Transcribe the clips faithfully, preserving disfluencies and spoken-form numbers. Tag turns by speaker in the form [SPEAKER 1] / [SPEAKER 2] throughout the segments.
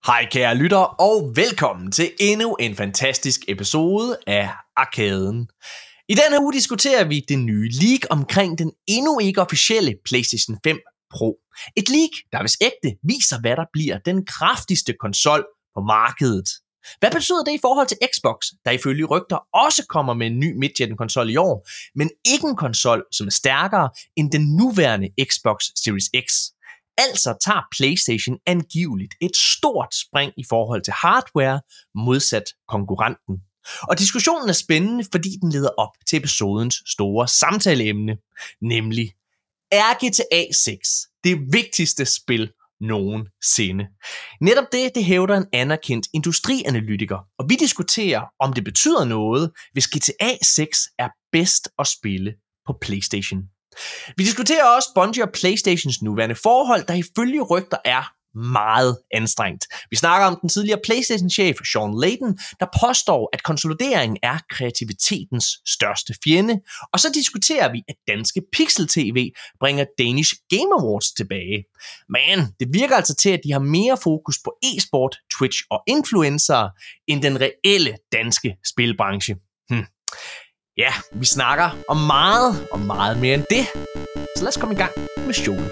[SPEAKER 1] Hej kære lytter, og velkommen til endnu en fantastisk episode af Arkaden. I denne uge diskuterer vi det nye leak omkring den endnu ikke officielle PlayStation fem Pro. Et leak, der hvis ægte viser, hvad der bliver den kraftigste konsol på markedet. Hvad betyder det i forhold til Xbox, der ifølge rygter også kommer med en ny midtgen-konsol i år, men ikke en konsol, som er stærkere end den nuværende Xbox Series X? Altså tager PlayStation angiveligt et stort spring i forhold til hardware modsat konkurrenten. Og diskussionen er spændende, fordi den leder op til episodens store samtaleemne, nemlig er G T A seks det vigtigste spil nogensinde? Netop det, det hævder en anerkendt industrianalytiker, og vi diskuterer, om det betyder noget, hvis G T A seks er bedst at spille på PlayStation. Vi diskuterer også Bungie og PlayStations nuværende forhold, der ifølge rygter er meget anstrengt. Vi snakker om den tidligere PlayStation-chef Sean Layden, der påstår, at konsolidering er kreativitetens største fjende. Og så diskuterer vi, at danske Pixel T V bringer Danish Game Awards tilbage. Men det virker altså til, at de har mere fokus på e-sport, Twitch og influencer, end den reelle danske spilbranche. Hm. Ja, vi snakker om meget og meget mere end det. Så lad os komme i gang med showet.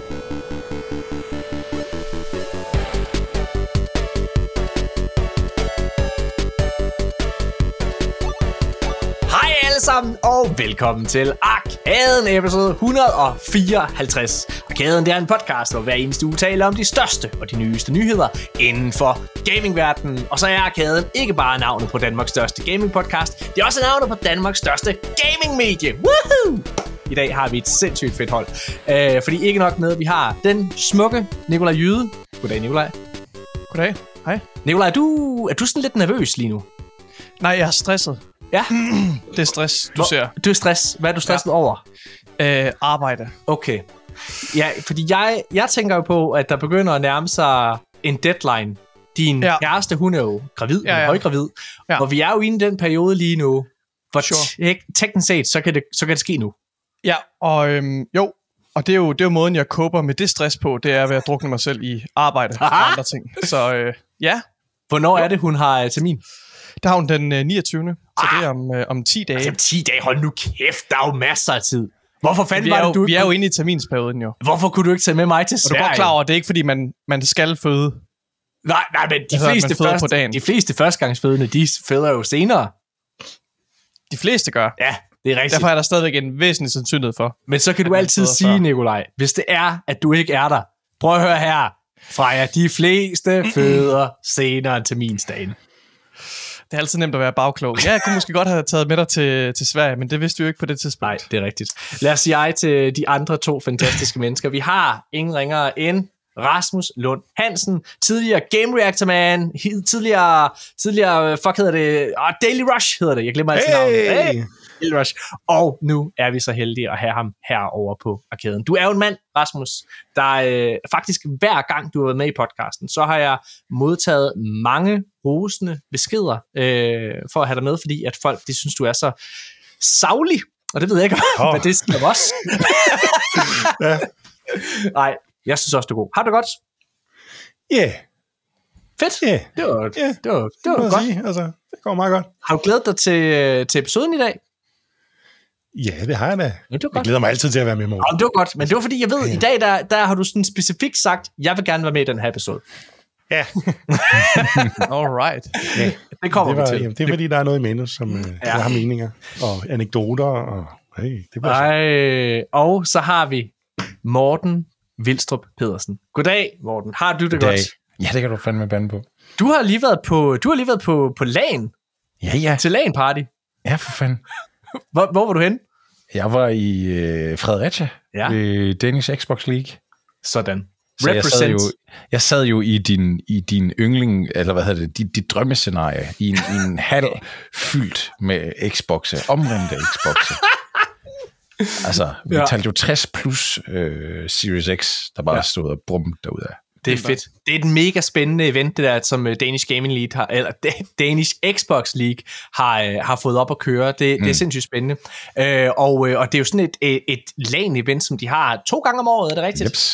[SPEAKER 1] Hej alle sammen, og velkommen til Arkaden episode et hundrede og fireoghalvtreds. Arkaden det er en podcast, hvor hver eneste uge taler om de største og de nyeste nyheder inden for gamingverdenen. Og så er Arkaden ikke bare navnet på Danmarks største gamingpodcast, det er også navnet på Danmarks største gamingmedie. Woohoo! I dag har vi et sindssygt fedt hold. Øh, fordi ikke nok med, at vi har den smukke Nikolaj Jyde. Goddag, Nikolaj.
[SPEAKER 2] Goddag. Hej.
[SPEAKER 1] Nikolaj, er du, er du sådan lidt nervøs lige nu?
[SPEAKER 2] Nej, jeg er stresset.
[SPEAKER 1] Ja.
[SPEAKER 2] Det er stress, du
[SPEAKER 1] Hvor,
[SPEAKER 2] ser.
[SPEAKER 1] Du er stress. Hvad er du stresset ja. over?
[SPEAKER 2] Øh, arbejde.
[SPEAKER 1] Okay. Ja, fordi jeg, jeg tænker jo på, at der begynder at nærme sig en deadline. Din ja. kæreste, hun er jo gravid, ja, ja. højgravid. Ja. Og vi er jo inde i den periode lige nu, hvor sure. te- teknisk set, så kan, det, så kan det ske nu.
[SPEAKER 2] Ja, og øhm, jo, og det er jo, det er jo måden, jeg coper med det stress på, det er ved at drukne mig selv i arbejde og andre ting. Så øh, ja.
[SPEAKER 1] Hvornår
[SPEAKER 2] jo.
[SPEAKER 1] er det, hun har termin?
[SPEAKER 2] Der har hun den øh, niogtyvende Så ah. det er om, øh, om ti dage.
[SPEAKER 1] Altså ti dage, hold nu kæft, der er jo masser af tid. Hvorfor fanden
[SPEAKER 2] vi
[SPEAKER 1] var
[SPEAKER 2] er
[SPEAKER 1] det, du...
[SPEAKER 2] Vi er jo inde i terminsperioden jo.
[SPEAKER 1] Hvorfor kunne du ikke tage med mig til Sverige?
[SPEAKER 2] Og du er godt klar over, at det er ikke fordi, man, man skal føde.
[SPEAKER 1] Nej, nej, men de,
[SPEAKER 2] altså,
[SPEAKER 1] fleste, første, de fleste førstegangsfødende, de føder jo senere.
[SPEAKER 2] De fleste gør.
[SPEAKER 1] Ja, det er rigtigt.
[SPEAKER 2] Derfor er der stadigvæk en væsentlig sandsynlighed for.
[SPEAKER 1] Men så kan du altid sige, før. Nikolaj, hvis det er, at du ikke er der. Prøv at høre her, Freja. De fleste føder senere end terminsdagen.
[SPEAKER 2] Det er altid nemt at være bagklog. Ja, jeg kunne måske godt have taget med dig til, til Sverige, men det vidste du jo ikke på det tidspunkt.
[SPEAKER 1] Nej, det er rigtigt. Lad os sige ej til de andre to fantastiske mennesker. Vi har ingen ringere end Rasmus Lund Hansen, tidligere Game Reactor Man, tidligere, tidligere, fuck hedder det, oh, Daily Rush hedder det, jeg glemmer altid
[SPEAKER 3] hey!
[SPEAKER 1] navnet. Hey! Daily Rush. Og nu er vi så heldige at have ham herovre på Arkaden. Du er jo en mand, Rasmus, der øh, faktisk hver gang du har været med i podcasten, så har jeg modtaget mange rosende beskeder øh, for at have dig med, fordi at folk, de synes, du er så saglig. Og det ved jeg ikke, oh. hvad det siger også. ja. Nej, jeg synes også, du er god. Har du godt?
[SPEAKER 3] Ja. Yeah.
[SPEAKER 1] Fedt.
[SPEAKER 3] Yeah.
[SPEAKER 1] Det var,
[SPEAKER 3] yeah.
[SPEAKER 1] det var, det var godt.
[SPEAKER 3] Sige. Altså, det går meget godt.
[SPEAKER 1] Har du glædet dig til, til episoden i dag?
[SPEAKER 3] Ja, det har jeg da.
[SPEAKER 1] Ja, det
[SPEAKER 3] jeg glæder mig altid til at være med, Morten.
[SPEAKER 1] Ja, det var godt, men det var fordi, jeg ved, ja. i dag, der, der har du sådan specifikt sagt, jeg vil gerne være med i den her episode.
[SPEAKER 3] Ja.
[SPEAKER 2] Alright.
[SPEAKER 3] Ja.
[SPEAKER 1] Det kommer
[SPEAKER 3] det var,
[SPEAKER 1] vi til.
[SPEAKER 3] Jamen, det er fordi, der er noget i manus, som ja. jeg har meninger og anekdoter. Og, hey, det
[SPEAKER 1] Ej, og så har vi Morten Vilstrup Pedersen. Goddag, Morten. Har du det
[SPEAKER 4] Goddag.
[SPEAKER 1] godt?
[SPEAKER 4] Ja, det kan du fandme bande på.
[SPEAKER 1] Du har lige været på, du har lige været på, på LAN.
[SPEAKER 4] Ja, ja.
[SPEAKER 1] Til LAN party.
[SPEAKER 4] Ja, for fanden.
[SPEAKER 1] Hvor, hvor var du henne?
[SPEAKER 4] Jeg var i øh, Fredericia,
[SPEAKER 1] ja.
[SPEAKER 4] ved Danish Xbox League.
[SPEAKER 1] Sådan.
[SPEAKER 4] Så jeg sad, jo, jeg sad jo i din, i din yndling, eller hvad hedder det, dit, dit drømmescenarie, i en, i en hal fyldt med Xbox'e, omvendte Xbox'e. Altså, vi ja. talte jo tres plus øh, Series X, der bare ja. stod og brumte derudad.
[SPEAKER 1] Det er fedt. Det er et mega spændende event, det der, som Danish Gaming League har, eller Danish Xbox League har, har fået op at køre. Det, mm. det er sindssygt spændende. Øh, og, og det er jo sådan et, et, et LAN-event, som de har to gange om året, er det rigtigt?
[SPEAKER 4] Jeps.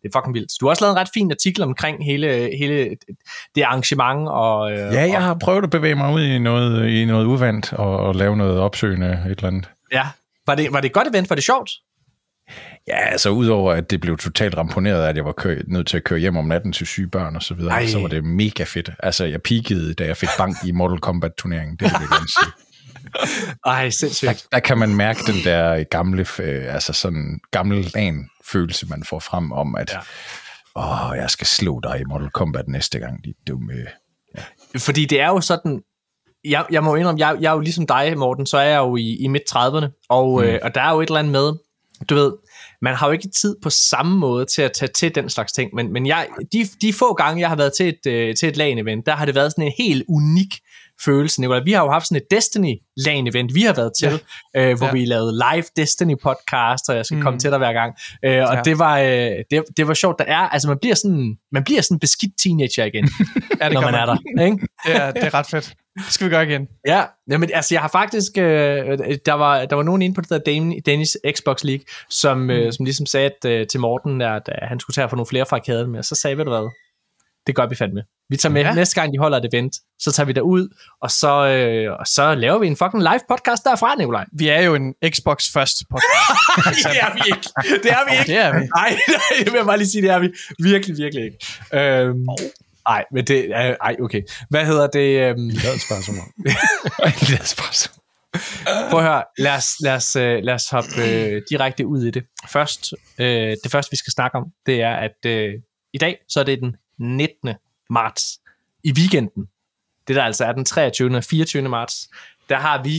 [SPEAKER 1] Det er fucking vildt. Du har også lavet en ret fin artikel omkring hele, hele det arrangement. Og,
[SPEAKER 4] ja, jeg har prøvet at bevæge mig ud i noget, i noget uvandt og, og lave noget opsøgende et eller andet.
[SPEAKER 1] Ja. Var det, var det et godt event? Var det sjovt?
[SPEAKER 4] Ja, altså udover at det blev totalt ramponeret, at jeg var kø- nødt til at køre hjem om natten til syge børn og så videre, Ej. så var det mega fedt. Altså, jeg peakede, da jeg fik bank i Mortal Kombat-turneringen. Det vil jeg gerne sige.
[SPEAKER 1] Ej, sindssygt.
[SPEAKER 4] Der, der kan man mærke den der gamle, øh, altså sådan gammel ren følelse, man får frem om, at ja. åh, jeg skal slå dig i Mortal Kombat næste gang, de dumme. Ja.
[SPEAKER 1] Fordi det er jo sådan, jeg, jeg må indrømme, jeg, jeg er jo ligesom dig, Morten, så er jeg jo i, i midt trediverne, og, mm. øh, og der er jo et eller andet med, du ved, man har jo ikke tid på samme måde til at tage til den slags ting, men, men jeg, de, de få gange, jeg har været til et, øh, til et LAN-event, der har det været sådan en helt unik følelse, Nicolaj. Vi har jo haft sådan et Destiny LAN-event, vi har været til, ja. øh, hvor ja. vi lavede live Destiny-podcast, og jeg skal mm. komme til dig hver gang. Øh, og ja. det, var, øh, det, det var sjovt, der er, altså man bliver sådan, man bliver sådan en beskidt teenager igen, ja, det når man, man er der. Ikke?
[SPEAKER 2] Det, er, det er ret fedt. Det skal vi gøre igen.
[SPEAKER 1] Ja, jamen, altså jeg har faktisk, øh, der, var, der var nogen inde på det der Danish Xbox League, som, mm. øh, som ligesom sagde at, øh, til Morten, at, at han skulle tage for nogle flere fra arkaden med, så sagde vi, ved du hvad, det gør vi fandme. Vi tager med ja. næste gang, de holder et event, så tager vi derud, og så, øh, og så laver vi en fucking live podcast derfra, Nicolaj.
[SPEAKER 2] Vi er jo en Xbox First podcast.
[SPEAKER 1] Det er vi ikke. Det er vi ikke.
[SPEAKER 2] Det er vi.
[SPEAKER 1] Nej, det vil jeg bare lige sige, det er vi virkelig, virkelig ikke. Øhm, oh. Ej, men det er... Ej, okay. Hvad hedder det? Um...
[SPEAKER 3] Det er et spørgsmål.
[SPEAKER 4] Det er et spørgsmål.
[SPEAKER 1] Prøv at høre. Lad os, lad os, lad os hoppe uh, direkte ud i det. Først, uh, det første, vi skal snakke om, det er, at uh, i dag, så er det den nittende marts. I weekenden. Det der altså er den treogtyvende og fireogtyvende marts. Der har vi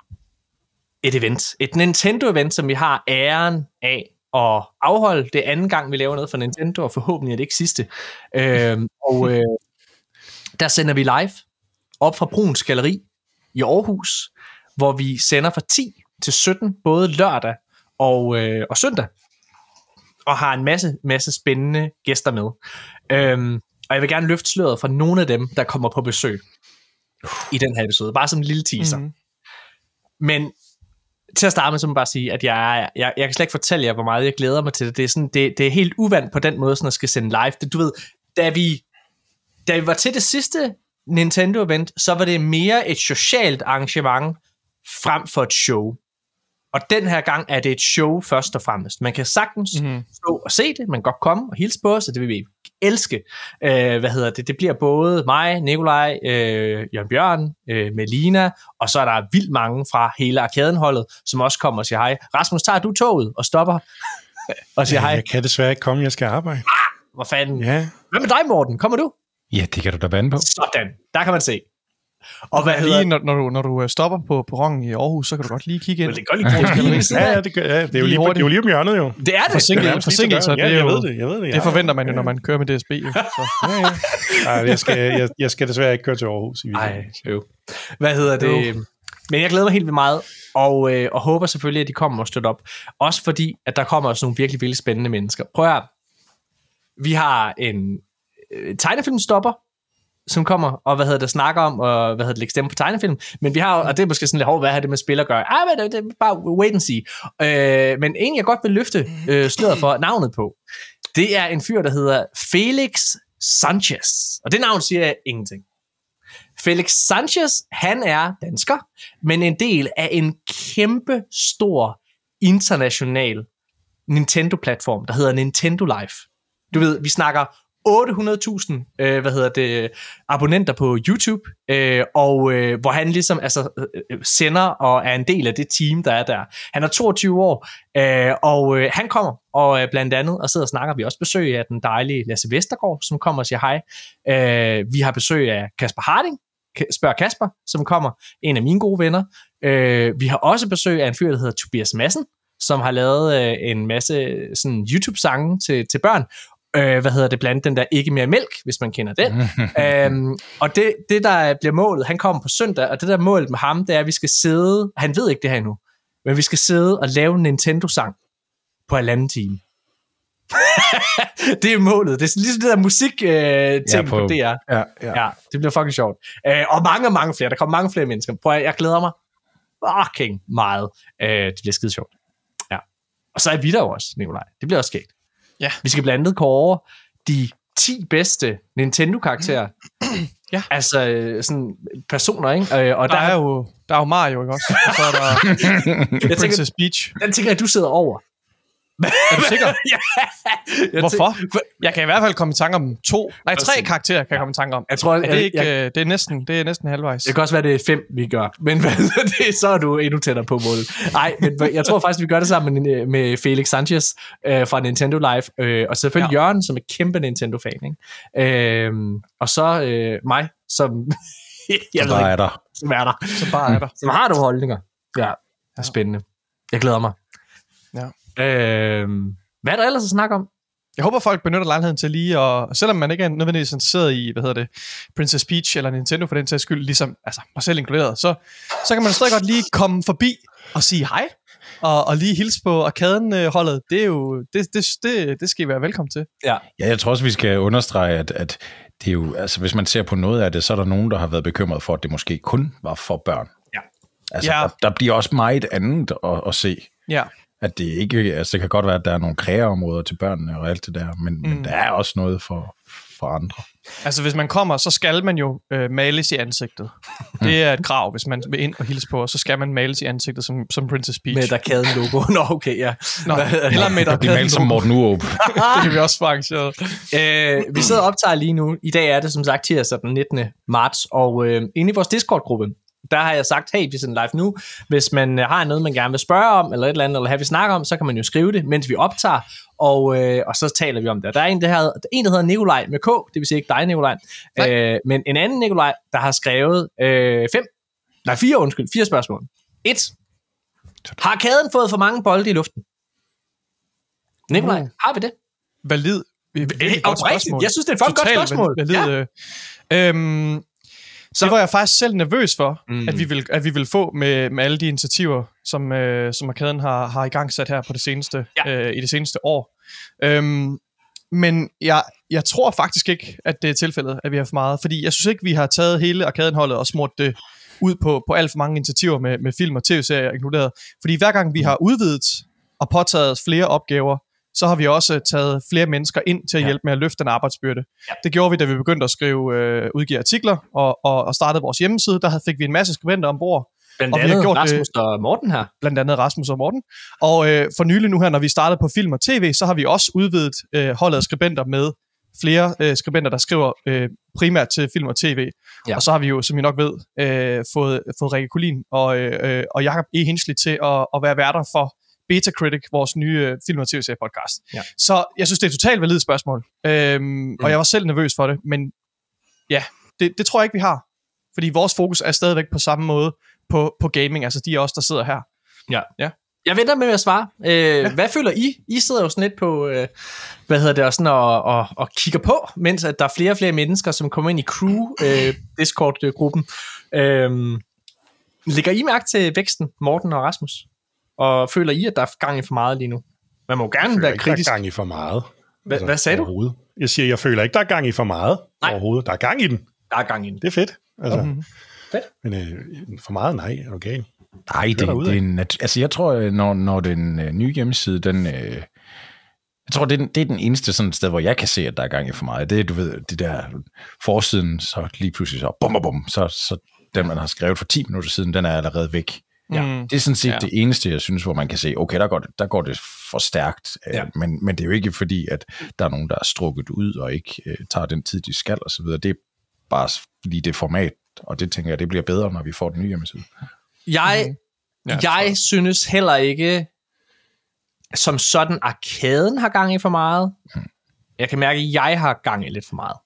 [SPEAKER 1] et event. Et Nintendo-event, som vi har æren af at afholde. Det anden gang, vi laver noget for Nintendo, og forhåbentlig er det ikke sidste. Øhm, og øh, der sender vi live op fra Bruns Galleri i Aarhus, hvor vi sender fra ti til sytten, både lørdag og, øh, og søndag, og har en masse, masse spændende gæster med. Øhm, og jeg vil gerne løfte sløret for nogle af dem, der kommer på besøg i den her episode. Bare som en lille teaser. Mm-hmm. Men til at starte med, så må jeg bare sige, at jeg, jeg, jeg kan slet ikke fortælle jer, hvor meget jeg glæder mig til det. Det er, sådan, det, det er helt uvandt på den måde, sådan at skal sende live. Det, du ved, da vi, da vi var til det sidste Nintendo-event, så var det mere et socialt arrangement frem for et show. Og den her gang er det et show først og fremmest. Man kan sagtens mm-hmm. stå og se det, man kan godt komme og hilse på os, og det vil vi elske. Øh, hvad hedder det? Det bliver både mig, Nikolaj, øh, Jørgen Bjørn, øh, Melina, og så er der vildt mange fra hele arkadenholdet, som også kommer og siger hej. Rasmus, tager du toget og stopper og siger hej?
[SPEAKER 3] Jeg kan desværre ikke komme, jeg skal arbejde.
[SPEAKER 1] Ah, hvor fanden?
[SPEAKER 3] Ja.
[SPEAKER 1] Hvad med dig, Morten? Kommer du?
[SPEAKER 4] Ja, det kan du da vande på.
[SPEAKER 1] Sådan, der kan man se.
[SPEAKER 2] Og hvad lige, når, når, du, når du stopper på perronen i Aarhus, så kan du godt lige kigge ind.
[SPEAKER 1] Det kan godt lige kigge
[SPEAKER 3] ja, ja, det, ja, det er jo lige, det er jo lige om hjørnet, jo.
[SPEAKER 1] Det er det.
[SPEAKER 2] Forsinket, forsinkelser,
[SPEAKER 3] ja, jeg ved det, jeg ved det. Ja,
[SPEAKER 2] det forventer man jo, når man kører med D S B. Jo, så.
[SPEAKER 3] Ja, ja. Ej, jeg, skal, jeg, jeg skal desværre ikke køre til Aarhus.
[SPEAKER 1] Nej, jo. Hvad hedder det? Jo. Men jeg glæder mig helt vildt meget, og, øh, og håber selvfølgelig, at de kommer og støtter op. Også fordi, at der kommer også nogle virkelig, virkelig spændende mennesker. Prøv at høre. Vi har en øh, tegnefilmstopper, som kommer, og hvad hedder det, snakker om, og hvad hedder det, lægge stemme på tegnefilm, men vi har, og det er måske sådan lidt hårdt, hvad har det med spil at gøre? Ah, men det, det er bare wait and see. Øh, men en, jeg godt vil løfte øh, sløret for navnet på, det er en fyr, der hedder Felix Sanchez, og det navn siger jeg ingenting. Felix Sanchez, han er dansker, men en del af en kæmpe stor international Nintendo-platform, der hedder Nintendo Live. Du ved, vi snakker otte hundrede tusind øh, hvad hedder det, abonnenter på YouTube, øh, og øh, hvor han ligesom altså, øh, sender og er en del af det team, der er der. Han er toogtyve år, øh, og øh, han kommer, og øh, blandt andet, og sidder og snakker, vi også besøg af den dejlige Lasse Vestergaard, som kommer og siger hej. Øh, vi har besøg af Kasper Harding, spørger Kasper, som kommer, en af mine gode venner. Øh, vi har også besøg af en fyr, der hedder Tobias Madsen, som har lavet øh, en masse sådan, YouTube-sange til, til børn. Øh, hvad hedder det, blandt den der Ikke Mere Mælk, hvis man kender den. øhm, og det, det, der bliver målet, han kommer på søndag, og det der målet med ham, det er, at vi skal sidde, han ved ikke det her endnu, men vi skal sidde og lave en Nintendo-sang på halvanden time. Det er målet. Det er ligesom det der musik-ting øh, ja, på, på D R.
[SPEAKER 4] Ja, ja.
[SPEAKER 1] Ja, det bliver fucking sjovt. Øh, og mange og mange flere. Der kommer mange flere mennesker. Prøv at, jeg glæder mig fucking meget. Øh, det bliver skide sjovt. Ja. Og så er vi der også, Nikolaj. Det bliver også skægt.
[SPEAKER 2] Ja.
[SPEAKER 1] Vi skal blandt andet kåre de ti bedste Nintendo-karakterer.
[SPEAKER 2] Ja.
[SPEAKER 1] Altså sådan personer, ikke? Og
[SPEAKER 2] der,
[SPEAKER 1] der
[SPEAKER 2] er jo, der er jo Mario, ikke også? Og så er der Princess Peach.
[SPEAKER 1] Den tænker jeg, du sidder over.
[SPEAKER 2] Er du sikker?
[SPEAKER 1] Ja. Jeg
[SPEAKER 2] Hvorfor?
[SPEAKER 1] Tænker,
[SPEAKER 2] jeg kan i hvert fald komme i tanke om to, nej tre karakterer kan jeg komme i tanke om.
[SPEAKER 1] Jeg tror,
[SPEAKER 2] er det, ikke,
[SPEAKER 1] jeg,
[SPEAKER 2] det, er næsten, det er næsten halvvejs.
[SPEAKER 1] Det kan også være, det er fem, vi gør. Men det, så er du endnu tættere på målet. Nej, men jeg tror faktisk, vi gør det sammen med, med Felix Sanchez øh, fra Nintendo Live. Øh, og selvfølgelig ja. Jørgen, som er kæmpe Nintendo-fan. Ikke? Øh, og så øh, mig, som... jeg
[SPEAKER 4] som bare er der.
[SPEAKER 1] Som er der.
[SPEAKER 2] Som bare er der.
[SPEAKER 1] Som har du holdninger. Ja, det er spændende. Jeg glæder mig.
[SPEAKER 2] Ja.
[SPEAKER 1] Øh, hvad er der ellers at snakke om?
[SPEAKER 2] Jeg håber, folk benytter lejligheden til lige, og selvom man ikke er nødvendigvis interesseret i, hvad hedder det, Princess Peach eller Nintendo for den sags skyld, ligesom altså mig selv inkluderet, så, så kan man stadig godt lige komme forbi og sige hej, og, og lige hilse på Arkaden-holdet. Det er jo, det, det, det, det skal I være velkommen til.
[SPEAKER 1] Ja.
[SPEAKER 4] Ja, jeg tror også, vi skal understrege, at, at det er jo, altså hvis man ser på noget af det, så er der nogen, der har været bekymret for, at det måske kun var for børn.
[SPEAKER 1] Ja.
[SPEAKER 4] Altså,
[SPEAKER 2] ja.
[SPEAKER 4] Der, der bliver også meget andet at, at se.
[SPEAKER 2] Ja.
[SPEAKER 4] At det ikke, altså det kan godt være, at der er nogle kreaområder til børnene og alt det der, men, mm. men der er også noget for, for andre.
[SPEAKER 2] Altså hvis man kommer, så skal man jo øh, males i ansigtet. Det er et krav, hvis man vil ind og hilse på os, så skal man males i ansigtet som, som Princess Peach.
[SPEAKER 1] Med Arkaden-logo. Nå, okay, ja.
[SPEAKER 2] Nå, eller med
[SPEAKER 4] Arkaden-logo. Det som Morten Urup.
[SPEAKER 2] Det kan vi også faktisk gøre.
[SPEAKER 1] øh, Vi sidder og optager lige nu. I dag er det som sagt tirsdag den nittende marts, og øh, inde i vores Discord-gruppe, der har jeg sagt, hey, vi sender live nu. Hvis man har noget, man gerne vil spørge om, eller et eller andet, eller have vi snakker om, så kan man jo skrive det, mens vi optager, og, øh, og så taler vi om det. Der er en, der, her, en, der hedder Nikolaj med K, det vil sige ikke dig, Nikolaj, øh, men en anden Nikolaj, der har skrevet øh, fem, nej, fire, undskyld, fire spørgsmål. Et. Har Arkaden fået for mange bolde i luften? Nikolaj, uh. har vi det?
[SPEAKER 2] Valid.
[SPEAKER 1] Spørgsmål. Jeg synes, det er et fucking godt spørgsmål.
[SPEAKER 2] Valid, ja. øh, øhm, Så det var jeg faktisk selv nervøs for, mm. at, vi vil, at vi vil få med, med alle de initiativer, som, øh, som Arkaden har, har i gang sat her på det seneste, ja. øh, i det seneste år. Øhm, men jeg, jeg tror faktisk ikke, at det er tilfældet, at vi har for meget. Fordi jeg synes ikke, vi har taget hele Arkaden-holdet og smurt det ud på, på alt for mange initiativer med, med film og tv-serier inkluderet. Fordi hver gang vi har udvidet og påtaget flere opgaver, så har vi også taget flere mennesker ind til at hjælpe med at løfte den arbejdsbyrde. Ja. Det gjorde vi, da vi begyndte at skrive, øh, udgive artikler og, og, og startede vores hjemmeside. Der fik vi en masse skribenter ombord.
[SPEAKER 1] Blandt andet og vi har gjort Rasmus det, og Morten her.
[SPEAKER 2] Blandt andet Rasmus og Morten. Og øh, for nylig nu her, når vi startede på film og tv, så har vi også udvidet øh, holdet af skribenter med flere øh, skribenter, der skriver øh, primært til film og tv. Ja. Og så har vi jo, som I nok ved, øh, fået, fået Rikke Collin og, øh, og Jakob E. Hinsley til at, at være værter for Betacritic, vores nye film- og tv-serie-podcast. Ja. Så jeg synes, det er et totalt validt spørgsmål. Øhm, mm. Og jeg var selv nervøs for det, men ja, det, det tror jeg ikke, vi har. Fordi vores fokus er stadigvæk på samme måde på, på gaming, altså de af os, der sidder her.
[SPEAKER 1] Ja. ja. Jeg venter med at svare. Øh, ja. Hvad føler I? I sidder jo sådan lidt på, øh, hvad hedder det, og, sådan og, og, og kigger på, mens at der er flere og flere mennesker, som kommer ind i crew-discord-gruppen. Øh, øh, lægger I mærke til væksten, Morten og Rasmus? Og føler I, at der er gang i for meget lige nu? Man må gerne være kritisk.
[SPEAKER 3] Der er gang i for meget.
[SPEAKER 1] Hva, altså, hvad sagde du?
[SPEAKER 3] Jeg siger, jeg føler ikke, der er gang i for meget. Nej. Overhovedet. Der er gang i den.
[SPEAKER 1] Der er gang i den.
[SPEAKER 3] Det er fedt. Altså.
[SPEAKER 1] Mm-hmm. Fedt.
[SPEAKER 3] Men øh, for meget, nej. Er du okay?
[SPEAKER 4] Nej, det, det er en, altså jeg tror, når, når den øh, nye hjemmeside, den, øh, jeg tror, det er, det er den eneste sådan sted, hvor jeg kan se, at der er gang i for meget. Det er, du ved, det der forsiden, så lige pludselig så, bum, bum, bum, så, så den, man har skrevet for ti minutter siden, den er allerede væk. Ja. Det er sådan set ja. det eneste, jeg synes, hvor man kan se, okay, der går det, der går det for stærkt, ja. men, men det er jo ikke fordi, at der er nogen, der er strukket ud og ikke uh, tager den tid, de skal og så videre. Det er bare lige det format, og det tænker jeg, det bliver bedre, når vi får den nye hjemmeside.
[SPEAKER 1] Jeg, mm. ja, jeg synes heller ikke, som sådan Arkaden har gang i for meget. Mm. Jeg kan mærke, at jeg har gang i lidt for meget.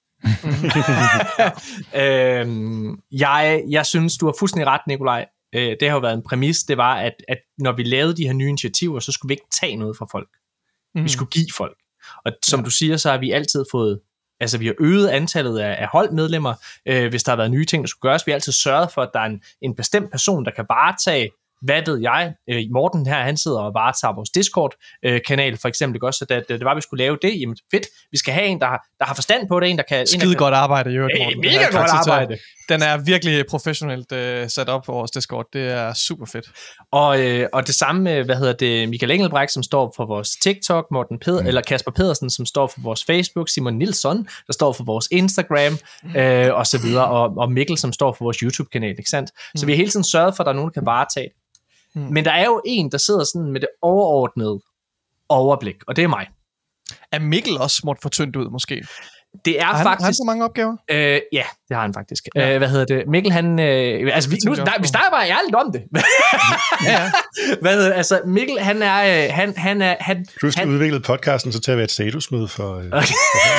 [SPEAKER 1] øhm, jeg, jeg synes, du har fuldstændig ret, Nikolaj. Det har jo været en præmis, det var, at, at når vi lavede de her nye initiativer, så skulle vi ikke tage noget fra folk. Mm. Vi skulle give folk. Og som ja. du siger, så har vi altid fået, altså vi har øget antallet af, af holdmedlemmer, øh, hvis der har været nye ting, der skulle gøres. Vi har altid sørget for, at der er en, en bestemt person, der kan varetage hvad ved jeg, øh, Morten her, han sidder og varetager vores Discord-kanal, for eksempel, ikke også, så da det var, vi skulle lave det, jamen fedt, vi skal have en, der, der har forstand på det, en, der kan...
[SPEAKER 2] Skide
[SPEAKER 1] en,
[SPEAKER 2] godt arbejde, jo.
[SPEAKER 1] Hey, mega godt arbejde.
[SPEAKER 2] Den er virkelig professionelt uh, sat op på vores Discord, det er super fedt.
[SPEAKER 1] Og, øh, og det samme med, hvad hedder det, Michael Engelbrecht, som står for vores TikTok, Morten Peder, mm. eller Kasper Pedersen, som står for vores Facebook, Simon Nilsson, der står for vores Instagram, mm. øh, og så videre, og, og Mikkel, som står for vores YouTube-kanal, ikke sandt? Mm. Så vi har hele tiden sørget for, at der er nogen, der kan varetage det. Mm. Men der er jo en, der sidder sådan med det overordnede overblik, og det er mig.
[SPEAKER 2] Er Mikkel også småt for tyndt ud, måske?
[SPEAKER 1] Det er
[SPEAKER 2] har han,
[SPEAKER 1] faktisk...
[SPEAKER 2] Har han så mange opgaver?
[SPEAKER 1] Øh, ja, det har han faktisk. Ja. Øh, hvad hedder det? Mikkel, han... Øh, altså, vi, nu, nej, vi snakker bare ærligt om det.
[SPEAKER 2] ja, ja.
[SPEAKER 1] Hvad hedder det? Altså, Mikkel, han er... Øh, han, han er han,
[SPEAKER 3] Pludselig
[SPEAKER 1] han,
[SPEAKER 3] udviklede podcasten så til at være et statusmøde for... Øh,
[SPEAKER 1] okay.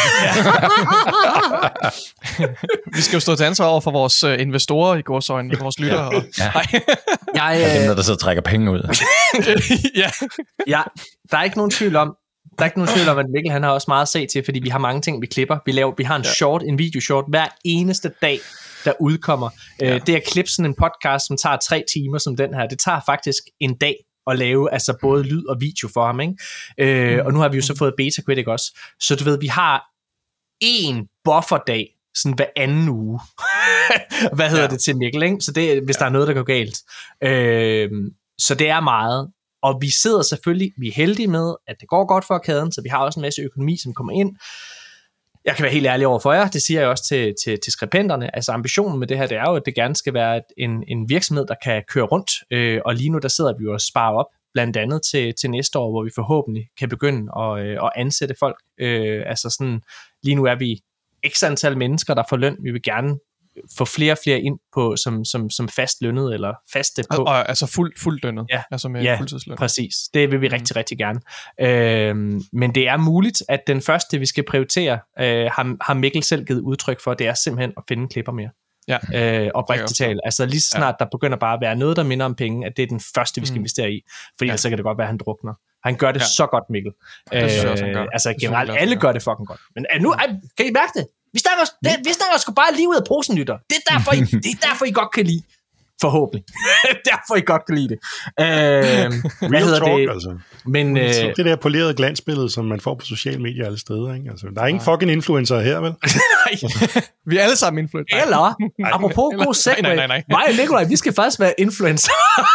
[SPEAKER 2] Vi skal jo stå til ansvar over for vores øh, investorer i gårsøjne, vores lyttere. Og,
[SPEAKER 4] ja.
[SPEAKER 1] jeg, øh,
[SPEAKER 4] og dem, der, der sidder og trækker penge ud.
[SPEAKER 2] ja.
[SPEAKER 1] ja, der er ikke nogen tvivl om, Der er ikke nogen tvivl om, at Mikkel han har også meget at se til, fordi vi har mange ting, vi klipper. Vi, laver, vi har en ja. short, en video-short, hver eneste dag, der udkommer. Ja. Øh, det at klippe sådan en podcast, som tager tre timer som den her, det tager faktisk en dag at lave, altså både lyd og video for ham, ikke? Øh, mm. Og nu har vi jo så fået Beta Critic også. Så du ved, vi har en bufferdag, sådan hver anden uge. Hvad hedder ja. det til Mikkel, ikke? Så det hvis ja. der er noget, der går galt. Øh, så det er meget. Og vi sidder selvfølgelig, vi er heldige med, at det går godt for arkaden, så vi har også en masse økonomi, som kommer ind. Jeg kan være helt ærlig over for jer, det siger jeg også til, til, til skribenterne. Altså ambitionen med det her, det er jo, at det gerne skal være en, en virksomhed, der kan køre rundt. Øh, og lige nu, der sidder vi jo og sparer op, blandt andet til, til næste år, hvor vi forhåbentlig kan begynde at, øh, at ansætte folk. Øh, altså sådan, lige nu er vi x antal mennesker, der får løn. Vi vil gerne få flere og flere ind på som, som, som fast lønnet eller faste på.
[SPEAKER 2] Og, og altså fuld, fuld lønnet,
[SPEAKER 1] ja.
[SPEAKER 2] altså med
[SPEAKER 1] ja,
[SPEAKER 2] fuldtidsløn.
[SPEAKER 1] Præcis. Det vil vi rigtig, mm. rigtig gerne. Øhm, men det er muligt, at den første, vi skal prioritere, øh, har, har Mikkel selv givet udtryk for, det er simpelthen at finde klipper mere.
[SPEAKER 2] Ja.
[SPEAKER 1] Øh, oprigtigt talt. Altså lige så snart ja. der begynder bare at være noget, der minder om penge, at det er den første, vi skal mm. investere i. Fordi ja. så kan det godt være, at han drukner. Han gør det ja. så godt, Mikkel.
[SPEAKER 2] Det synes jeg også, han gør.
[SPEAKER 1] Altså generelt, alle gør det fucking godt. Men nu, ej, kan I mærke det? Vi snakker, det, vi snakker sgu bare lige ud af posen, lytter. Det er derfor, I, det er derfor, I godt kan lide. Forhåbentlig. derfor, I godt kan lide det. Øh, hvad hedder talk, det? Altså. Men, øh,
[SPEAKER 3] det der polerede glansbillede, som man får på sociale medier alle steder. Ikke? Altså, der er ingen fucking influencer her, vel?
[SPEAKER 1] nej.
[SPEAKER 2] Vi er alle sammen influencer.
[SPEAKER 1] Eller, apropos god segway, nej, nej, nej, nej. mig og Nikolaj, vi skal faktisk være influencer.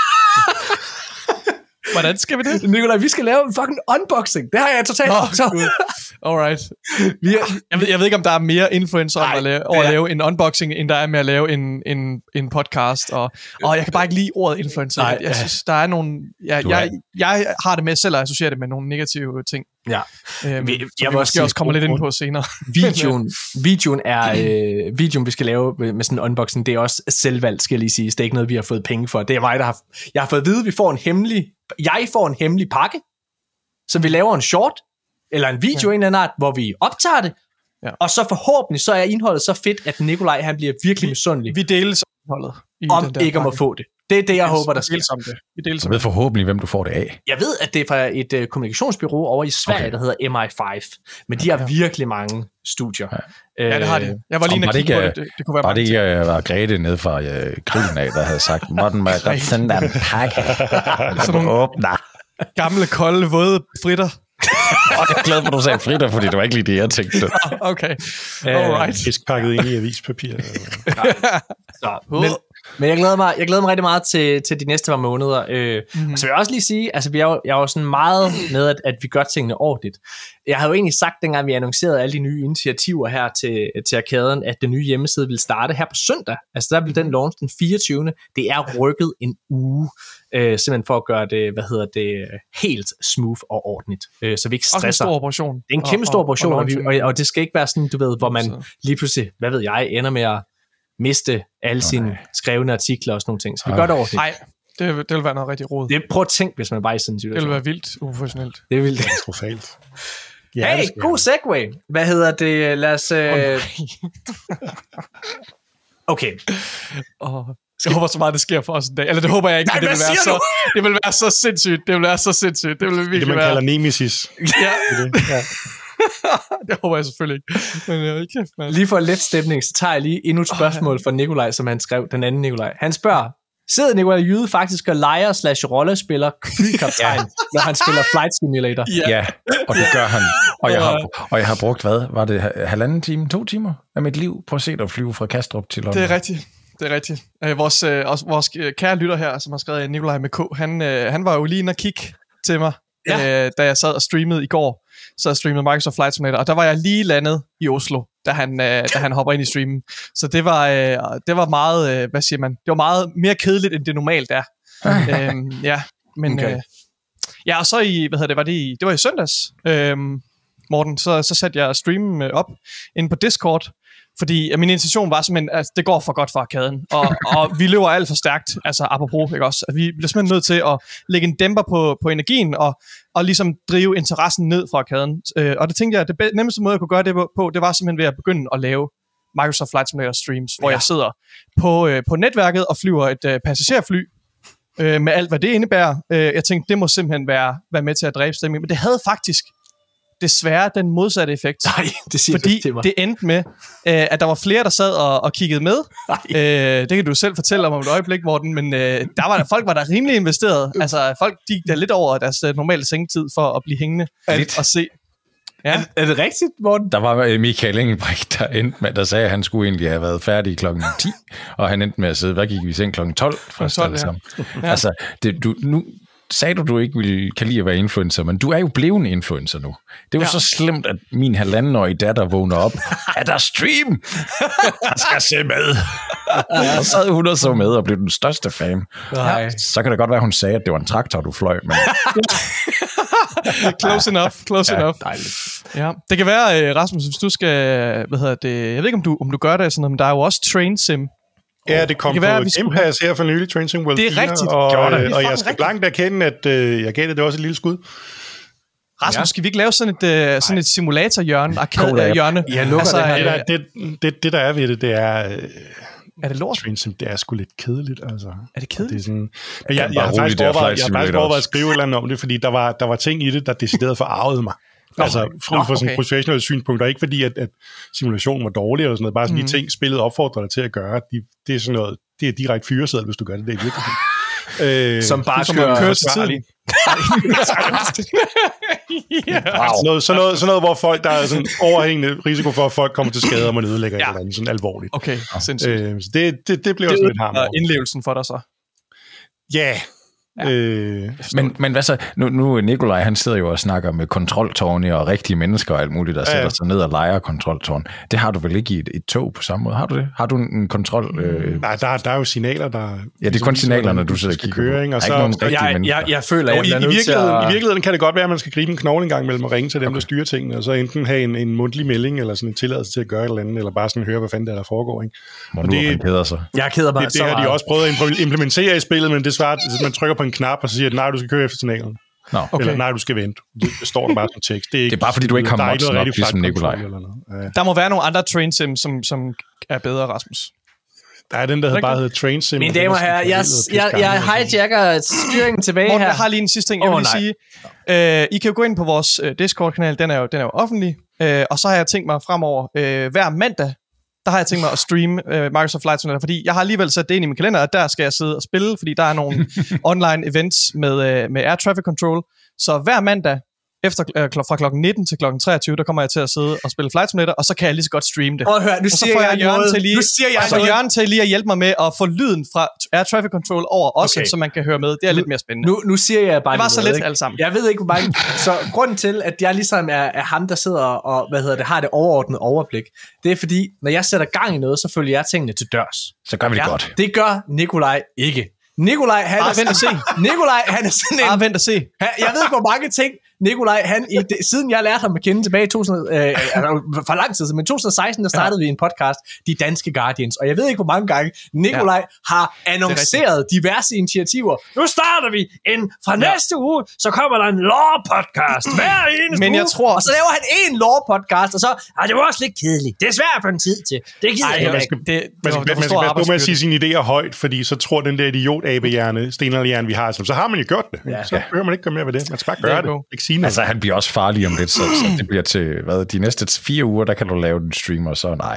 [SPEAKER 2] Hvordan skal vi det?
[SPEAKER 1] Nikolaj, vi skal lave en fucking unboxing. Det har jeg totalt optaget.
[SPEAKER 2] Alright. Vi er, jeg, ved, jeg ved ikke, om der er mere influencer om at lave, over at lave en unboxing, end der er med at lave en, en, en podcast. Og, og jeg kan bare ikke lide ordet influencer. Nej, jeg synes, der er nogle... Jeg, jeg, jeg har det med selv at associere det med nogle negative ting.
[SPEAKER 1] Ja.
[SPEAKER 2] Øhm, vi, jeg vi måske også komme lidt ind på senere.
[SPEAKER 1] Videoen, videoen er... Øh, videoen, vi skal lave med sådan en unboxing, det er også selvvalgt, skal jeg lige sige. Det er ikke noget, vi har fået penge for. Det er mig, der har... Jeg har fået at vide, at vi får en hemmelig... Jeg får en hemmelig pakke, så vi laver en short, eller en video ja. en eller anden art, hvor vi optager det, ja. og så forhåbentlig, så er indholdet så fedt, at Nikolaj, han bliver virkelig misundelig.
[SPEAKER 2] Vi deles indholdet.
[SPEAKER 1] Om ikke om at få det. Det er det, jeg yes, håber, der sker.
[SPEAKER 2] Om det. Vi deles
[SPEAKER 4] jeg ved forhåbentlig, hvem du får det af.
[SPEAKER 1] Jeg ved, at det er fra et uh, kommunikationsbureau over i Sverige, okay. der hedder M I fem. Men de har ja. virkelig mange studier.
[SPEAKER 2] Ja, ja det har de. Jeg var lige inde og kigge på det. Det, det kunne være
[SPEAKER 4] bare det ikke uh, var Grete nede fra uh, grillen af, der havde sagt, Morten, må jeg godt sende dig en pakke?
[SPEAKER 2] Sådan nogle gamle, kolde, våde fritter.
[SPEAKER 4] Jeg er glad for, at du sagde fritter, fordi det var ikke lige det, jeg tænkte.
[SPEAKER 2] Okay, alright.
[SPEAKER 3] Fisk pakket ind i avispapir.
[SPEAKER 1] Så, men, men jeg glæder mig, jeg glæder mig rigtig meget til, til de næste par måneder. Øh, mm-hmm. Og så vil jeg også lige sige, altså vi er jo, jeg er jo sådan meget med, at, at vi gør tingene ordentligt. Jeg havde jo egentlig sagt, dengang vi annoncerede alle de nye initiativer her til, til arkaden, at den nye hjemmeside ville starte her på søndag. Altså der vil den launch den fireogtyvende Det er rykket en uge, øh, simpelthen for at gøre det, hvad hedder det, helt smooth og ordentligt. Øh, så vi ikke stresser.
[SPEAKER 2] Også en stor operation.
[SPEAKER 1] Det er en kæmpe stor operation, og, og, og, og, og det skal ikke være sådan, du ved, hvor man lige pludselig, hvad ved jeg, ender med at miste alle sine okay. skrevne artikler og sådan nogle ting. Så vi okay. gør det ordentligt.
[SPEAKER 2] Nej, det, det vil være noget rigtig rod.
[SPEAKER 1] Det, prøv at tænke, hvis man bare i sådan en situation.
[SPEAKER 2] Det vil være vildt uprofessionelt.
[SPEAKER 1] Det er vildt.
[SPEAKER 3] Katastrofalt. Ja,
[SPEAKER 1] hey, god segway. Hvad hedder det? Lad os... Øh... Oh, okay.
[SPEAKER 2] Oh. Jeg håber så meget, det sker for os en dag. Eller det håber jeg ikke,
[SPEAKER 1] Nej,
[SPEAKER 2] det vil være så, det vil være så sindssygt. Det vil være så sindssygt. Det vil virkelig
[SPEAKER 3] det, man
[SPEAKER 2] være...
[SPEAKER 3] kalder nemesis.
[SPEAKER 2] Ja. det, ja. det håber jeg selvfølgelig ikke. Men jeg ikke kæft,
[SPEAKER 1] lige for let stemning, så tager jeg lige endnu et spørgsmål fra Nikolaj, som han skrev, den anden Nikolaj. Han spørger, sidder Nikolaj Jyde faktisk og leger slash rollespiller flykaptajn, når han spiller Flight Simulator.
[SPEAKER 4] Ja. ja, og det gør han. Og jeg har, og jeg har brugt, hvad? Var det halvanden time, to timer af mit liv på at se dig flyve fra Kastrup til London?
[SPEAKER 2] Det er rigtigt. Det er rigtigt. Øh, vores, øh, vores kære lytter her, som har skrevet Nikolaj med K, han, øh, han var jo lige inde og kigge til mig, ja. øh, da jeg sad og streamede i går. Så jeg streamede Microsoft Flight Simulator, og der var jeg lige landet i Oslo, da han, øh, da han hopper ind i streamen. Så det var, øh, det var meget, øh, hvad siger man, det var meget mere kedeligt, end det normalt er. øhm, ja, men okay. øh, ja, og så i, hvad hedder det, var det i, det var i søndags, øhm, Morten, så, så satte jeg streamen op inde på Discord, fordi min intention var simpelthen, at det går for godt for arkaden, og, og vi løber alt for stærkt, altså apropos, ikke også? At vi bliver simpelthen nødt til at lægge en dæmper på, på energien, og, og ligesom drive interessen ned fra arkaden. Øh, og det tænkte jeg, at det nemmeste måde, jeg kunne gøre det på, det var simpelthen ved at begynde at lave Microsoft Flight Simulator streams, hvor ja. jeg sidder på, øh, på netværket og flyver et øh, passagerfly, øh, med alt, hvad det indebærer. Øh, jeg tænkte, det må simpelthen være, være med til at dræbe stemningen, men det havde faktisk desværre den modsatte effekt.
[SPEAKER 1] Nej, det siger
[SPEAKER 2] fordi
[SPEAKER 1] til mig.
[SPEAKER 2] Det endte med, øh, at der var flere, der sad og, og kiggede med. Øh, det kan du selv fortælle om om et øjeblik, Morten, men øh, der var der, folk var der rimelig investeret. Altså, folk gik der lidt over deres uh, normale sengetid for at blive hængende og se.
[SPEAKER 1] Ja. Er, er det rigtigt, Morten?
[SPEAKER 4] Der var Michael Engelbrecht, der endte med, der sagde, at han skulle egentlig have været færdig klokken ti, og han endte med at sidde, hvad gik vi i seng klokken tolv?
[SPEAKER 2] klokken tolv, ja.
[SPEAKER 4] Ja. Altså, det, du, nu sagde du, du ikke ville, kan lide at være influencer, men du er jo blevet influencer nu. Det er jo ja. så slemt, at min halvandenårige datter vågner op. Er der stream? Jeg skal se med. Og så havde hun og så med og blev den største fan.
[SPEAKER 1] Nej.
[SPEAKER 4] Så kan det godt være, hun sagde, at det var en traktor, du fløj med.
[SPEAKER 2] Close enough, close ja, enough.
[SPEAKER 1] Dejligt.
[SPEAKER 2] Ja. Det kan være, Rasmus, hvis du skal, hvad hedder det, jeg ved ikke, om du, om du gør det sådan noget, men der er jo også Train Sim.
[SPEAKER 3] Ja, det kom det på være, Game Pass her for nylig, Train Sim World
[SPEAKER 2] det er
[SPEAKER 3] fire,
[SPEAKER 2] rigtigt.
[SPEAKER 3] og,
[SPEAKER 2] det.
[SPEAKER 3] og, og jeg skal blankt erkende, at øh, jeg gav det, det også et lille skud.
[SPEAKER 2] Rasmus, ja. skal vi ikke lave sådan et, uh, sådan et simulator-hjørne, arcade-hjørne?
[SPEAKER 3] Ja, lukker altså, det her. Øh, det, det, det, der er ved det, det er... Øh,
[SPEAKER 2] er det lort?
[SPEAKER 3] Train Sim, det er sgu lidt kedeligt, altså.
[SPEAKER 2] Er det kedeligt?
[SPEAKER 3] Det er sådan, jeg, jeg, jeg har faktisk overvejet at skrive et eller andet om det, fordi der var, der var ting i det, der decideret forarvede mig. Nå, altså fra okay. sådan professionelle synspunkter, ikke fordi, at, at simulationen var dårlig eller sådan noget, bare sådan mm. de ting, spillet opfordrer dig til at gøre, de, det er sådan noget, det er direkte fyreseddel, hvis du gør det, det er virkelig.
[SPEAKER 1] øh, Som bare skal køre til tiden.
[SPEAKER 3] yeah. wow. sådan, noget, sådan, noget, sådan noget, hvor folk, der er sådan overhængende risiko for, at folk kommer til skade, og man ødelægger ja. et eller andet, sådan alvorligt.
[SPEAKER 2] Okay, sindssygt.
[SPEAKER 3] Øh, så det, det, det bliver også lidt harm.
[SPEAKER 2] Det er indlevelsen for dig så.
[SPEAKER 3] Ja, yeah. Ja.
[SPEAKER 4] Øh, men, men hvad så, nu, nu Nikolaj, han sidder jo og snakker med kontroltårne og rigtige mennesker og alt muligt, der sætter ja. sig ned og leger kontroltårn. Det har du vel ikke i et, et tog på samme måde? Har du det? Har du en kontrol? Øh...
[SPEAKER 3] Nej, der, der er jo signaler, der...
[SPEAKER 4] Ja, det er kun signalerne, du sidder og kigger
[SPEAKER 3] køring, og så,
[SPEAKER 4] jeg,
[SPEAKER 1] jeg, jeg, jeg føler, at
[SPEAKER 3] jeg
[SPEAKER 1] i, i,
[SPEAKER 3] virkeligheden, at... I virkeligheden kan det godt være, at man skal gribe en knogle en gang mellem og ringe til dem, okay. der styrer tingene, og så enten have en, en mundtlig melding, eller sådan en tilladelse til at gøre et eller andet, eller bare sådan høre, hvad fanden der, der foregår. Ikke?
[SPEAKER 4] Hvor nu det, keder sig.
[SPEAKER 1] Jeg keder mig
[SPEAKER 3] det, det har de også prøvet at implementere i spillet, men det svarer, at man trykker på en knap, og så siger, nej, du skal køre efter signalen.
[SPEAKER 4] No.
[SPEAKER 3] Okay. Eller nej, du skal vente. Det står der bare som tekst. Det er, ikke,
[SPEAKER 4] det er bare fordi, du ikke har modsen op, ligesom Nikolaj.
[SPEAKER 2] Ja. Der må være nogle andre Train Sim, som, som er bedre, Rasmus.
[SPEAKER 3] Der er den, der hedder, bare hedder Train Sim.
[SPEAKER 1] Mine damer og herrer, jeg, jeg, jeg hijacker styringen tilbage
[SPEAKER 2] Morten,
[SPEAKER 1] her.
[SPEAKER 2] Jeg har lige en sidste ting, jeg oh, vil sige. Uh, I kan jo gå ind på vores uh, Discord-kanal, den er jo, den er jo offentlig. Uh, og så har jeg tænkt mig fremover, uh, hver mandag, der har jeg tænkt mig at streame uh, Microsoft Flight Simulator, fordi jeg har alligevel sat det ind i min kalender, at der skal jeg sidde og spille, fordi der er nogle online events med, uh, med Air Traffic Control. Så hver mandag, efter, øh, fra klokken nitten til klokken treogtyve, der kommer jeg til at sidde og spille Flight Simulator, og så kan jeg lige så godt streame det.
[SPEAKER 1] Og hør, nu siger
[SPEAKER 2] og så får
[SPEAKER 1] jeg,
[SPEAKER 2] jeg Jørgen til lige,
[SPEAKER 1] nu siger jeg
[SPEAKER 2] og så Jørgen til lige at hjælpe mig med at få lyden fra Air Traffic Control over også, okay. så man kan høre med. Det er nu, lidt mere spændende.
[SPEAKER 1] Nu, nu siger jeg bare
[SPEAKER 2] det var så
[SPEAKER 1] noget,
[SPEAKER 2] lidt alle sammen.
[SPEAKER 1] Jeg ved ikke, hvor mange... Så grunden til, at jeg ligesom er, er ham, der sidder og hvad hedder det, har det overordnede overblik, det er fordi, når jeg sætter gang i noget, så følger jeg tingene til dørs.
[SPEAKER 4] Så gør vi det
[SPEAKER 1] ja,
[SPEAKER 4] godt.
[SPEAKER 1] Det gør Nikolaj ikke. Nikolaj, han
[SPEAKER 2] Bare
[SPEAKER 1] er
[SPEAKER 2] vent og se.
[SPEAKER 1] Nikolaj, han er sådan en...
[SPEAKER 2] Bare vent og se.
[SPEAKER 1] Han, jeg ved ikke, hvor mange ting Nikolaj, han, i det, siden jeg lærte ham at kende tilbage i to tusind, øh, for lang tid siden, men i to tusind og seksten, der startede ja. vi en podcast, De Danske Guardians, og jeg ved ikke, hvor mange gange Nikolaj ja. har annonceret diverse initiativer. Nu starter vi en, fra ja. næste uge, så kommer der en lore-podcast hver eneste
[SPEAKER 2] men jeg
[SPEAKER 1] uge,
[SPEAKER 2] tror...
[SPEAKER 1] og så laver han en lore-podcast, og så, ah, det var også lidt kedeligt. Det er svært at få en tid til. Det gider jeg ikke.
[SPEAKER 3] Det, det, man skal være på med at sige sine idéer højt, fordi så tror den der idiot-abehjerne, stenalderhjerne, vi har, så har man jo gjort det. Ja. Så behøver man ikke gøre mere ved det. Man skal bare gøre det. det.
[SPEAKER 4] Altså, han bliver også farlig om lidt, så, så det bliver til, hvad, de næste fire uger, der kan du lave en stream, og så nej.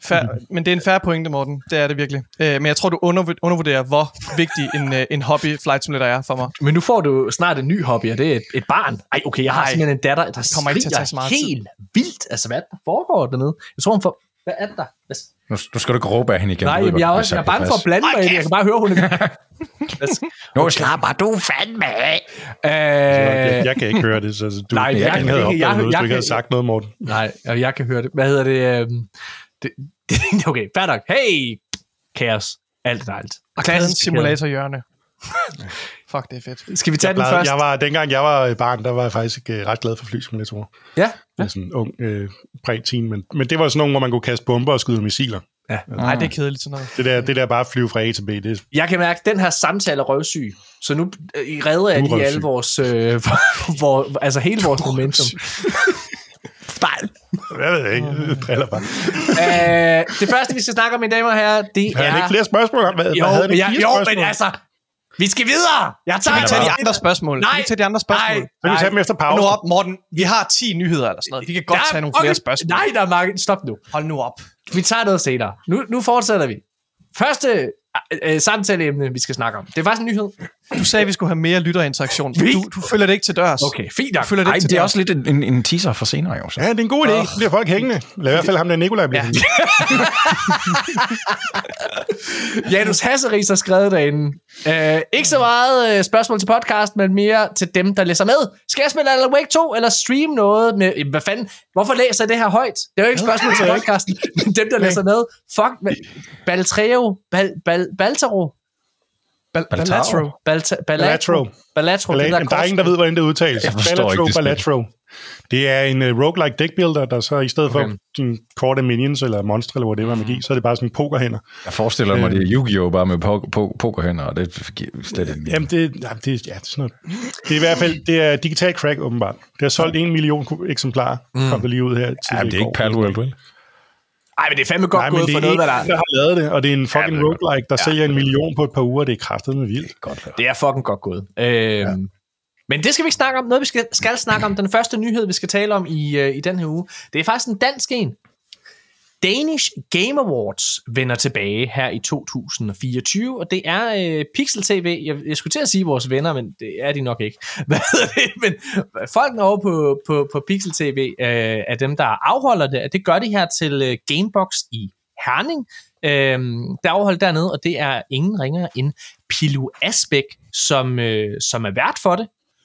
[SPEAKER 2] Fair, men det er en fair pointe, Morten. Det er det virkelig. Øh, men jeg tror, du under, undervurderer, hvor vigtig en, øh, en hobby Flight Simulator er for mig.
[SPEAKER 1] Men nu får du snart en ny hobby, og det er et, et barn. Ej, okay, jeg har Ej, simpelthen en datter, der kommer ikke til at tage så meget helt tid. Vildt. Altså, hvad der foregår dernede? Jeg tror, hun får... Hvad er det der? Hvad?
[SPEAKER 4] Nu, nu skal du ikke råbe af hende igen.
[SPEAKER 1] Nej, jeg, jeg, også, jeg er bange for at blande mig i det. Jeg kan bare høre, hun er...
[SPEAKER 4] Nu slapper du fandme af.
[SPEAKER 3] Øh... Jeg, jeg kan ikke høre det, så du,
[SPEAKER 1] nej, jeg, jeg,
[SPEAKER 3] jeg,
[SPEAKER 1] jeg,
[SPEAKER 3] jeg, jeg,
[SPEAKER 1] jeg,
[SPEAKER 3] du ikke havde sagt noget, Morten.
[SPEAKER 1] Nej, jeg kan høre det. Hvad hedder det? det, det okay, fair nok. Hey, kaos. Alt er dejligt.
[SPEAKER 2] Klassisk simulatorhjørne. Fuck, det er fedt.
[SPEAKER 1] Skal vi tage
[SPEAKER 3] jeg
[SPEAKER 1] den
[SPEAKER 3] plejede,
[SPEAKER 1] først?
[SPEAKER 3] Jeg var, dengang jeg var barn, der var jeg faktisk uh, ret glad for flysimulatorer.
[SPEAKER 1] Ja.
[SPEAKER 3] Det er sådan en ung uh, præ-teen, men, men det var sådan nogle, hvor man kunne kaste bomber og skyde missiler.
[SPEAKER 2] Ja. Nej, det er kedeligt sådan noget.
[SPEAKER 3] Det der, det der bare at flyve fra A til B, det
[SPEAKER 1] jeg kan mærke, at den her samtale er røvsyg. Så nu øh, redder jeg lige alle vores... Øh, hvor, altså hele vores momentum.
[SPEAKER 3] Fejl. Jeg ved ikke. Det driller bare.
[SPEAKER 1] Æh, det første, vi skal snakke om, mine damer og herrer, det er...
[SPEAKER 3] Har ikke flere spørgsmål? Hvad,
[SPEAKER 1] jo,
[SPEAKER 3] havde
[SPEAKER 1] men, jeg, jo
[SPEAKER 3] spørgsmål?
[SPEAKER 1] men altså... Vi skal videre! Jeg tager
[SPEAKER 2] vi tage de andre spørgsmål.
[SPEAKER 1] Nej,
[SPEAKER 2] vi tage de andre spørgsmål.
[SPEAKER 3] Nej, så vi tage dem efter pause.
[SPEAKER 2] Nu op, Morten. Vi har ti nyheder eller sådan noget. Vi kan godt der, tage nogle flere okay, spørgsmål.
[SPEAKER 1] Nej, der er mange. Stop nu.
[SPEAKER 2] Hold nu op.
[SPEAKER 1] Vi tager noget senere. Nu, nu fortsætter vi. Første øh, samtaleemne, vi skal snakke om. Det er faktisk en nyhed.
[SPEAKER 2] Du sagde, at vi skulle have mere lytterinteraktion. Du, du følger det ikke til dørs.
[SPEAKER 1] Okay, fint nok.
[SPEAKER 2] Du følger det,
[SPEAKER 4] Ej,
[SPEAKER 2] ikke til
[SPEAKER 4] det er
[SPEAKER 2] dørs.
[SPEAKER 4] også lidt en, en, en teaser for senere, jo. Så.
[SPEAKER 3] Ja, det er en god idé. Oh. Bliver folk hængende. Lad i hvert fald ham der Nikolaj blive hængende.
[SPEAKER 1] Janus Hasseris har skrevet derinde. Øh, ikke så meget øh, spørgsmål til podcast, men mere til dem, der læser med. Skal jeg spille Alan Wake to, eller streame noget med... Hvad fanden? Hvorfor læser jeg det her højt? Det er jo ikke et spørgsmål til podcasten, men dem, der læser med. Fuck, Baltreo, Bal, Bal, Baltaro.
[SPEAKER 2] Balatro.
[SPEAKER 1] Balatro. Balatro.
[SPEAKER 3] Der er ingen, der ved, hvordan det udtales.
[SPEAKER 4] Balatro,
[SPEAKER 3] Balatro. Det er en uh, roguelike deckbuilder, der så i stedet for dine korte minions eller monstre, eller hvor det var magi, så er det bare sådan pokerhænder.
[SPEAKER 4] Jeg forestiller mig, det er Yu-Gi-Oh! Bare med po- po- pokerhænder, og det er slet ikke...
[SPEAKER 3] Jamen, det, ja, det, ja, det er sådan noget. Det er i hvert fald, det er digital crack, åbenbart. Det har solgt en million eksemplarer, mm. kom det lige ud her til
[SPEAKER 4] Jamen, det er ikke Palworld, vel?
[SPEAKER 1] Ej, men det er fandme godt
[SPEAKER 3] Nej,
[SPEAKER 1] gået for noget, hvad der er.
[SPEAKER 3] der har lavet det, og det er en fucking ja, roguelike, der ja, sælger en million på et par uger, det er kraftedeme vildt.
[SPEAKER 1] Godt, det er fucking godt gået. Øhm, ja. Men det skal vi ikke snakke om. Noget, vi skal, skal snakke om. Den første nyhed, vi skal tale om i, uh, i den her uge, det er faktisk en dansk en. Danish Game Awards vender tilbage her i to tusind fireogtyve, og det er uh, Pixel T V. Jeg, jeg skulle til at sige vores venner, men det er de nok ikke. Hvad det? Men folk over på, på, på Pixel T V uh, er dem, der afholder det, og det gør de her til uh, Gamebox i Herning. Uh, der afholder dernede, og det er ingen ringere end Pilo Asbæk, som, uh, som er vært for det.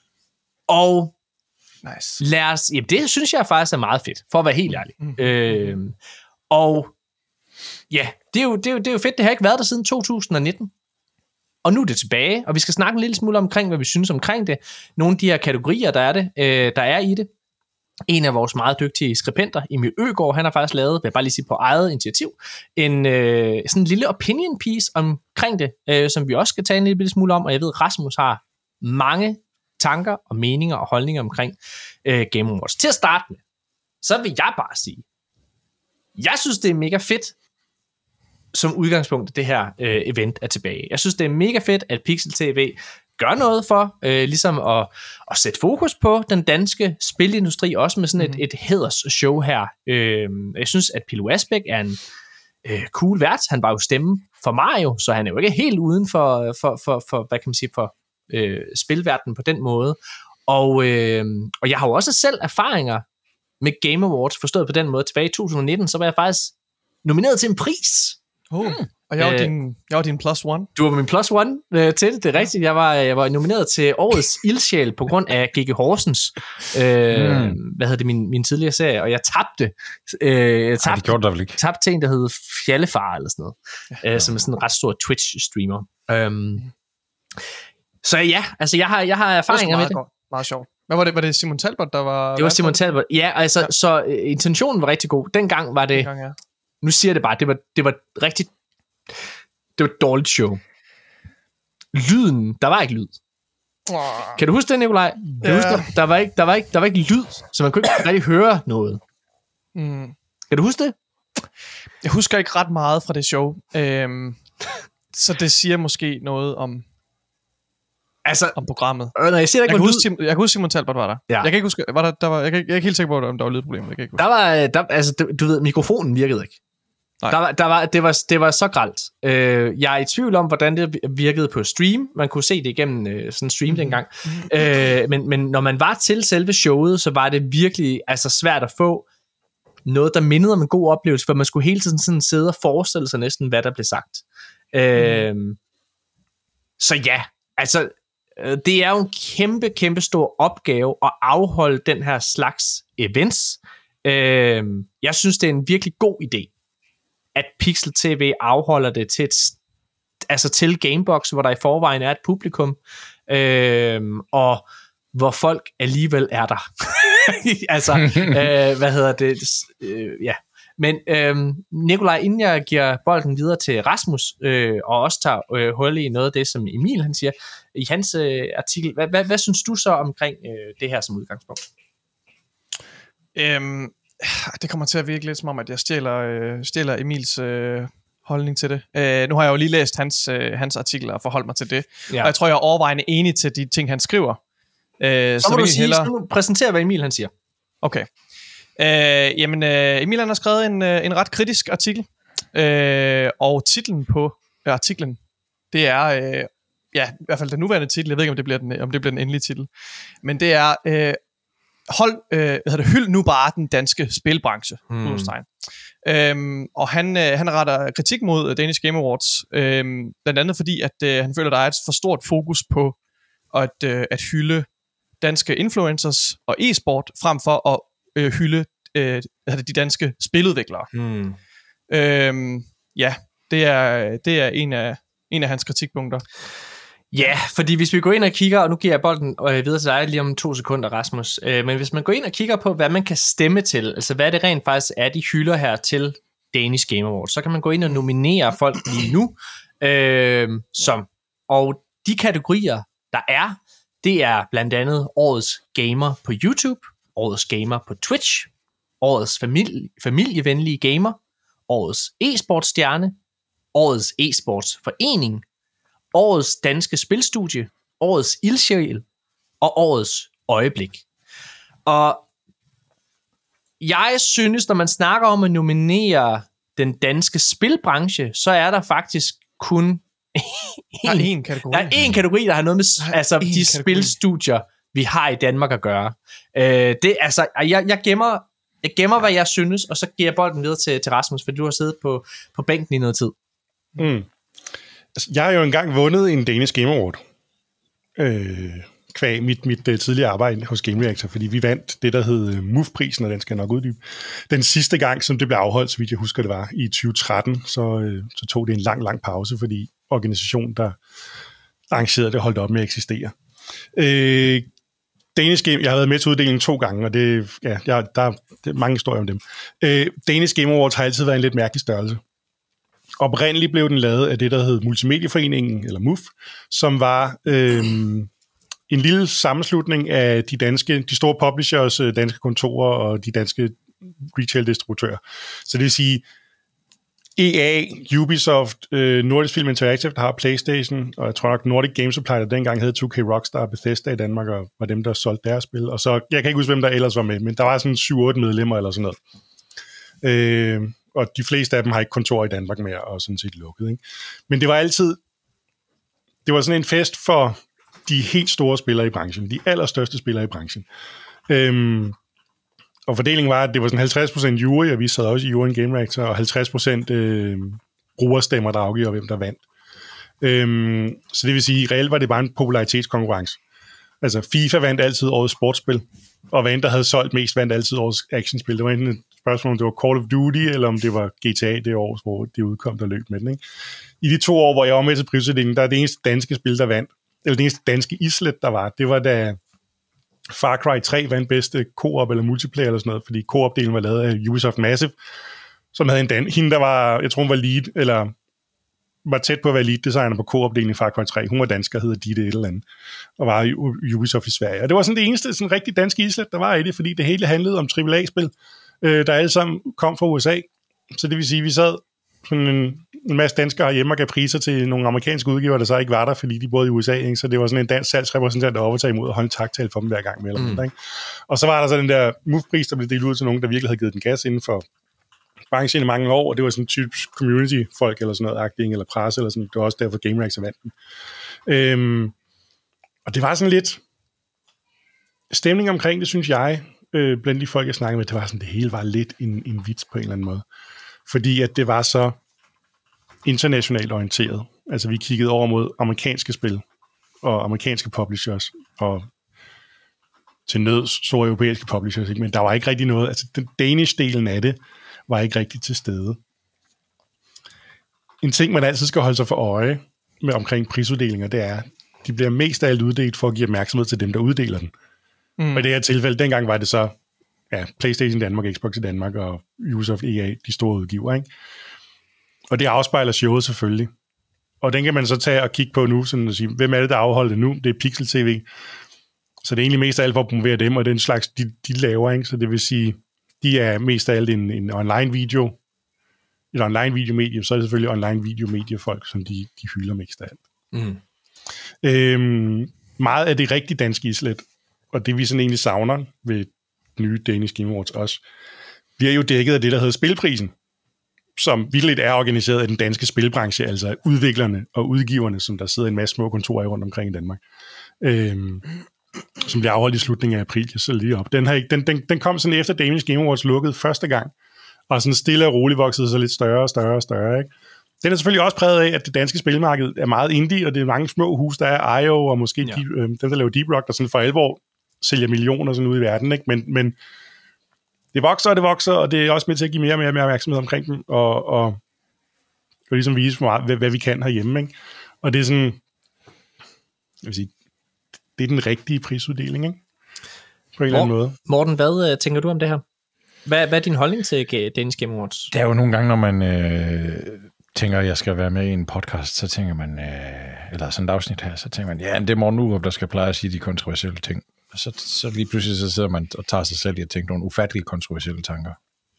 [SPEAKER 1] Og
[SPEAKER 2] nice.
[SPEAKER 1] lad os, jamen det synes jeg faktisk er meget fedt, for at være helt ærlig. Mm-hmm. Øh, og ja, det er, jo, det, er jo, det er jo fedt, det har ikke været der siden to tusind nitten. Og nu er det tilbage, og vi skal snakke en lille smule omkring, hvad vi synes omkring det. Nogle af de her kategorier, der er, det, øh, der er i det. En af vores meget dygtige skribenter, Emil Øgaard, han har faktisk lavet, vil jeg bare lige sige på eget initiativ, en øh, sådan en lille opinion piece omkring det, øh, som vi også skal tage en lille smule om, og jeg ved, Rasmus har mange tanker og meninger og holdninger omkring øh, Game Awards. Til at starte med, så vil jeg bare sige, jeg synes, det er mega fedt, som udgangspunkt, at det her øh, event er tilbage. Jeg synes, det er mega fedt, at Pixel T V gør noget for, øh, ligesom at, at sætte fokus på den danske spilindustri, også med sådan et, mm. et hædersshow her. Øh, jeg synes, at Pilo Asbæk er en øh, cool vært. Han var jo stemme for Mario, så han er jo ikke helt uden for, for, for, for hvad kan man sige, for øh, spilverdenen på den måde. Og, øh, og jeg har jo også selv erfaringer med Game Awards, forstået på den måde. Tilbage i to tusind nitten, så var jeg faktisk nomineret til en pris.
[SPEAKER 2] Oh. Mm. Og jeg var, øh, din, jeg var din plus one.
[SPEAKER 1] Du var min plus one øh, til det, det er rigtigt. Jeg var, jeg var nomineret til årets ildsjæl på grund af G G Horsens, øh, mm. hvad hedder det, min, min tidligere serie, og jeg tabte. Øh, jeg tabte,
[SPEAKER 4] Ej, det gjorde du vel ikke.
[SPEAKER 1] tabte til en, der hed Fjallefar eller sådan noget, ja, øh, som er sådan en ret stor Twitch-streamer. Um, så ja, altså jeg har, jeg har erfaringer med det.
[SPEAKER 2] Godt. Meget sjovt. Hvad var det? Var det Simon Talbot, der var...
[SPEAKER 1] Det var Simon Talbot. Ja, altså, ja. Så uh, intentionen var rigtig god. Dengang var det...
[SPEAKER 2] Dengang, ja.
[SPEAKER 1] Nu siger jeg det bare, det var, det var rigtig... Det var et dårligt show. Lyden, der var ikke lyd. Oh. Kan du huske det, Nikolaj? Kan ja. du huske det? Der var ikke, der var ikke, der var ikke lyd, så man kunne ikke rigtig høre noget. Mm. Kan du huske det?
[SPEAKER 2] Jeg husker ikke ret meget fra det show. Øhm, så det siger måske noget om...
[SPEAKER 1] Altså,
[SPEAKER 2] om programmet.
[SPEAKER 1] Øh, nej, jeg, siger, der
[SPEAKER 2] jeg, kan huske, Tim, jeg kan huske, Simon Talbot var der. Ja. Jeg kan ikke huske, var der, der var, jeg, kan, jeg er ikke helt sikker på, om der var lydproblemer. Jeg kan ikke huske.
[SPEAKER 1] Der var, der, altså, du, du ved, mikrofonen virkede ikke. Der var, der var, det, var, det var så grelt. Øh, jeg er i tvivl om, hvordan det virkede på stream. Man kunne se det igennem øh, sådan en stream mm-hmm. dengang. Øh, men, men når man var til selve showet, så var det virkelig altså, svært at få noget, der mindede om en god oplevelse, for man skulle hele tiden sådan sidde og forestille sig næsten, hvad der blev sagt. Mm. Øh, så ja, altså, det er jo en kæmpe, kæmpe stor opgave at afholde den her slags events. Øh, jeg synes, det er en virkelig god idé, at Pixel T V afholder det til, et, altså til Gamebox, hvor der i forvejen er et publikum, øh, og hvor folk alligevel er der. altså, øh, hvad hedder det? Øh, ja. Men øh, Nikolaj, inden jeg giver bolden videre til Rasmus, øh, og også tager øh, hul i noget af det, som Emil han siger, i hans øh, artikel, hvad, hvad, hvad synes du så omkring øh, det her som udgangspunkt?
[SPEAKER 2] Øhm, det kommer til at virke lidt som om, at jeg stjæler, øh, stjæler Emils øh, holdning til det. Øh, nu har jeg jo lige læst hans, øh, hans artikel og forholdt mig til det, ja. Og jeg tror, jeg er overvejende enig til de ting, han skriver. Øh,
[SPEAKER 1] så, så må du sige, hellere... skal du præsentere, hvad Emil han siger.
[SPEAKER 2] Okay. Øh, jamen, øh, Emil han har skrevet en, øh, en ret kritisk artikel, øh, og titlen på øh, artiklen, det er, øh, ja, i hvert fald den nuværende titel, jeg ved ikke, om det bliver den, om det bliver den endelige titel, men det er, øh, hold, øh, hvad hedder det, hyld nu bare den danske spilbranche, hmm. øhm, og han, øh, han retter kritik mod Danish Game Awards, øh, blandt andet fordi, at øh, han føler, der er et for stort fokus på at, øh, at hylde danske influencers og e-sport, frem for at øh, hylde øh, de danske spiludviklere. Hmm. Øhm, ja, det er, det er en, af, en af hans kritikpunkter.
[SPEAKER 1] Ja, fordi hvis vi går ind og kigger, og nu giver jeg bolden øh, videre til dig lige om to sekunder, Rasmus, øh, men hvis man går ind og kigger på, hvad man kan stemme til, altså hvad det rent faktisk er, de hylder her til Danish Game Awards, så kan man gå ind og nominere folk lige nu, øh, som, og de kategorier, der er, det er blandt andet årets gamer på YouTube, årets gamer på Twitch, årets familie, familievenlige gamer, årets e-sportstjerne, årets e-sportsforening, årets danske spilstudie, årets ildsjæl og årets øjeblik. Og jeg synes, når man snakker om at nominere den danske spilbranche, så er der faktisk kun
[SPEAKER 2] der er en kategori.
[SPEAKER 1] Der er en kategori, der har noget med altså, de kategori. spilstudier, vi har i Danmark at gøre. Øh, det, altså, jeg, jeg, gemmer, jeg gemmer, hvad jeg synes, og så giver jeg bolden videre til, til Rasmus, for du har siddet på, på bænken i noget tid.
[SPEAKER 3] Mm. Jeg har jo engang vundet en Danish Game Award. Øh, kvæg mit, mit uh, tidligere arbejde hos Game Reactor, fordi vi vandt det, der hed M U F-prisen, og den skal jeg nok uddybe. Den sidste gang, som det blev afholdt, så vidt jeg husker, det var i tyve tretten, så, øh, så tog det en lang, lang pause, fordi organisationen, der arrangerede det, holdt op med at eksistere. Øh, Danish Game, jeg har været med til uddelingen to gange, og det, ja, jeg, der, der er mange historier om dem. Øh, Danish Game Awards har altid været en lidt mærkelig størrelse. Oprindeligt blev den lavet af det, der hed Multimedieforeningen, eller M U F, som var øh, en lille sammenslutning af de danske, de store publishers, danske kontorer og de danske retail-distributører. Så det vil sige, E A, Ubisoft, øh, Nordisk Film Interactive, der har PlayStation, og jeg tror nok Nordic Game Supply, der dengang hed to K Rockstar og Bethesda i Danmark, og var dem, der solgte deres spil. Og så, jeg kan ikke huske, hvem der ellers var med, men der var sådan syv otte medlemmer eller sådan noget. Øh, og de fleste af dem har ikke kontor i Danmark mere, og sådan set lukket. Ikke? Men det var altid, det var sådan en fest for de helt store spillere i branchen, de allerstørste spillere i branchen. Øhm, og fordelingen var, at det var sådan halvtreds procent jury, og vi sad også i juryen Game Reactor, og halvtreds procent øh, brugerstemmer, der afgiver, hvem der vandt. Øhm, så det vil sige, reelt var det bare en popularitetskonkurrence. Altså FIFA vandt altid årets sportsspil, og hvad end der havde solgt mest, vandt altid årets actionspil. Det var enten et spørgsmål, om det var Call of Duty, eller om det var G T A det år, hvor det udkom, der løb med den. Ikke? I de to år, hvor jeg var med til prisuddelingen, der er det eneste danske spil, der vandt, eller det eneste danske islet, der var, det var da Far Cry tre vandt bedste co-op eller multiplayer eller sådan noget, fordi co-op-delen var lavet af Ubisoft Massive, som havde en dan- hende, der var, jeg tror hun var lead, eller var tæt på at være lead-designer på co-op-delen i Far Cry tre. Hun var dansker, hedder Ditte et eller andet, og var i Ubisoft i Sverige. Og det var sådan det eneste sådan rigtig danske islet, der var i det, fordi det hele handlede om triple A-spil, øh, der alle sammen kom fra U S A. Så det vil sige, at vi sad sådan en, en masse danskere hjemme og gav priser til nogle amerikanske udgiver, der så ikke var der, fordi de boede i U S A, ikke? Så det var sådan en dansk salgsrepræsentant, der overtog imod og holdt taktale for dem hver gang med. Eller mm. noget, ikke? Og så var der så den der M U F-pris, der blev delt ud til nogen, der virkelig havde givet den gas inden for branchen i mange år, og det var sådan typisk community-folk eller sådan noget, acting eller presse eller sådan. Det var også derfor GameRax er vandt den. Øhm, og det var sådan lidt stemning omkring det, synes jeg, øh, blandt de folk, jeg snakkede med, det var sådan, det hele var lidt en, en vits på en eller anden måde. Fordi at det var så internationalt orienteret. Altså vi kiggede over mod amerikanske spil, og amerikanske publishers, og til nød store europæiske publishers, ikke? Men der var ikke rigtig noget, altså den Danish-delen af det, var ikke rigtig til stede. En ting, man altid skal holde sig for øje med omkring prisuddelinger, det er, de bliver mest af alt uddelt for at give opmærksomhed til dem, der uddeler den. Mm. Og i det her tilfælde, dengang var det så ja, PlayStation Danmark, Xbox i Danmark og Ubisoft E A, de store udgiver, ikke? Og det afspejler showet selvfølgelig. Og den kan man så tage og kigge på nu, sådan at sige, hvem er det, der afholder det nu? Det er Pixel T V. Så det er egentlig mest af alt for at promovere dem, og den slags, de, de laver, ikke? Så det vil sige, de er mest af alt en, en online video, et online videomedie, så er det selvfølgelig online videomediefolk, som de, de hylder mest af alt. Mm. Øhm, meget af det rigtig danske islet, og det vi sådan egentlig savner ved nye Danish Game Awards også, vi er jo dækket af det, der hedder Spilprisen, som virkelig er organiseret af den danske spilbranche, altså udviklerne og udgiverne, som der sidder en masse små kontorer rundt omkring i Danmark, øhm, som bliver afholdt i slutningen af april. Jeg så lige op. Den, her, den, den, den kom sådan efter Danish Game Awards lukkede første gang, og sådan stille og roligt voksede så lidt større og større og større, ikke? Den er selvfølgelig også præget af, at det danske spilmarked er meget indie, og det er mange små hus, der er I O, og måske ja. de, øh, dem, der laver Deep Rock, der sådan for alvor sælger millioner sådan ud i verden, ikke? Men, men det vokser, og det vokser, og det er også med til at give mere og mere, mere opmærksomhed omkring dem, og, og, og ligesom vise for meget, hvad, hvad vi kan herhjemme, ikke? Og det er sådan, jeg vil sige, det er den rigtige prisuddeling, ikke? På en eller anden måde.
[SPEAKER 5] Morten, hvad uh, tænker du om det her? Hvad, hvad er din holdning til Danish Game Awards?
[SPEAKER 4] Det er jo nogle gange, når man øh, tænker, at jeg skal være med i en podcast, så tænker man, øh, eller sådan et afsnit her, så tænker man, ja, det er Morten Urup, der skal pleje at sige de kontroversielle ting. Og så, så lige pludselig så sidder man og tager sig selv i at tænke nogle ufattelige kontroversielle tanker.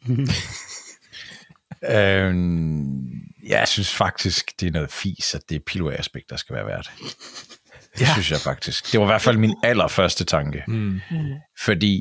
[SPEAKER 4] øhm, jeg synes faktisk, det er noget fis, at det er Pilo Asbæk, der skal være vært. Det ja. synes jeg faktisk. Det var i hvert fald min allerførste tanke. Mm. Fordi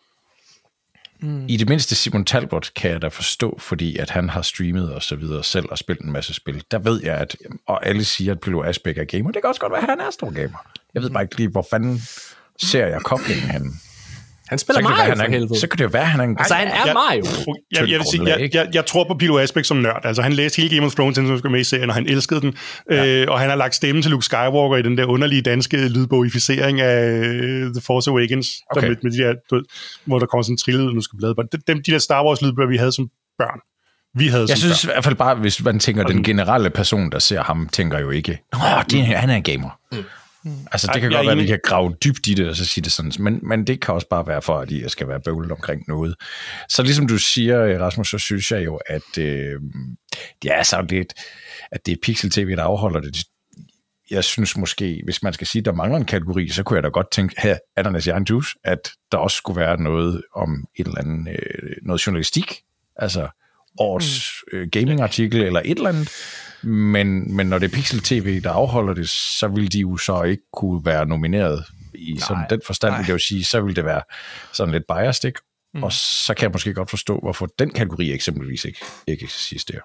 [SPEAKER 4] mm. i det mindste Simon Talbot kan jeg da forstå, fordi at han har streamet og så videre selv og spillet en masse spil. Der ved jeg, at og alle siger, at Pilo Asbæk er gamer. Det kan også godt være, at han er stor gamer. Jeg ved bare ikke lige, hvor fanden ser jeg koblingen henne.
[SPEAKER 5] Han spiller Mario for helvede.
[SPEAKER 4] Så kan det jo være, han er en...
[SPEAKER 5] Altså, han er
[SPEAKER 3] jeg,
[SPEAKER 5] Mario.
[SPEAKER 3] Jeg, jeg, jeg, vil sige, jeg, jeg, jeg tror på Pilo Asbæk som nørd. Altså, han læste hele Game of Thrones, som skulle med i serien, og han elskede den. Ja. Øh, og han har lagt stemme til Luke Skywalker i den der underlige danske lydbogificering af The Force Awakens, okay. der med, med de der, du ved, hvor der kommer sådan en trillelyd, nu skal blade på. De, de der Star Wars lydbøger, vi havde som børn. Vi havde
[SPEAKER 4] jeg synes
[SPEAKER 3] børn.
[SPEAKER 4] I hvert fald bare, hvis man tænker, og den generelle person, der ser ham, tænker jo ikke, åh, det, han er en gamer. Mm. Altså, det kan Ej, godt være, at vi kan grave dybt i det, og så sige det sådan, men, men det kan også bare være for, at jeg skal være bøvlet omkring noget. Så ligesom du siger, Rasmus, så synes jeg jo, at øh, det er så lidt, at det er Pixel T V, der afholder det. Jeg synes måske, hvis man skal sige, at der mangler en kategori, så kunne jeg da godt tænke, her ananas i egen juice, at der også skulle være noget om et eller andet, øh, noget journalistik, altså årets øh, gamingartikel eller et eller andet. Men, men når det er Pixel T V, der afholder det, så vil de jo så ikke kunne være nomineret i sådan den forstand, nej. Vil det jo sige, så vil det være sådan lidt biased, ikke? Mm. Og så kan jeg måske godt forstå, hvorfor den kategori eksempelvis ikke, ikke eksisterer.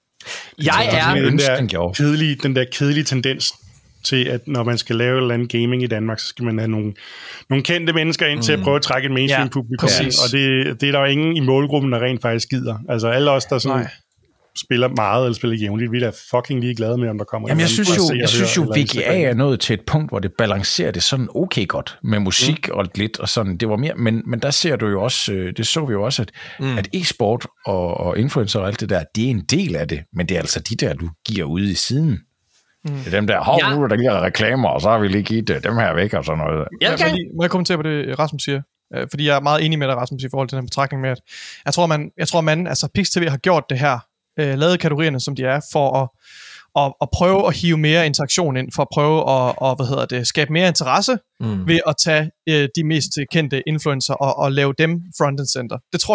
[SPEAKER 5] Jeg er
[SPEAKER 3] den der, kedelige, den der kedelige tendens til, at når man skal lave et eller andet gaming i Danmark, så skal man have nogle, nogle kendte mennesker ind mm. til at prøve at trække et mainstream-publikum. Ja, og det, det er der jo ingen i målgruppen, der rent faktisk gider. Altså alle os, der sådan... Nej. spiller meget eller spiller jævnligt. Vi er fucking ligeglade med, om der kommer...
[SPEAKER 4] Jamen, jeg synes jo, jeg synes jo V G A er nået til et punkt, hvor det balancerer det sådan okay godt, med musik mm. og lidt og sådan. Det var mere, men, men der ser du jo også, det så vi jo også, at, mm. at e-sport og, og influencer og alt det der, det er en del af det, men det er altså de der, du giver ude i siden. Mm. Det er dem der, hov, ja. nu er der lige reklamer, og så har vi lige givet dem her væk og sådan noget.
[SPEAKER 2] Ja, okay. lige, må jeg kommentere på det, Rasmus siger? Fordi jeg er meget enig med dig, Rasmus, i forhold til den betragtning med, at jeg tror, man, jeg tror, man, altså Pix T V har gjort det her, øh, lavet kategorierne, som de er, for at, at, at prøve at hive mere interaktion ind, for at prøve at, at hvad hedder det, skabe mere interesse, mm. ved at tage øh, de mest kendte influencer og, og lave dem front and center. Det tror jeg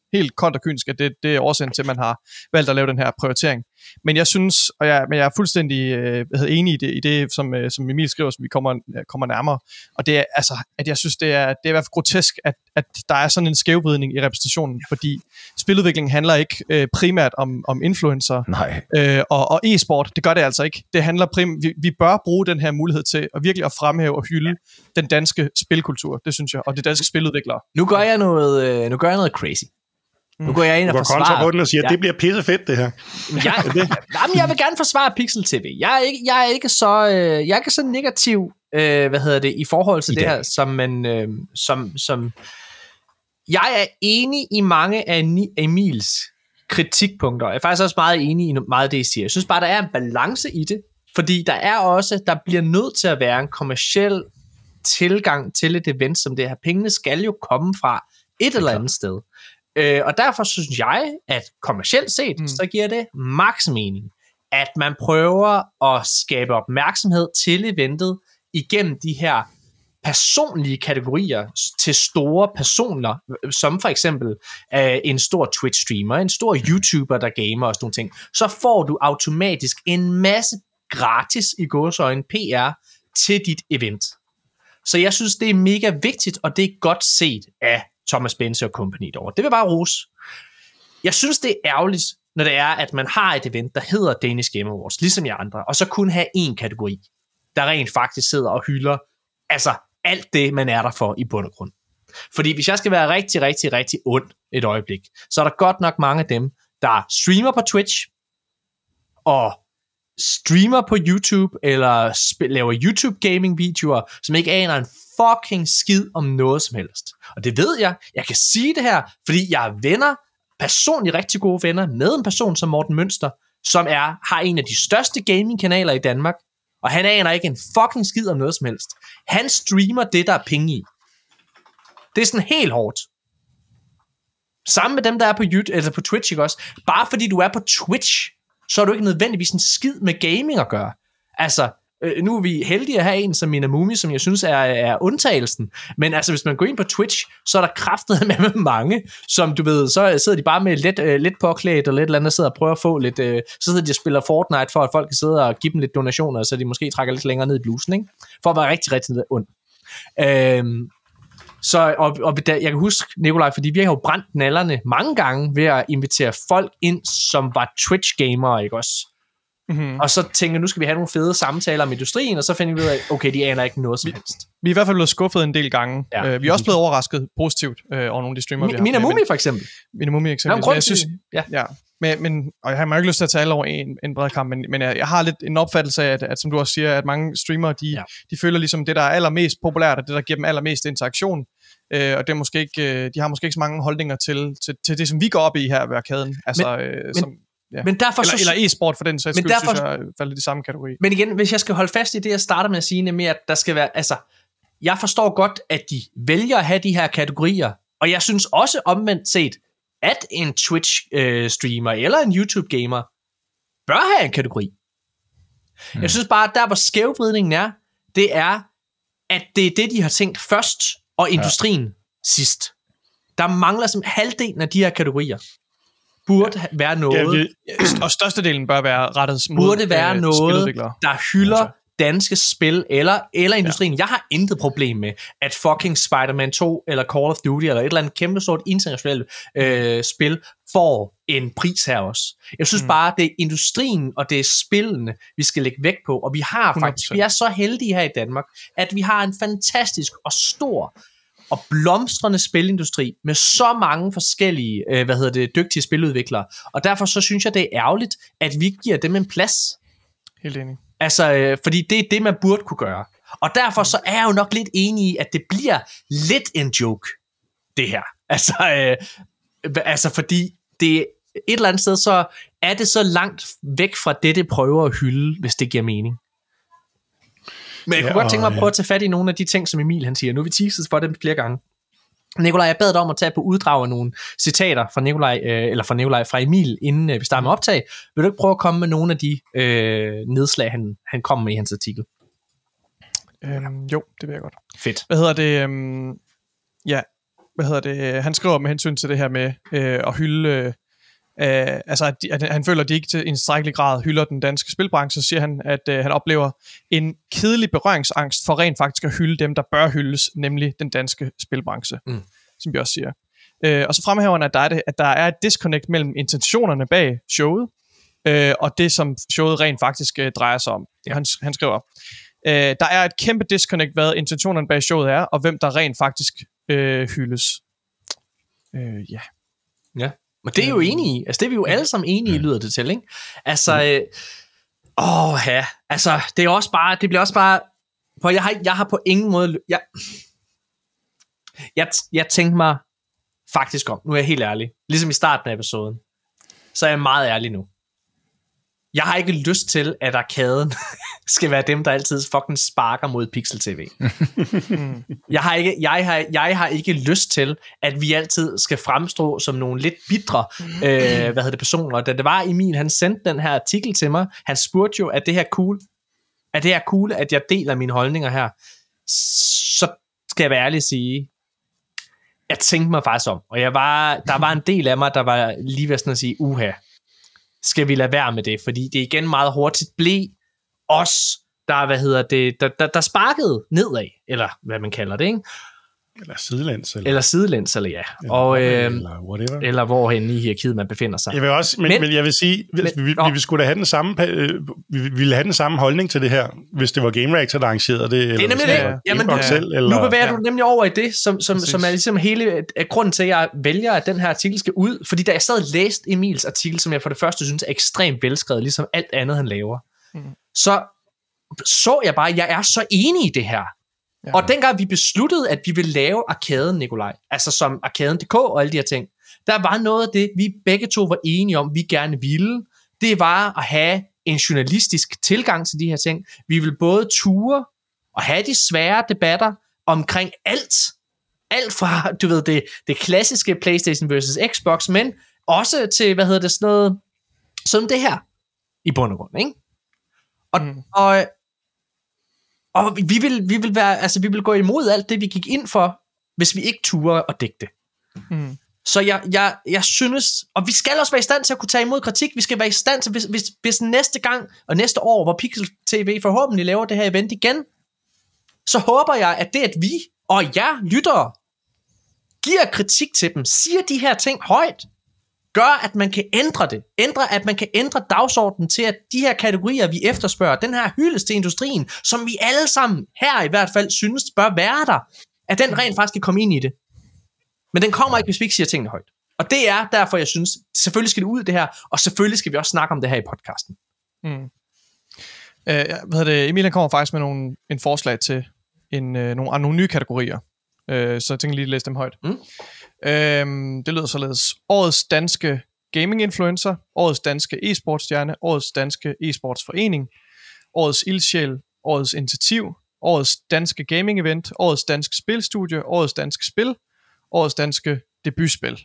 [SPEAKER 2] helt koldt og kynisk, at det, det er årsagen til, at man har valgt at lave den her prioritering. Men jeg synes, og jeg, men jeg er fuldstændig øh, enig i det, i det som, øh, som Emil skriver, som vi kommer, kommer nærmere. Og det er, altså, at jeg synes, det er, det er i hvert fald grotesk, at, at der er sådan en skævvridning i repræsentationen, fordi spiludvikling handler ikke øh, primært om, om influencer øh, og, og e-sport. Det gør det altså ikke. Det handler prim- vi, vi bør bruge den her mulighed til at virkelig at fremhæve og hylde den danske spilkultur, det synes jeg, og de danske spiludviklere.
[SPEAKER 1] Nu gør jeg noget, øh, nu gør jeg noget crazy. Nu går jeg ind og forsvarer...
[SPEAKER 3] Du går kontra på den og siger, at ja. det bliver pissefedt, det her.
[SPEAKER 1] Jeg, jamen, jeg vil gerne forsvare Pixel T V. Jeg er ikke, jeg er ikke så, øh, jeg er ikke så negativ, øh, hvad hedder det, i forhold til I det dag. her, som man, øh, som, som... Jeg er enig i mange af Emils kritikpunkter. Jeg er faktisk også meget enig i meget af det, I siger. Jeg synes bare, der er en balance i det, fordi der er også, der bliver nødt til at være en kommerciel tilgang til et event som det her. Pengene skal jo komme fra et eller andet sted. Øh, og derfor synes jeg, at kommercielt set, mm. så giver det maks mening, at man prøver at skabe opmærksomhed til eventet igennem de her personlige kategorier til store personer, som for eksempel øh, en stor Twitch-streamer, en stor YouTuber, der gamer og sådan nogle ting. Så får du automatisk en masse gratis i gåseøjne P R til dit event. Så jeg synes, det er mega vigtigt, og det er godt set af Thomas Bense og company derovre. Det vil bare rose. Jeg synes, det er ærgerligt, når det er, at man har et event, der hedder Danish Game Awards, ligesom jeg andre, og så kun have én kategori, der rent faktisk sidder og hylder altså alt det, man er der for i bund og grund. Fordi hvis jeg skal være rigtig, rigtig, rigtig ond et øjeblik, så er der godt nok mange af dem, der streamer på Twitch, og streamer på YouTube, eller sp- laver YouTube-gaming-videoer, som ikke aner en fucking skid om noget som helst. Og det ved jeg. Jeg kan sige det her, fordi jeg er venner, personligt rigtig gode venner, med en person som Morten Mønster, som er, har en af de største gaming-kanaler i Danmark, og han aner ikke en fucking skid om noget som helst. Han streamer det, der er penge i. Det er sådan helt hårdt. Sammen med dem, der er på YouTube, eller på Twitch, ikke også? Bare fordi du er på Twitch, så er du ikke nødvendigvis en skid med gaming at gøre. Altså, øh, nu er vi heldige at have en som Minamumi, som jeg synes er, er undtagelsen. Men altså, hvis man går ind på Twitch, så er der kraftet med mange, som du ved, så sidder de bare med lidt, øh, lidt påklædt, og lidt eller andet, sidder og prøver at få lidt, øh, så sidder de og spiller Fortnite, for at folk kan sidde og give dem lidt donationer, så de måske trækker lidt længere ned i blusen, ikke? For at være rigtig, rigtig ond. Øhm, Så, og, og der, jeg kan huske, Nikolaj, fordi vi har jo brændt nallerne mange gange ved at invitere folk ind, som var Twitch-gamere, ikke også? Mm-hmm. Og så tænker jeg, nu skal vi have nogle fede samtaler om industrien, og så finder vi ud af, okay, de aner ikke noget som helst.
[SPEAKER 2] Vi er i hvert fald blevet skuffet en del gange. Ja. Uh, vi er også blevet overrasket positivt uh, over nogle af de streamere,
[SPEAKER 1] Mi-
[SPEAKER 2] vi har.
[SPEAKER 1] Minamumi for eksempel.
[SPEAKER 2] Minamumi eksempel.
[SPEAKER 1] Ja,
[SPEAKER 2] jeg synes, ja. ja. Men, men, og jeg har ikke lyst til at tale over en, en bred kamp, men, men jeg, jeg har lidt en opfattelse af, at, at som du også siger, at mange streamere, de, ja. de føler ligesom det, der er allermest populært, og det, der giver dem allermest interaktion. Øh, og det er måske ikke, de har måske ikke så mange holdninger til, til, til det, som vi går op i her ved arkaden. Altså,
[SPEAKER 1] men,
[SPEAKER 2] øh, som, ja.
[SPEAKER 1] men derfor
[SPEAKER 2] eller,
[SPEAKER 1] så,
[SPEAKER 2] eller e-sport for den sags skyld, synes jeg falder i de samme kategori.
[SPEAKER 1] Men igen, hvis jeg skal holde fast i det, jeg starter med at sige, nemlig at der skal være, altså, jeg forstår godt, at de vælger at have de her kategorier, og jeg synes også omvendt set, at en Twitch-streamer øh, eller en YouTube-gamer bør have en kategori. Hmm. Jeg synes bare, at der hvor skævvridningen er, det er, at det er det, de har tænkt først, og industrien ja. sidst. Der mangler som halvdelen af de her kategorier. Burde ja. være noget...
[SPEAKER 2] Ja, det, og størstedelen bør være rettet mod
[SPEAKER 1] burde være øh, noget, der hylder ja. danske spil, eller, eller industrien. Ja. Jeg har intet problem med, at fucking Spider-Man to, eller Call of Duty, eller et eller andet kæmpe stort internationalt øh, spil, får en pris her også. Jeg synes mm. bare, det er industrien, og det er spillene, vi skal lægge vægt på, og vi har faktisk, vi er så heldige her i Danmark, at vi har en fantastisk og stor og blomstrende spilindustri med så mange forskellige, øh, hvad hedder det, dygtige spiludviklere, og derfor så synes jeg, det er ærgerligt, at vi giver dem en plads.
[SPEAKER 2] Helt enig.
[SPEAKER 1] Altså, øh, fordi det er det, man burde kunne gøre. Og derfor så er jeg jo nok lidt enig i, at det bliver lidt en joke, det her. Altså, øh, altså fordi det et eller andet sted, så er det så langt væk fra det, det prøver at hylde, hvis det giver mening. Men jeg kunne ja, godt tænke mig at prøve at tage fat i nogle af de ting, som Emil han siger. Nu har vi teaset for dem flere gange. Nikolaj, jeg bad dig om at tage på uddrag af nogle citater fra Nikolaj, øh, eller fra Nikolaj, fra Emil, inden øh, vi starter med optag. Vil du ikke prøve at komme med nogle af de øh, nedslag, han, han kom med i hans artikel?
[SPEAKER 2] Øhm, jo, det vil jeg godt.
[SPEAKER 1] Fedt.
[SPEAKER 2] Hvad hedder det? Øhm, ja, hvad hedder det, han skriver med hensyn til det her med øh, at hylde, øh, altså at, de, at han føler, at de ikke til en tilstrækkelig grad hylder den danske spilbranche, så siger han, at øh, han oplever en kedelig berøringsangst for rent faktisk at hylde dem, der bør hyldes, nemlig den danske spilbranche, mm. som vi også siger. Øh, og så fremhæver han, at der, er det, at der er et disconnect mellem intentionerne bag showet, øh, og det, som showet rent faktisk øh, drejer sig om. Ja. Han, han skriver, øh, der er et kæmpe disconnect, hvad intentionerne bag showet er, og hvem der rent faktisk øh, hyldes. Øh, ja.
[SPEAKER 1] Ja, men det er jo enige i. Altså, det er vi jo alle sammen enige i, lyder det til, ikke? Altså, øh, åh, ja. Altså, det er også bare, det bliver også bare, for jeg har, jeg har på ingen måde, jeg, jeg, jeg tænkte mig faktisk om, nu er jeg helt ærlig, ligesom i starten af episoden, så er jeg meget ærlig nu. Jeg har ikke lyst til, at arkaden skal være dem, der altid fucking sparker mod Pixel T V. jeg, har ikke, jeg, har, jeg har ikke lyst til, at vi altid skal fremstå som nogle lidt bitre øh, hvad hedder det, personer. Da det var Emil, han sendte den her artikel til mig, han spurgte jo, at det her cool, at det her cool, at jeg deler mine holdninger her, så skal jeg være ærlig at sige, jeg tænkte mig faktisk om, og jeg var, der var en del af mig, der var lige ved sådan at sige, uha, skal vi lade være med det, fordi det igen meget hurtigt blev os, der, hvad hedder det, der, der, der sparkede nedad, eller hvad man kalder det, ikke?
[SPEAKER 3] Eller sidelæns. Eller,
[SPEAKER 1] eller sidelæns, eller ja.
[SPEAKER 3] Eller,
[SPEAKER 1] og, øh,
[SPEAKER 3] eller whatever.
[SPEAKER 1] Eller hvorhen i hierarkiet man befinder sig.
[SPEAKER 3] Jeg vil også, men, men, men jeg vil sige, men, vi, vi, vi skulle da have den samme, øh, vi ville have den samme holdning til det her, hvis det var Game Reactor, der arrangerede det, eller
[SPEAKER 1] det er nemlig det.
[SPEAKER 3] det
[SPEAKER 1] Jamen,
[SPEAKER 3] du, selv, eller,
[SPEAKER 1] nu bevæger ja. du nemlig over i det, som, som, som er ligesom hele grunden til, at jeg vælger, at den her artikel skal ud, fordi da jeg sad og læste Emils artikel, som jeg for det første synes er ekstremt velskrevet, ligesom alt andet, han laver, mm. så så jeg bare, at jeg er så enig i det her. Ja. Og dengang vi besluttede, at vi ville lave arkaden, Nikolaj, altså som arkaden punktum d k og alle de her ting, der var noget af det, vi begge to var enige om, vi gerne ville. Det var at have en journalistisk tilgang til de her ting. Vi ville både ture og have de svære debatter omkring alt. Alt fra, du ved, det, det klassiske PlayStation versus Xbox, men også til, hvad hedder det, sådan noget, som det her, i bund og grund, ikke? Og, mm. og Og vi vil, vi vil være, altså vi vil gå imod alt det, vi gik ind for, hvis vi ikke turde at dække det. Mm. Så jeg, jeg, jeg synes, og vi skal også være i stand til at kunne tage imod kritik. Vi skal være i stand til, hvis, hvis, hvis næste gang og næste år, hvor Pixel T V forhåbentlig laver det her event igen, så håber jeg, at det, at vi og jer lyttere giver kritik til dem, siger de her ting højt, gør, at man kan ændre det. Ændre, at man kan ændre dagsordenen til, at de her kategorier, vi efterspørger, den her hyldest til industrien, som vi alle sammen her i hvert fald synes bør være der, at den rent faktisk kan komme ind i det. Men den kommer ikke, hvis vi ikke siger tingene højt. Og det er derfor, jeg synes, selvfølgelig skal det ud det her, og selvfølgelig skal vi også snakke om det her i podcasten.
[SPEAKER 2] Mm. Øh, hvad hedder det? Emil kommer faktisk med nogle, en forslag til en, øh, nogle, nogle nye kategorier. Øh, så jeg tænker lige at læse dem højt. Mm. Øhm, det lyder således: årets danske gaming-influencer, årets danske e-sportstjerne, årets danske e-sportsforening, årets ildsjæl, årets initiativ, årets danske gaming-event, årets danske spilstudie, årets danske spil, årets danske debutspil.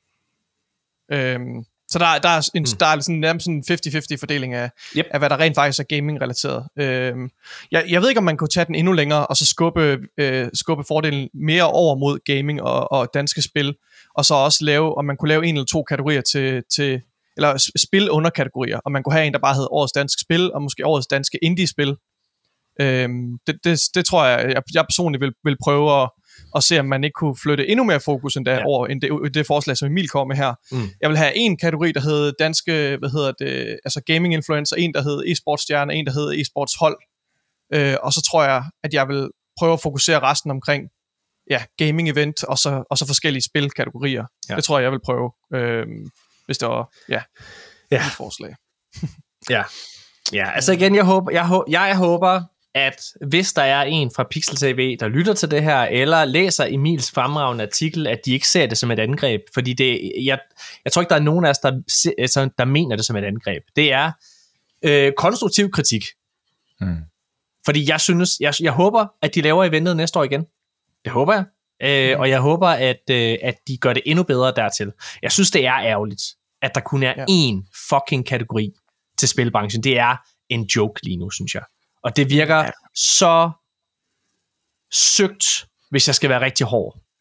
[SPEAKER 2] Øhm, så der, der, er en, mm. der er sådan, nærmest sådan en halvtreds halvtreds fordeling af, yep. af, hvad der rent faktisk er gaming-relateret. Øhm, jeg, jeg ved ikke, om man kunne tage den endnu længere, og så skubbe, øh, skubbe fordelen mere over mod gaming og, og danske spil, og så også lave, om man kunne lave en eller to kategorier til, til eller spil underkategorier, og man kunne have en, der bare hed årets danske spil, og måske årets danske indie-spil. Øhm, det, det, det tror jeg, jeg, jeg personligt vil, vil prøve at og se, om man ikke kunne flytte endnu mere fokus end, der, ja. over, end det, det forslag, som Emil kom med her. Mm. Jeg vil have en kategori, der hedder danske, hvad hedder det, altså gaming influencer, en, der hedder e-sportstjerne, en, der hedder e-sportshold. Øh, og så tror jeg, at jeg vil prøve at fokusere resten omkring ja, gaming event, og så, og så forskellige spilkategorier. Ja. Det tror jeg, jeg vil prøve, øh, hvis det var ja, ja. et forslag.
[SPEAKER 1] ja. ja, altså igen, jeg håber, jeg, håber, jeg håber, at hvis der er en fra Pixel T V, der lytter til det her, eller læser Emils fremragende artikel, at de ikke ser det som et angreb, fordi det, jeg, jeg tror ikke, der er nogen af os, der, altså, der mener det som et angreb. Det er øh, konstruktiv kritik. Mm. Fordi jeg synes, jeg, jeg håber, at de laver eventet næste år igen. Det håber jeg. Øh, mm. Og jeg håber, at, øh, at de gør det endnu bedre dertil. Jeg synes, det er ærgerligt, at der kun er ja. én fucking kategori til spilbranchen. Det er en joke lige nu, synes jeg. Og det virker ja. så søgt, hvis jeg skal være rigtig hård.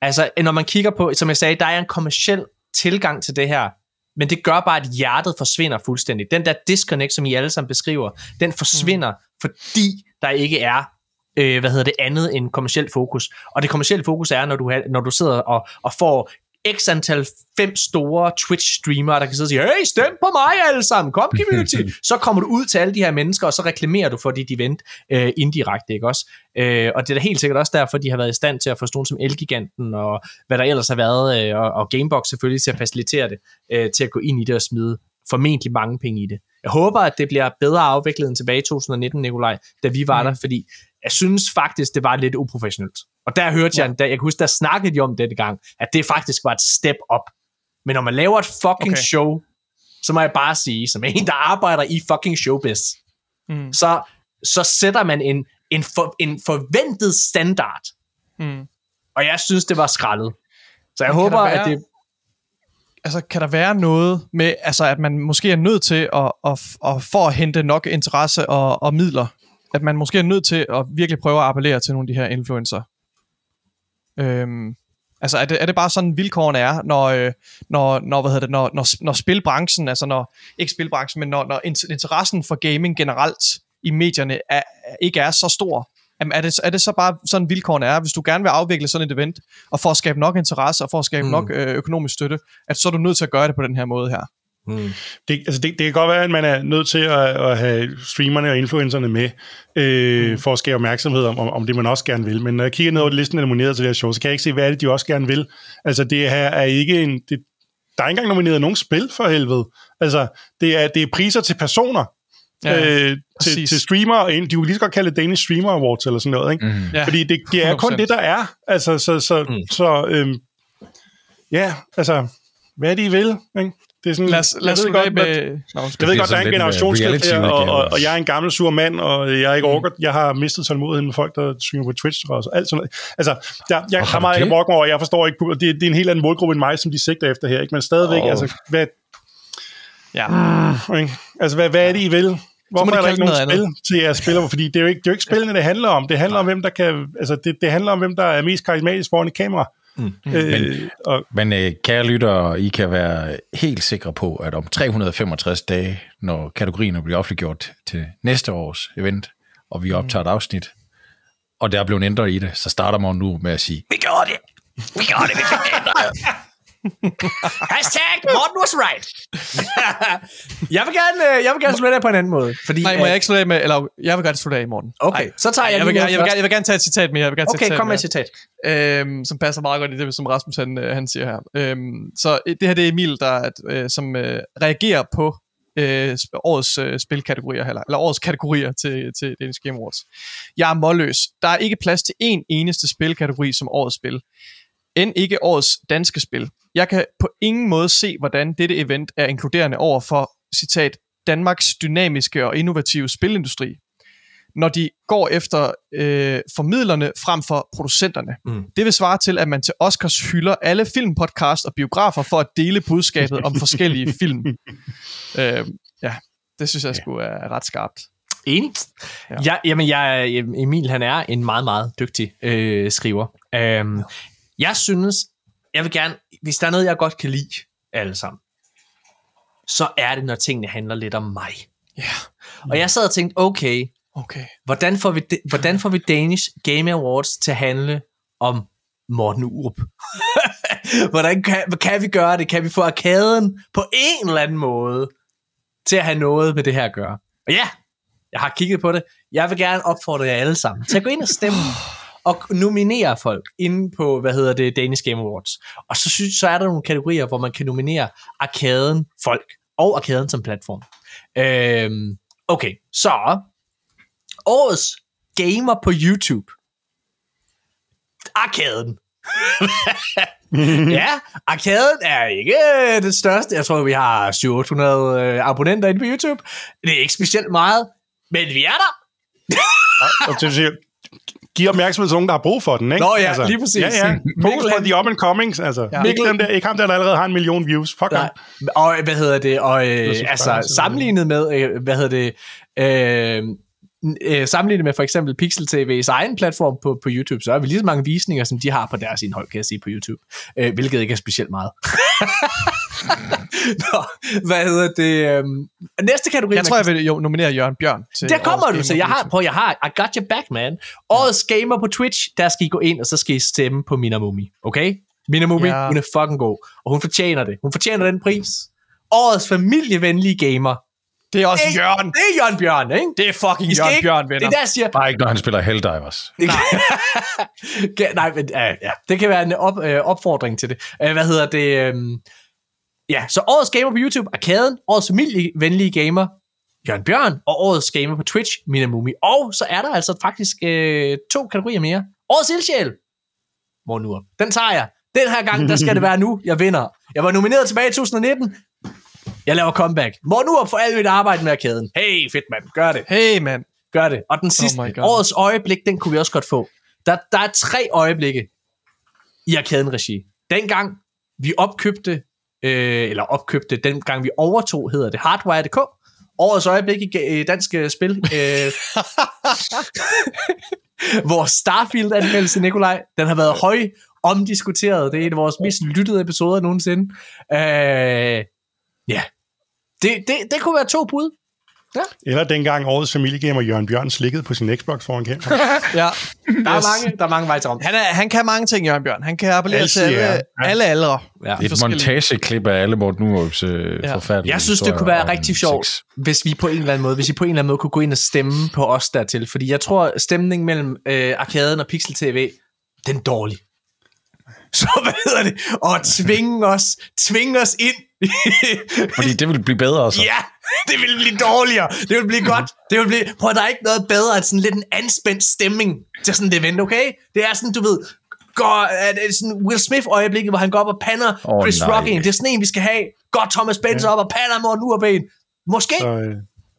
[SPEAKER 1] Altså, når man kigger på, som jeg sagde, der er en kommerciel tilgang til det her, men det gør bare, at hjertet forsvinder fuldstændig. Den der disconnect, som I alle sammen beskriver, den forsvinder, mm. fordi der ikke er, øh, hvad hedder det, andet end kommerciel fokus. Og det kommercielle fokus er, når du, når du sidder og, og får x antal fem store Twitch-streamere, der kan sidde og sige, hey, stem på mig alle sammen, kom community. Så kommer du ud til alle de her mennesker, og så reklamerer du for dit event øh, indirekte, ikke også? Øh, og det er da helt sikkert også derfor, de har været i stand til at få sådan nogle som Elgiganten, og hvad der ellers har været, øh, og, og Gamebox selvfølgelig til at facilitere det, øh, til at gå ind i det og smide formentlig mange penge i det. Jeg håber, at det bliver bedre afviklet end tilbage i to tusind nitten, Nikolaj, da vi var mm. der, fordi jeg synes faktisk, det var lidt uprofessionelt. Og der hørte jeg, der, jeg kan huske, der snakkede de om det gang, at det faktisk var et step up. Men når man laver et fucking okay. show, så må jeg bare sige, som en, der arbejder i fucking showbiz, mm. så, så sætter man en, en, for, en forventet standard. Mm. Og jeg synes, det var skrællet. Så jeg
[SPEAKER 2] Men
[SPEAKER 1] håber,
[SPEAKER 2] være,
[SPEAKER 1] at det...
[SPEAKER 2] Altså, kan der være noget med, altså, at man måske er nødt til at, at, at for at hente nok interesse og, og midler, at man måske er nødt til at virkelig prøve at appellere til nogle af de her influencer. Øhm, altså er det, er det bare sådan vilkårene er, når, øh, når, når, hvad hedder det, når, når, når spilbranchen, altså når, ikke spilbranchen, men når, når interessen for gaming generelt i medierne er, ikke er så stor, er det, er det så bare sådan vilkårene er, hvis du gerne vil afvikle sådan et event, og for at skabe nok interesse, og for at skabe mm. nok øh, økonomisk støtte, at så er du nødt til at gøre det på den her måde her.
[SPEAKER 3] Mm. Det, altså det, det kan godt være, at man er nødt til at, at have streamerne og influencerne med, øh, mm. for at skabe opmærksomhed om, om det, man også gerne vil. Men når jeg kigger ned over listen af nominerede til det her show, så kan jeg ikke se, hvad er det, de også gerne vil. Altså det her er ikke en... Det, der er ikke engang nomineret nogen spil, for helvede. Altså det er, det er priser til personer, ja, øh, til, til streamer. De kunne lige så godt kalde det Danish Streamer Awards eller sådan noget, ikke? Mm. Ja, fordi det, det er kun det, der er. Altså så... så, mm. så øhm, ja, altså... Hvad er det, I vil, ikke? Det er sådan, lad os, lad os jeg ved godt, med... Nå, jeg ved godt, der er en generationsskift her, og, og, og jeg er en gammel sur mand, og jeg er ikke orker. Jeg har mistet tålmodigheden med folk, der streamer på Twitch og alt sådan noget. Altså, der, jeg har meget ikke at brokke mig over, jeg forstår ikke, det, det er en helt anden målgruppe end mig, som de sigter efter her, ikke? Men stadigvæk, oh. altså, hvad... Ja. Mm, altså, hvad, hvad er det, I vil? Hvorfor er der ikke nogen spil andet til jeres spillere? Fordi det er jo ikke, det er jo ikke spillene, det handler om. Det handler om, hvem der kan... Altså, det, det handler om, hvem der er mest karismatisk foran et kamera. Mm. Øh,
[SPEAKER 4] men og, men øh, kære lyttere, I kan være helt sikre på, at om tre hundrede og femogtres dage, når kategorierne bliver offentliggjort til næste års event, og vi optager et afsnit, og der er blevet ændret i det, så starter man nu med at sige, vi gjorde det! Vi gjorde det, vi fik ændret det!
[SPEAKER 1] Hashtag Morten was right. jeg vil gerne, jeg vil gerne slutte af på en anden måde. Fordi,
[SPEAKER 2] Nej, må jeg ikke slutte af med, eller jeg vil gerne slutte af i morgen.
[SPEAKER 1] Okay, Ej, så tager jeg,
[SPEAKER 2] jeg, vil, jeg, vil, jeg, vil, jeg vil gerne tage et citat mere. Jeg vil gerne
[SPEAKER 1] okay,
[SPEAKER 2] tage
[SPEAKER 1] kom med et citat.
[SPEAKER 2] Øhm, som passer meget godt i det, som Rasmus han, han siger her. Øhm, så det her det er Emil, der øh, som øh, reagerer på øh, årets øh, spilkategorier, eller, eller årets kategorier til, til Danish Game Awards. Jeg er målløs. Der er ikke plads til én eneste spilkategori som årets spil. End ikke årets danske spil. Jeg kan på ingen måde se, hvordan dette event er inkluderende over for, citat, Danmarks dynamiske og innovative spilindustri, når de går efter øh, formidlerne frem for producenterne. Mm. Det vil svare til, at man til Oscars hylder alle filmpodcast og biografer for at dele budskabet om forskellige film. Øh, ja, det synes jeg sgu er ret skarpt.
[SPEAKER 1] Enig. Ja. Ja, jamen, jeg, Emil, han er en meget, meget dygtig øh, skriver. Um, jeg synes, jeg vil gerne, hvis der er noget, jeg godt kan lide alle sammen, så er det, når tingene handler lidt om mig.
[SPEAKER 2] Ja. Yeah.
[SPEAKER 1] Og jeg sad og tænkte, okay,
[SPEAKER 2] okay.
[SPEAKER 1] Hvordan, får vi, hvordan får vi Danish Game Awards til at handle om Morten Urup? Hvordan kan, kan vi gøre det? Kan vi få arkaden på en eller anden måde til at have noget med det her at gøre? Og ja, jeg har kigget på det. Jeg vil gerne opfordre jer alle sammen til at gå ind og stemme og nominere folk inde på, hvad hedder det, Danish Game Awards. Og så, synes, så er der nogle kategorier, hvor man kan nominere arkaden folk og arkaden som platform. Øhm, okay, så årets gamer på YouTube. Arkaden. Ja, arkaden er ikke det største. Jeg tror, vi har syv hundrede otte hundrede abonnenter inde på YouTube. Det er ikke specielt meget, men vi er der.
[SPEAKER 3] Og til at sige, giv opmærksomhed til nogen, der har brug for den, ikke?
[SPEAKER 1] Nå ja,
[SPEAKER 3] altså,
[SPEAKER 1] lige præcis.
[SPEAKER 3] Ja, ja. Fokus på the up and comings, altså. Ja. Ikke, dem der, ikke ham der, der allerede har en million views. Fuck ham.
[SPEAKER 1] Og hvad hedder det? Og øh, altså, sammenlignet med, øh, hvad hedder det? Øh, øh, sammenlignet med for eksempel Pixel T V's egen platform på, på YouTube, så er vi lige så mange visninger, som de har på deres indhold, kan jeg sige, på YouTube. Øh, hvilket ikke er specielt meget. Nå, hvad hedder det? Øhm, næste kategori...
[SPEAKER 2] Jeg tror, jeg vil jo nominere Jørgen Bjørn til...
[SPEAKER 1] Der kommer du til. Jeg har, på, jeg har... I got your back, man. Årets gamer på Twitch, der skal I gå ind, og så skal I stemme på Minamumi. Okay? Minamumi, ja. Hun er fucking god. Og hun fortjener det. Hun fortjener den pris. Årets familievenlige gamer.
[SPEAKER 2] Det er også det, Jørgen.
[SPEAKER 1] Det er Jørgen Bjørn, ikke?
[SPEAKER 2] Det er fucking Jørgen
[SPEAKER 1] ikke,
[SPEAKER 2] Bjørn, venner.
[SPEAKER 1] Det er der, siger...
[SPEAKER 4] Bare ikke, når han spiller Helldivers.
[SPEAKER 1] Nej. Nej, men uh, ja. Det kan være en op, uh, opfordring til det. Uh, hvad hedder det? Um, ja, så årets gamer på YouTube, Arkaden. Årets familievenlige gamer, Jørgen Bjørn. Og årets gamer på Twitch, Minamumi. Og så er der altså faktisk uh, to kategorier mere. Årets ildsjæl. Hvor nu op? Den tager jeg. Den her gang, der skal det være nu, jeg vinder. Jeg var nomineret tilbage i to tusind nitten. Jeg laver comeback. Må nu op for alt mit arbejde med Arkaden. Hey, fedt mand. Gør det.
[SPEAKER 2] Hey, mand.
[SPEAKER 1] Gør det. Og den sidste, oh årets øjeblik, den kunne vi også godt få. Der, der er tre øjeblikke i Arkaden-regi. Dengang vi opkøbte, øh, eller opkøbte, dengang vi overtog, hedder det Hardware punktum d k. Årets øjeblik i dansk øh, spil. Øh, vores Starfield-anmeldelse, Nikolaj, den har været høj omdiskuteret. Det er en af vores mest lyttede episoder nogensinde. Øh, ja, yeah. det, det, det kunne være to bud. Ja.
[SPEAKER 3] Eller dengang årets familiegamer Jørgen Bjørn slikkede på sin Xbox foran kamera.
[SPEAKER 2] Ja,
[SPEAKER 1] der er yes. mange, der er mange veje til om.
[SPEAKER 2] Han, er, han kan mange ting, Jørgen Bjørn. Han kan appellere til alle, ja. alle aldre.
[SPEAKER 4] Ja. Det er et montageklip af alle Morten Urups øh, ja. forfærdelige.
[SPEAKER 1] Jeg synes, det kunne være rigtig sjovt, sex. hvis vi på en eller anden måde, hvis I på en eller anden måde kunne gå ind og stemme på os dertil. Fordi jeg tror, stemningen mellem øh, Arkaden og Pixel T V, den er dårlig. Så hvad hedder det? Og tvinge os, tvinge os ind.
[SPEAKER 4] Fordi det vil blive bedre så.
[SPEAKER 1] Ja, det vil blive dårligere. Det vil blive godt. Det vil blive, prøv, der er ikke noget bedre end sådan lidt en anspændt stemning til sådan et event, okay? Det er sådan, du ved, går, det er sådan Will Smith øjeblikket, hvor han går op og pander oh, Chris Rock ind. Det er sådan en, vi skal have. Går Thomas Benz ja. op og pander Morten Urup. Måske.
[SPEAKER 3] Så, øh,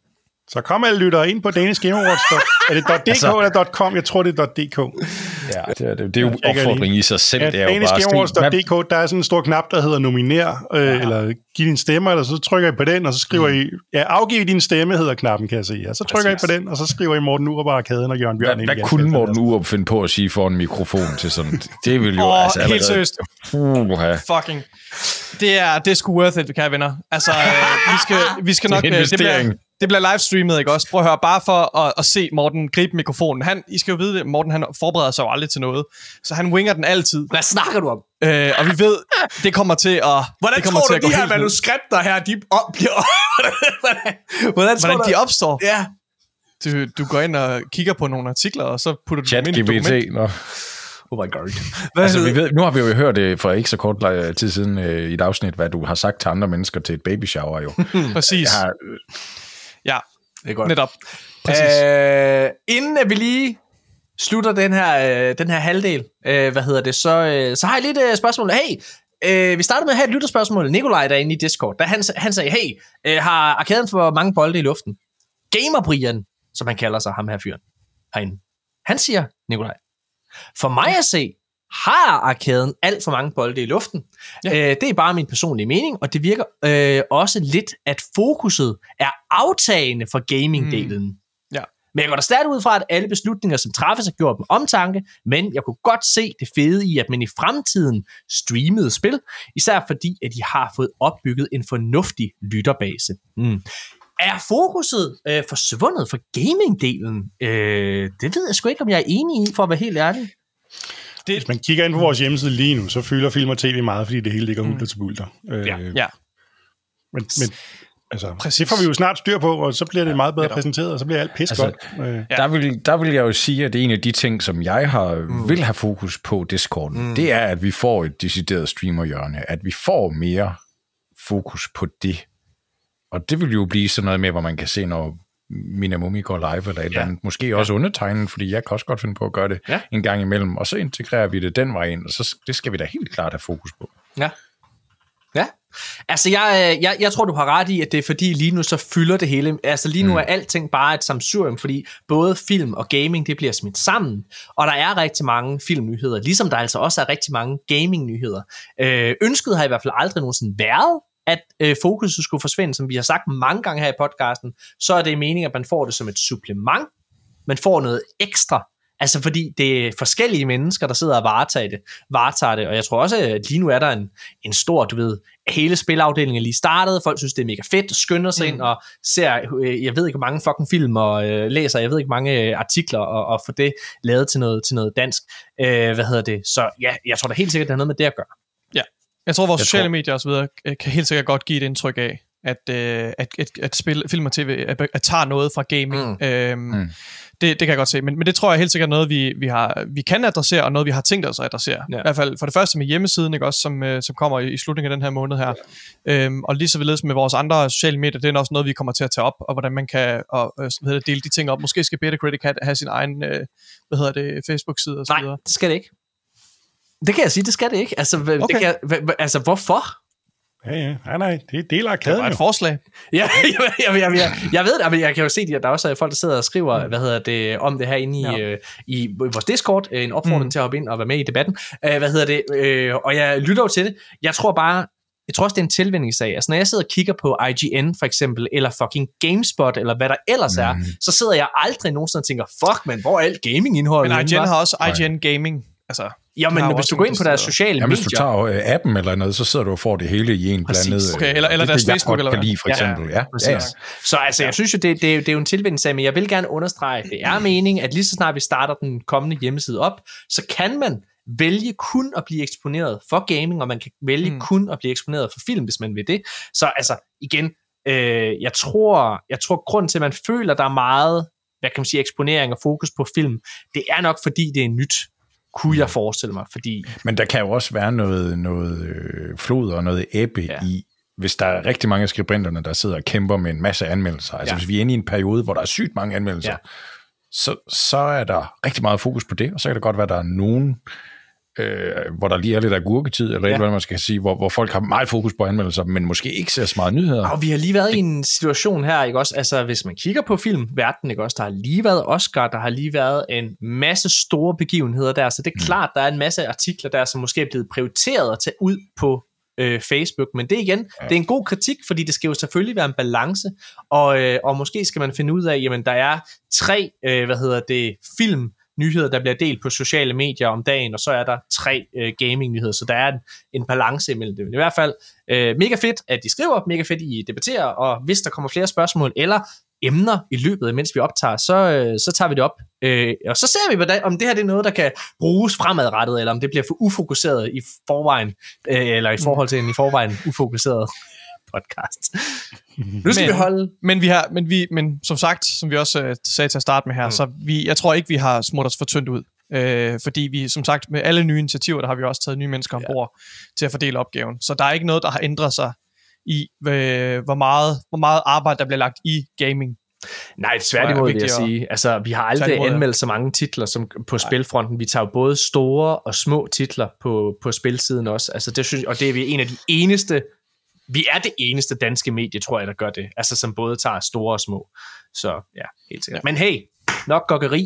[SPEAKER 3] så kom alle lyttere ind på Danish Game Awards. Er det .dk altså, eller .com? Jeg tror, det er .dk.
[SPEAKER 4] Ja, det er, det er jo opfordring i sig selv.
[SPEAKER 3] Ja,
[SPEAKER 4] det er jo
[SPEAKER 3] Danish Game Awards .dk, der er sådan en stor knap, der hedder nominer, øh, ja. eller giv din stemme, eller så trykker I på den, og så skriver mm. I, ja, afgiv din stemme hedder knappen, kan jeg sige. Ja, så trykker Præcis. I på den, og så skriver I Morten Urup og Arkaden og Jørgen Bjørn.
[SPEAKER 4] Hvad, hvad kunne Morten Urup finde på at sige for en mikrofon til sådan? Det vil jo
[SPEAKER 2] oh,
[SPEAKER 4] altså allerede...
[SPEAKER 2] Helt seriøst.
[SPEAKER 4] Uh,
[SPEAKER 2] Fucking. Det er, det er sgu worth it, kære venner. Altså, øh, vi skal, vi skal nok... Det, det, bliver, det bliver livestreamet, ikke også? Prøv at høre, bare for at, at se Morten gribe mikrofonen. Han, I skal jo vide det, Morten han forbereder sig jo aldrig til noget. Så han winger den altid.
[SPEAKER 1] Hvad snakker du om?
[SPEAKER 2] Øh, og vi ved, det kommer til at...
[SPEAKER 1] Hvordan
[SPEAKER 2] det kommer
[SPEAKER 1] tror
[SPEAKER 2] til
[SPEAKER 1] du, de her manuskripter her, de op, bliver... hvordan, hvordan,
[SPEAKER 2] hvordan de opstår?
[SPEAKER 1] Ja.
[SPEAKER 2] Du, du går ind og kigger på nogle artikler, og så putter du
[SPEAKER 4] Chat
[SPEAKER 2] dem ind i et dokument.
[SPEAKER 4] Nå.
[SPEAKER 1] Oh my god.
[SPEAKER 4] Altså, vi ved, nu har vi jo hørt det for ikke så kort tid siden øh, i et afsnit, hvad du har sagt til andre mennesker til et baby shower jo.
[SPEAKER 2] Præcis.
[SPEAKER 4] Har,
[SPEAKER 2] øh, ja,
[SPEAKER 1] det er godt.
[SPEAKER 2] Netop. Præcis.
[SPEAKER 1] Øh, inden at vi lige slutter den her, øh, den her halvdel, øh, hvad hedder det, så, øh, så har jeg lidt øh, spørgsmål. Hey, øh, vi starter med at have et lytterspørgsmål. Nikolaj der inde i Discord, der han, han sagde, hey, øh, har Arkaden for mange bolde i luften? Gamer Brian, som han kalder sig, ham her fyren herinde. Han siger, Nikolaj, for mig at se, har Arkaden alt for mange bolde i luften. Ja. Øh, det er bare min personlige mening, og det virker øh, også lidt, at fokuset er aftagende for gaming-delen. Mm.
[SPEAKER 2] Ja.
[SPEAKER 1] Men jeg går da stærkt ud fra, at alle beslutninger, som træffes, er gjort med omtanke, men jeg kunne godt se det fede i, at man i fremtiden streamede spil, især fordi, at de har fået opbygget en fornuftig lytterbase. Mm. Er fokuset øh, forsvundet for gaming-delen? Øh, det ved jeg sgu ikke, om jeg er enig i, for at være helt ærlig.
[SPEAKER 3] Det... Hvis man kigger ind på vores hjemmeside lige nu, så fylder Film og T V meget, fordi det hele ligger hulter til bulter. Øh,
[SPEAKER 2] ja. ja.
[SPEAKER 3] Men, men altså, det får vi jo snart styr på, og så bliver det ja, meget bedre ja, præsenteret, og så bliver alt pis altså, godt. Øh.
[SPEAKER 4] Der, vil, der vil jeg jo sige, at det er en af de ting, som jeg har, mm. vil have fokus på Discorden, mm. det er, at vi får et decideret streamerhjørne, at vi får mere fokus på det. Og det vil jo blive sådan noget med, hvor man kan se, når Minamumi går live eller et ja. eller andet. Måske ja. også undertegnet, fordi jeg kan også godt finde på at gøre det ja. en gang imellem. Og så integrerer vi det den vej ind, og så det skal vi da helt klart have fokus på.
[SPEAKER 1] Ja. Ja. Altså, jeg, jeg, jeg tror, du har ret i, at det er fordi lige nu så fylder det hele. Altså, lige nu mm. er alting bare et sammensurium, fordi både film og gaming, det bliver smidt sammen. Og der er rigtig mange filmnyheder, ligesom der altså også er rigtig mange gaming-nyheder. Øh, ønsket har i hvert fald aldrig nogensinde været, at øh, fokuset skulle forsvinde, som vi har sagt mange gange her i podcasten, så er det meningen, at man får det som et supplement man får noget ekstra. Altså fordi det er forskellige mennesker, der sidder og varetager det, varetager det. Og jeg tror også, at lige nu er der en, en stor, du ved, hele spilafdelingen er lige startet. Folk synes, det er mega fedt, skynder sig mm. ind og ser, jeg ved ikke, hvor mange fucking film og øh, læser, jeg ved ikke, hvor mange artikler og, og får det lavet til noget, til noget dansk. Øh, hvad hedder det? Så ja, jeg tror da helt sikkert, det har noget med det at gøre.
[SPEAKER 2] Ja, jeg tror, vores
[SPEAKER 1] jeg
[SPEAKER 2] sociale
[SPEAKER 1] tror...
[SPEAKER 2] medier og så videre kan helt sikkert godt give et indtryk af, at, øh, at, at, at spil, film og tv at, at tager noget fra gaming. Mm. Øhm, mm. Det, det kan jeg godt se, men, men det tror jeg helt sikkert er noget, vi, vi, har, vi kan adressere, og noget, vi har tænkt os at adressere. Ja. I hvert fald for det første med hjemmesiden, ikke, også, som, øh, som kommer i, i slutningen af den her måned her. Ja. Øhm, og lige så således med vores andre sociale medier, det er også noget, vi kommer til at tage op, og hvordan man kan og, øh, hvad det, dele de ting op. Måske skal Betacritic have, have sin egen øh, hvad hedder det, Facebook-side og så videre.
[SPEAKER 1] Nej, det skal det ikke. Det kan jeg sige, det skal det ikke. Altså, okay. det kan, altså hvorfor?
[SPEAKER 3] Ja, ja. Nej, nej, det er del af arkaden.
[SPEAKER 2] Det var et forslag.
[SPEAKER 1] Ja, jeg, jeg, jeg, jeg, jeg ved det, men jeg kan jo se, at der også er folk, der sidder og skriver, hvad hedder det, om det her inde i, ja. øh, i vores Discord. En opfordring mm. til at hoppe ind og være med i debatten. Uh, hvad hedder det? Uh, og jeg lytter jo til det. Jeg tror bare, jeg tror også, det er en tilvændingsag. Altså, når jeg sidder og kigger på I G N for eksempel, eller fucking GameSpot, eller hvad der ellers mm. er, så sidder jeg aldrig nogensinde og tænker, fuck, man, hvor er alt gaming-indhold?
[SPEAKER 2] Men I G N har også I G N Gaming. Altså,
[SPEAKER 1] ja, men hvis du går ind på deres sociale medier...
[SPEAKER 4] Ja, hvis du tager uh, appen eller noget, så sidder du og får det hele i en blandet...
[SPEAKER 2] Okay, eller, eller deres Facebook, eller hvad?
[SPEAKER 4] Lide, for eksempel. Ja, ja.
[SPEAKER 1] Ja, ja. Så altså, jeg synes jo, det, det, det er jo en tilvændingsag, men jeg vil gerne understrege, det er meningen, at lige så snart vi starter den kommende hjemmeside op, så kan man vælge kun at blive eksponeret for gaming, og man kan vælge mm. kun at blive eksponeret for film, hvis man vil det. Så altså, igen, øh, jeg tror, jeg tror grunden til, at man føler, der er meget, hvad kan man sige, eksponering og fokus på film, det er nok, fordi det er nyt. Kunne jeg forestille mig, fordi...
[SPEAKER 4] Men der kan jo også være noget, noget øh, flod og noget ebbe ja. i, hvis der er rigtig mange af skribenterne, der sidder og kæmper med en masse anmeldelser. Altså ja. hvis vi er inde i en periode, hvor der er sygt mange anmeldelser, ja. så, så er der rigtig meget fokus på det, og så kan det godt være, at der er nogen, øh, hvor der lige er lidt agurketid, eller ja. et, hvad man skal sige, hvor, hvor folk har meget fokus på anmeldelser, men måske ikke ser så meget nyheder.
[SPEAKER 1] Og vi har lige været i en situation her, ikke også? Altså, hvis man kigger på filmverdenen, ikke også? Der har lige været Oscar, der har lige været en masse store begivenheder der, så det er klart, der er en masse artikler der, som måske er blevet prioriteret at tage ud på øh, Facebook, men det igen, ja. det er en god kritik, fordi det skal jo selvfølgelig være en balance, og, øh, og måske skal man finde ud af, jamen, der er tre, øh, hvad hedder det, film, nyheder, der bliver delt på sociale medier om dagen, og så er der tre øh, gaming-nyheder, så der er en, en balance imellem det. Men i hvert fald øh, mega fedt, at de skriver, mega fedt, at I debatterer, og hvis der kommer flere spørgsmål eller emner i løbet, mens vi optager, så, øh, så tager vi det op. Øh, og så ser vi, hvordan, om det her det er noget, der kan bruges fremadrettet, eller om det bliver for ufokuseret i forvejen, øh, eller i forhold til en i forvejen ufokuseret podcast. Nu skal
[SPEAKER 2] men,
[SPEAKER 1] vi holde...
[SPEAKER 2] Men, vi har, men, vi, men som sagt, som vi også uh, sagde til at starte med her, mm. så vi, jeg tror ikke, vi har smurt os for tyndt ud. Uh, fordi vi, som sagt, med alle nye initiativer, der har vi også taget nye mennesker ombord ja. til at fordele opgaven. Så der er ikke noget, der har ændret sig i, uh, hvor, meget, hvor meget arbejde, der bliver lagt i gaming.
[SPEAKER 1] Nej, tværtimod vil jeg sige. Altså, vi har aldrig anmeldt så mange titler som på Nej. spilfronten. Vi tager jo både store og små titler på, på spilsiden også. Altså, det synes, og det er vi en af de eneste... Vi er det eneste danske medie, tror jeg, der gør det. Altså, som både tager store og små. Så ja, helt sikkert. Ja. Men hey, nok gokkeri.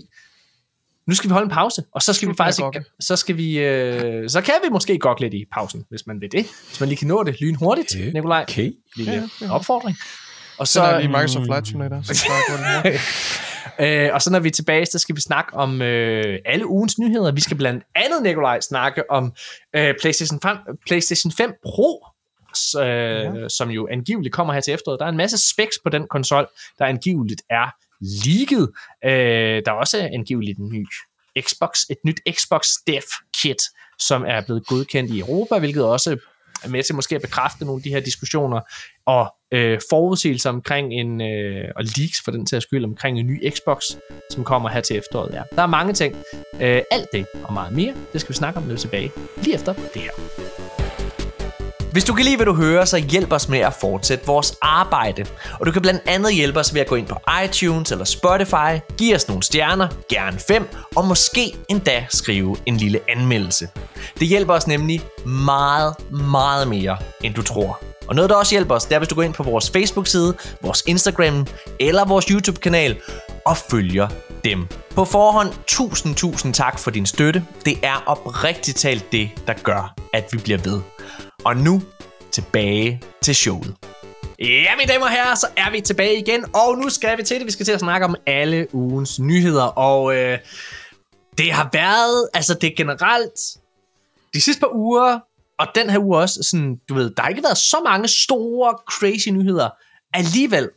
[SPEAKER 1] Nu skal vi holde en pause, og så skal vi faktisk ikke, så skal vi, øh, så kan vi måske gokke lidt i pausen, hvis man vil det. Hvis man lige kan nå det lynhurtigt, okay. Nikolaj.
[SPEAKER 4] Okay.
[SPEAKER 1] Lille ja, ja. opfordring.
[SPEAKER 2] Og så, så er lige Microsoft Flight Simulator.
[SPEAKER 1] øh, og så når vi er tilbage, så skal vi snakke om øh, alle ugens nyheder. Vi skal blandt andet, Nikolaj, snakke om øh, PlayStation fem, PlayStation fem Pro, øh, ja. som jo angiveligt kommer her til efteråret. Der er en masse specs på den konsol, der angiveligt er leaget. Øh, der er også angiveligt en ny Xbox, et nyt Xbox Dev Kit, som er blevet godkendt i Europa, hvilket også er med til måske at bekræfte nogle af de her diskussioner og øh, forudsigelser omkring en, øh, og leaks for den til at skyld omkring en ny Xbox, som kommer her til efteråret. Ja. Der er mange ting. Øh, alt det og meget mere, det skal vi snakke om lidt tilbage lige efter det her. Hvis du kan lide, hvad du hører, så hjælp os med at fortsætte vores arbejde. Og du kan blandt andet hjælpe os ved at gå ind på iTunes eller Spotify, give os nogle stjerner, gerne fem, og måske endda skrive en lille anmeldelse. Det hjælper os nemlig meget, meget mere, end du tror. Og noget, der også hjælper os, det er, hvis du går ind på vores Facebook-side, vores Instagram eller vores YouTube-kanal og følger dem. På forhånd, tusind, tusind tak for din støtte. Det er oprigtigt talt det, der gør, at vi bliver ved. Og nu tilbage til showet. Ja, mine damer og herrer, så er vi tilbage igen, og nu skal vi til det. Vi skal til at snakke om alle ugens nyheder, og øh, det har været, altså det er generelt, de sidste par uger, og den her uge også, sådan, du ved, der har ikke været så mange store, crazy nyheder. Alligevel,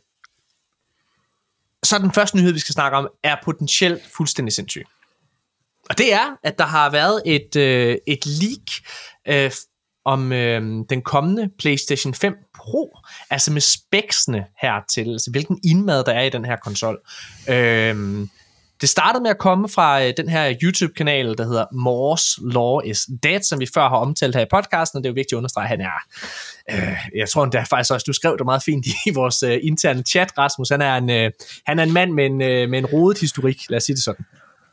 [SPEAKER 1] så den første nyhed, vi skal snakke om, er potentielt fuldstændig sindssyg. Og det er, at der har været et, øh, et leak øh, om øh, den kommende PlayStation fem Pro, altså med specsene hertil, altså hvilken indmad der er i den her konsol. Øh, det startede med at komme fra øh, den her YouTube-kanal, der hedder Moore's Law is Dead, som vi før har omtalt her i podcasten, og det er jo vigtigt at understrege, at han er, øh, jeg tror det er faktisk også, du skrev det meget fint i vores øh, interne chat, Rasmus, han er en, øh, han er en mand med en, øh, med en rodet historik, lad os sige det sådan.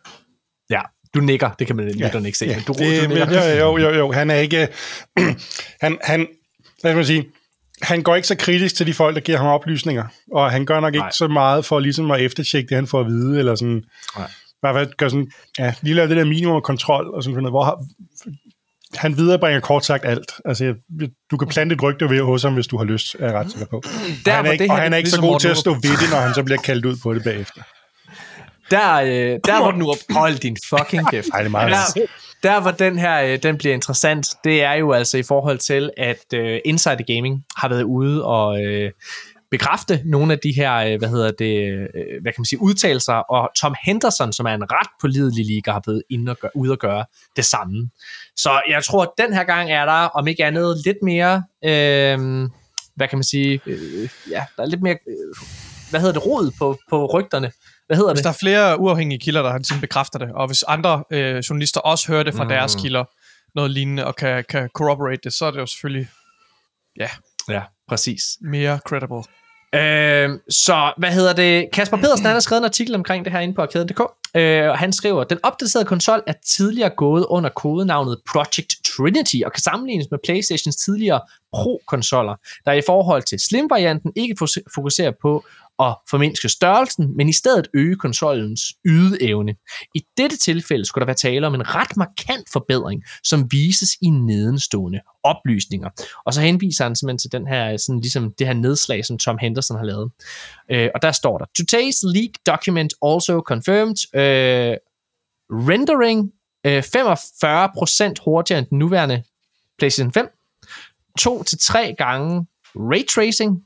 [SPEAKER 1] Ja. Du nikker, det kan man ja, ikke se. Ja, du,
[SPEAKER 3] det,
[SPEAKER 1] du
[SPEAKER 3] jo, jo, jo, han er ikke... han, han, hvad skal man sige, han går ikke så kritisk til de folk, der giver ham oplysninger, og han gør nok ikke Nej. så meget for ligesom at eftertjekke det, han får at vide, eller sådan... Nej. Hvad, hvad, gør sådan, ja, lige lave det der minimum kontrol, og sådan noget, hvor har, han viderebringer kort sagt alt. Altså, du kan plante et rygte ved hos ham, hvis du har lyst, er jeg ret sikker på. Der, han er ikke, og han er ikke så god til at stå ved det, når han så bliver kaldt ud på det bagefter.
[SPEAKER 1] Der, øh, der hvor nu hold din fucking kæft.
[SPEAKER 3] Ej, det er meget
[SPEAKER 1] der, der hvor den her øh, den bliver interessant, det er jo altså i forhold til, at øh, Insider Gaming har været ude og øh, bekræfte nogle af de her, øh, hvad hedder det, øh, hvad kan man sige, udtalelser, og Tom Henderson, som er en ret pålidelig liga, har været inde og gør, ude og gøre det samme. Så jeg tror, at den her gang er der, om ikke andet, lidt mere, øh, hvad kan man sige, øh, ja, der er lidt mere, øh, hvad hedder det, rod på, på rygterne. Hvad hedder
[SPEAKER 2] hvis
[SPEAKER 1] det?
[SPEAKER 2] der er flere uafhængige kilder, der ligesom bekræfter det, og hvis andre øh, journalister også hører det fra mm. deres kilder, noget lignende, og kan, kan corroborate det, så er det jo selvfølgelig ja,
[SPEAKER 1] ja præcis.
[SPEAKER 2] mere credible.
[SPEAKER 1] Øh, så, hvad hedder det? Kasper Pedersen, han har skrevet en artikel omkring det her inde på arkaden punktum d k, øh, og han skriver, den opdaterede konsol er tidligere gået under kodenavnet Project Trinity, og kan sammenlignes med PlayStations tidligere Pro-konsoller, der i forhold til Slim-varianten ikke fokuserer på at formindske størrelsen, men i stedet øge konsollens ydeevne. I dette tilfælde skulle der være tale om en ret markant forbedring, som vises i nedenstående oplysninger. Og så henviser han simpelthen til den her, sådan ligesom det her nedslag, som Tom Henderson har lavet. Øh, og der står der, Today's leak document also confirmed øh, rendering øh, femogfyrre procent hurtigere end den nuværende PlayStation fem, to til tre gange ray tracing.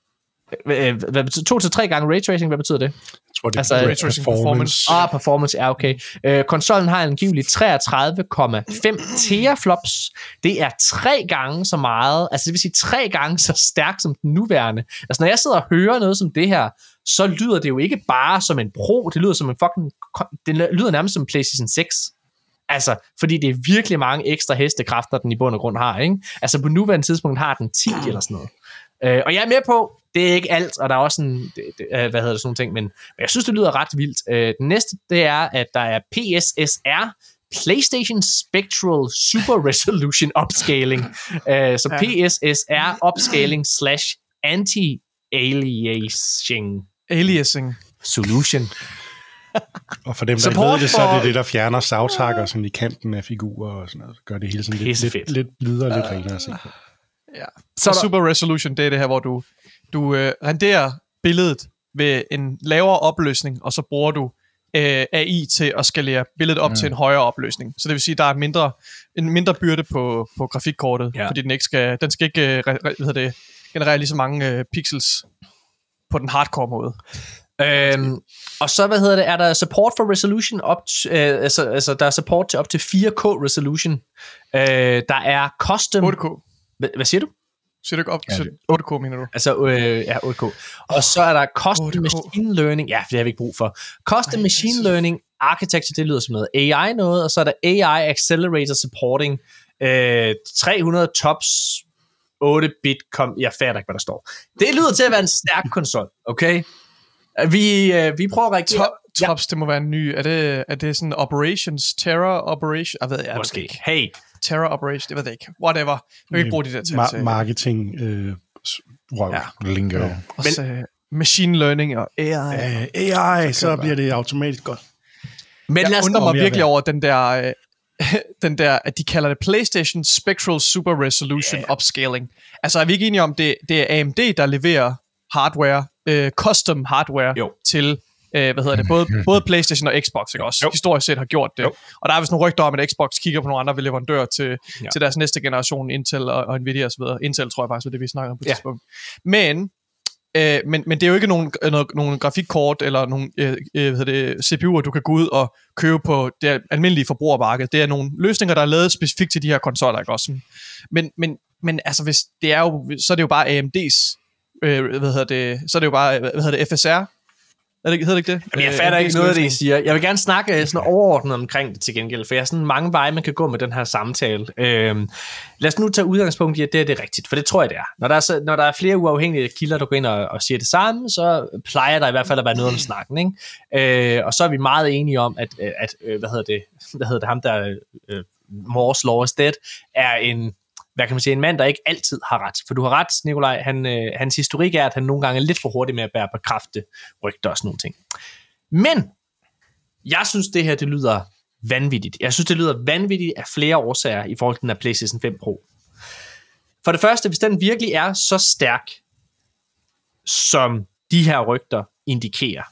[SPEAKER 1] Hvad betyder, to til tre gange ray tracing, hvad betyder det?
[SPEAKER 3] Jeg tror, det er
[SPEAKER 2] altså, ray tracing performance.
[SPEAKER 1] Ah, performance, ja, okay. Øh, konsollen har angiveligt treogtredive komma fem teraflops. Det er tre gange så meget, altså det vil sige tre gange så stærk som den nuværende. Altså når jeg sidder og hører noget som det her, så lyder det jo ikke bare som en Pro, det lyder som en fucking, det lyder nærmest som en PlayStation seks. Altså, fordi det er virkelig mange ekstra hestekræfter, den i bund og grund har, ikke? Altså på nuværende tidspunkt har den ti eller sådan noget. Øh, og jeg er med på, det er ikke alt, og der er også en, det, det, hvad hedder det, sådan nogle ting, men, men jeg synes, det lyder ret vildt. Øh, den næste, det er, at der er P S S R, PlayStation Spectral Super Resolution Upscaling. øh, så P S S R Upscaling slash Anti-Aliasing
[SPEAKER 2] Aliasing
[SPEAKER 1] Solution.
[SPEAKER 3] Og for dem, der ikke ved det, så er det det, der fjerner savtakker sådan i kanten af figurer og sådan noget. Gør det hele sådan lidt, lidt, lidt blidere og lidt uh, renere at se på.
[SPEAKER 2] Ja. Så Super Resolution, det er det her, hvor du, du øh, renderer billedet ved en lavere opløsning, og så bruger du øh, A I til at skalere billedet op mm. til en højere opløsning. Så det vil sige, at der er mindre, en mindre byrde på, på grafikkortet, ja. Fordi den ikke skal, den skal ikke øh, hvad hedder det, generere lige så mange øh, pixels på den hardcore måde.
[SPEAKER 1] Øhm, og så, hvad hedder det, er der support for resolution op t- øh, altså, altså der er support til op til fire K resolution. Øh, der er custom
[SPEAKER 2] otte K.
[SPEAKER 1] Hvad, hvad siger du?
[SPEAKER 2] Siger du ikke op til otte K, mener du?
[SPEAKER 1] Altså, øh, ja, otte K. Og så er der custom otte K. Machine Learning. Ja, det har vi ikke brug for. Custom Ej, Machine Learning Architecture, det lyder som noget A I noget, og så er der A I Accelerator Supporting øh, tre hundrede tops otte bit. Kom, jeg fatter ikke, hvad der står. Det lyder til at være en stærk konsol, okay? Vi, øh, vi prøver at reagere.
[SPEAKER 2] Top, tops, ja. Det må være en ny. Er det, er det sådan Operations, Terror Operation? Jeg ved, jeg
[SPEAKER 1] Måske. Ikke. Hey.
[SPEAKER 2] Terror Operation, det ved jeg ikke. Whatever. Vi kan ikke bruge de der til.
[SPEAKER 3] Ma- marketing, øh, røv, ja. lingo. Ja.
[SPEAKER 2] Og så uh, machine learning og A I.
[SPEAKER 3] Uh, A I, så, så bliver det automatisk godt.
[SPEAKER 2] Men jeg undrer mig virkelig over den der, den der, at de kalder det PlayStation Spectral Super Resolution yeah. Upscaling. Altså er vi ikke enige om, det, det er A M D, der leverer hardware, øh, custom hardware jo. til, øh, hvad hedder det, både, både PlayStation og Xbox, ikke også? Jo. Historisk set har gjort det. Jo. Og der er vist nogle rygter om, at Xbox kigger på nogle andre leverandører til, ja. til deres næste generation, Intel og, og Nvidia og så videre. Intel tror jeg faktisk er det, vi snakker om på det ja. tidspunkt. Men, øh, men, men det er jo ikke nogen, nogen, nogen grafikkort eller nogen øh, hvad hedder det, C P U'er, du kan gå ud og købe på det almindelige forbrugermarked. Det er nogle løsninger, der er lavet specifikt til de her konsoller, ikke også? Men, men, men altså, hvis det er jo, så er det jo bare A M D's Øh, hvad hedder det, så er det jo bare, hvad hedder det, F S R? Er det, hedder det ikke det?
[SPEAKER 1] Jamen, jeg fatter øh, ikke noget af det, I siger. Jeg vil gerne snakke sådan overordnet omkring det til gengæld, for jeg har sådan mange veje, man kan gå med den her samtale. Øhm, lad os nu tage udgangspunkt i, at det er det rigtigt, for det tror jeg, det er. Når der er, så, når der er flere uafhængige kilder, der går ind og, og siger det samme, så plejer der i hvert fald at være noget om snakken, ikke? Øh, og så er vi meget enige om, at, at hvad hedder det, hvad hedder det, ham der, øh, Moore's Law is Dead, er en hvad kan man sige, en mand, der ikke altid har ret. For du har ret, Nikolaj, han, øh, hans historik er, at han nogle gange er lidt for hurtig med at bære bekræfte rygter og sådan nogle ting. Men, jeg synes, det her, det lyder vanvittigt. Jeg synes, det lyder vanvittigt af flere årsager i forhold til den her PlayStation fem Pro. For det første, hvis den virkelig er så stærk, som de her rygter indikerer,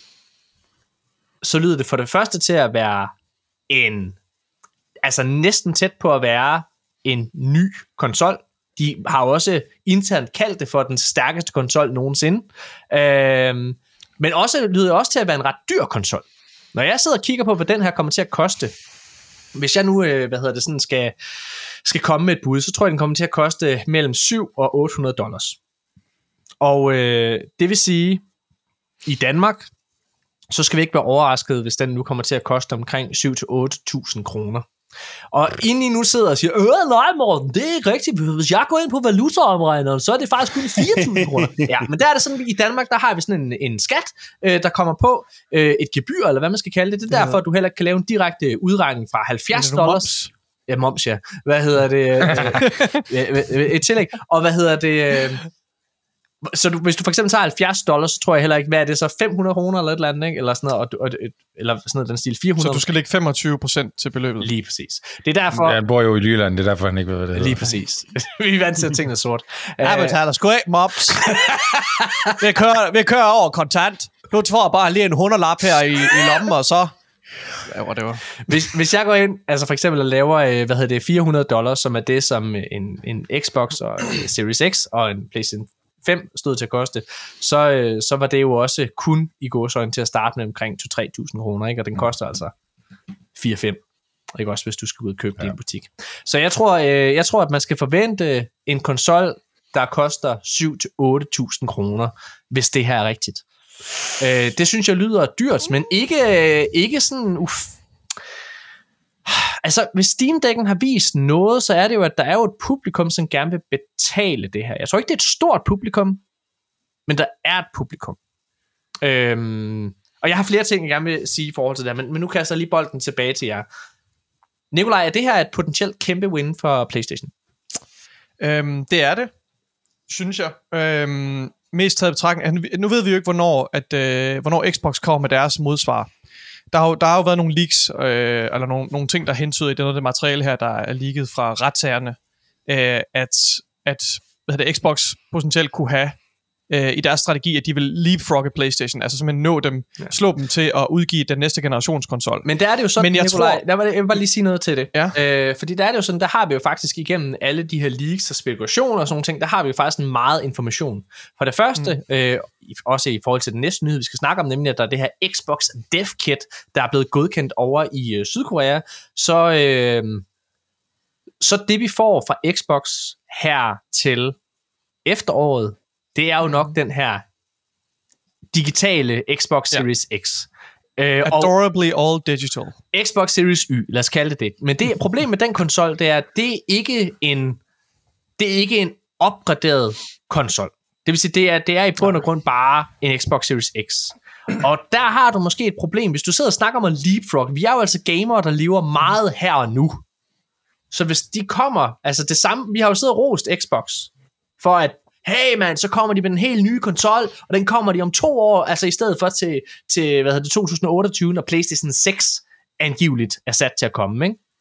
[SPEAKER 1] så lyder det for det første til at være en, altså næsten tæt på at være en ny konsol. De har jo også internt kaldt det for den stærkeste konsol nogensinde. Øhm, men også lyder også til at være en ret dyr konsol. Når jeg sidder og kigger på, hvad den her kommer til at koste, hvis jeg nu, øh, hvad hedder det, sådan skal, skal komme med et bud, så tror jeg, den kommer til at koste mellem syv og otte hundrede dollars. Og øh, det vil sige, i Danmark, så skal vi ikke være overrasket, hvis den nu kommer til at koste omkring syv til otte tusind kroner. Og inden I nu sidder og siger, øh nej Morten, det er ikke rigtigt, hvis jeg går ind på valutaomregneren, så er det faktisk kun fire tusind kroner. Ja, men der er det sådan, i Danmark, der har vi sådan en, en skat, øh, der kommer på, øh, et gebyr, eller hvad man skal kalde det. Det er derfor, at du heller ikke kan lave en direkte udregning fra halvfjerds dollars. Ja, moms, ja. Hvad hedder det? Et tillæg. Og hvad hedder det? Så du, hvis du for eksempel tager halvfjerds dollars, så tror jeg heller ikke, hvad er det så, fem hundrede kroner eller et eller andet, ikke? Eller sådan noget, og, og, eller sådan noget, den stil fire hundrede.
[SPEAKER 2] Så du skal lægge femogtyve procent til beløbet?
[SPEAKER 1] Lige præcis. Det er derfor...
[SPEAKER 4] Ja, han bor jo i Jylland, det er derfor, han ikke ved, hvad det hedder.
[SPEAKER 1] Lige præcis. Vi er vant til at tingene sort.
[SPEAKER 2] Jeg betaler sgu ikke moms. vi, kører, vi kører over kontant. Du får bare lige en hundrelap her i, i lommen, og så... Ja, whatever. Hvis, hvis jeg går ind, altså for eksempel og laver, hvad hedder det, fire hundrede dollars, som er det, som en, en Xbox og en Series X og en PlayStation fem stod til at koste, så, øh, så var det jo også kun i gåseøjne til at starte med omkring to til tre tusind kroner, ikke? Og den koster altså fire til fem, ikke også, hvis du skal ud og købe ja. det i en butik. Så jeg tror, øh, jeg tror, at man skal forvente en konsol, der koster syv til otte tusind kroner, hvis det her er rigtigt. Øh, det synes jeg lyder dyrt, men ikke, øh, ikke sådan, uff. Altså, hvis Steam Deck'en har vist noget, så er det jo, at der er jo et publikum, som gerne vil betale det her. Jeg tror ikke, det er et stort publikum, men der er et publikum. Øhm, og jeg har flere ting, jeg gerne vil sige i forhold til det, men, men nu kan jeg så lige bolden tilbage til jer. Nikolaj, er det her et potentielt kæmpe win for PlayStation? Øhm, det er det, synes jeg. Øhm, mest taget betragtning. Nu ved vi jo ikke, hvornår, at, øh, hvornår Xbox kommer med deres modsvar. Der har, jo, der har jo været nogle leaks, øh, eller nogle, nogle ting, der hentyder i det, noget af det materiale her, der er leaget fra retssagerne, øh, at, at hvad det, Xbox potentielt kunne have øh, i deres strategi, at de vil leapfrogge PlayStation, altså simpelthen nå dem, ja. slå dem til at udgive den næste generationskonsol. Men der er det jo sådan, Men jeg Nikolaj, tror, der var det, jeg vil bare lige sige noget til det. Ja. Øh, fordi der er det jo sådan, der har vi jo faktisk igennem alle de her leaks og spekulationer og sådan nogle ting, der har vi jo faktisk en meget information. For det første, mm. øh, også i forhold til den næste nyhed, vi skal snakke om, nemlig at der er det her Xbox Dev Kit, der er blevet godkendt over i øh, Sydkorea, så, øh, så det vi får fra Xbox her til efteråret, det er jo nok den her digitale Xbox Series ja. X. Øh, Adorably all digital.
[SPEAKER 1] Xbox Series Y, lad os kalde det det. Men det problemet med den konsol, det er, at det er ikke en, det er ikke en opgraderet konsol. Det vil sige, det er, det er i bund og grund bare en Xbox Series X. Og der har du måske et problem, hvis du sidder og snakker om en leapfrog. Vi er jo altså gamere, der lever meget her og nu. Så hvis de kommer, altså det samme, vi har jo siddet og rost Xbox, for at hey man, så kommer de med en helt ny konsol, og den kommer de om to år, altså i stedet for til, til hvad hedder det, to tusind otteogtyve, når PlayStation seks angiveligt er sat til at komme, ikke?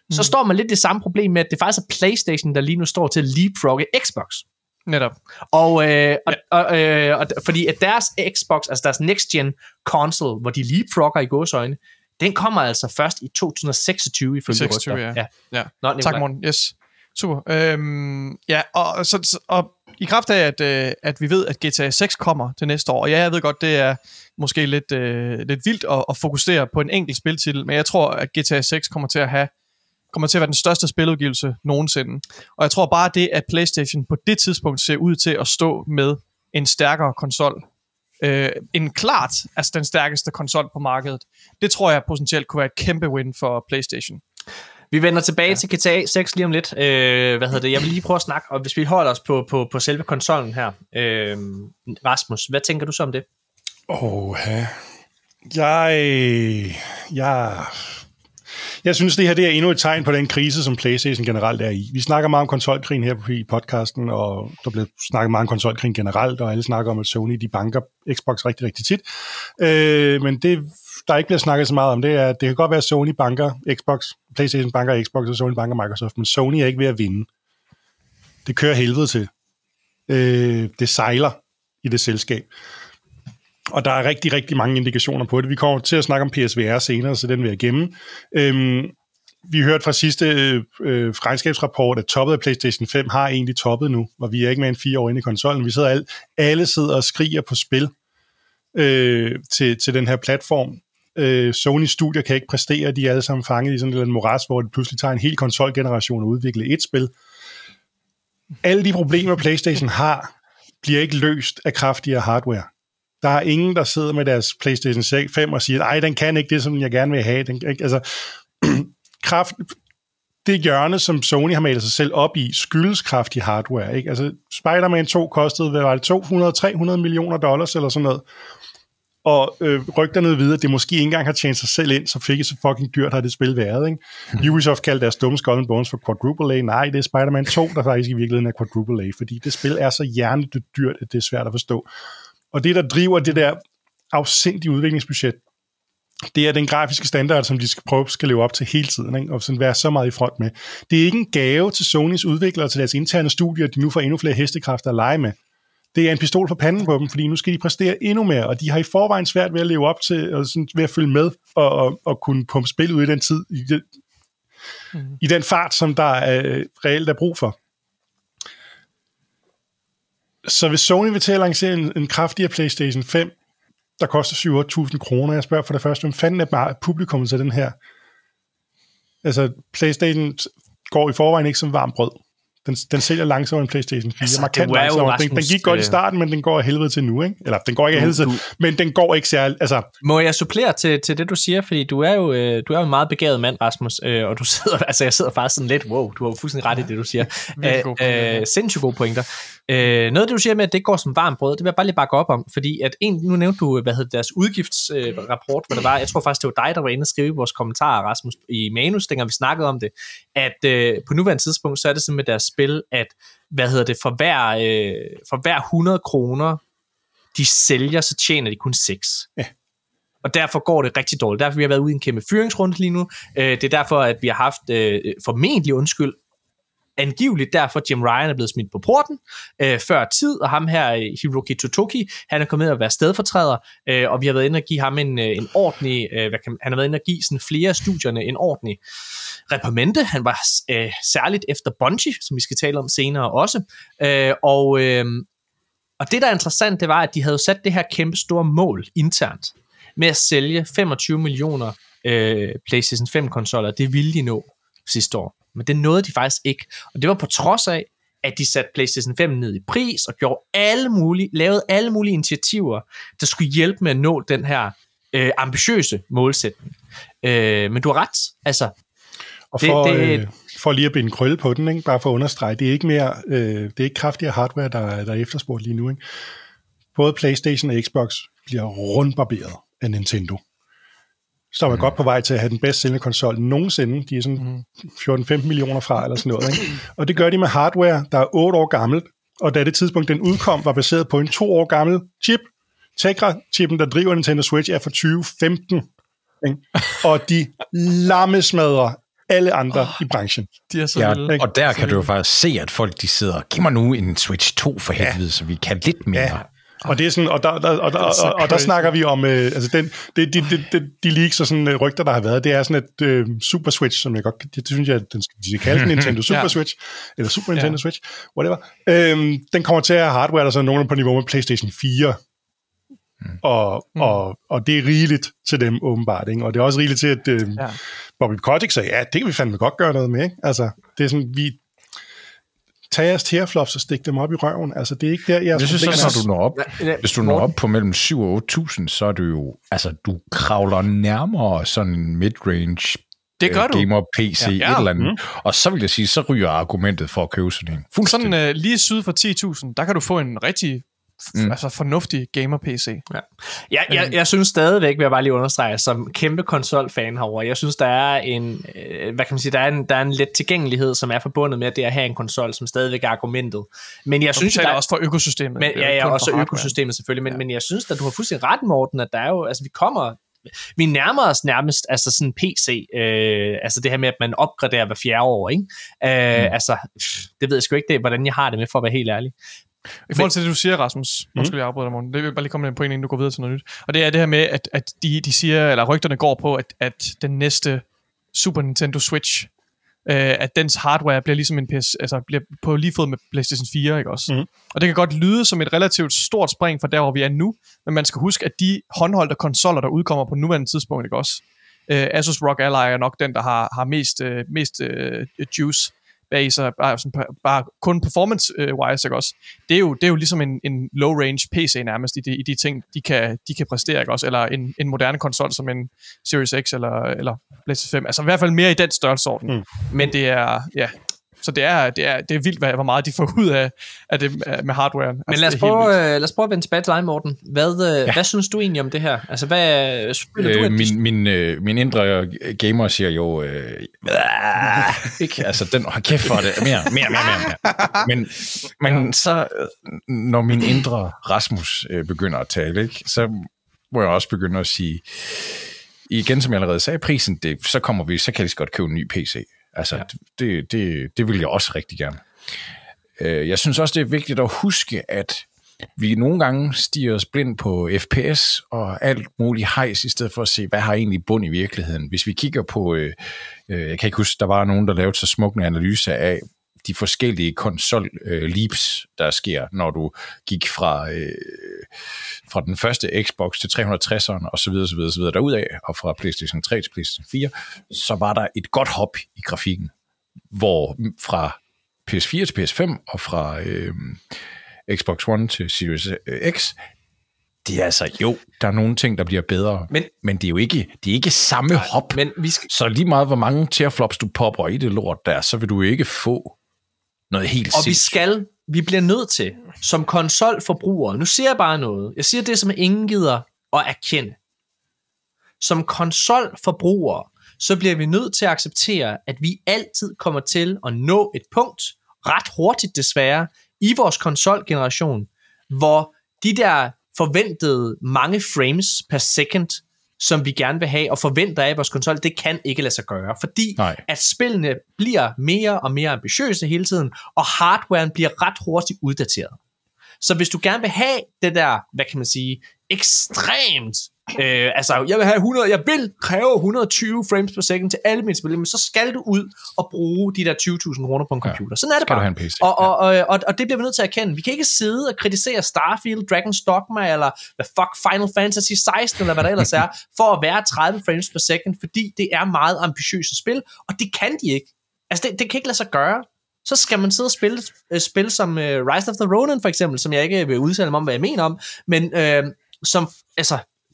[SPEAKER 1] mm. så står man lidt i det samme problem med, at det faktisk er PlayStation, der lige nu står til at leapfrogge Xbox.
[SPEAKER 2] Netop.
[SPEAKER 1] Og, øh, og, og, øh, og fordi at deres Xbox, altså deres next-gen console, hvor de leapfrogger i gåseøjne, den kommer altså først i to tusind seksogtyve ifølge
[SPEAKER 2] seksogtyve, ja.
[SPEAKER 1] ja.
[SPEAKER 2] ja.
[SPEAKER 1] Nå,
[SPEAKER 2] tak, Morten. Yes. Super. Øhm, ja, og, så, og i kraft af, at, øh, at vi ved, at G T A seks kommer til næste år, og ja, jeg ved godt, det er måske lidt, øh, lidt vildt at, at fokusere på en enkelt spiltitel, men jeg tror, at G T A seks kommer til at have kommer til at være den største spiludgivelse nogensinde. Og jeg tror bare det, at PlayStation på det tidspunkt ser ud til at stå med en stærkere konsol, øh, en klart altså den stærkeste konsol på markedet, det tror jeg potentielt kunne være et kæmpe win for PlayStation.
[SPEAKER 1] Vi vender tilbage ja. til G T A seks lige om lidt. Øh, hvad hedder det? Jeg vil lige prøve at snakke, og hvis vi holder os på, på, på selve konsollen her. Øh, Rasmus, hvad tænker du så om det?
[SPEAKER 3] Åh, ja. Jeg... Jeg... Jeg synes, det her det er endnu et tegn på den krise, som PlayStation generelt er i. Vi snakker meget om konsolkrigen her i podcasten, og der bliver snakket meget om konsolkrigen generelt, og alle snakker om, at Sony de banker Xbox rigtig, rigtig tit. Øh, men det, der ikke bliver snakket så meget om, det er, at det kan godt være, at Sony banker Xbox, PlayStation banker Xbox, og Sony banker Microsoft, men Sony er ikke ved at vinde. Det kører helvede til. Øh, det sejler i det selskab. Og der er rigtig, rigtig mange indikationer på det. Vi kommer til at snakke om P S V R senere, så den vil jeg gemme. Øhm, vi hørte fra sidste øh, regnskabsrapport, at toppet af PlayStation fem har egentlig toppet nu, og vi er ikke mere end fire år inde i konsollen. Vi sidder alle, alle sidder og skriger på spil øh, til, til den her platform. Øh, Sony studier kan ikke præstere, de er alle sammen fanget i sådan en moras, hvor det pludselig tager en hel konsolgeneration at udvikle et spil. Alle de problemer, PlayStation har, bliver ikke løst af kraftigere hardware. Der er ingen, der sidder med deres PlayStation fem og siger, ej, den kan ikke det, som jeg gerne vil have. Den, altså, kraft, det hjørne, som Sony har malet sig selv op i, skyldes kraftig hardware. Ikke? Altså, Spider-Man to kostede, hvad var det, to hundrede til tre hundrede millioner dollars eller sådan noget. Og øh, rygterne videre, at det måske ikke engang har tjent sig selv ind, så fik det så fucking dyrt har det spil været. Ikke? Mm. Ubisoft kaldte deres dumme Skull and Bones for Quadruple A. Nej, det er Spider-Man to, der faktisk i virkeligheden er Quadruple A, fordi det spil er så hjernedødt dyrt, at det er svært at forstå. Og det, der driver det der afsindige udviklingsbudget, det er den grafiske standard, som de skal prøve skal leve op til hele tiden, ikke? Og sådan være så meget i front med. Det er ikke en gave til Sonys udviklere, til deres interne studier, at de nu får endnu flere hestekræfter at lege med. Det er en pistol for panden på dem, fordi nu skal de præstere endnu mere, og de har i forvejen svært ved at leve op til, og sådan, ved at følge med, og, og, og kunne pumpe spil ud i den tid, i, det, mm. i den fart, som der er, reelt er brug for. Så hvis Sony vil til at lancere en, en kraftigere PlayStation fem, der koster syv til otte tusind kroner, jeg spørger for det første, hvem fanden er bare publikummet til den her? Altså, PlayStation går i forvejen ikke som varmt brød. Den, den sælger langsommere end PlayStation fire. Altså, markant langsommere. Den, den gik godt i starten, men den går af helvede til nu, ikke? Eller, den går ikke af helvede til, men den går ikke særlig... Altså...
[SPEAKER 1] Må jeg supplere til, til det, du siger? Fordi du er jo, øh, du er jo en meget begavet mand, Rasmus, øh, og du sidder... Altså, jeg sidder faktisk sådan lidt... Wow, du har fuldstændig ret i det, du siger. Æh, øh, sindssygt gode pointer. Øh, noget af det, du siger med, at det går som varmt brød, det vil jeg bare lige bakke op om, fordi at en, nu nævnte du, hvad hedder deres udgiftsrapport, øh, hvor det var, jeg tror faktisk, det var dig, der var inde og skrive i vores kommentarer, Rasmus, i manus, dengang vi snakkede om det, at øh, på nuværende tidspunkt, så er det sådan med deres spil, at, hvad hedder det, for hver, øh, for hver hundrede kroner, de sælger, så tjener de kun seks. Ja. Og derfor går det rigtig dårligt. Derfor vi har været ude i en kæmpe fyringsrunde lige nu. Øh, det er derfor, at vi har haft øh, formentlig undskyld, angiveligt derfor, Jim Ryan er blevet smidt på porten øh, før tid, og ham her, Hiroki Totoki, han er kommet ned og være stedfortræder, øh, og vi har været inde og give ham en, en ordentlig, øh, hvad kan, han har været inde og give sådan flere af studierne en ordentlig reprimande. Han var øh, særligt efter Bungie, som vi skal tale om senere også, øh, og, øh, og det, der er interessant, det var, at de havde sat det her kæmpe store mål internt, med at sælge femogtyve millioner øh, PlayStation fem-konsoller. Det ville de nå sidste år. Men det nåede de faktisk ikke. Og det var på trods af, at de satte PlayStation fem ned i pris, og gjorde alle mulige, lavede alle mulige initiativer, der skulle hjælpe med at nå den her øh, ambitiøse målsætning. Øh, men du har ret. Altså,
[SPEAKER 3] og for, det, det, øh, for lige at binde krølle på den, ikke? Bare for at understrege, det er ikke mere, øh, det er ikke kraftigere hardware, der, der er efterspurgt lige nu. Ikke? Både PlayStation og Xbox bliver rundbarberet af Nintendo. Så er man mm. godt på vej til at have den bedst sælgende konsol nogensinde. De er sådan fjorten til femten millioner fra, eller sådan noget. Ikke? Og det gør de med hardware, der er otte år gammelt, og da det tidspunkt, den udkom, var baseret på en to år gammel chip. Tegra-chippen, der driver Nintendo Switch, er fra tyve femten. Ikke? Og de lammesmadrer alle andre oh, i branchen.
[SPEAKER 2] De er så
[SPEAKER 4] ja,
[SPEAKER 2] vilde.
[SPEAKER 4] og der
[SPEAKER 2] så
[SPEAKER 4] kan du jo faktisk se, at folk de sidder, giv mig nu en Switch to for helvede, ja. så vi kan lidt mere. Ja.
[SPEAKER 3] Og det er sådan, og der, der, og der, og, og, og der snakker vi om, øh, altså den, det, de, de, de, de leaks og sådan øh, rygter, der har været, det er sådan et øh, Super Switch, som jeg godt, det, det synes jeg, den skal, de skal kalde den Nintendo Super ja. Switch, eller Super Nintendo ja. Switch, whatever. Øhm, den kommer til at have hardware, der så er nogenlunde på niveau med PlayStation fire. Mm. Og, mm. og, og det er rigeligt til dem, åbenbart, ikke? Og det er også rigeligt til, at øh, ja. Bobby Kotick sagde, ja, det kan vi fandme godt gøre noget med, ikke? Altså, det er sådan, vi tag jeres teraflops og stik dem op i røven. Altså, det er ikke der, jeg...
[SPEAKER 4] Jeg synes også, når du når op, hvis du når op på mellem syv og otte tusind, så er du jo... Altså, du kravler nærmere sådan en mid-range
[SPEAKER 2] det gør
[SPEAKER 4] uh, gamer P C, ja, ja. et eller andet. Mm. Og så vil jeg sige, så ryger argumentet for at købe sådan en.
[SPEAKER 2] Sådan uh, lige syd for ti tusind, der kan du få en rigtig mm. altså fornuftig gamer-P C.
[SPEAKER 5] Ja. Jeg, jeg, jeg synes stadigvæk, vil jeg bare lige understrege, som kæmpe konsolfan herovre, jeg synes, der er en, hvad kan man sige, der er en, der er en let tilgængelighed, som er forbundet med det at have en konsol, som stadigvæk er argumentet. Men jeg
[SPEAKER 2] og
[SPEAKER 5] synes,
[SPEAKER 2] der
[SPEAKER 5] er
[SPEAKER 2] også for økosystemet.
[SPEAKER 5] Men, ja, ja, også økosystemet selvfølgelig, men, ja. men jeg synes, at du har fuldstændig ret, Morten, at der er jo, altså vi kommer... Vi nærmer os nærmest altså sådan en P C, øh, altså det her med, at man opgraderer hver fjerde år, ikke? Øh, mm. Altså, det ved jeg sgu ikke, det, hvordan jeg har det med, for at være helt ærlig.
[SPEAKER 2] I forhold til det, du siger, Rasmus, nu skal jeg afbryde dig, Morten, det vil bare lige komme med en point, inden du går videre til noget nyt. Og det er det her med, at, at de, de siger, eller rygterne går på, at, at den næste Super Nintendo Switch, øh, at dens hardware bliver ligesom en P S, altså bliver på lige fod med PlayStation fire, ikke også? Mm. Og det kan godt lyde som et relativt stort spring fra der, hvor vi er nu, men man skal huske, at de håndholdte konsoller, der udkommer på nuværende tidspunkt, ikke også? Øh, Asus R O G Ally er nok den, der har, har mest, øh, mest øh, juice bag sig, bare, sådan, bare kun performance-wise, ikke også? Det er jo, det er jo ligesom en, en low-range P C nærmest i de, i de ting, de kan, de kan præstere, ikke også? Eller en, en moderne konsol som en Series X eller, eller PlayStation fem. Altså i hvert fald mere i den størrelsesorden. Mm. Men det er, ja... Så det er, det er, det er vildt, hvor meget de får ud af, af det med hardwaren.
[SPEAKER 5] Men altså, lad, os prøve, lad os prøve at vende tilbage til dig, Morten. Hvad, ja. hvad synes du egentlig om det her? Altså, hvad øh, du,
[SPEAKER 4] min, min, øh, min indre gamer siger jo, øh, ikke? Altså, den har kæft for det. Mere, mere, mere, mere. mere. Men, men så, når min indre Rasmus øh, begynder at tale, ikke, så må jeg også begynde at sige, igen som jeg allerede sagde, prisen, det, så kommer vi, så kan de godt købe en ny P C. Altså, ja. det, det, det vil jeg også rigtig gerne. Jeg synes også, det er vigtigt at huske, at vi nogle gange stiger os blind på F P S og alt muligt hejs, i stedet for at se, hvad har egentlig bund i virkeligheden. Hvis vi kigger på, øh, jeg kan ikke huske, der var nogen, der lavede så smuk en analyse af de forskellige konsol-leaps, der sker, når du gik fra, øh, fra den første Xbox til tre hundrede og tres'eren og så videre, så videre, så videre derudaf, og fra PlayStation tre til PlayStation fire, så var der et godt hop i grafikken, hvor fra P S fire til P S fem og fra øh, Xbox One til Series X, det er altså, jo, der er nogle ting, der bliver bedre, men, men det er jo ikke, det er ikke samme nej, hop. Men vi skal... Så lige meget, hvor mange teraflops du popper i det lort der, så vil du ikke få noget helt
[SPEAKER 5] og sindssygt. Vi skal, vi bliver nødt til, som konsolforbrugere, nu siger jeg bare noget, jeg siger det, som ingen gider at erkende. Som konsolforbrugere, så bliver vi nødt til at acceptere, at vi altid kommer til at nå et punkt, ret hurtigt desværre, i vores konsolgeneration, hvor de der forventede mange frames per second, som vi gerne vil have og forventer af vores konsol, det kan ikke lade sig gøre, fordi Nej. at spillene bliver mere og mere ambitiøse hele tiden, og hardwaren bliver ret hurtigt uddateret. Så hvis du gerne vil have det der, hvad kan man sige, ekstremt, øh, altså jeg vil have hundrede, jeg vil kræve et hundrede og tyve frames per second til alle mine spil, men så skal du ud og bruge de der tyve tusind kroner på en computer. Ja. Sådan er det bare. Og, og, og, og, og det bliver vi nødt til at erkende. Vi kan ikke sidde og kritisere Starfield, Dragon's Dogma, eller hvad fuck Final Fantasy seksten, eller hvad der ellers er, for at være tredive frames per second, fordi det er meget ambitiøse spil, og det kan de ikke. Altså det, det kan ikke lade sig gøre. Så skal man sidde og spille et spil som uh, Rise of the Ronin for eksempel, som jeg ikke vil udtale mig om, hvad jeg mener om, men øh, som altså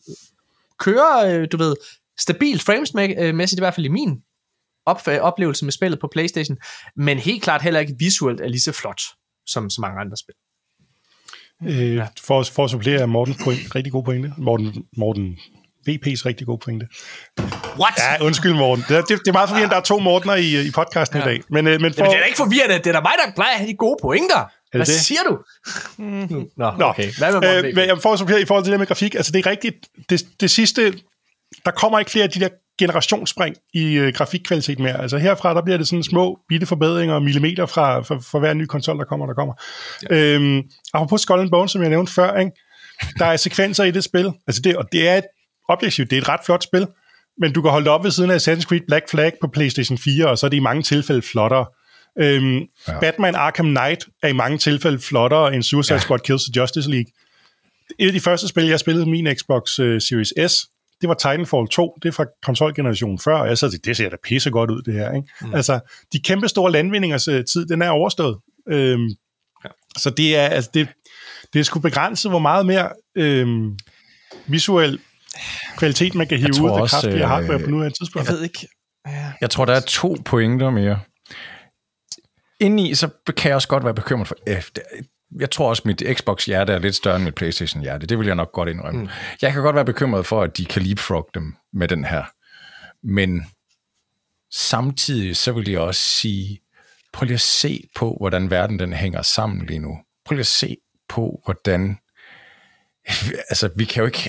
[SPEAKER 5] kører, øh, du ved, stabilt framesmæssigt, i hvert fald i min op- oplevelse med spillet på PlayStation, men helt klart heller ikke visuelt er lige så flot som så mange andre spil.
[SPEAKER 3] Øh, ja. for, for at supplere Mortens point, rigtig god pointe, Morten, Morten V P's rigtig god pointe.
[SPEAKER 5] What?
[SPEAKER 3] Ja, undskyld Morten. Det, det, det er meget forvirrende, der er to Mortener i, i podcasten ja. i dag. Men, men, for...
[SPEAKER 5] Jamen, det er da ikke forvirrende, det er da mig, der plejer at have de gode pointer. Hvad det? siger du?
[SPEAKER 3] Mm. Nå, okay. Hvad med øh, men, for at supplere i forhold til det med grafik, altså det er rigtigt, det, det sidste, der kommer ikke flere af de der generationsspring i øh, grafikkvalitet mere. Altså herfra, der bliver det sådan små bitte forbedringer, millimeter fra for, for hver ny konsol, der kommer, der kommer. Ja. Øhm, apropos Skull and Bones, som jeg nævnte før, ikke? Der er sekvenser i det spil. Altså det, og det er et objektivt, det er et ret flot spil, men du kan holde det op ved siden af Assassin's Creed Black Flag på PlayStation fire, og så er det i mange tilfælde flottere. Øhm, ja. Batman Arkham Knight er i mange tilfælde flottere end Suicide ja. Squad Kills the Justice League. Et af de første spil, jeg spillede på min Xbox uh, Series S, det var Titanfall to, det er fra konsolgenerationen før, og jeg sad til, det ser da pisse godt ud, det her. Ikke? Mm. Altså, de kæmpe store landvindingers uh, tid, den er overstået. Øhm, ja. Så det er, altså, det, det er sgu begrænset, hvor meget mere øhm, visuel kvalitet, man kan hive ud af kraftige øh, hardware på nuværende tidspunkt.
[SPEAKER 2] Jeg ved ikke. Ja.
[SPEAKER 4] Jeg tror, der er to pointer mere. Indeni, så kan jeg også godt være bekymret for... Øh, jeg tror også, mit Xbox-hjerte er lidt større end mit PlayStation-hjerte. Det vil jeg nok godt indrømme. Mm. Jeg kan godt være bekymret for, at de kan leapfrog dem med den her. Men samtidig, så vil jeg også sige, prøv lige at se på, hvordan verden den hænger sammen lige nu. Prøv lige at se på, hvordan... Altså, vi kan jo ikke...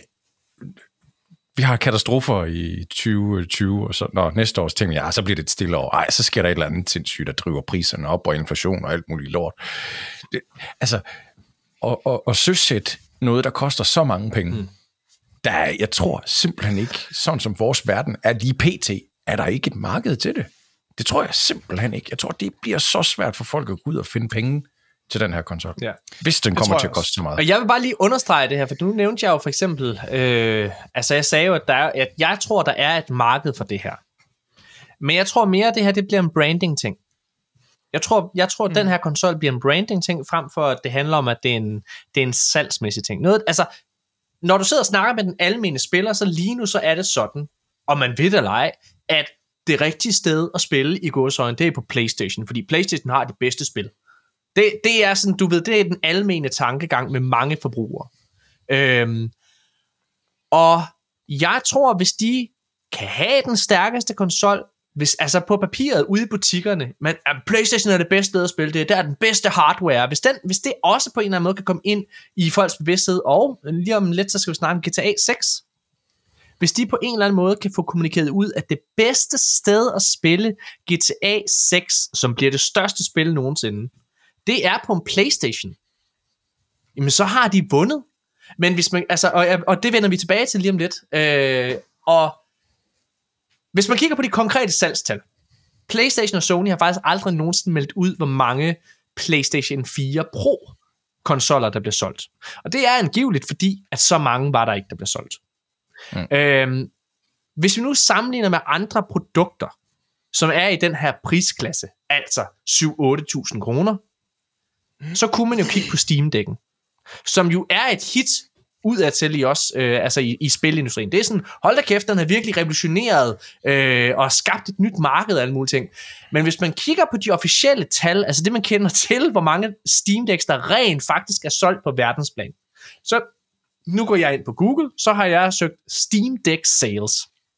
[SPEAKER 4] Vi har katastrofer i tyve tyve, og så når næste års ting, ja, så bliver det et stille år. Ej, så sker der et eller andet sindssygt, der driver priserne op, og inflation og alt muligt lort. Det, altså, og, og, og søsæt noget, der koster så mange penge, mm. der er, jeg tror simpelthen ikke, sådan som vores verden er lige pt, er der ikke et marked til det. Det tror jeg simpelthen ikke. Jeg tror, det bliver så svært for folk at gå ud og finde penge til den her konsol. Ja. Hvis den kommer til at koste så meget.
[SPEAKER 5] Og jeg vil bare lige understrege det her, for nu nævnte jeg jo for eksempel, øh, altså jeg sagde jo, at, der er, at jeg tror, der er et marked for det her. Men jeg tror mere, at det her det bliver en branding-ting. Jeg tror, jeg tror mm. at den her konsol bliver en branding-ting, frem for at det handler om, at det er en, det er en salgsmæssig ting. Noget, altså, når du sidder og snakker med den almene spiller, så lige nu så er det sådan, og man ved det eller ej, at det rigtige sted at spille i gåseøjne, det er på PlayStation, fordi PlayStation har det bedste spil. Det, det er sådan, du ved, det er den almene tankegang med mange forbrugere. Øhm, og jeg tror, hvis de kan have den stærkeste konsol, hvis, altså på papiret ude i butikkerne, men uh, PlayStation er det bedste sted at spille det, der er den bedste hardware, hvis, den, hvis det også på en eller anden måde kan komme ind i folks bevidsthed, og lige om lidt, så skal vi snakke om G T A seks, hvis de på en eller anden måde kan få kommunikeret ud, at det bedste sted at spille G T A seks, som bliver det største spil nogensinde, det er på en PlayStation, jamen så har de vundet. Men hvis man, altså, og, og det vender vi tilbage til lige om lidt. Øh, og hvis man kigger på de konkrete salgstal, PlayStation og Sony har faktisk aldrig nogensinde meldt ud, hvor mange PlayStation fire Pro konsoller, der blev solgt. Og det er angiveligt, fordi at så mange var der ikke, der blev solgt. Mm. Øh, hvis vi nu sammenligner med andre produkter, som er i den her prisklasse, altså syv til otte tusind kroner, så kunne man jo kigge på Steam-dækken, som jo er et hit udadtil i os, øh, altså i, i spilindustrien. Det er sådan, hold da kæft, den har virkelig revolutioneret øh, og skabt et nyt marked og alle mulige ting. Men hvis man kigger på de officielle tal, altså det man kender til, hvor mange Steam-dæks der rent faktisk er solgt på verdensplan, så nu går jeg ind på Google, så har jeg søgt Steam Deck Sales.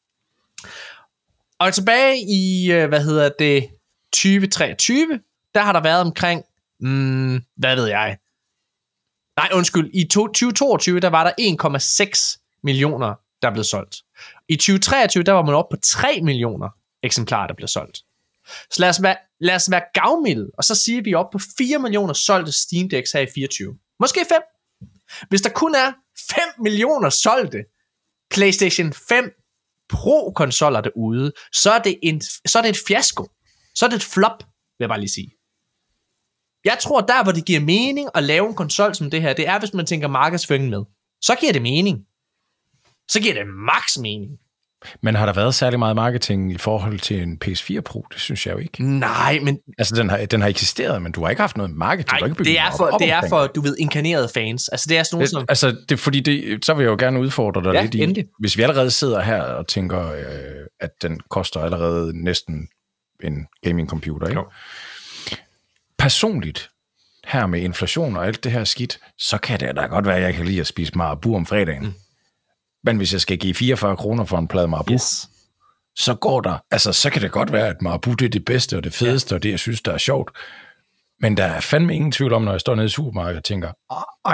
[SPEAKER 5] Og tilbage i, øh, hvad hedder det, tyve treogtyve, der har der været omkring Mm, hvad ved jeg? Nej, undskyld. I tyve toogtyve, der var der en komma seks millioner, der blev solgt. I tyve treogtyve, der var man oppe på tre millioner eksemplarer, der blev solgt. Så lad os være, lad os være gavmilde, og så siger vi op på fire millioner solgte Steam Decks her i fireogtyve. Måske fem. Hvis der kun er fem millioner solgte PlayStation fem Pro-konsoller derude, så er, det en, så er det et fiasko. Så er det et flop, vil jeg bare lige sige. Jeg tror, der hvor det giver mening at lave en konsol som det her, det er, hvis man tænker markedsføring med. Så giver det mening. Så giver det max mening.
[SPEAKER 4] Men har der været særlig meget marketing i forhold til en P S fire Pro? Det synes jeg jo ikke.
[SPEAKER 5] Nej, men...
[SPEAKER 4] Altså, den har, den har eksisteret, men du har ikke haft noget marketing.
[SPEAKER 5] Nej,
[SPEAKER 4] ikke
[SPEAKER 5] det er for, op, det er for, du ved, inkarnerede fans. Altså, det er sådan nogle, som...
[SPEAKER 4] Altså, det er fordi, det, så vil jeg jo gerne udfordre dig
[SPEAKER 5] ja,
[SPEAKER 4] lidt i...
[SPEAKER 5] Endelig.
[SPEAKER 4] Hvis vi allerede sidder her og tænker, øh, at den koster allerede næsten en gaming-computer, ikke? Jo. Personligt, her med inflation og alt det her skidt, så kan det da godt være, at jeg kan lide at spise Marabu om fredagen. Mm. Men hvis jeg skal give fireogfyrre kroner for en plade Marabu, yes. så går der, altså så kan det godt være, at Marabu det er det bedste og det fedeste, ja. Og det jeg synes, der er sjovt. Men der er fandme ingen tvivl om, når jeg står nede i supermarkedet og tænker, ej,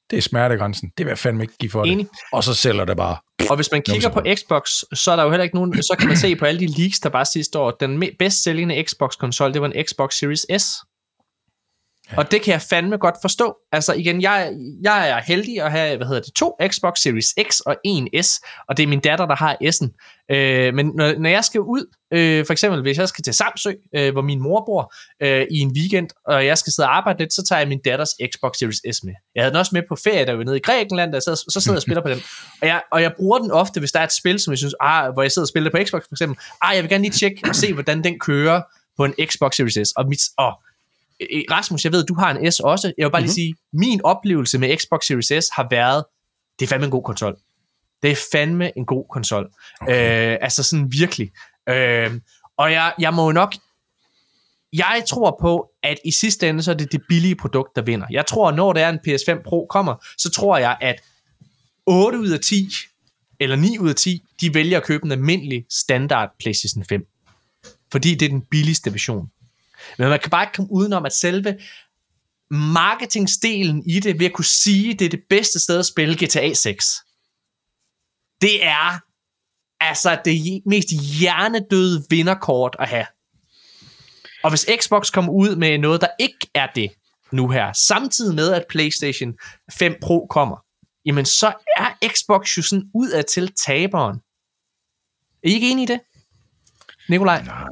[SPEAKER 4] det er smertegrænsen. Det vil jeg fandme ikke give for Enig. det. Og så sælger det bare.
[SPEAKER 5] Og hvis man kigger på Xbox, så er der jo heller ikke nogen, så kan man se på alle de leaks, der var sidste år, den bedst sælgende Xbox-konsol, det var en Xbox Series S. Ja. Og det kan jeg fandme godt forstå. Altså igen, jeg, jeg er heldig at have, hvad hedder det, to Xbox Series X og en S, og det er min datter, der har S'en. Øh, men når, når jeg skal ud, øh, for eksempel hvis jeg skal til Samsø, øh, hvor min mor bor, øh, i en weekend, og jeg skal sidde og arbejde lidt, så tager jeg min datters Xbox Series S med. Jeg havde den også med på ferie, der var nede i Grækenland, der sad, så sidder jeg og spiller på den. Og jeg, og jeg bruger den ofte, hvis der er et spil, som jeg synes, ah, hvor jeg sidder og spiller på Xbox for eksempel, ah, jeg vil gerne lige tjekke og se, hvordan den kører på en Xbox Series S. Og mit, åh, Rasmus, jeg ved, du har en S også. Jeg vil bare mm-hmm. lige sige, min oplevelse med Xbox Series S har været, det er fandme en god konsol. Det er fandme en god konsol. Okay. Øh, altså sådan virkelig. Øh, og jeg, jeg må jo nok, jeg tror på, at i sidste ende, så er det det billige produkt, der vinder. Jeg tror, når der er en P S fem Pro kommer, så tror jeg, at otte ud af ti, eller ni ud af ti, de vælger at købe en almindelig standard PlayStation fem. Fordi det er den billigste version. Men man kan bare ikke komme udenom, at selve marketingdelen i det, ved at kunne sige, det er det bedste sted at spille G T A seks. Det er altså det mest hjernedøde vinderkort at have. Og hvis Xbox kommer ud med noget, der ikke er det nu her, samtidig med, at PlayStation fem Pro kommer, jamen så er Xbox jo sådan ud af til taberen. Er I ikke enige i det? Nikolaj?
[SPEAKER 4] Nej.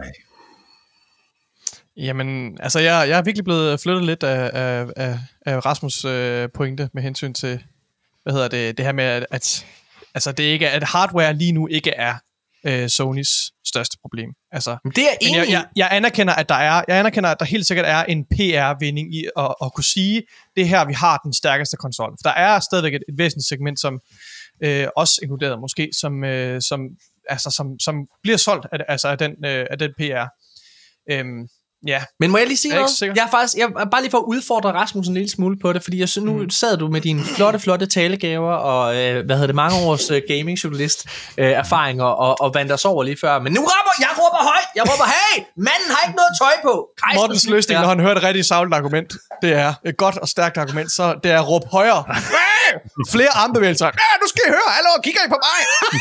[SPEAKER 2] Jamen, altså jeg, jeg er virkelig blevet flyttet lidt af, af, af, af Rasmus' øh, pointe med hensyn til, hvad hedder det, det her med, at, at, altså det ikke er, at hardware lige nu ikke er øh, Sonys største problem. Altså,
[SPEAKER 5] det er enig.
[SPEAKER 2] Jeg, jeg, jeg anerkender, at der er, jeg anerkender, at der helt sikkert er en P R-vinding i at, at kunne sige, det her, vi har den stærkeste konsol. For der er stadigvæk et, et væsentligt segment, som øh, også inkluderet måske, som, øh, som, altså, som, som bliver solgt af, altså, af, den, øh, af den P R. Øhm, Ja.
[SPEAKER 5] Men må jeg lige sige jeg noget? Jeg er faktisk, jeg er bare lige for at udfordre Rasmus en lille smule på det, fordi jeg synes, nu mm. sad du med dine flotte, flotte talegaver og, øh, hvad hedder det, mange års øh, gaming-journalist øh, erfaringer og, og vandt os over lige før. Men nu råber jeg råber højt! Jeg råber, hey! Manden har ikke noget tøj på! Kejsen,
[SPEAKER 2] Mortens løsning, når han hører et rigtig savligt argument, det er et godt og stærkt argument, så det er at råbe højere. Flere armbevægelser. Ja, nu skal I høre! Hallo, kigger I på mig?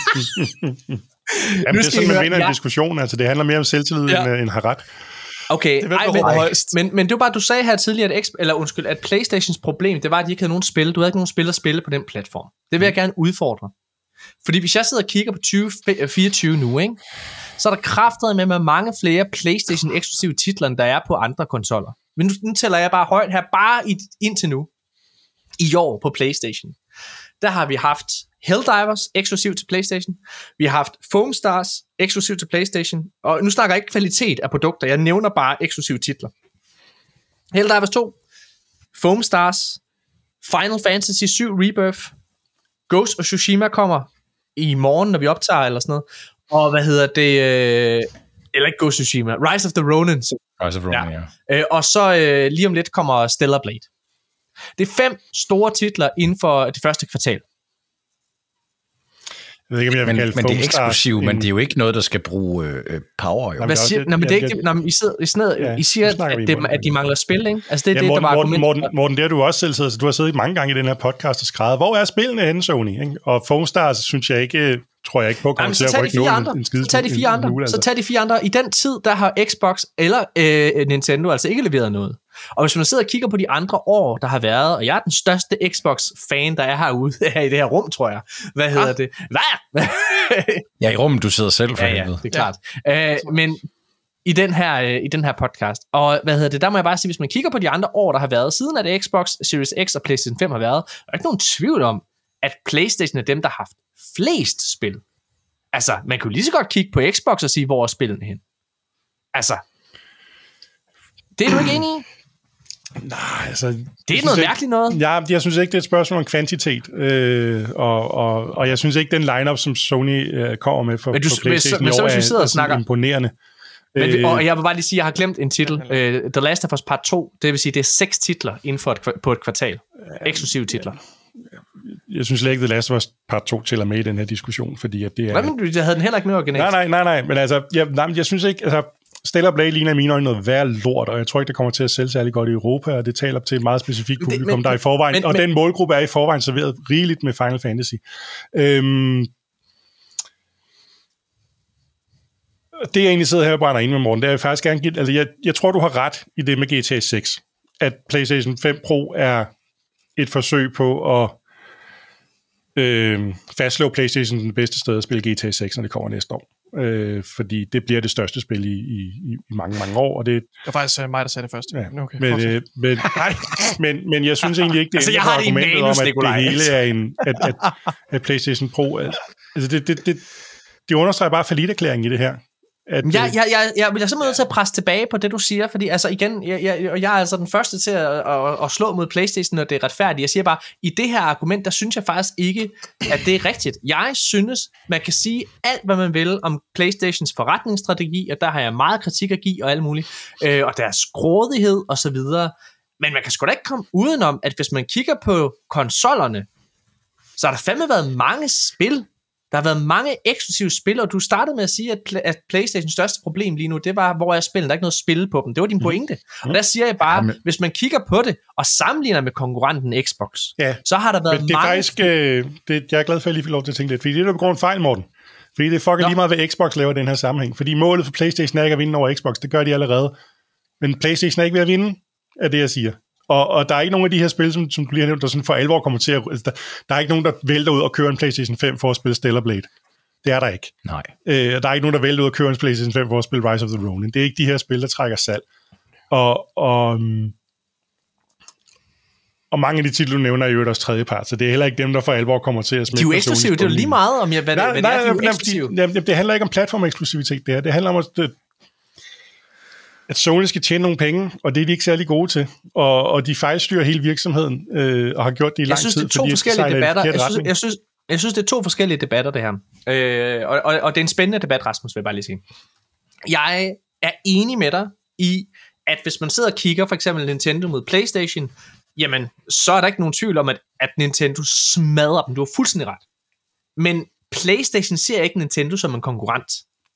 [SPEAKER 3] Jamen, det er sådan, man vinder en diskussion. Altså, det handler mere om selvtillid, ja. end, end har ret.
[SPEAKER 5] Okay, ej, men, men, men det var bare, du sagde her tidligere, at, eller undskyld, at PlayStations problem, det var, at de ikke havde nogen spil. Du havde ikke nogen spil at spille på den platform. Det vil jeg gerne udfordre. Fordi hvis jeg sidder og kigger på tyve fireogtyve nu, ikke, så er der kraftet med, med mange flere PlayStation-eksklusive titler, end der er på andre konsoller. Men nu, nu tæller jeg bare højt her, bare i, indtil nu, i år på PlayStation. Der har vi haft Helldivers eksklusivt til PlayStation. Vi har haft Foam Stars eksklusivt til PlayStation. Og nu snakker jeg ikke kvalitet af produkter. Jeg nævner bare eksklusive titler. Helldivers to, Foam Stars, Final Fantasy syv Rebirth, Ghost of Tsushima kommer i morgen, når vi optager eller sådan noget. Og hvad hedder det? Øh, eller ikke Ghost of Tsushima. Rise of the Ronin.
[SPEAKER 4] Rise of Ronin, ja.
[SPEAKER 5] ja. Øh, og så øh, lige om lidt kommer Stellar Blade. Det er fem store titler inden for det første kvartal.
[SPEAKER 3] Jeg ved ikke, om jeg vil
[SPEAKER 4] men, men det er eksklusivt, en... men det er jo ikke noget, der skal bruge øh, power. Jo.
[SPEAKER 5] Hvad siger, nej, men det er ikke det. Nej, I, sidder, I, sidder, ja, I siger, at, at, det, at de mangler spil, ikke? Altså, det er
[SPEAKER 3] ja,
[SPEAKER 5] det,
[SPEAKER 3] Morten,
[SPEAKER 5] der var
[SPEAKER 3] Morten, Morten, Morten, det har du også selv siddet, så du har siddet mange gange i den her podcast og skrevet, hvor er spillene henne, Sony? Ikke? Og Foam Stars, synes jeg ikke, tror jeg ikke på, kommer til at rykke nogen en, en skide.
[SPEAKER 5] Så tag de fire andre. En, altså. Så tag de fire andre. I den tid, der har Xbox eller øh, Nintendo altså ikke leveret noget. Og hvis man sidder og kigger på de andre år, der har været, og jeg er den største Xbox-fan, der er herude her i det her rum, tror jeg. Hvad hedder ah. det? Hvad?
[SPEAKER 4] Ja, i rummet, du sidder selv for
[SPEAKER 5] ja, ja, det er klart. Ja. Øh, men i den, her, øh, i den her podcast, og hvad hedder det, der må jeg bare sige, hvis man kigger på de andre år, der har været, siden at Xbox Series X og PlayStation fem har været, der er ikke nogen tvivl om, at PlayStation er dem, der har haft flest spil. Altså, man kunne lige så godt kigge på Xbox og sige, hvor er spillene hen. Altså, det er du ikke enig i?
[SPEAKER 3] Nej, altså...
[SPEAKER 5] Det er noget
[SPEAKER 3] ikke,
[SPEAKER 5] mærkeligt noget.
[SPEAKER 3] Ja, jeg synes ikke, det er et spørgsmål om kvantitet. Øh, og, og, og jeg synes ikke, den lineup som Sony øh, kommer med for,
[SPEAKER 5] men du,
[SPEAKER 3] for PlayStation
[SPEAKER 5] men,
[SPEAKER 3] i år,
[SPEAKER 5] men, så, er, er
[SPEAKER 3] snakker. imponerende.
[SPEAKER 5] Men, øh, og jeg vil bare lige sige, at jeg har glemt en titel. Uh, The Last of Us Part to, det vil sige, det er seks titler inden for et, på et kvartal. Eksklusive titler.
[SPEAKER 3] Jeg synes slet ikke, The Last of Us Part to tæller med i den her diskussion, fordi at det er...
[SPEAKER 5] Hvad, men jeg havde den heller ikke med originalt.
[SPEAKER 3] Nej, nej, nej, nej, men altså, jeg, nej, jeg synes ikke, altså... Stellar Blade ligner i mine øjne noget værd lort, og jeg tror ikke, det kommer til at sælge særlig godt i Europa, og det taler til et meget specifikt publikum, men, der er i forvejen, men, og men, den målgruppe er i forvejen serveret rigeligt med Final Fantasy. Øhm, det jeg egentlig sidder her og brænder ind med, Morten, det er jeg faktisk gerne give, altså jeg, jeg tror, du har ret i det med G T A seks, at PlayStation fem Pro er et forsøg på at øh, fastslå PlayStation den bedste sted at spille G T A seks, når det kommer næste år. Øh, fordi det bliver det største spil i, i, i mange, mange år. Og det,
[SPEAKER 2] det var faktisk uh, mig, der sagde det først.
[SPEAKER 3] Ja, okay, men, øh, men, men, men jeg synes egentlig ikke, det er
[SPEAKER 5] altså,
[SPEAKER 3] argumentet
[SPEAKER 5] manus,
[SPEAKER 3] om, at
[SPEAKER 5] Nikolaj.
[SPEAKER 3] det hele er en, at, at, at PlayStation Pro... Altså, det, det, det, det understreger bare falliterklæringen i det her. At,
[SPEAKER 5] jeg, jeg, jeg, jeg bliver simpelthen nødt til at presse tilbage på det, du siger, fordi altså igen, jeg, jeg, jeg er altså den første til at, at, at slå mod PlayStation, når det er retfærdigt. Jeg siger bare, i det her argument, der synes jeg faktisk ikke, at det er rigtigt. Jeg synes, man kan sige alt, hvad man vil om PlayStations forretningsstrategi, og der har jeg meget kritik at give og alt muligt, øh, og deres grådighed og så videre. Men man kan sgu da ikke komme udenom, at hvis man kigger på konsollerne, så har der fandme været mange spil. Der har været mange eksklusive spil, og du startede med at sige, at, at PlayStations største problem lige nu, det var, hvor er spillene? Der er ikke noget spil på dem. Det var din pointe. Mm. Og der siger jeg bare, Jamen. hvis man kigger på det, og sammenligner med konkurrenten Xbox, ja. så har der været
[SPEAKER 3] Men det er
[SPEAKER 5] mange...
[SPEAKER 3] Faktisk, øh, det, jeg er glad for, at jeg lige får lov til at tænke lidt, fordi det er der begår en fejl, Morten. Fordi det fucker Nå. lige meget, hvad Xbox laver i den her sammenhæng. Fordi målet for PlayStation er ikke at vinde over Xbox, det gør de allerede. Men PlayStation er ikke ved at vinde, er det, jeg siger. Og, og der er ikke nogen af de her spil, som, som du lige har nævnt, der sådan for alvor kommer til at... Altså, der, der er ikke nogen, der vælter ud og kører en PlayStation fem for at spille Stellar Blade. Det er der ikke.
[SPEAKER 4] Nej.
[SPEAKER 3] Øh, der er ikke nogen, der vælter ud og kører en PlayStation fem for at spille Rise of the Ronin. Det er ikke de her spil, der trækker salg. Og, og, og mange af de titler, du nævner, er jo også tredjepart, så det er heller ikke dem, der for alvor kommer til at smække.
[SPEAKER 5] De er jo eksklusive, det er jo lige meget om, jeg, hvad, nej, hvad nej, det er, de er eksklusive.
[SPEAKER 3] Det, det handler ikke om platformeksklusivitet, det her. Det handler om, at, at Sony skal tjene nogle penge, og det er de ikke særlig gode til. Og, og de fejlstyrer hele virksomheden, øh, og har gjort det i lang tid.
[SPEAKER 5] Jeg synes, det er to forskellige debatter. Jeg synes, jeg, synes, jeg synes, det er to forskellige debatter, det her. Øh, og, og, og det er en spændende debat, Rasmus, vil jeg bare lige sige. Jeg er enig med dig i, at hvis man sidder og kigger for eksempel Nintendo mod PlayStation, jamen, så er der ikke nogen tvivl om, at, at Nintendo smadrer dem. Du har fuldstændig ret. Men PlayStation ser ikke Nintendo som en konkurrent.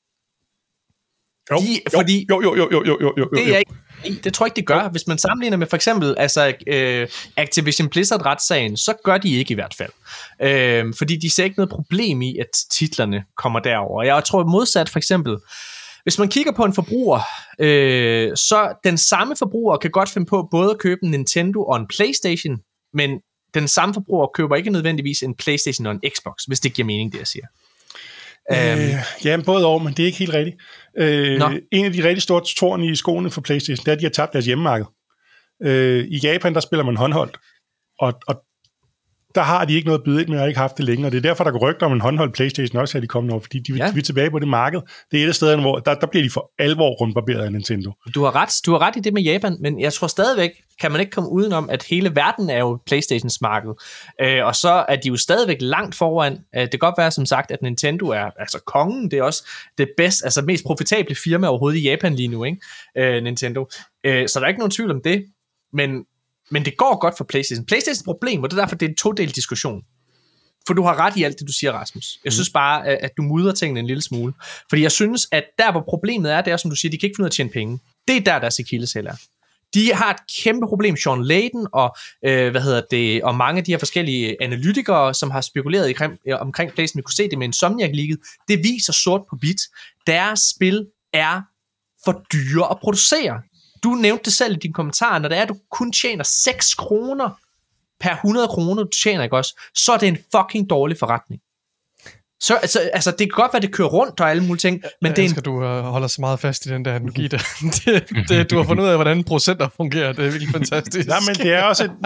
[SPEAKER 3] Jo,
[SPEAKER 5] de, fordi
[SPEAKER 3] jo, jo, jo, jo, jo, jo, jo,
[SPEAKER 5] det er ikke, det tror jeg ikke, det gør. Hvis man sammenligner med for eksempel altså, øh, Activision Blizzard-retssagen, så gør de ikke i hvert fald. Øh, fordi de ser ikke noget problem i, at titlerne kommer derover. Jeg tror modsat for eksempel, hvis man kigger på en forbruger, øh, så den samme forbruger kan godt finde på både at købe en Nintendo og en PlayStation, men den samme forbruger køber ikke nødvendigvis en PlayStation og en Xbox, hvis det giver mening, det jeg siger.
[SPEAKER 3] Øh, ja, både over, men det er ikke helt rigtigt. Øh, en af de rigtig store tårne i skoene for PlayStation, det er, at de har tabt deres hjemmemarked. Øh, I Japan, der spiller man håndholdt, og, og der har de ikke noget at byde ind med, og ikke haft det længe, og det er derfor, der går rygter om en håndholdt PlayStation også her de kommende år, fordi de, ja. de vil tilbage på det marked. Det er et af stederne, hvor der, der bliver de for alvor rundbarberet af Nintendo.
[SPEAKER 5] Du har ret, du har ret i det med Japan, men jeg tror stadigvæk, kan man ikke komme udenom, at hele verden er jo PlayStations marked, øh, og så er de jo stadigvæk langt foran. Øh, det kan godt være, som sagt, at Nintendo er altså kongen, det er også det bedste, altså mest profitable firma overhovedet i Japan lige nu, ikke? Øh, Nintendo. Øh, så der er ikke nogen tvivl om det, men Men det går godt for PlayStation. PlayStations problem, og det er derfor, det er en todelt diskussion. For du har ret i alt det, du siger, Rasmus. Jeg synes bare, at du mudrer tingene en lille smule. Fordi jeg synes, at der, hvor problemet er, det er, som du siger, de kan ikke finde ud af at tjene penge. Det er der, deres akilleshæl er. De har et kæmpe problem. Sean Layden og, øh, hvad hedder det, og mange af de her forskellige analytikere, som har spekuleret i, omkring PlayStation, vi kunne se det med Insomniac League, det viser sort på hvidt. Deres spil er for dyre at producere. Du nævnte det selv i dine kommentarer, når det er, at du kun tjener seks kroner per hundrede kroner, du tjener, ikke også? Så er det en fucking dårlig forretning. Så altså, altså, det kan godt være, det kører rundt og alle mulige ting, men
[SPEAKER 2] jeg
[SPEAKER 5] det er
[SPEAKER 2] elsker, en... du uh, holder så meget fast i den der analogi der. det, det, du har fundet ud af, hvordan procenter fungerer. Det er virkelig fantastisk.
[SPEAKER 3] Nej, men det er også et,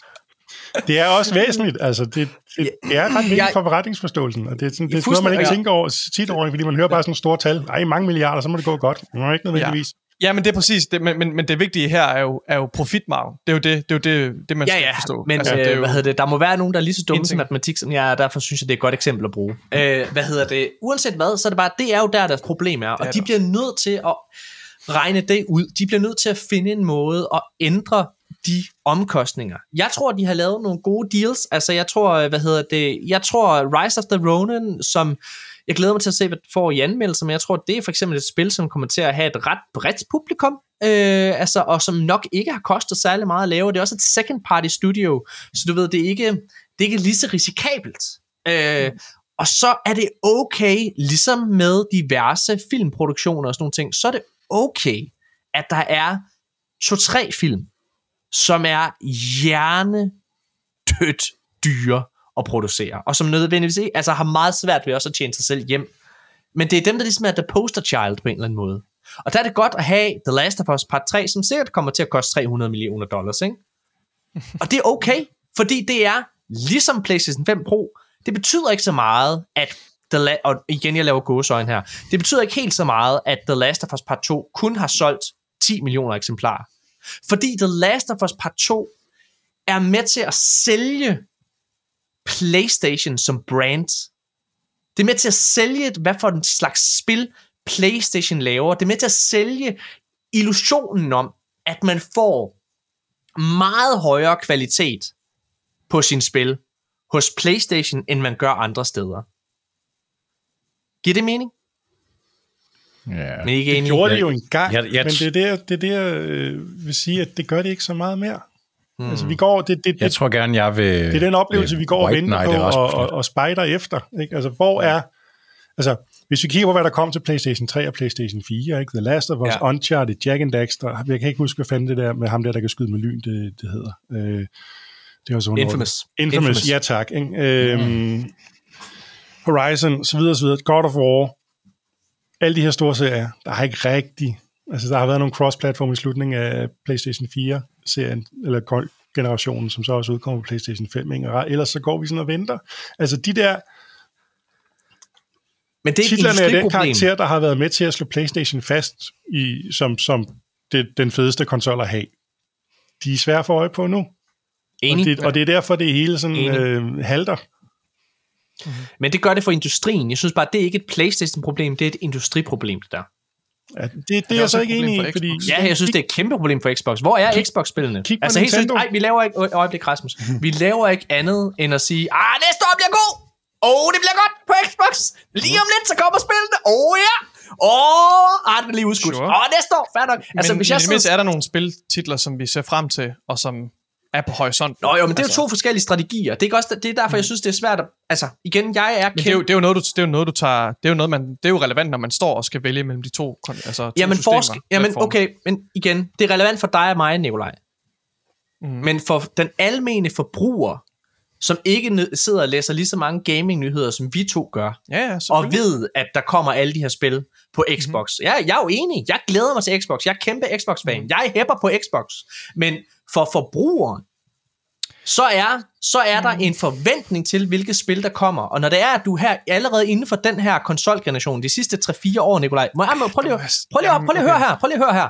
[SPEAKER 3] det er også væsentligt. Altså, det, det, det er ret vigtigt for forretningsforståelsen, og det er, sådan, det er noget, man ikke tænker over tit over, fordi man hører bare sådan nogle store tal. Ej, mange milliarder, så må det gå godt. Det er ikke nødvendigvis.
[SPEAKER 2] Ja. Ja, men det er præcis det, men, men, men det vigtige her er jo, er jo profitmargen. Det er jo det, det, er jo det, det man
[SPEAKER 5] ja,
[SPEAKER 2] skal
[SPEAKER 5] ja,
[SPEAKER 2] forstå.
[SPEAKER 5] Men
[SPEAKER 2] altså,
[SPEAKER 5] øh,
[SPEAKER 2] det er jo...
[SPEAKER 5] hvad hedder det? Der må være nogen, der er lige så dumme til matematik som jeg er, derfor synes jeg, det er et godt eksempel at bruge. Øh, hvad hedder det? Uanset hvad, så er det bare, det er jo der, deres problem er, og de bliver nødt til at regne det ud. De bliver nødt til at finde en måde at ændre de omkostninger. Jeg tror, de har lavet nogle gode deals. Altså, jeg tror, hvad hedder det? Jeg tror, Rise of the Ronin, som Jeg glæder mig til at se, hvad det får i anmeldelser, men jeg tror, det er for eksempel et spil, som kommer til at have et ret bredt publikum, øh, altså, og som nok ikke har kostet særlig meget at lave. Det er også et second party studio, så du ved, det er ikke, det er ikke lige så risikabelt. Øh, mm. Og så er det okay, ligesom med diverse filmproduktioner og sådan nogle ting, så er det okay, at der er to-tre film, som er hjernedødt dyre at producere, og som nødvendigvis ikke, altså har meget svært ved også at tjene sig selv hjem. Men det er dem, der ligesom er the poster child på en eller anden måde. Og der er det godt at have The Last of Us Part tre, som sikkert kommer til at koste tre hundrede millioner dollars, ikke? Og det er okay, fordi det er ligesom PlayStation fem Pro. Det betyder ikke så meget, at The La- og igen, jeg laver gåseøjne her. Det betyder ikke helt så meget, at The Last of Us Part to kun har solgt ti millioner eksemplarer. Fordi The Last of Us Part to er med til at sælge PlayStation som brand. Det er med til at sælge, hvad for en slags spil PlayStation laver. Det er med til at sælge illusionen om, at man får meget højere kvalitet på sin spil hos PlayStation, end man gør andre steder. Giver det mening?
[SPEAKER 3] Ja, men ikke det enig. Gjorde det jo engang, jeg, jeg, men det er det, det, er det jeg øh, vil sige, at det gør det ikke så meget mere. Hmm. Altså, vi går, det, det,
[SPEAKER 4] jeg tror gerne, jeg vil...
[SPEAKER 3] Det er den oplevelse, vi går og venter på og, og, og spejder efter. Ikke? Altså, hvor er... Altså, hvis vi kigger på, hvad der kom til PlayStation tre og PlayStation fire, ikke? The Last of Us, ja. Uncharted, Jack and Daxter, jeg kan ikke huske, hvad fanden det der med ham der, der kan skyde med lyn, det, det hedder. Øh, det er også
[SPEAKER 5] Infamous.
[SPEAKER 3] Infamous. Infamous, ja tak. Ikke? Øhm, mm. Horizon, så videre, så videre. God of War. Alle de her store serier, der har ikke rigtig... Altså, der har været nogle cross-platform i slutningen af PlayStation fire-serien, eller generationen, som så også udkommer på PlayStation fem, ikke? Og ellers så går vi sådan og venter. Altså, de der...
[SPEAKER 5] Men det er
[SPEAKER 3] titlerne af den karakter, der har været med til at slå PlayStation fast i, som, som det, den fedeste konsol at have, de er svære for øje på nu.
[SPEAKER 5] Enig.
[SPEAKER 3] Og det, og det er derfor, det hele sådan øh, halter.
[SPEAKER 5] Mm-hmm. Men det gør det for industrien. Jeg synes bare, det er ikke et PlayStation-problem, det er et industriproblem, det der.
[SPEAKER 3] Ja, det, det er, er jeg så ikke enig i, fordi...
[SPEAKER 5] Ja, jeg synes, det er et kæmpe problem for Xbox. Hvor er Xbox-spillene? Altså helt seriøst, nej, vi laver ikke... Øjeblik, Rasmus. Vi laver ikke andet, end at sige, ah, næste år bliver god! Åh, oh, det bliver godt på Xbox! Lige om lidt, så kommer spillene! Åh, oh, ja! Åh, oh, ah, det er lige udskudt. Åh, sure. oh, næste år, fair nok.
[SPEAKER 2] Altså, men hvis jeg sidder... er der nogle spiltitler, som vi ser frem til, og som... er på horisonten.
[SPEAKER 5] Nå jo, men det er jo to forskellige strategier. Det er, også, det er derfor, jeg synes, det er svært at... Altså, igen, jeg er kendt...
[SPEAKER 2] Men det er, jo, det er jo noget, du, det er jo noget, du tager... Det er jo noget, man... Det er jo relevant, når man står og skal vælge mellem de to, altså, to
[SPEAKER 5] jamen,
[SPEAKER 2] systemer.
[SPEAKER 5] Forsk, jamen, okay, men igen, det er relevant for dig og mig, Nikolaj. Mm. Men for den almene forbruger, som ikke sidder og læser lige så mange gaming-nyheder, som vi to gør,
[SPEAKER 2] ja, ja,
[SPEAKER 5] og ved, at der kommer alle de her spil på Xbox. Mm. Jeg, jeg er jo enig. Jeg glæder mig til Xbox. Jeg er kæmpe Xbox-fan. Mm. Jeg hæpper på Xbox. Men for forbrugeren, så er, så er der en forventning til, hvilke spil der kommer. Og når det er, at du her allerede inden for den her konsolgeneration, de sidste tre fire år, Nikolaj, må jeg, prøv lige, prøv lige, prøv lige at høre her, prøv lige at høre her.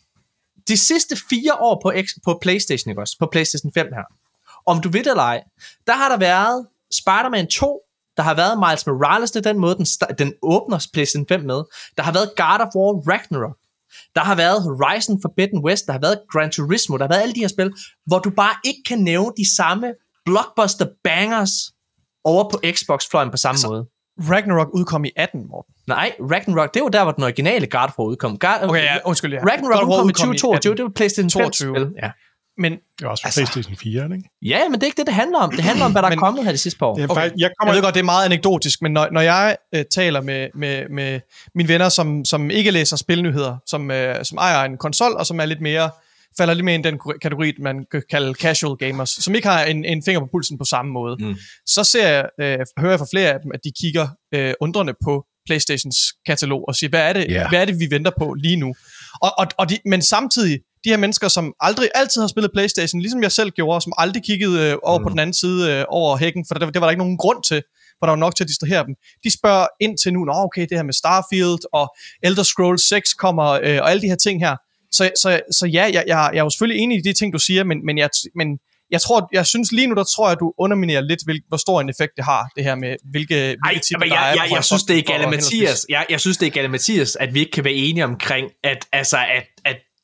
[SPEAKER 5] De sidste fire år på, X, på PlayStation, ikke også? På PlayStation fem her. Om du ved det eller ej, der har der været Spider-Man to, der har været Miles Morales, det er den måde, den, den åbner PlayStation fem med. Der har været God of War Ragnarok. Der har været Horizon Forbidden West, der har været Gran Turismo, der har været alle de her spil, hvor du bare ikke kan nævne de samme blockbuster bangers over på Xbox-fløjen på samme altså, måde.
[SPEAKER 2] Ragnarok udkom i atten, Morten.
[SPEAKER 5] Nej, Ragnarok, det var der, hvor den originale God of War udkom. God,
[SPEAKER 2] okay, ja, undskyld. Ja.
[SPEAKER 5] Ragnarok udkom i tyve toogtyve, det var PlayStation fem-spil. Ja.
[SPEAKER 2] Men,
[SPEAKER 3] det var også for altså, PlayStation fire, ikke?
[SPEAKER 5] Ja, men det er ikke det, det handler om. Det handler om, hvad der men, er kommet her de sidste par år.
[SPEAKER 2] Okay. Faktisk, jeg, kommer... jeg ved godt, det er meget anekdotisk, men når, når jeg øh, taler med, med, med mine venner, som, som ikke læser spilnyheder, som, øh, som ejer en konsol, og som er lidt mere, falder lidt mere ind i den kategori, man kan kalde casual gamers, som ikke har en, en finger på pulsen på samme måde, mm. så ser jeg, øh, hører jeg fra flere af dem, at de kigger øh, undrende på PlayStations katalog, og siger, hvad er det, yeah. hvad er det vi venter på lige nu? Og, og, og de, men samtidig, de her mennesker, som aldrig altid har spillet PlayStation, ligesom jeg selv gjorde, som aldrig kiggede øh, over mm. på den anden side øh, over hækken, for der, det var der ikke nogen grund til, for der var nok til at distrahere dem. De spørger ind til nu, nå okay, det her med Starfield, og Elder Scrolls seks kommer, øh, og alle de her ting her. Så, så, så ja, jeg, jeg, jeg er jo selvfølgelig enig i de ting, du siger, men, men, jeg, men jeg tror, jeg synes lige nu, der tror jeg, at du underminerer lidt, hvil, hvor stor en effekt det har, det her med, hvilke, hvilke
[SPEAKER 5] Ej,
[SPEAKER 2] typer
[SPEAKER 5] jeg,
[SPEAKER 2] der er.
[SPEAKER 5] Jeg, jeg, jeg synes, det er galt, Mathias. Jeg, jeg synes, det er galt, Mathias, at vi ikke kan være enige omkring, at, altså, at, at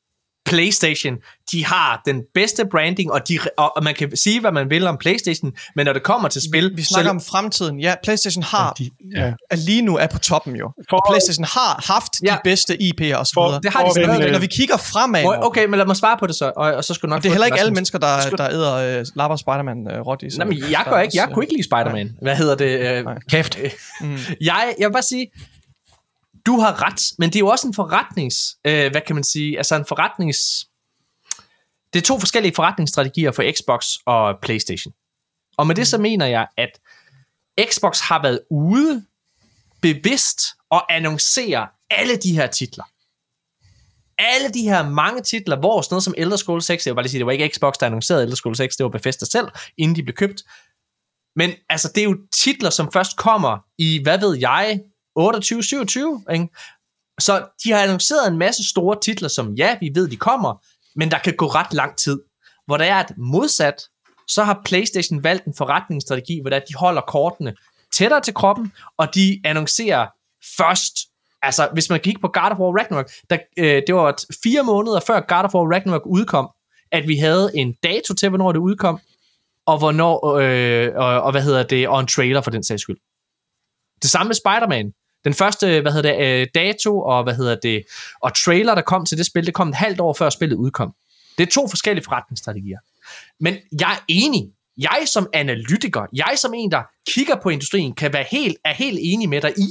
[SPEAKER 5] PlayStation, de har den bedste branding, og, de, og man kan sige, hvad man vil om PlayStation, men når det kommer til spil...
[SPEAKER 2] Vi, vi snakker så, om fremtiden. Ja, PlayStation har... Ja, de, ja. Lige nu er på toppen jo. For, og PlayStation har haft ja. de bedste I P'er og så videre.
[SPEAKER 5] Det har de stadig.
[SPEAKER 2] Når vi kigger fremad...
[SPEAKER 5] Okay, men lad mig svare på det så, og, og så skal nok...
[SPEAKER 2] Og det er heller ikke alle mennesker, der, der æder uh, lapper Spider-Man uh, råt i.
[SPEAKER 5] Nej, men jeg gør ikke. Jeg kunne ikke lide Spider-Man. Nej. Hvad hedder det? Uh,
[SPEAKER 4] Kæft.
[SPEAKER 5] mm. jeg, jeg vil bare sige... Du har ret, men det er jo også en forretnings... Øh, hvad kan man sige? Altså en forretnings... Det er to forskellige forretningsstrategier for Xbox og PlayStation. Og med det så mener jeg, at Xbox har været ude bevidst og annoncere alle de her titler. Alle de her mange titler, hvor sådan noget som Elder Scrolls seks, jeg vil bare lige sige, det var ikke Xbox, der annoncerede Elder Scrolls seks, det var Bethesda selv, inden de blev købt. Men altså, det er jo titler, som først kommer i, hvad ved jeg, otteogtyve syvogtyve, ikke? Så de har annonceret en masse store titler, som ja, vi ved, de kommer, men der kan gå ret lang tid. Hvor der er et modsat, så har PlayStation valgt en forretningsstrategi, hvor der de holder kortene tættere til kroppen, og de annoncerer først, altså hvis man kigger på God of War Ragnarok, der, øh, det var fire måneder før God of War Ragnarok udkom, at vi havde en dato til, hvornår det udkom, og hvornår, øh, og, og hvad hedder det, og en trailer for den sags skyld. Det samme med Spider-Man. Den første, hvad hedder det, øh, dato og hvad hedder det, og trailer, der kom til det spil, det kom et halvt år før spillet udkom. Det er to forskellige forretningsstrategier. Men jeg er enig. Jeg som analytiker, jeg som en, der kigger på industrien, kan være helt, er helt enig med dig i,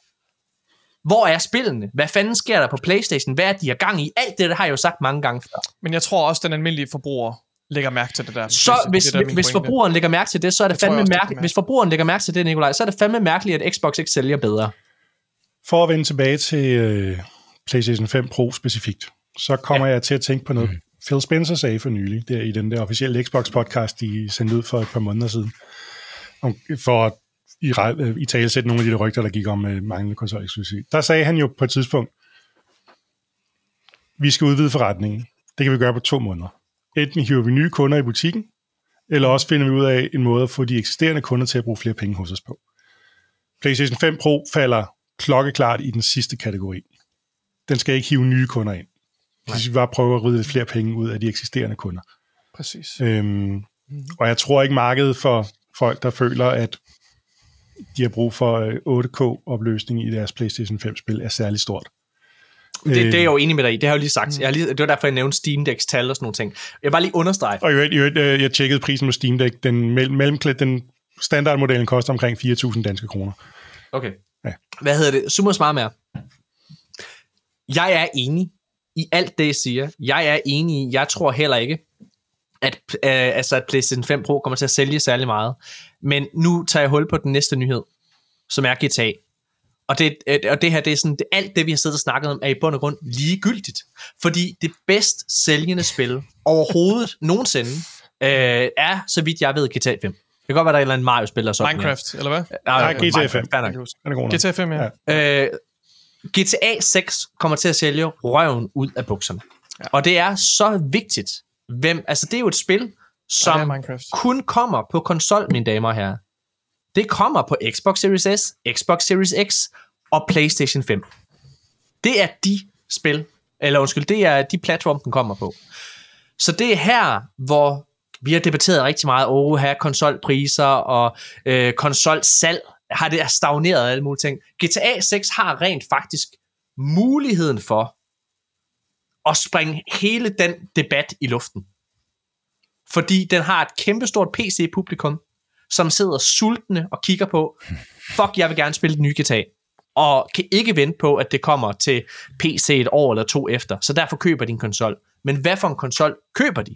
[SPEAKER 5] hvor er spillene? Hvad fanden sker der på PlayStation? Hvad er de har gang i? Alt det, der har jeg jo sagt mange gange før.
[SPEAKER 2] Men jeg tror også, den almindelige forbruger lægger mærke til det der.
[SPEAKER 5] Så hvis, det der hvis forbrugeren lægger mærke til det, så er det, det fandme mærkeligt. Hvis forbrugeren lægger mærke til det, Nikolaj, så er det fandme mærkeligt, at Xbox ikke sælger bedre.
[SPEAKER 3] For at vende tilbage til øh, PlayStation fem Pro specifikt, så kommer ja. jeg til at tænke på noget. Mm. Phil Spencer sagde for nylig, der i den der officielle Xbox-podcast, de sendte ud for et par måneder siden, om, for at i, i tale sætte nogle af de der rygter, der gik om øh, manglende konsol-eksklusivitet. Der sagde han jo på et tidspunkt, vi skal udvide forretningen. Det kan vi gøre på to måneder. Enten hiver vi nye kunder i butikken, eller også finder vi ud af en måde at få de eksisterende kunder til at bruge flere penge hos os på. PlayStation fem Pro falder klokkeklart i den sidste kategori. Den skal ikke hive nye kunder ind. De skal bare prøve at rydde lidt flere penge ud af de eksisterende kunder.
[SPEAKER 2] Præcis.
[SPEAKER 3] Øhm, mm. Og jeg tror ikke markedet for folk, der føler, at de har brug for otte K-opløsning i deres PlayStation fem-spil, er særlig stort.
[SPEAKER 5] Det, det er jeg jo enig med dig i. Det har jeg jo lige sagt. Jeg har lige, det var derfor, jeg nævnte Steam Decks tal og sådan nogle ting. Jeg vil bare lige understrege.
[SPEAKER 3] Og jeg, jeg, jeg tjekkede prisen på Steam Deck. Den, mellem, den standardmodellen koster omkring fire tusind danske kroner.
[SPEAKER 5] Okay. Ja. Hvad hedder det? Summa summarum. Jeg er enig i alt det, jeg siger. Jeg er enig i, jeg tror heller ikke, at, øh, altså at PlayStation fem Pro kommer til at sælge særlig meget. Men nu tager jeg hul på den næste nyhed, som er G T A. Og det, og det her, det er sådan, det, alt det, vi har siddet og snakket om, er i bund og grund ligegyldigt. Fordi det bedst sælgende spil overhovedet nogensinde øh, er, så vidt jeg ved, G T A fem. Det kan godt være, der er et eller andet Mario-spil og sådan.
[SPEAKER 2] Minecraft, eller hvad?
[SPEAKER 3] Nej, G T A fem.
[SPEAKER 2] G T A fem, ja.
[SPEAKER 5] ja. Øh, G T A seks kommer til at sælge røven ud af bukserne. Ja. Og det er så vigtigt. Hvem, altså det er jo et spil, som ja, kun kommer på konsol, mine damer og herrer. Det kommer på Xbox Series S, Xbox Series X og PlayStation fem. Det er de spil, eller undskyld, det er de platforme, den kommer på. Så det er her, hvor vi har debatteret rigtig meget, åh, her konsolpriser og øh, konsolsalg, har det stagneret alle mulige ting. G T A seks har rent faktisk muligheden for at springe hele den debat i luften. Fordi den har et kæmpestort P C-publikum, som sidder sultne og kigger på, fuck, jeg vil gerne spille den nye G T A, og kan ikke vente på, at det kommer til P C et år eller to efter, så derfor køber de en konsol. Men hvad for en konsol køber de?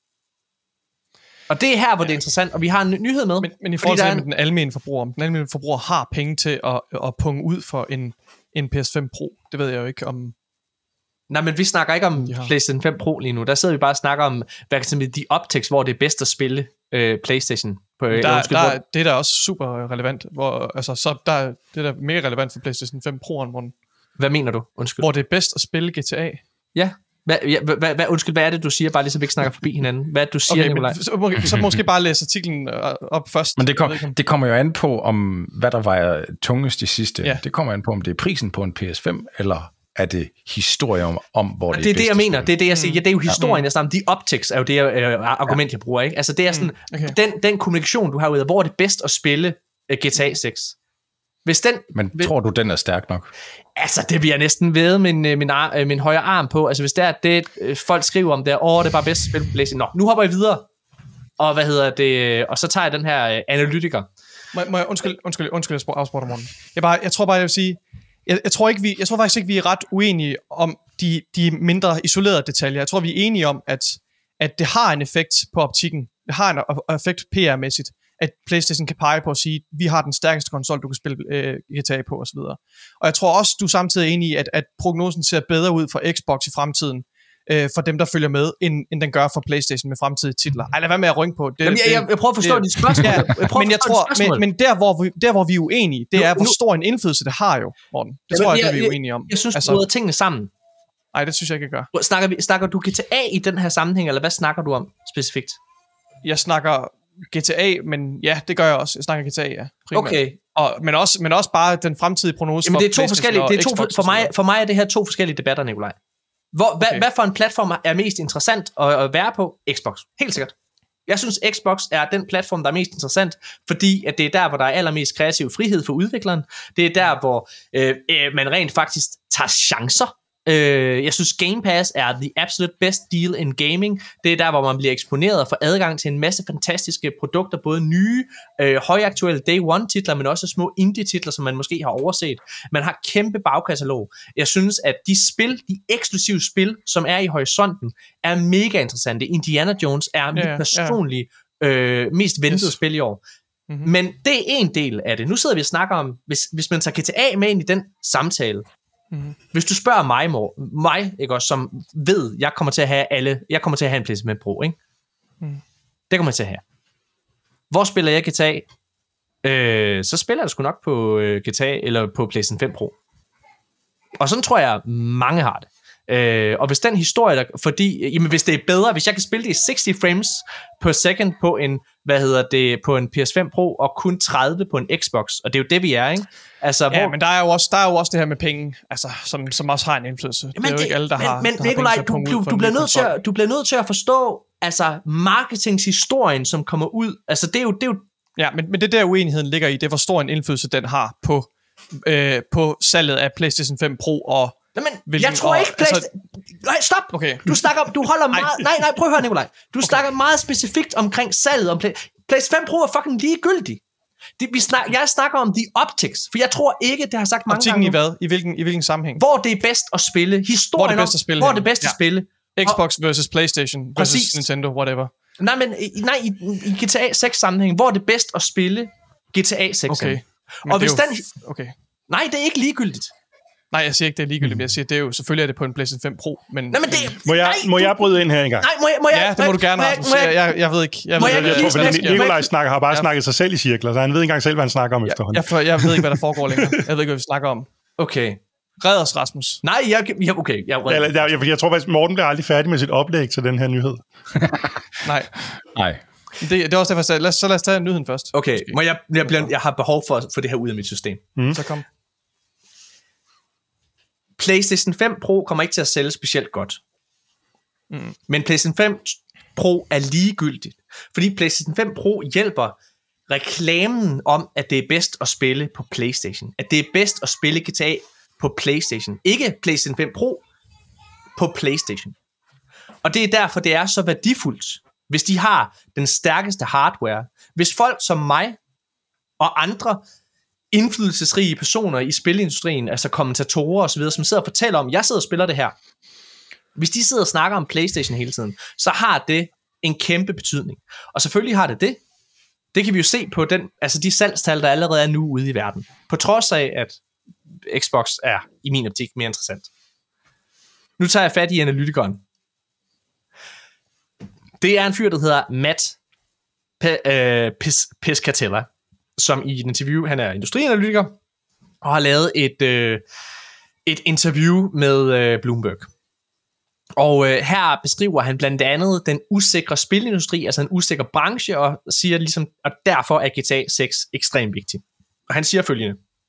[SPEAKER 5] Og det er her, hvor det er interessant, og vi har en nyhed med.
[SPEAKER 2] Men, men i forhold til en... den almindelige forbruger, den almindelige forbruger har penge til at, at punge ud for en, en P S fem Pro. Det ved jeg jo ikke om...
[SPEAKER 5] Nej, men vi snakker ikke om PlayStation fem Pro lige nu. Der sidder vi bare og snakker om, hvad kan sige, de optics, hvor det er bedst at spille øh, PlayStation. På,
[SPEAKER 2] der, undskyld, der, hvor... Det er da også super relevant. Hvor, altså, så der, det er da mere relevant for PlayStation fem Pro'en. Hvor,
[SPEAKER 5] hvad mener du? Undskyld.
[SPEAKER 2] Hvor det er bedst at spille G T A.
[SPEAKER 5] Ja. Hvad, ja, hvad, hvad, undskyld, hvad er det, du siger, bare lige så vi ikke snakker forbi hinanden? Hvad er det, du siger, okay, Nikolaj?
[SPEAKER 2] Så, måske, så måske bare læse artiklen op først.
[SPEAKER 4] Men det, kom, det kommer jo an på, om hvad der vejer tungest i sidste.
[SPEAKER 2] Ja.
[SPEAKER 4] Det kommer an på, om det er prisen på en P S fem, eller er det historie om, om hvor det,
[SPEAKER 5] det er det, jeg mener.
[SPEAKER 4] spil.
[SPEAKER 5] Det er det, jeg siger. Ja, det er jo historien,
[SPEAKER 2] Mm.
[SPEAKER 5] jeg snakker om. De optics er jo det øh, argument, jeg bruger. Ikke? Altså, det er sådan,
[SPEAKER 2] Mm. Okay.
[SPEAKER 5] den, den kommunikation, du har ud af, hvor er det bedst at spille uh, G T A seks. Hvis den,
[SPEAKER 4] Men
[SPEAKER 5] hvis,
[SPEAKER 4] tror du, den er stærk nok?
[SPEAKER 5] altså, det vil jeg næsten ved min, min, ar, min højre arm på. Altså, hvis det er det, øh, folk skriver om, det er, åh, det er bare bedst at spille på PlayStation. Nå, nu hopper jeg videre. Og hvad hedder det? Og så tager jeg den her øh, analytiker.
[SPEAKER 2] Må, må jeg, undskyld, undskyld, undskyld, jeg afspurgte morgen. Jeg, bare, jeg tror bare, jeg vil sige, jeg, jeg, tror ikke, vi, jeg tror faktisk ikke, vi er ret uenige om de, de mindre isolerede detaljer. Jeg tror, vi er enige om, at, at det har en effekt på optikken. Det har en effekt P R-mæssigt, at PlayStation kan pege på at sige, vi har den stærkeste konsol, du kan spille øh, G T A på osv. Og jeg tror også, du er samtidig enig i, at, at prognosen ser bedre ud for Xbox i fremtiden, øh, for dem, der følger med, end, end den gør for PlayStation med fremtidige titler. Ej, lad være med at rynke på. Det,
[SPEAKER 5] Jamen, jeg, jeg, jeg prøver at forstå
[SPEAKER 2] det,
[SPEAKER 5] dit spørgsmål.
[SPEAKER 2] Ja,
[SPEAKER 5] jeg prøver
[SPEAKER 2] men jeg tror, men, men der, hvor vi, der, hvor vi er uenige, det
[SPEAKER 5] Nu-
[SPEAKER 2] er, hvor
[SPEAKER 5] nu-
[SPEAKER 2] stor en indflydelse det har jo, Morten. Det
[SPEAKER 5] Jamen,
[SPEAKER 2] tror jeg,
[SPEAKER 5] jeg-
[SPEAKER 2] det er vi er uenige om.
[SPEAKER 5] Jeg synes,
[SPEAKER 2] Altså-
[SPEAKER 5] du bryder tingene sammen.
[SPEAKER 2] Nej, det synes jeg ikke, jeg gør.
[SPEAKER 5] Snakker, vi, snakker du G T A i den her sammenhæng, eller hvad snakker du om specifikt?
[SPEAKER 2] Jeg snakker G T A, men ja, det gør jeg også. Jeg snakker G T A, ja. Primært.
[SPEAKER 5] Okay.
[SPEAKER 2] Og, men, også, men også bare den fremtidige prognose
[SPEAKER 5] Jamen,
[SPEAKER 2] for
[SPEAKER 5] det er to
[SPEAKER 2] PlayStation
[SPEAKER 5] forskellige,
[SPEAKER 2] og
[SPEAKER 5] det er to,
[SPEAKER 2] Xbox
[SPEAKER 5] for,
[SPEAKER 2] og
[SPEAKER 5] for,
[SPEAKER 2] sådan
[SPEAKER 5] mig,
[SPEAKER 2] noget.
[SPEAKER 5] for mig er det her to forskellige debatter, Nikolaj. Hvor, hvad,
[SPEAKER 2] Okay.
[SPEAKER 5] hvad for en platform er mest interessant at, at være på? Xbox. Helt sikkert. Jeg synes, Xbox er den platform, der er mest interessant, fordi at det er der, hvor der er allermest kreativ frihed for udvikleren. Det er der, hvor øh, øh, man rent faktisk tager chancer. Øh, jeg synes, Game Pass er the absolute best deal in gaming. Det er der, hvor man bliver eksponeret og får adgang til en masse fantastiske produkter, både nye, øh, højaktuelle day one titler, men også små indie titler, som man måske har overset. Man har kæmpe bagkatalog. Jeg synes, at de spil, de eksklusive spil, som er i horisonten, er mega interessante. Indiana Jones er mit
[SPEAKER 2] Ja, ja.
[SPEAKER 5] personlige øh, mest ventede
[SPEAKER 2] Yes.
[SPEAKER 5] spil i år.
[SPEAKER 2] Mhm.
[SPEAKER 5] Men det er en del af det. Nu sidder vi og snakker om, hvis, hvis man tager G T A med ind i den samtale.
[SPEAKER 2] Mhm.
[SPEAKER 5] Hvis du spørger mig, mor, mig ikke også, som ved, jeg kommer til at have alle, jeg kommer til at have en PlayStation Pro, ikke?
[SPEAKER 2] Mhm.
[SPEAKER 5] Det kommer jeg til at have. Hvor spiller jeg G T A? Øh, så spiller jeg sgu nok på øh, G T A eller på PlayStation fem Pro. Og sådan tror jeg, mange har det. Øh, og hvis den historie, der, fordi, jamen hvis det er bedre, hvis jeg kan spille det i tres frames per second på en, hvad hedder det, på en P S fem Pro, og kun tredive på en Xbox, og det er jo det, vi er, ikke? Altså,
[SPEAKER 2] Ja,
[SPEAKER 5] hvor,
[SPEAKER 2] men der er, jo også, der er jo også det her med penge, altså, som, som også har en indflydelse.
[SPEAKER 5] Jamen,
[SPEAKER 2] det er jo ikke alle, der
[SPEAKER 5] men,
[SPEAKER 2] har,
[SPEAKER 5] Men
[SPEAKER 2] der har
[SPEAKER 5] Nikolaj,
[SPEAKER 2] penge til at
[SPEAKER 5] du,
[SPEAKER 2] punge
[SPEAKER 5] du,
[SPEAKER 2] ud for
[SPEAKER 5] du,
[SPEAKER 2] en
[SPEAKER 5] bliver
[SPEAKER 2] ny
[SPEAKER 5] nødt til
[SPEAKER 2] konsol.
[SPEAKER 5] at, du bliver nødt til at forstå, altså, marketingshistorien, som kommer ud, altså, det er jo, det er jo
[SPEAKER 2] Ja, men, men det der uenigheden ligger i, det er, hvor stor en indflydelse den har på, øh, på salget af PlayStation fem Pro og...
[SPEAKER 5] Jamen,
[SPEAKER 2] Hvilken-
[SPEAKER 5] jeg tror
[SPEAKER 2] og-
[SPEAKER 5] ikke, PlayStation... Altså, nej, stop!
[SPEAKER 2] Okay.
[SPEAKER 5] Du snakker, du holder meget... Nej, nej, prøv at høre, Nikolaj. Du okay. snakker meget specifikt omkring salget. Om Play... PlayStation fem Pro er fucking ligegyldig. Det, vi snak... Jeg snakker om de optics, for jeg tror ikke, det har sagt mange
[SPEAKER 2] Optikken
[SPEAKER 5] gange.
[SPEAKER 2] i hvad? I hvilken, i hvilken sammenhæng?
[SPEAKER 5] Hvor det er bedst at spille. Historien
[SPEAKER 2] Hvor er det bedst at spille
[SPEAKER 5] Hvor er
[SPEAKER 2] henne?
[SPEAKER 5] det bedst at
[SPEAKER 2] Ja.
[SPEAKER 5] spille.
[SPEAKER 2] Xbox versus PlayStation versus
[SPEAKER 5] Præcis.
[SPEAKER 2] Nintendo, whatever.
[SPEAKER 5] Nej, men i- nej, i, i G T A seks sammenhæng, hvor er det bedst at spille G T A seks?
[SPEAKER 2] Okay. Men
[SPEAKER 5] Og
[SPEAKER 2] det
[SPEAKER 5] hvis
[SPEAKER 2] er
[SPEAKER 5] den...
[SPEAKER 2] jo, okay.
[SPEAKER 5] Nej, det er ikke ligegyldigt.
[SPEAKER 2] Nej, jeg siger ikke, det er ligegyldigt, men jeg siger, det er jo, selvfølgelig er det på en PlayStation fem Pro, men...
[SPEAKER 5] Nej, men det...
[SPEAKER 3] Må jeg,
[SPEAKER 5] nej,
[SPEAKER 3] må
[SPEAKER 5] du-
[SPEAKER 3] jeg bryde ind her engang?
[SPEAKER 5] Nej, må jeg... Må jeg
[SPEAKER 2] Ja, det må du gerne,
[SPEAKER 5] må jeg-
[SPEAKER 2] Rasmus.
[SPEAKER 5] må
[SPEAKER 2] Jeg,
[SPEAKER 5] jeg-
[SPEAKER 2] jeg, jeg ved ikke... Jeg,
[SPEAKER 5] Må
[SPEAKER 2] ved,
[SPEAKER 5] jeg
[SPEAKER 2] ikke,
[SPEAKER 5] lige
[SPEAKER 2] hvad-
[SPEAKER 5] snakke-
[SPEAKER 2] hvad der
[SPEAKER 3] Fordi
[SPEAKER 2] sker.
[SPEAKER 3] Nikolaj snakker, har bare
[SPEAKER 2] Ja.
[SPEAKER 3] snakket sig selv i cirkler, så han ved ikke engang selv, hvad han snakker om
[SPEAKER 2] jeg,
[SPEAKER 3] efterhånden.
[SPEAKER 2] jeg, for, jeg ved ikke, hvad der foregår længere. Jeg ved ikke, hvad vi snakker om.
[SPEAKER 5] Okay.
[SPEAKER 2] Red os, Rasmus.
[SPEAKER 5] Nej, jeg... jeg okay, jeg er vred.
[SPEAKER 3] Eller, jeg, jeg, jeg tror faktisk, Morten bliver aldrig færdig med sit oplæg til den her nyhed.
[SPEAKER 2] Nej.
[SPEAKER 4] Nej.
[SPEAKER 2] Det, det er også derfor, jeg sagde, lad, os- så lad os tage nyheden først.
[SPEAKER 5] Okay, må jeg, jeg, bliver, jeg har behov for at få det her ud af mit system.
[SPEAKER 3] Mm.
[SPEAKER 2] Så kom.
[SPEAKER 5] PlayStation fem Pro kommer ikke til at sælge specielt godt.
[SPEAKER 2] Mm.
[SPEAKER 5] Men PlayStation fem Pro er ligegyldigt. Fordi PlayStation fem Pro hjælper reklamen om, at det er bedst at spille på PlayStation. At det er bedst at spille G T A på PlayStation. Ikke PlayStation fem Pro, på PlayStation. Og det er derfor, det er så værdifuldt, hvis de har den stærkeste hardware. Hvis folk som mig og andre indflydelsesrige personer i spilindustrien, altså kommentatorer og så videre, som sidder og fortæller om, jeg sidder og spiller det her. Hvis de sidder og snakker om PlayStation hele tiden, så har det en kæmpe betydning. Og selvfølgelig har det det. Det kan vi jo se på den, altså de salgstal, der allerede er nu ude i verden. På trods af, at Xbox er i min optik mere interessant. Nu tager jeg fat i analytikeren. Det er en fyr, der hedder Matt Pe- øh, Pes- Pescatella, som i et interview, han er industrianalytiker, og har lavet et, øh, et interview med øh, Bloomberg. Og øh, her beskriver han blandt andet den usikre spilindustri, altså en usikker branche, og siger ligesom, at derfor er G T A seks ekstremt vigtig. Og han siger følgende: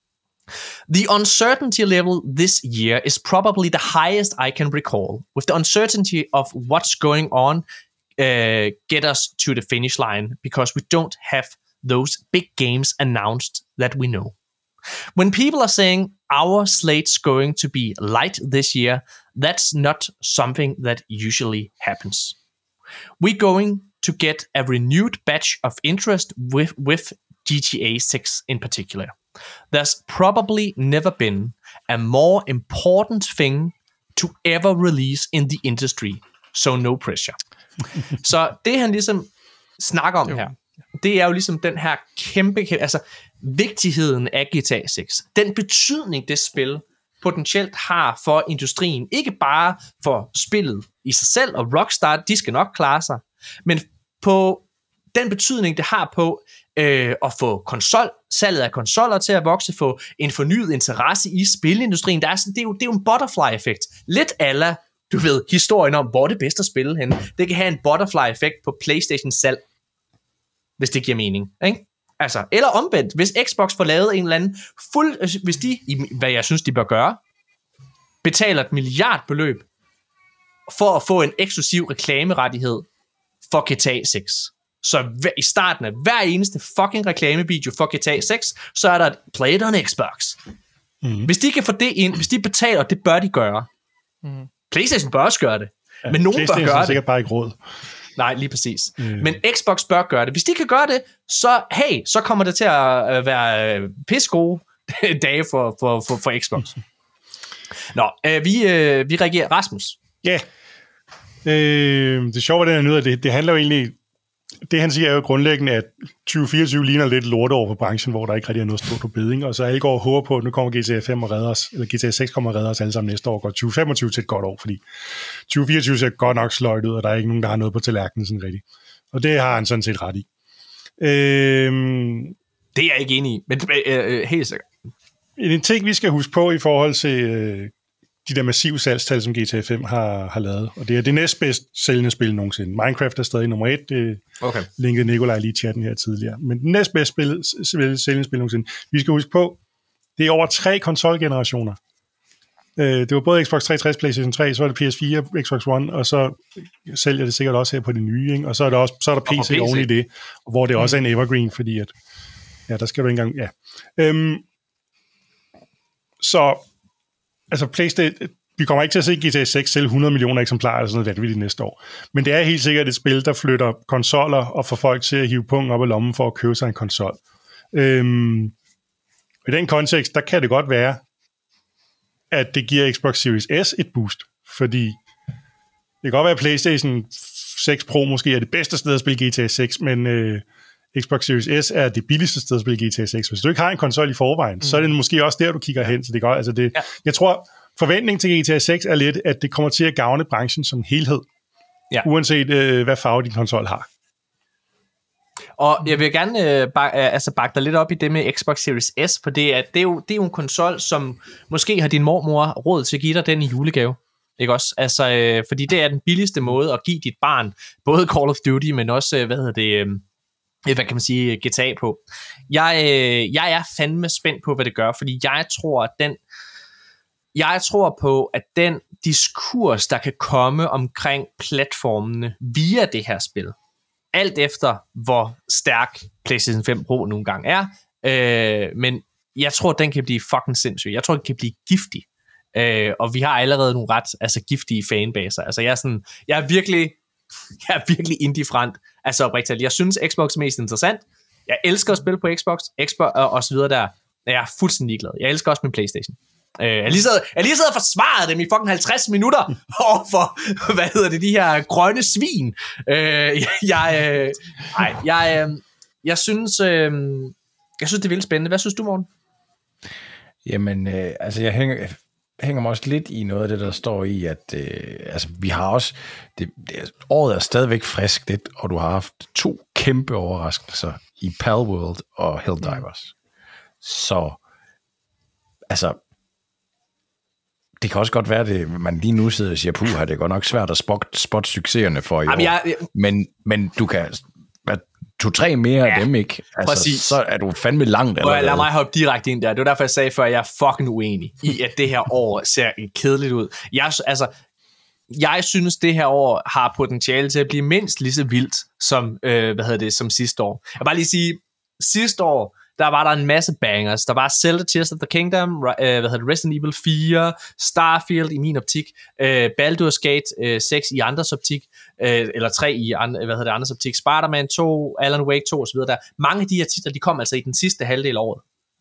[SPEAKER 5] The uncertainty level this year is probably the highest I can recall, with the uncertainty of what's going on uh, get us to the finish line, because we don't have those big games announced that we know. When people are saying our slate's going to be light this year, that's not something that usually happens. We're going to get a renewed batch of interest with, with G T A six in particular. There's probably never been a more important thing to ever release in the industry, so no pressure. Så det han ligesom snakker om her, det er jo ligesom den her kæmpe, altså vigtigheden af G T A seks. Den betydning, det spil potentielt har for industrien. Ikke bare for spillet i sig selv, og Rockstar, de skal nok klare sig, men på den betydning, det har på øh, at få konsol, salget af konsoller til at vokse, få en fornyet interesse i spilindustrien. Der er sådan, det, er jo, det er jo en butterfly-effekt. Lidt ala, du ved, historien om, hvor det er bedst at spille henne. Det kan have en butterfly-effekt på PlayStation salg, hvis det giver mening, ikke? Altså, eller omvendt, hvis Xbox får lavet en eller anden fuld, hvis de, hvad jeg synes, de bør gøre, betaler et milliardbeløb for at få en eksklusiv reklamerettighed for G T A seks. Så i starten af hver eneste fucking reklamevideo for G T A seks, så er der et play it on Xbox. Mm. Hvis de kan få det ind, hvis de betaler, det bør de gøre. Mm. PlayStation bør også gøre det, ja, men nogen bør gøre det.
[SPEAKER 3] PlayStation er sikkert bare ikke råd.
[SPEAKER 5] Nej, lige præcis. Mm. Men Xbox bør gøre det. Hvis de kan gøre det, så hey, så kommer det til at være pissegode dage for, for, for, for Xbox. Nå, øh, vi, øh, vi reagerer. Rasmus.
[SPEAKER 3] Ja. Yeah. Øh, det sjove er det, at det, det handler jo egentlig... Det han siger er jo grundlæggende, at tyve fireogtyve ligner lidt lorte over på branchen, hvor der ikke rigtig er noget stort på beding, og så alle går og håber på, at nu kommer G T A fem og redder os, eller G T A seks kommer og redder os alle sammen næste år, går tyve femogtyve til et godt år, fordi tyve fireogtyve ser godt nok sløjt ud, og der er ikke nogen, der har noget på tallerkenen sådan rigtigt. Og det har han sådan set ret i. Øhm,
[SPEAKER 5] det er jeg ikke enig i, men øh, helt sikkert.
[SPEAKER 3] En ting, vi skal huske på i forhold til øh, de der massive salgstal, som G T A fem har, har lavet, og det er det næstbedst sælgende spil nogensinde. Minecraft er stadig nummer et, det okay. linkede Nikolaj lige i chatten her tidligere. Men det næstbedst spil, sælgende spil nogensinde. Vi skal huske på, det er over tre konsolgenerationer. Det var både Xbox tre hundrede og tres, PlayStation tre, så er det P S fire, Xbox One, og så sælger det sikkert også her på det nye, ikke? Og så er der også så er der P C oven i det, hvor det også er en evergreen, fordi at, ja, der skal du ikke engang, ja. Øhm, så altså PlayStation, vi kommer ikke til at se G T A seks sælge hundrede millioner eksemplarer eller sådan noget vanvittigt næste år. Men det er helt sikkert et spil, der flytter konsoller og får folk til at hive pungen op i lommen for at købe sig en konsol. Øhm, I den kontekst, der kan det godt være, at det giver Xbox Series S et boost, fordi det kan godt være, at PlayStation seks Pro måske er det bedste sted at spille G T A seks, men øh, Xbox Series S er det billigste sted at spille G T A seks. Hvis du ikke har en konsol i forvejen, mm. så er det måske også der, du kigger hen. Så det går, altså det, ja. Jeg tror, forventningen til G T A seks er lidt, at det kommer til at gavne branchen som helhed, ja. Uanset øh, hvad farve din konsol har.
[SPEAKER 5] Og jeg vil gerne øh, bak, øh, altså bakke dig lidt op i det med Xbox Series S, for det er, det er, jo, det er jo en konsol, som måske har din mormor råd til at give dig den i julegave. Ikke også? Altså, øh, fordi det er den billigste måde at give dit barn både Call of Duty, men også, øh, hvad hedder det, øh, hvad kan man sige, G T A på. Jeg, øh, jeg er fandme spændt på, hvad det gør, fordi jeg tror, at den, jeg tror på, at den diskurs, der kan komme omkring platformene via det her spil, alt efter hvor stærk PlayStation fem Pro nogle gange er, øh, men jeg tror, den kan blive fucking sindssyg. Jeg tror, den kan blive giftig. Øh, og vi har allerede nogle ret altså giftige fanbaser. Altså jeg er sådan, jeg er virkelig, jeg er virkelig indifferent. Altså oprigtigt, jeg synes Xbox er mest interessant. Jeg elsker at spille på Xbox, Xbox og, og så videre der. Jeg er fuldstændig glad. Jeg elsker også min PlayStation. Øh, jeg, lige sad, jeg lige sad og forsvaret dem i fucking halvtreds minutter overfor, hvad hedder det, de her grønne svin. Øh, jeg, øh, ej, jeg, øh, jeg synes, øh, jeg synes, det er vildt spændende. Hvad synes du, Morten?
[SPEAKER 4] Jamen, øh, altså jeg hænger, hænger mig også lidt i noget af det, der står i, at øh, altså, vi har også, det, det, året er stadigvæk frisk lidt, og du har haft to kæmpe overraskelser i Palworld og Helldivers. Mm. Så, altså, det kan også godt være, at man lige nu sidder og siger, puh, det er godt nok svært at spotte spot succeserne for i Jamen, år. Jeg, jeg... Men, men du kan, to-tre mere ja. af dem, ikke? Altså,
[SPEAKER 5] præcis.
[SPEAKER 4] Så er du fandme langt.
[SPEAKER 5] Og lad mig hoppe direkte ind der. Det var derfor, jeg sagde før, at jeg er fucking uenig i, at det her år ser kedeligt ud. Jeg, altså, jeg synes, det her år har potentiale til at blive mindst lige så vildt som, øh, hvad hedder det, som sidste år. Jeg vil bare lige sige, sidste år, der var der en masse bangers. Der var Zelda Tears of the Kingdom, øh, hvad hedder det, Resident Evil fire, Starfield i min optik, øh, Baldur's Gate øh, seks i andres optik, øh, eller tre i andre, hvad hedder det, andres optik, Spider-Man to, Alan Wake to osv. Der. Mange af de her titler, de kom altså i den sidste halvdel af året.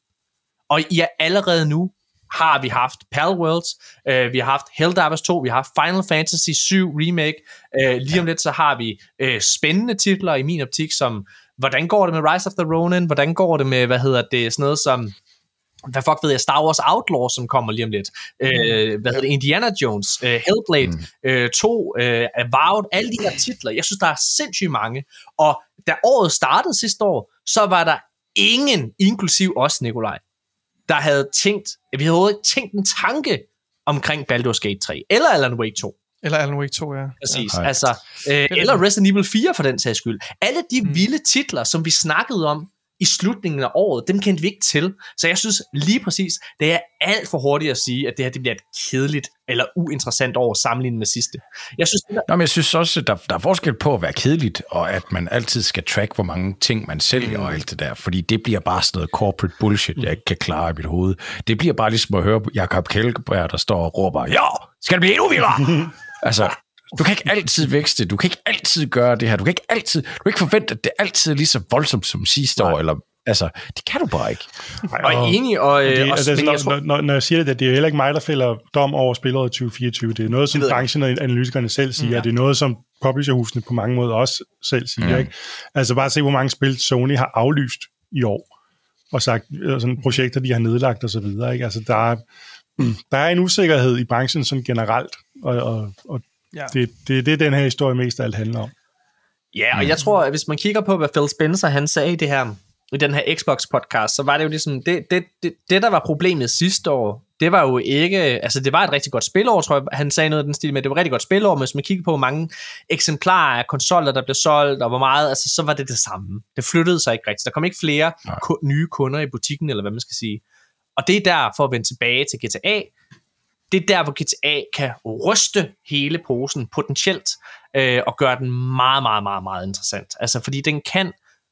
[SPEAKER 5] Og ja, allerede nu har vi haft Palworlds, øh, vi har haft Helldivers to, vi har haft Final Fantasy syv Remake, øh, lige om lidt så har vi øh, spændende titler i min optik, som hvordan går det med Rise of the Ronin, hvordan går det med, hvad hedder det, sådan noget som, hvad fuck ved jeg, Star Wars Outlaws, som kommer lige om lidt, mm. øh, hvad hedder det, Indiana Jones, øh, Hellblade mm. øh, to, øh, Avowed, alle de her titler, jeg synes, der er sindssygt mange, og da året startede sidste år, så var der ingen, inklusiv os, Nikolaj, der havde tænkt, vi havde ikke tænkt en tanke omkring Baldur's Gate tre, eller Alan Wake to.
[SPEAKER 2] Eller Alan Wake to, ja.
[SPEAKER 5] Præcis,
[SPEAKER 2] ja.
[SPEAKER 5] altså, øh, eller Resident Evil fire for den sags skyld. Alle de mm. vilde titler, som vi snakkede om i slutningen af året, dem kendte vi ikke til. Så jeg synes lige præcis, det er alt for hurtigt at sige, at det her det bliver et kedeligt eller uinteressant år sammenlignet med sidste. Jeg synes, det
[SPEAKER 4] der... Nå, men jeg synes også, at der, der er forskel på at være kedeligt, og at man altid skal track, hvor mange ting man sælger mm. og alt det der, fordi det bliver bare sådan noget corporate bullshit, jeg ikke kan klare i mit hoved. Det bliver bare ligesom at høre Jakob Kjellberg, der står og råber, ja, skal det blive endnu vildere? Altså, du kan ikke altid vækste, du kan ikke altid gøre det her, du kan ikke altid, du kan ikke forvente, at det altid er lige så voldsomt som sidste Nej. år, eller, altså, det kan du bare ikke.
[SPEAKER 5] Ej, og, og enig, og,
[SPEAKER 3] det,
[SPEAKER 5] og
[SPEAKER 3] altså, når, tror... når, når jeg siger det, det er jo heller ikke mig, der fælder dom over spilåret tyve fireogtyve, det er noget, som branchen og analytikerne selv siger, ja. Det er noget, som publisherhusene på mange måder også selv siger, ja. Ikke? Altså bare se, hvor mange spil Sony har aflyst i år, og sagt, sådan projekter, de har nedlagt og så videre, ikke? Altså, der er, der er en usikkerhed i branchen sådan generelt, og, og, og ja. det, det, det er den her historie mest af alt handler om.
[SPEAKER 5] Ja, og jeg tror, at hvis man kigger på, hvad Phil Spencer han sagde i det her, i den her Xbox-podcast, så var det jo ligesom, det, det, det, det der var problemet sidste år, det var jo ikke, altså det var et rigtig godt spilår, tror jeg, han sagde noget af den stil med, det var et rigtig godt spilår, men hvis man kigger på, hvor mange eksemplarer af konsoller, der blev solgt, og hvor meget, altså så var det det samme. Det flyttede sig ikke rigtigt. Der kom ikke flere ku- nye kunder i butikken, eller hvad man skal sige. Og det er der, for at vende tilbage til G T A, det er der, hvor G T A kan ryste hele posen potentielt, øh, og gøre den meget, meget, meget, meget interessant. Altså, fordi den kan,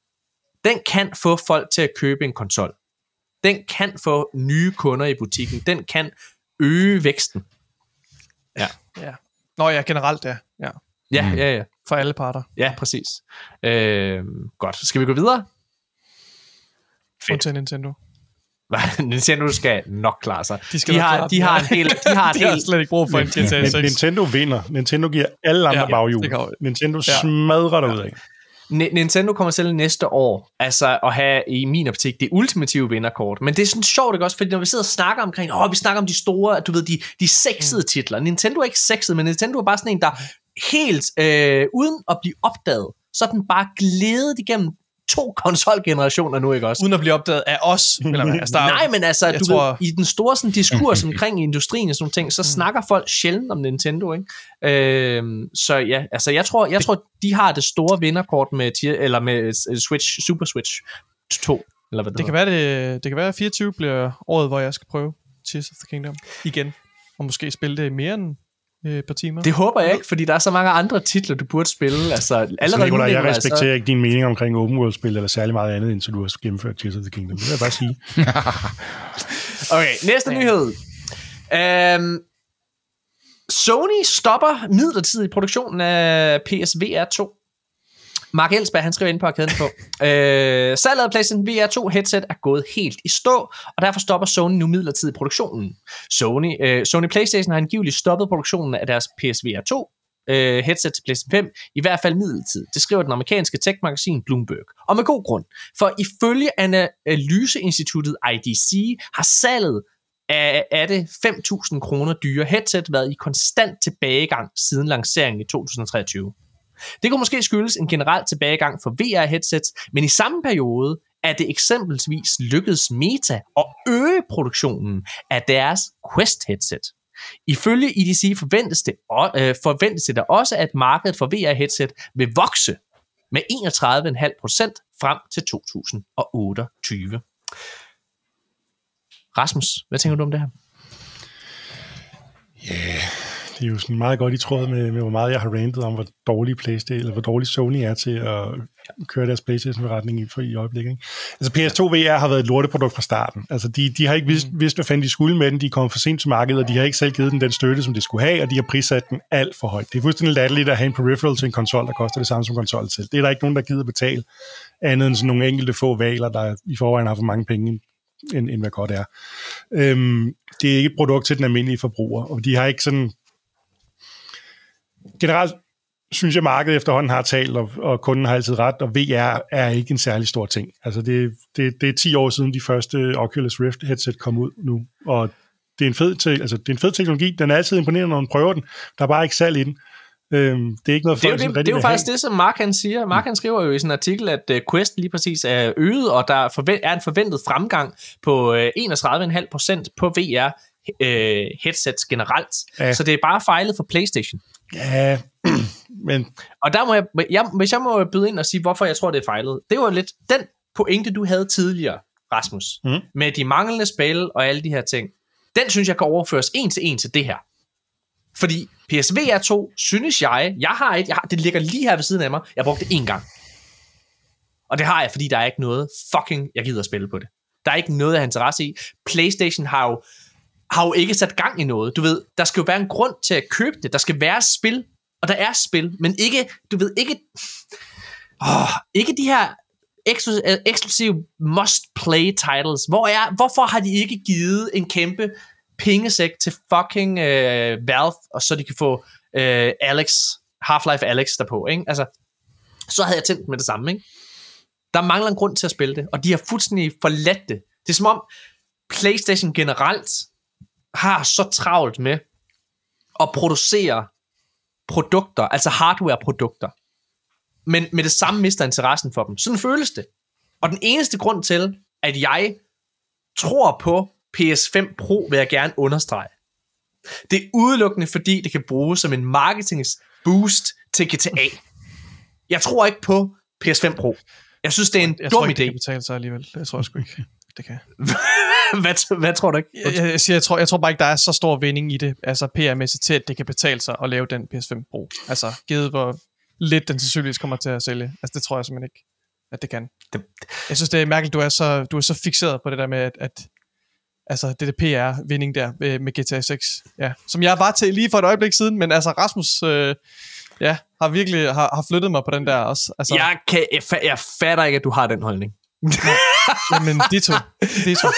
[SPEAKER 5] den kan få folk til at købe en konsol. Den kan få nye kunder i butikken. Den kan øge væksten. Ja.
[SPEAKER 2] Ja. Nå ja, generelt ja. Ja,
[SPEAKER 5] ja, ja. ja.
[SPEAKER 2] For alle parter.
[SPEAKER 5] Ja, præcis. Øh, godt. Skal vi gå videre?
[SPEAKER 2] Fedt. Til Nintendo.
[SPEAKER 5] Nintendo skal nok klare sig.
[SPEAKER 2] De, skal
[SPEAKER 5] de, har, de har en hel... De har,
[SPEAKER 2] de har slet ikke brug for en G T A seks.
[SPEAKER 3] Nintendo vinder. Nintendo giver alle andre ja, baghjul. Nintendo ja. smadrer derud af.
[SPEAKER 5] Nintendo kommer selv næste år altså at have i min optik det ultimative vinderkort, men det er sådan sjovt, ikke også, fordi når vi sidder og snakker omkring, åh, vi snakker om de store, du ved, de, de sexede mm. titler. Nintendo er ikke sexet, men Nintendo er bare sådan en, der helt øh, uden at blive opdaget, så er den bare glædet igennem to konsolgenerationer nu, ikke også?
[SPEAKER 2] Uden at blive opdaget af os? Eller hvad? Altså,
[SPEAKER 5] Nej, men altså, du tror... ved, i den store sådan, diskurs omkring industrien og sådan nogle ting, så snakker folk sjældent om Nintendo, ikke? Øhm, så ja, altså, jeg tror, jeg tror, de har det store vinderkort med, eller med Switch, Super Switch to, eller hvad det,
[SPEAKER 2] det kan være, det, det kan være, at fireogtyve bliver året, hvor jeg skal prøve Tears of the Kingdom igen, og måske spille det mere end et par timer.
[SPEAKER 5] Det håber jeg ikke, fordi der er så mange andre titler, du burde spille. Altså, allerede
[SPEAKER 3] Nicolai, jeg respekterer altså... ikke din mening omkring open world-spil, eller særlig meget andet, indtil du har gennemført Tears of the Kingdom. Det vil jeg bare sige.
[SPEAKER 5] Okay, næste ja. nyhed. Um, Sony stopper midlertidigt produktionen af P S V R to. Mark Ellsberg, han skriver ind på arkaden på. Øh, salget af PlayStation V R to headset er gået helt i stå, og derfor stopper Sony nu midlertidigt produktionen. Sony, øh, Sony PlayStation har angiveligt stoppet produktionen af deres P S V R to øh, headset til PlayStation fem, i hvert fald midlertidigt. Det skriver den amerikanske tech-magasin Bloomberg. Og med god grund, for ifølge analyseinstituttet I D C har salget af, af det fem tusind kroner dyre headset været i konstant tilbagegang siden lanceringen i to tusind og treogtyve. Det kunne måske skyldes en generel tilbagegang for V R-headsets, men i samme periode er det eksempelvis lykkedes Meta at øge produktionen af deres Quest-headset. Ifølge I D C forventes det, øh, forventes det da også, at markedet for V R-headset vil vokse med enogtredive komma fem procent frem til to tusind og otteogtyve. Rasmus, hvad tænker du om det her?
[SPEAKER 3] Ja, yeah, det er jo sådan meget godt i tråd med, med, hvor meget jeg har rantet om, hvor dårlig PlayStation, eller hvor dårlig Sony er til at køre deres PlayStation-forretning i, for i øjeblikket. Ikke? Altså P S to V R har været et lorteprodukt fra starten. Altså de, de har ikke vidst, vidst, hvad fanden de skulle med den. De kom for sent til markedet, og de har ikke selv givet den den støtte, som de skulle have, og de har prissat den alt for højt. Det er fuldstændig latterligt at have en peripheral til en konsol, der koster det samme som konsollen selv. Det er der ikke nogen, der gider betale, andet end sådan nogle enkelte få valer, der i forvejen har for mange penge, end, end hvad godt er. Øhm, det er ikke et produkt til den almindelige forbruger, og de har ikke sådan... Generelt synes jeg, markedet efterhånden har talt, og, og kunden har altid ret, og V R er ikke en særlig stor ting. Altså det, det, det er ti år siden, de første Oculus Rift headset kom ud nu, og det er en fed, te- altså, det er en fed teknologi. Den er altid imponerende, når man prøver den. Der er bare ikke salg i den. Øhm, det er ikke noget,
[SPEAKER 5] det er jo, det, det er jo faktisk det, som Mark han siger. Mark han skriver jo i sin artikel, at uh, Quest lige præcis er øget, og der forvent- er en forventet fremgang på uh, enogtredive komma fem procent på V R uh, headsets generelt. Ja. Så det er bare fejlet for PlayStation.
[SPEAKER 3] Ja, men...
[SPEAKER 5] Og der må jeg, jeg, hvis jeg må byde ind og sige, hvorfor jeg tror, det er fejlet. Det var lidt den pointe, du havde tidligere, Rasmus, mm. med de manglende spil og alle de her ting. Den synes jeg kan overføres en til en til det her. Fordi P S V R to, synes jeg, jeg har et, jeg har, det ligger lige her ved siden af mig, jeg brugte det én gang. Og det har jeg, fordi der er ikke noget fucking, jeg gider at spille på det. Der er ikke noget, jeg har interesse i. PlayStation har jo, har jo ikke sat gang i noget. Du ved, der skal jo være en grund til at købe det. Der skal være spil, og der er spil, men ikke, du ved, ikke, åh, ikke de her eksklusive must-play titles. Hvor er, hvorfor har de ikke givet en kæmpe pengesæk til fucking øh, Valve, og så de kan få øh, Alex, Half-Life Alex derpå, ikke? Altså, så havde jeg tænkt med det samme, ikke? Der mangler en grund til at spille det, og de har fuldstændig forladt det. Det er som om PlayStation generelt har så travlt med at producere produkter, altså hardware-produkter, men med det samme mister interessen for dem. Sådan føles det. Og den eneste grund til, at jeg tror på P S fem Pro, vil jeg gerne understrege. Det er udelukkende, fordi det kan bruges som en marketingsboost til G T A. Jeg tror ikke på P S fem Pro. Jeg synes, det er en
[SPEAKER 2] jeg
[SPEAKER 5] dum
[SPEAKER 2] tror ikke,
[SPEAKER 5] idé.
[SPEAKER 2] Det kan betale sig alligevel. Jeg tror jeg sgu ikke, det kan.
[SPEAKER 5] hvad, hvad tror du ikke?
[SPEAKER 2] Jeg, jeg, siger, jeg, tror, jeg tror bare ikke, der er så stor vinding i det, altså P R-mæssigt til, at det kan betale sig at lave den P S fem Pro. Altså, givet hvor lidt den sandsynligvis kommer til at sælge. Altså, det tror jeg simpelthen ikke, at det kan. Det, jeg synes, det er mærkeligt, du er så, du er så fixeret på det der med, at, at altså, det er det P R-vinding der med G T A seks. Ja. Som jeg var til lige for et øjeblik siden, men altså, Rasmus... Øh, ja, har virkelig har, har flyttet mig på den der også. Altså,
[SPEAKER 5] jeg, kan, jeg, fa- jeg fatter ikke, at du har den holdning.
[SPEAKER 2] Men de to. De to.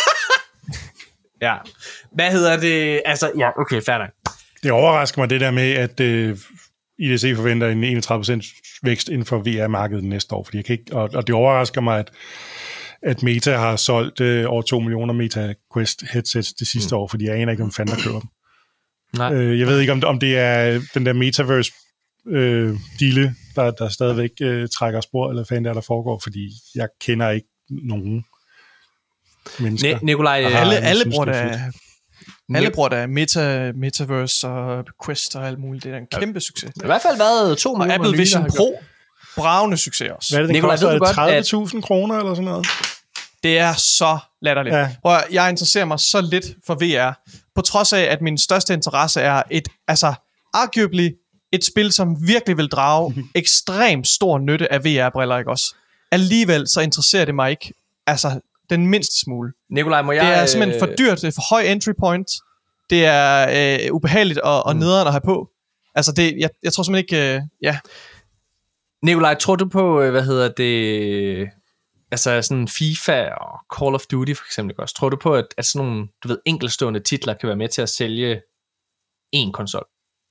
[SPEAKER 5] Ja. Hvad hedder det? Altså, ja, okay, fatter.
[SPEAKER 3] Det overrasker mig det der med, at uh, I D C forventer en enogtredive procent vækst inden for V R-markedet næste år. Fordi jeg kan ikke, og, og det overrasker mig, at, at Meta har solgt uh, over to millioner Meta Quest headsets det sidste mm. år, fordi jeg aner ikke, om fanden der køber dem. Nej. Uh, jeg ved ikke, om, om det er den der Metaverse Øh, dille, der, der stadigvæk øh, trækker spor, eller hvad der, der foregår, fordi jeg kender ikke nogen mennesker.
[SPEAKER 5] Ne- Nikolaj,
[SPEAKER 2] alle, alle bruger da alle bruger da Meta, Metaverse og Quest og alt muligt. Det er en kæmpe succes.
[SPEAKER 5] Det har i hvert fald været to
[SPEAKER 2] og Apple Vision Pro, bravende succes også.
[SPEAKER 3] Hvad er det, den Nikolaj, koster? Er det tredive tusind kroner eller sådan noget?
[SPEAKER 2] Det er så latterligt. Ja. Prøv, jeg interesserer mig så lidt for V R, på trods af, at min største interesse er et, altså, arguably et spil, som virkelig vil drage ekstremt stor nytte af V R-briller, ikke også? Alligevel så interesserer det mig ikke, altså, den mindste smule.
[SPEAKER 5] Nikolaj, må jeg...
[SPEAKER 2] Det er simpelthen for dyrt, det er for høj entry point, det er øh, ubehageligt og, og nederen at have på. Altså, det, jeg, jeg tror simpelthen ikke, øh, ja.
[SPEAKER 5] Nikolaj, tror du på, hvad hedder det, altså sådan FIFA og Call of Duty for eksempel, også? Tror du på, at, at sådan nogle, du ved, enkeltstående titler kan være med til at sælge en konsol?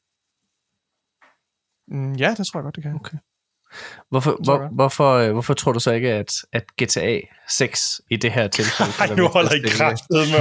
[SPEAKER 2] Ja, det tror jeg godt, det kan.
[SPEAKER 5] Okay. Hvorfor, hvor, hvorfor, hvorfor tror du så ikke, at, at G T A seks i det her tilfælde...
[SPEAKER 3] Ej, nu holder I kraftet med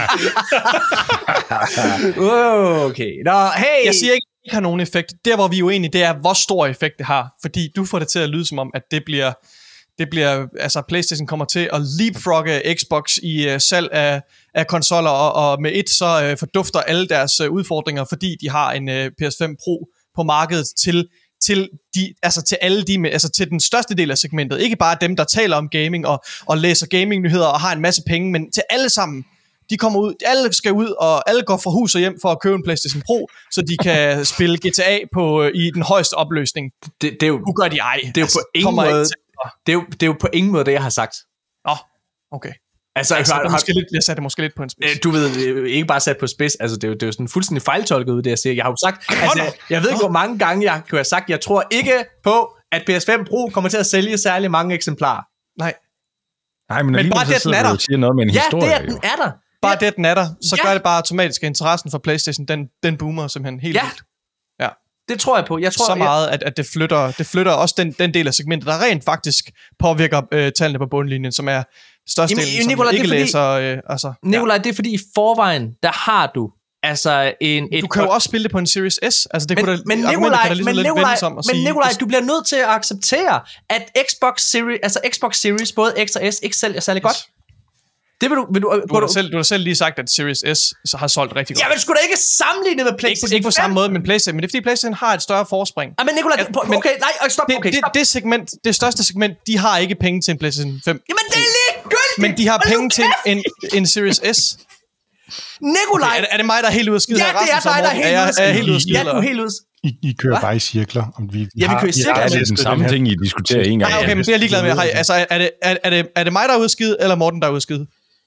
[SPEAKER 5] okay. Nå, hey!
[SPEAKER 2] Jeg siger ikke, at det ikke har nogen effekt. Der, hvor vi er uenige, det er, hvor stor effekt det har. Fordi du får det til at lyde som om, at det bliver... Det bliver, altså PlayStation kommer til at leapfrogge Xbox i uh, salg af, af konsoller, og, og med et så uh, fordufter alle deres uh, udfordringer, fordi de har en uh, P S fem Pro på markedet til til, de, altså til alle de, altså til den største del af segmentet. Ikke bare dem, der taler om gaming og, og læser gaming-nyheder og har en masse penge, men til alle sammen. De kommer ud, alle skal ud, og alle går fra hus og hjem for at købe en PlayStation Pro, så de kan spille G T A på, i den højeste opløsning.
[SPEAKER 5] Det, det er jo,
[SPEAKER 2] nu gør de ej.
[SPEAKER 5] Det er jo altså, på ingen måde, det er jo, det er jo på ingen måde det, jeg har sagt.
[SPEAKER 2] Nå, okay.
[SPEAKER 5] Altså,
[SPEAKER 2] jeg,
[SPEAKER 5] har,
[SPEAKER 2] har, måske lidt, jeg satte det måske lidt på en spids.
[SPEAKER 5] Du ved, ikke bare sat på spids, altså det er jo, det er jo sådan fuldstændig fejltolket ud, det jeg siger. Jeg har jo sagt, altså, jeg, jeg ved ikke, hvor mange gange jeg kunne have sagt, jeg tror ikke på, at P S fem Pro kommer til at sælge særlig mange eksemplarer.
[SPEAKER 2] Nej.
[SPEAKER 4] Nej, men,
[SPEAKER 2] men bare det, den er der.
[SPEAKER 4] Siger noget med en
[SPEAKER 5] ja,
[SPEAKER 4] historie,
[SPEAKER 5] det er, den er der.
[SPEAKER 2] Bare det, den er der, så ja. gør det bare automatisk, at interessen for PlayStation, den, den boomer simpelthen helt
[SPEAKER 5] ja.
[SPEAKER 2] vildt. Ja,
[SPEAKER 5] det tror jeg på. Jeg tror,
[SPEAKER 2] så meget, at, at det, flytter, det flytter også den, den del af segmentet, der rent faktisk påvirker øh, tallene på bundlinjen, som er størstedelen, som
[SPEAKER 5] Nicolai,
[SPEAKER 2] ikke
[SPEAKER 5] fordi,
[SPEAKER 2] læser. Øh, altså,
[SPEAKER 5] Nicolai, ja. det er fordi i forvejen, der har du altså en... Et
[SPEAKER 2] du kan jo også spille det på en Series S. Altså, det
[SPEAKER 5] men,
[SPEAKER 2] kunne da,
[SPEAKER 5] men Nicolai,
[SPEAKER 2] lige
[SPEAKER 5] men Nicolai, men
[SPEAKER 2] sige,
[SPEAKER 5] Nicolai, du bliver nødt til at acceptere, at Xbox Series, altså Xbox Series, både X og S, ikke sælger særlig godt. Det vil du, vil du,
[SPEAKER 2] du, har du, selv, du har selv lige sagt, at Series S så har solgt rigtig godt.
[SPEAKER 5] Ja, men du skulle da ikke sammenligne med PlayStation
[SPEAKER 2] Ikke, ikke på samme måde med PlayStation, men det er fordi PlayStation har et større forspring.
[SPEAKER 5] Ja, men Nicolai, ja, okay, nej, stop,
[SPEAKER 2] det,
[SPEAKER 5] okay, stop.
[SPEAKER 2] Det, det, segment, det største segment, de har ikke penge til en PlayStation fem.
[SPEAKER 5] Jamen, det er ligegyldigt!
[SPEAKER 2] Men de har penge til en, en Series S.
[SPEAKER 5] Nicolai!
[SPEAKER 2] Okay, er, er det mig, der er helt ude af skide?
[SPEAKER 5] Ja, det er dig, der er helt ude af skide. Ja, du er helt ude.
[SPEAKER 3] I, I kører Hva? bare i cirkler. Om vi, vi
[SPEAKER 5] ja, vi kører i cirkler.
[SPEAKER 4] Ja, det er den samme ting, I diskuterer en gang.
[SPEAKER 2] Nej, okay, men det er jeg ligeglad med. Hej, altså, er det, er, er, det, er det mig, der er ude af skide, eller Morten, der er ude af skide?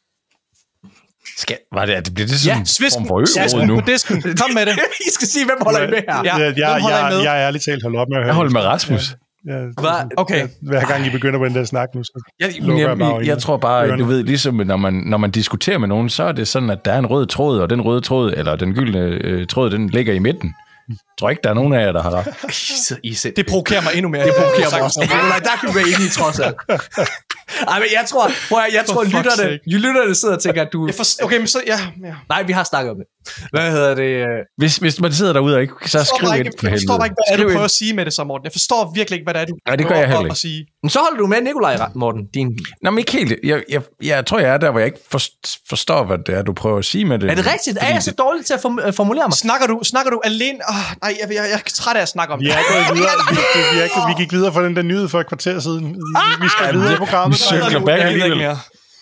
[SPEAKER 4] Skal, var det, det bliver det sådan
[SPEAKER 2] ja, svisken,
[SPEAKER 4] form for øvrigt nu?
[SPEAKER 2] På disken. Kom med det.
[SPEAKER 5] I skal sige, hvem holder I med her?
[SPEAKER 3] Ja, jeg, jeg, jeg, jeg er ærligt talt holdt op med at høre.
[SPEAKER 4] Jeg holder med Rasmus.
[SPEAKER 3] Ja,
[SPEAKER 5] ja,
[SPEAKER 2] okay.
[SPEAKER 3] Hver gang I begynder på den der snak nu, så
[SPEAKER 4] jeg, jeg, jeg, jeg, jeg tror bare, du ved, ligesom når man, når man diskuterer med nogen, så er det sådan, at der er en rød tråd, og den røde tråd, eller den gyldne øh, tråd, den ligger i midten. Jeg tror ikke, der er nogen af jer, der har ret.
[SPEAKER 2] Det provokerer mig endnu mere.
[SPEAKER 5] Det provokerer mig også. Nej, der kan vi være enige, trods alt. Ej, men jeg tror, prøv at, jeg tror, lytterne, lytterne sidder og tænker, at du...
[SPEAKER 2] For, okay, men så, ja, ja.
[SPEAKER 5] Nej, vi har snakket om det. Hvad hedder det?
[SPEAKER 4] Hvis, hvis man sidder derude og ikke, så skriv ind
[SPEAKER 2] på helvede. Jeg forstår ikke, hvad du prøver at sige med det så, Morten. Jeg forstår virkelig ikke, hvad det er, du
[SPEAKER 4] Nej, det gør jeg heller ikke.
[SPEAKER 2] Sige.
[SPEAKER 5] Men så holder du med Nicolai, Morten. Din...
[SPEAKER 4] Nå, men ikke helt. Jeg, jeg, jeg tror, jeg er der, hvor jeg ikke forstår, hvad det er, du prøver at sige med det.
[SPEAKER 5] Er det rigtigt? Er jeg så dårlig til at formulere mig?
[SPEAKER 2] Snakker du, snakker du alene? Oh, nej, jeg, jeg, jeg er træt af at snakke om det.
[SPEAKER 3] Vi, er videre. vi, vi, vi, er, vi gik videre fra den der nyhed for et kvarter siden. Vi skal videre i programmet.
[SPEAKER 4] Vi cykler bag alligevel.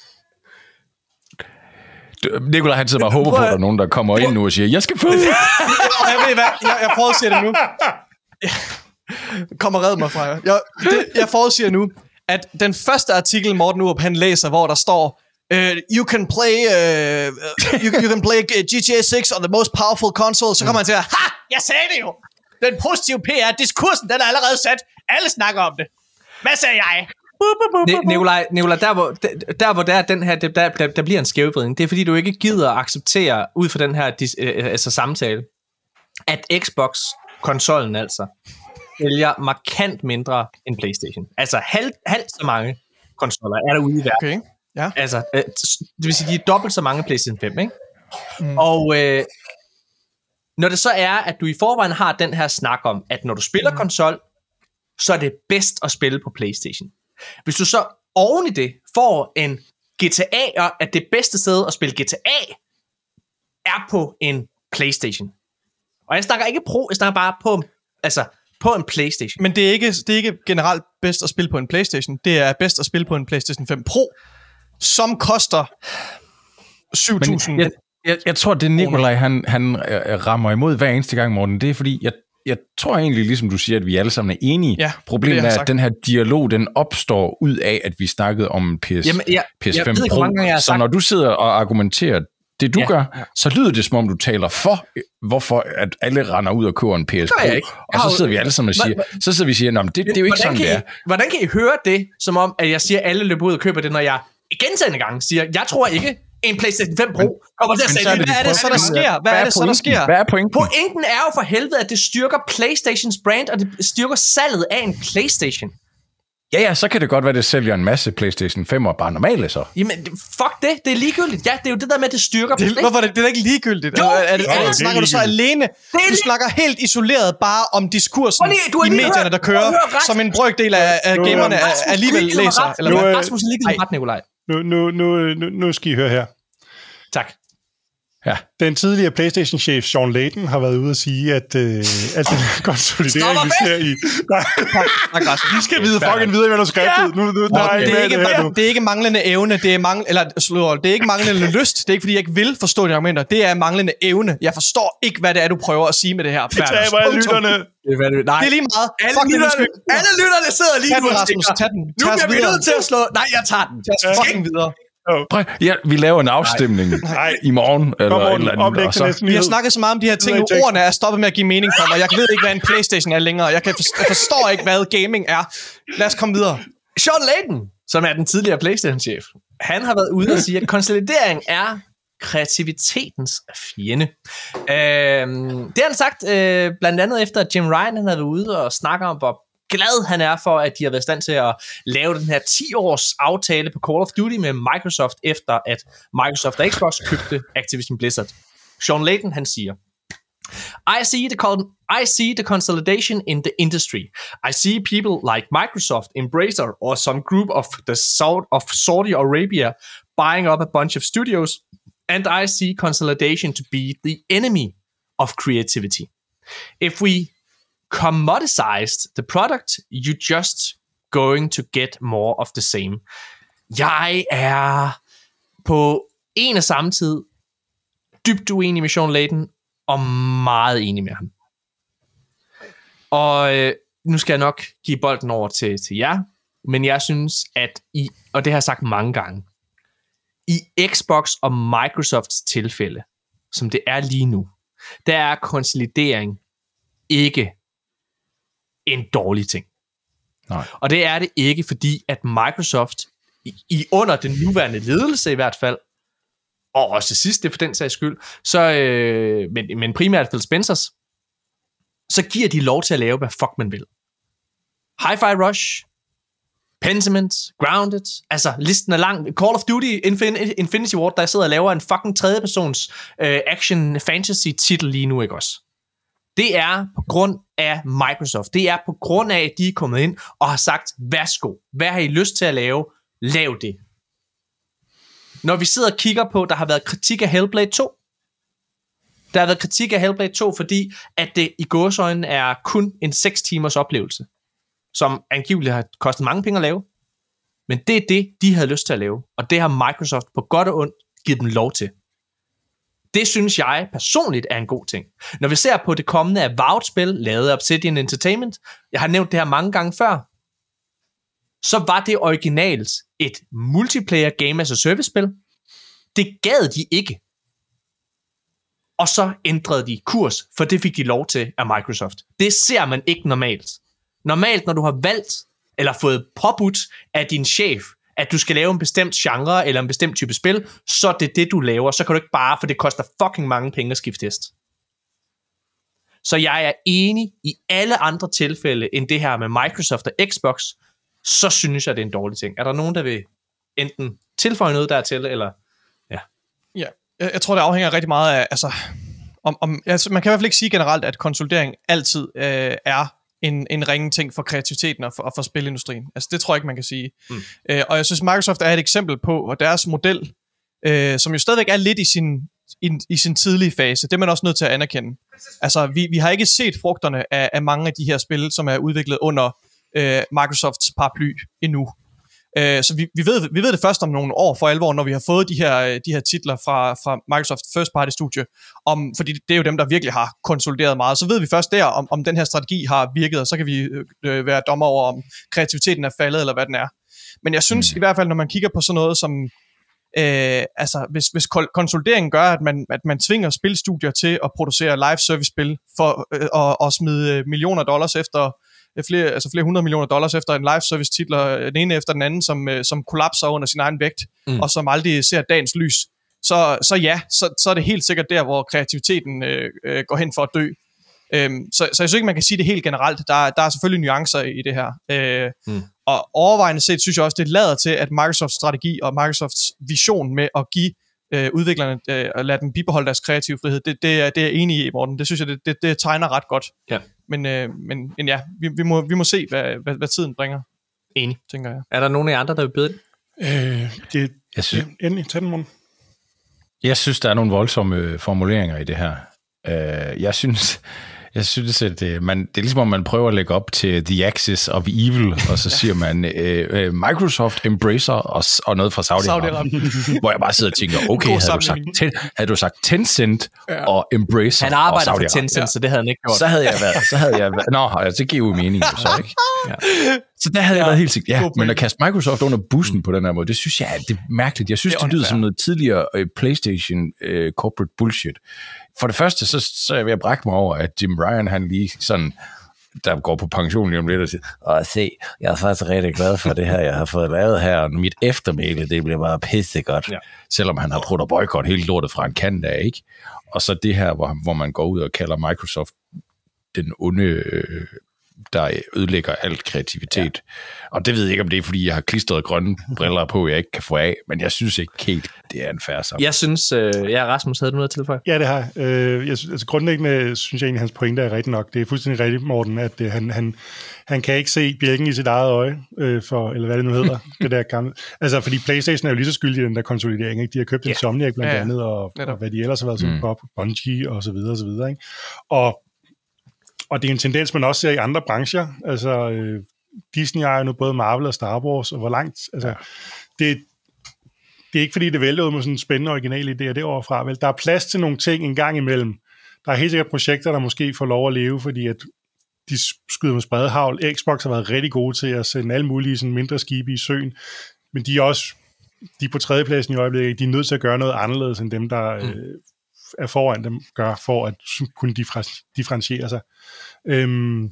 [SPEAKER 4] Nicolai, han sidder bare og håber på, at der er nogen, der kommer ind nu og siger, jeg skal føde.
[SPEAKER 2] Jeg ved hvad, jeg, jeg forudsiger det nu. Kom og red mig fra jer. Jeg, det, jeg forudsiger nu, at den første artikel, Morten Urup, han læser, hvor der står, uh, you can play uh, you, you can play G T A seks on the most powerful console, så kommer han til at, ha, jeg sagde det jo. Den positive P R, diskursen, den er allerede sat. Alle snakker om det. Hvad sagde jeg?
[SPEAKER 5] Nicolai, Nicolai, der hvor der, der hvor der er den her, der, der, der bliver en skævvridning. Det er fordi du ikke gider at acceptere ud fra den her øh, altså samtale, at Xbox konsollen altså sælger markant mindre end PlayStation. Altså halvt halv så mange konsoller er der ude i verden.
[SPEAKER 2] Okay. Ja.
[SPEAKER 5] Altså øh, det vil sige de er dobbelt så mange PlayStation fem, ikke? Mm. Og øh, når det så er at du i forvejen har den her snak om at når du spiller mm. konsol, så er det bedst at spille på PlayStation. Hvis du så oven i det får en G T A, og at det bedste sted at spille G T A er på en PlayStation. Og jeg snakker ikke pro, jeg snakker bare på, altså, på en PlayStation.
[SPEAKER 2] Men det er, ikke, det er ikke generelt bedst at spille på en PlayStation. Det er bedst at spille på en PlayStation fem Pro, som koster syv tusind.
[SPEAKER 4] Jeg, jeg, jeg tror, det Nicolai, han, han rammer imod hver eneste gang, Morten. Det er fordi, jeg Jeg tror egentlig, ligesom du siger, at vi alle sammen er enige.
[SPEAKER 2] Ja,
[SPEAKER 4] Problemet er, at den her dialog, den opstår ud af, at vi snakkede om P S,
[SPEAKER 5] Jamen, ja,
[SPEAKER 4] P S fem Pro. Så når du sidder og argumenterer det, du ja, gør, ja. så lyder det, som om du taler for, hvorfor at alle render ud og køber en P S Pro. Og så sidder vi alle sammen og siger, så sidder vi og siger, det, det er jo ikke sådan, det er.
[SPEAKER 5] Hvordan kan I høre det, som om, at jeg siger, at alle løber ud og køber det, når jeg gentagne gange siger, jeg tror ikke, en PlayStation fem Pro kommer til at sælge.
[SPEAKER 2] Hvad er det så, der sker? Hvad er det så, der sker?
[SPEAKER 4] Hvad er pointen?
[SPEAKER 5] Pointen er jo for helvede, at det styrker PlayStations brand, og det styrker salget af en PlayStation.
[SPEAKER 4] Ja, ja, så kan det godt være, at det sælger en masse PlayStation fem og bare normale så.
[SPEAKER 5] Jamen, fuck det. Det er ligegyldigt. Ja, det er jo det der med, at det styrker
[SPEAKER 2] det, Hvorfor er det, det er ikke ligegyldigt?
[SPEAKER 5] Jo,
[SPEAKER 2] er, er, det,
[SPEAKER 5] jo,
[SPEAKER 2] er, det, snakker du så alene? Du snakker helt isoleret bare om diskursen lige, i medierne, der kører, som en brøkdel af, af gamerne alligevel læser.
[SPEAKER 5] Eller hvad? Rasmus er lige ret, Nicolai.
[SPEAKER 3] Nu, nu, nu, nu, nu skal I høre her.
[SPEAKER 5] Tak.
[SPEAKER 4] Ja.
[SPEAKER 3] Den tidligere PlayStation-chef Sean Layden har været ude at sige, at øh, al den konsolidering, vi ser i... Nej, vi skal vide fucking videre i manuskriptet. Ja. Nu, nu, nej,
[SPEAKER 2] det, er ikke, det, er, det er ikke manglende evne, det er, mangl, eller, slår, det er ikke manglende lyst, det er ikke, fordi jeg ikke vil forstå dine argumenter, det er manglende evne. Jeg forstår ikke, hvad det er, du prøver at sige med det her.
[SPEAKER 3] Det taber alle lytterne.
[SPEAKER 2] Det er lige meget.
[SPEAKER 5] Alle lytterne, alle lytterne sidder lige nu og
[SPEAKER 2] stikker. Tag den,
[SPEAKER 5] nu bliver vi nødt til at slå... Nej, jeg tager den.
[SPEAKER 2] Tag fucking videre.
[SPEAKER 4] Oh. Ja, vi laver en afstemning Nej. i morgen. Eller
[SPEAKER 3] morgen,
[SPEAKER 4] et eller andet, og så.
[SPEAKER 2] Vi har snakket så meget om de her ting, nu ordene er stoppet med at give mening for mig. Jeg ved ikke, hvad en PlayStation er længere. Jeg, kan forstår, jeg forstår ikke, hvad gaming er. Lad os komme videre.
[SPEAKER 5] Sean Layden, som er den tidligere PlayStation-chef, han har været ude og sige, at konsolidering er kreativitetens fjende. Øhm, det har han sagt øh, blandt andet efter, at Jim Ryan han havde været ude og snakke om, hvor glad han er for, at de har været i stand til at lave den her ti-års aftale på Call of Duty med Microsoft, efter at Microsoft og Xbox købte Activision Blizzard. Sean Layden, han siger, I see the con- I see the consolidation in the industry. I see people like Microsoft, Embracer, or some group of the South of Saudi Arabia buying up a bunch of studios, and I see consolidation to be the enemy of creativity. If we commoditized the product, you're just going to get more of the same. Jeg er på en og samme tid dybt uenig med Sean Layden, og meget enig med ham. Og øh, nu skal jeg nok give bolden over til, til jer, men jeg synes, at i, og det har jeg sagt mange gange, i Xbox og Microsofts tilfælde, som det er lige nu, der er konsolidering ikke en dårlig ting.
[SPEAKER 4] Nej.
[SPEAKER 5] Og det er det ikke, fordi at Microsoft i, i under den nuværende ledelse i hvert fald, og også sidste for den sags skyld, så, øh, men, men primært Phil Spencers, så giver de lov til at lave, hvad fuck man vil. Hi-Fi Rush, Pentiment, Grounded, altså listen er lang. Call of Duty Infin- Infinity Ward, der sidder og laver en fucking tredjepersons øh, action fantasy titel lige nu, ikke også? Det er på grund af Microsoft. Det er på grund af, at de er kommet ind og har sagt, værsgo, hvad har I lyst til at lave? Lav det. Når vi sidder og kigger på, der har været kritik af Hellblade to. Der har været kritik af Hellblade to, fordi at det i gåseøjne er kun en seks timers oplevelse, som angiveligt har kostet mange penge at lave. Men det er det, de havde lyst til at lave. Og det har Microsoft på godt og ondt givet dem lov til. Det synes jeg personligt er en god ting. Når vi ser på det kommende Avowed-spil, lavet af Obsidian Entertainment, jeg har nævnt det her mange gange før, så var det originalt et multiplayer game as a service-spil. Det gad de ikke. Og så ændrede de kurs, for det fik de lov til af Microsoft. Det ser man ikke normalt. Normalt, når du har valgt, eller fået påbudt af din chef, at du skal lave en bestemt genre, eller en bestemt type spil, så er det det, du laver. Så kan du ikke bare, for det koster fucking mange penge at skifte hest. Så jeg er enig i alle andre tilfælde, end det her med Microsoft og Xbox, så synes jeg, det er en dårlig ting. Er der nogen, der vil enten tilføje noget dertil, eller... Ja.
[SPEAKER 2] Ja, jeg, jeg tror, det afhænger rigtig meget af... Altså, om, om, altså, man kan i hvert fald ikke sige generelt, at konsolidering altid øh, er en, en ringe ting for kreativiteten og for, og for spilindustrien. Altså, det tror jeg ikke, man kan sige. Mm. Øh, og jeg synes, Microsoft er et eksempel på, og deres model, øh, som jo stadigvæk er lidt i sin, i, i sin tidlige fase, det er man også nødt til at anerkende. Altså, vi, vi har ikke set frugterne af, af mange af de her spil, som er udviklet under øh, Microsofts paraply endnu. Øh, så vi, vi, ved, vi ved det først om nogle år for alvor, når vi har fået de her, de her titler fra, fra Microsoft First Party Studie, om, fordi det er jo dem, der virkelig har konsolideret meget. Så ved vi først der, om, om den her strategi har virket, og så kan vi øh, være dommer over, om kreativiteten er faldet, eller hvad den er. Men jeg synes mm. i hvert fald, når man kigger på sådan noget som, øh, altså hvis, hvis konsolideringen gør, at man, at man tvinger spilstudier til at producere live service spil, for øh, at, at smide millioner dollars efter, Flere, altså flere hundrede millioner dollars efter en live service titler, den ene efter den anden, som, som kollapser under sin egen vægt, mm. og som aldrig ser dagens lys, så, så ja, så, så er det helt sikkert der, hvor kreativiteten øh, øh, går hen for at dø. Øhm, så, så jeg synes ikke, man kan sige det helt generelt. Der, der er selvfølgelig nuancer i det her. Øh, mm. Og overvejende set synes jeg også, det lader til, at Microsofts strategi og Microsofts vision med at give øh, udviklerne, øh, at lade dem bibeholde deres kreative frihed, det, det, er, det er jeg enig i, Morten. Det synes jeg, det, det, det tegner ret godt. Ja. Men, øh, men, men ja, vi, vi, må, vi må se, hvad, hvad, hvad tiden bringer.
[SPEAKER 5] Enig,
[SPEAKER 2] tænker jeg.
[SPEAKER 5] Er der nogen af jer andre, der vil byde det?
[SPEAKER 3] Øh, det
[SPEAKER 4] jeg synes,
[SPEAKER 3] endelig, tag den, Morten.
[SPEAKER 4] Jeg synes, der er nogle voldsomme formuleringer i det her. Jeg synes... Jeg synes, at øh, man, det er ligesom, om man prøver at lægge op til The Axis of Evil, og så siger man øh, Microsoft Embracer og, og noget fra Saudi-Arabien, hvor jeg bare sidder og tænker, okay, havde du, sagt, ten, havde du sagt Tencent ja. og Embracer
[SPEAKER 5] han arbejder
[SPEAKER 4] og
[SPEAKER 5] for Tencent, ja. Så det havde han ikke gjort.
[SPEAKER 4] Så havde jeg været, så havde jeg været, nå, altså, det giver jo mening, så ikke? Ja. Så der havde ja. jeg været helt sikkert, ja, men at kaste Microsoft under bussen på den her måde, det synes jeg, det er mærkeligt. Jeg synes, det, det lyder som noget tidligere uh, PlayStation uh, corporate bullshit. For det første, så, så er jeg ved at brække mig over, at Jim Ryan, han lige sådan, der går på pension lige om lidt og siger, og se, jeg er faktisk rigtig glad for det her, jeg har fået lavet her, og mit eftermæle, det bliver bare pissegodt, ja. Selvom han har prøvet at boykotte hele lortet fra en kant af, ikke? Og så det her, hvor, hvor man går ud og kalder Microsoft den onde, øh, der ødelægger alt kreativitet. Ja. Og det ved jeg ikke, om det er, fordi jeg har klistret grønne briller på, jeg ikke kan få af, men jeg synes ikke helt, det er en fair sammen.
[SPEAKER 5] Jeg synes, øh, ja, Rasmus, havde du noget at tilføje?
[SPEAKER 3] Ja, det har jeg. Øh, jeg synes, altså, grundlæggende synes jeg egentlig, at hans pointe er rigtig nok. Det er fuldstændig rigtigt, Morten, at øh, han, han, han kan ikke se bjælken i sit eget øje, øh, for, eller hvad det nu hedder, det der gamle. Altså, fordi PlayStation er jo lige så skyldig i den der konsolidering, ikke? De har købt yeah. Insomniac blandt yeah. andet, og, og hvad de ellers har været, mm. på Bungie og så videre, og så videre, ikke? Og Og det er en tendens, man også ser i andre brancher. Altså, øh, Disney ejer nu både Marvel og Star Wars, og hvor langt... Altså, ja. det, det er ikke, fordi det vælter ud med sådan en spændende original idé derovre fra, vel? Der er plads til nogle ting en gang imellem. Der er helt sikkert projekter, der måske får lov at leve, fordi at de skyder med spredhavl. Xbox har været rigtig gode til at sende alle mulige sådan mindre skibe i søen, men de er også de er på tredjepladsen i øjeblikket. De er nødt til at gøre noget anderledes, end dem, der... Mm. Øh, er foran dem gør, for at kunne differentiere sig. Øhm,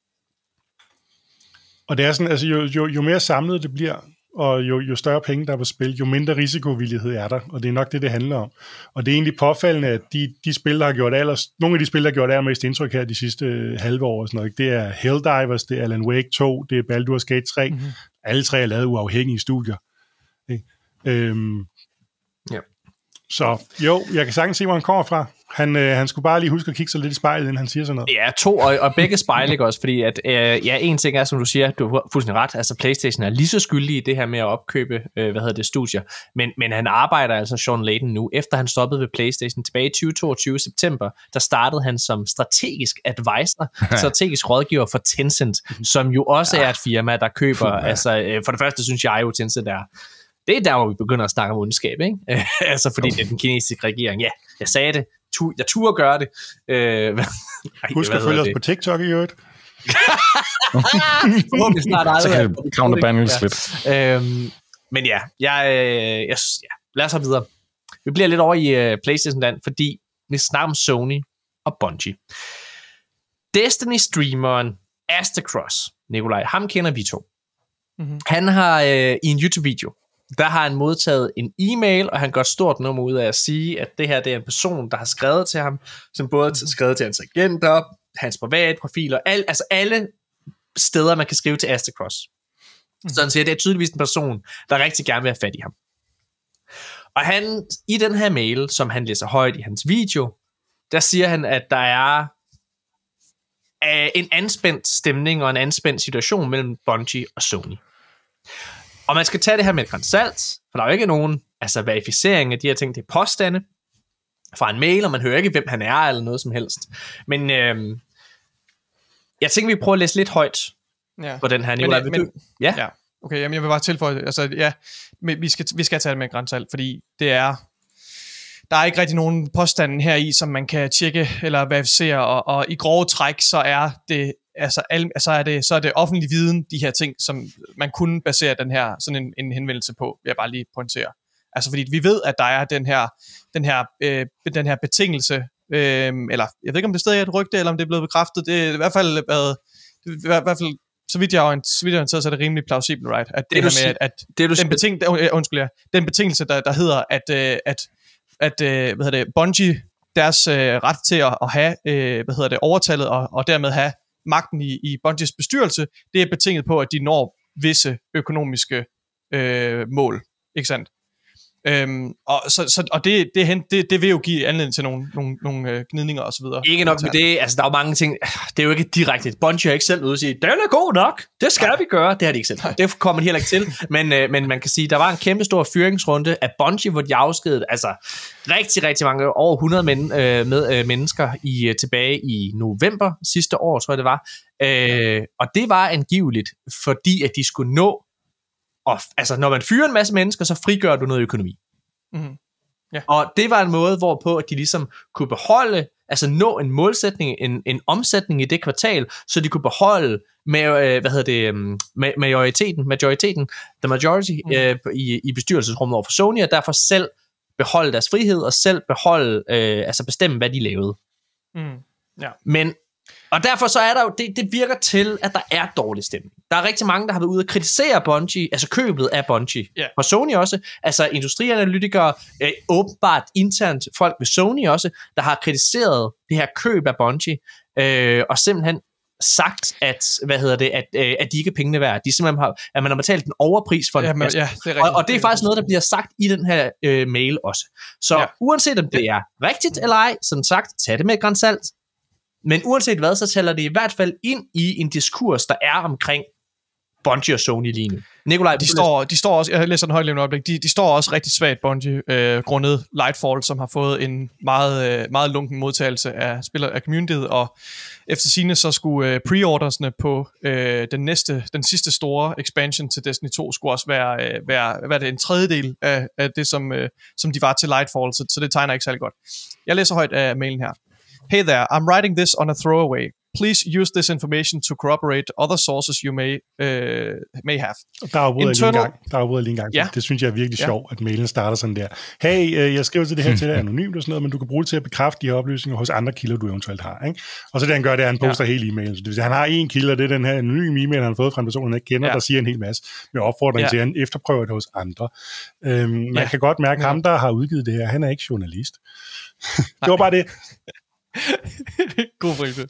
[SPEAKER 3] og det er sådan, altså jo, jo, jo mere samlet det bliver, og jo, jo større penge der er på spil, jo mindre risikovillighed er der, og det er nok det, det handler om. Og det er egentlig påfaldende, at de, de spil, der har gjort aller, nogle af de spil, der har gjort allermest indtryk her de sidste halve år, og sådan noget, det er Helldivers, det er Alan Wake to, det er Baldur's Gate tre, mm-hmm. alle tre er lavet uafhængige studier. Okay. Øhm, ja. Så jo, jeg kan sagtens se, hvor han kommer fra. Han, øh, han skulle bare lige huske at kigge sig lidt i spejlet, inden han siger sådan noget.
[SPEAKER 5] Ja, to, og, og begge spejl, ikke også? Fordi at, øh, ja, en ting er, som du siger, du har fuldstændig ret, altså PlayStation er lige så skyldig i det her med at opkøbe, øh, hvad hedder det, studier. Men, men han arbejder altså, Sean Layden nu, efter han stoppede ved PlayStation tilbage i tyve toogtyve september, der startede han som strategisk advisor, strategisk rådgiver for Tencent, som jo også er et firma, der køber, altså øh, for det første synes jeg jo, Tencent er... Det er der, hvor vi begynder at snakke om ondskab, ikke? Altså, fordi det er den kinesiske regering. Ja, jeg sagde det. Tu- jeg turde gøre det. Øh,
[SPEAKER 3] Husk at følge os på TikTok i øvrigt.
[SPEAKER 5] Forhåbentlig snart aldrig.
[SPEAKER 4] Så kan det counterbannen lidt.
[SPEAKER 5] Øhm, men ja, jeg, jeg, jeg, ja, lad os have videre. Vi bliver lidt over i uh, PlayStation-land, fordi vi snakker om Sony og Bungie. Destiny-streameren Astacross, Nikolaj, ham kender vi to. Mm-hmm. Han har øh, i en YouTube-video, der har han modtaget en e-mail, og han gør stort nummer ud af at sige, at det her det er en person, der har skrevet til ham, som både har skrevet til hans agenter, hans private profiler, al, altså alle steder, man kan skrive til Astacross. Mm. Så han siger, at det er tydeligvis en person, der rigtig gerne vil have fat i ham. Og han, i den her mail, som han læser højt i hans video, der siger han, at der er en anspændt stemning og en anspændt situation mellem Bungie og Sony. Og man skal tage det her med et gran salt, for der er jo ikke nogen altså verificering af de her ting, det er påstande fra en mail, og man hører ikke, hvem han er, eller noget som helst. Men øhm, jeg tænker, vi prøver at læse lidt højt ja. på den her. Nicolaj, men, men,
[SPEAKER 2] ja? ja, okay, jamen jeg vil bare tilføje, altså ja, vi skal, vi skal tage det med et gran salt, fordi det er, der er ikke rigtig nogen påstande her i, som man kan tjekke eller verificere, og, og i grove træk, så er det Altså, al, så, er det, så er det offentlig viden, de her ting, som man kunne basere den her, sådan en, en henvendelse på, vil jeg bare lige pointere. Altså, fordi vi ved, at der er den her, den her, øh, den her betingelse, øh, eller jeg ved ikke, om det stadig er et rygte, eller om det er blevet bekræftet, det er i hvert fald, været, det er i hvert fald så vidt jeg er orienteret, så er det rimelig plausibelt, right? At det, det her med, at, at det, den, beting, undskyld, ja, den betingelse, der, der hedder, at, at, at hvad hedder det, Bungie, deres øh, ret til at, at have, øh, hvad hedder det, overtallet, og, og dermed have magten i, i Bungies bestyrelse, det er betinget på, at de når visse økonomiske øh, mål, ikke sandt? Øhm, og så, så, og det, det, det, det vil jo give anledning til nogle, nogle, nogle øh, gnidninger og så videre.
[SPEAKER 5] Ikke nok med det, altså der er jo mange ting, det er jo ikke direkte. Bungie har ikke selv ude at sige, den er god nok, det skal Nej. vi gøre. Det har de ikke selv. Det kommer de heller ikke til. Men, øh, men man kan sige, der var en kæmpe stor fyringsrunde af Bungie, hvor de afskedede altså rigtig, rigtig mange, over hundrede men, øh, med, øh, mennesker i, øh, tilbage i november sidste år, tror jeg det var. Øh, og det var angiveligt, fordi at de skulle nå, og, altså når man fyrer en masse mennesker, så frigør du noget økonomi.
[SPEAKER 2] Mm-hmm. Ja.
[SPEAKER 5] Og det var en måde, hvorpå at de ligesom kunne beholde, altså nå en målsætning, en, en omsætning i det kvartal, så de kunne beholde med, øh, hvad hedder det, med, majoriteten, majoriteten, the majority mm. øh, i, i bestyrelsesrummet over for Sony, og derfor selv beholde deres frihed, og selv beholde, øh, altså bestemme, hvad de lavede.
[SPEAKER 2] Mm. Ja.
[SPEAKER 5] Men og derfor så er der jo, det, det virker til, at der er dårlig stemning. Der er rigtig mange, der har været ude at kritisere Bungie, altså købet af Bungie.
[SPEAKER 2] Yeah.
[SPEAKER 5] Og Sony også, altså industrianalytikere, øh, åbenbart internt folk ved Sony også, der har kritiseret det her køb af Bungie, øh, og simpelthen sagt, at, hvad hedder det, at, øh, at de ikke er pengene værd. De simpelthen har, at man har betalt en overpris for
[SPEAKER 2] ja,
[SPEAKER 5] en
[SPEAKER 2] men, ja, det er
[SPEAKER 5] og, og det er faktisk noget, der bliver sagt i den her øh, mail også. Så ja. uanset om det er rigtigt eller ej, som sagt, tag det med et gran salt. Men uanset hvad, så tæller det i hvert fald ind i en diskurs, der er omkring Bungie og Sony lige nu. Nikolaj,
[SPEAKER 2] de står, de står også, jeg læser en højlevende øjeblik, de, de står også rigtig svagt, Bungie, øh, grundet Lightfall, som har fået en meget, øh, meget lunken modtagelse af spillere af communityet, og efter sigende så skulle øh, pre-ordersne på øh, den næste, den sidste store expansion til Destiny to skulle også være, øh, være, være det en tredjedel af, af det, som, øh, som de var til Lightfall, så, så det tegner ikke særlig godt. Jeg læser højt af mailen her. Hey there, I'm writing this on a throwaway. Please use this information to corroborate other sources you may uh, may have.
[SPEAKER 3] Der afbryder Internal... lige en gang. Der afbryder lige en gang. Ja. Det synes jeg er virkelig sjovt, ja. At mailen starter sådan der. Hey, øh, jeg skriver til det her til dig anonymt og sådan noget, men du kan bruge det til at bekræfte de her oplysninger hos andre kilder, du eventuelt har. Ikke? Og så det han gør, det er, at han poster ja. hele e-mailen. Så det vil sige, han har en kilde, og det er den her anonyme e-mail, han har fået fra en person, han ikke kender, ja. der siger en hel masse med opfordring ja. til, at han efterprøver det hos andre. Øhm, man ja. kan godt mærke, at ham, der har udgivet det her, han er ikke journalist. Det var bare det.
[SPEAKER 2] God pointe.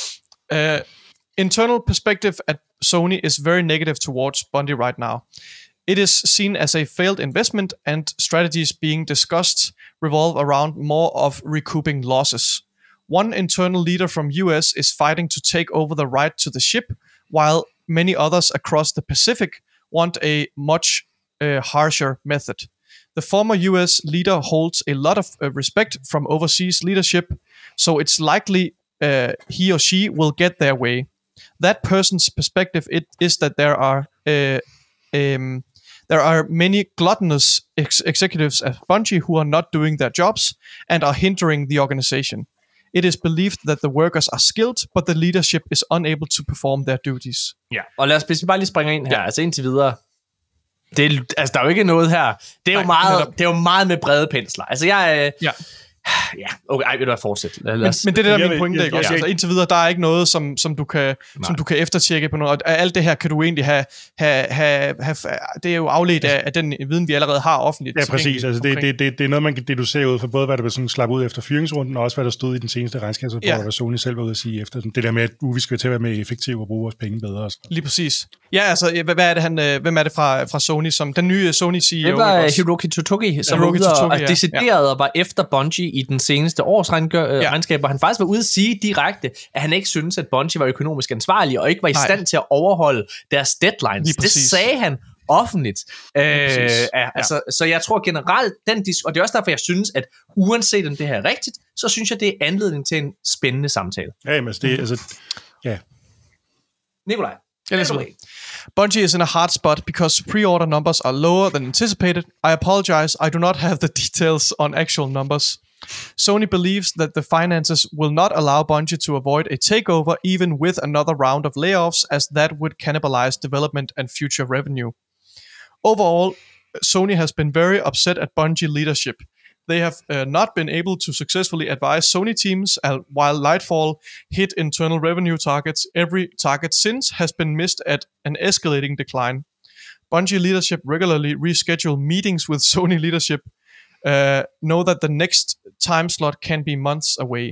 [SPEAKER 2] Uh, internal perspective at Sony is very negative towards Bungie right now. It is seen as a failed investment, and strategies being discussed revolve around more of recouping losses. One internal leader from U S is fighting to take over the right to the ship, while many others across the Pacific want a much uh, harsher method. The former U S leader holds a lot of uh, respect from overseas leadership, so it's likely uh, he or she will get their way. That person's perspective it is that there are uh, um, there are many gluttonous ex- executives at Bungie who are not doing their jobs and are hindering the organization. It is believed that the workers are skilled, but the leadership is unable to perform their duties.
[SPEAKER 5] Ja, og lad os hvis vi bare lige springe ind her, ja. altså indtil videre. Det er, altså, der er jo ikke noget her. Det er, Nej, jo, meget, det er jo meget med brede pensler. Altså, jeg... Øh, ja. Ja, okay, ej, vil du have fortsat.
[SPEAKER 2] Men, men det er det, der er min pointe, ikke også? Altså, indtil videre, der er ikke noget, som, som, du, kan, som du kan eftertjekke på noget. Og alt det her kan du egentlig have... have, have, have det er jo afledt af, af den viden, vi allerede har offentligt.
[SPEAKER 3] Ja, præcis. Altså, det, det, det, det er noget, man kan deducere ud for både, hvad der var sådan slap ud efter fyringsrunden, og også, hvad der stod i den seneste regnskabsrapport, ja. Hvad Sony selv var ude at sige efter. Det der med, at uh, vi skal til at være mere effektive og bruge vores penge bedre.
[SPEAKER 2] Lige præcis. Ja, altså, hvad er det, han, hvem er det fra, fra Sony, som den nye Sony C E O?
[SPEAKER 5] Det var Hiroki Totoki, som var ude og decideret og var efter Bungie i den seneste årsregnskab, ja. hvor han faktisk var ude at sige direkte, at han ikke synes, at Bungie var økonomisk ansvarlig, og ikke var i stand Nej. til at overholde deres deadlines. Det sagde han offentligt. Øh, ja. altså, så jeg tror generelt, den dis- og det er også derfor, jeg synes, at uanset om det her er rigtigt, så synes jeg, det er anledning til en spændende samtale.
[SPEAKER 3] Ja, men det er altså... Ja.
[SPEAKER 5] Nikolaj.
[SPEAKER 2] Bungie is in a hard spot because pre-order numbers are lower than anticipated. I apologize, I do not have the details on actual numbers. Sony believes that the finances will not allow Bungie to avoid a takeover even with another round of layoffs, as that would cannibalize development and future revenue. Overall, Sony has been very upset at Bungie leadership. They have uh, not been able to successfully advise Sony teams, uh, while Lightfall hit internal revenue targets. Every target since has been missed at an escalating decline. Bungie leadership regularly reschedule meetings with Sony leadership. Uh, know that the next time slot can be months away.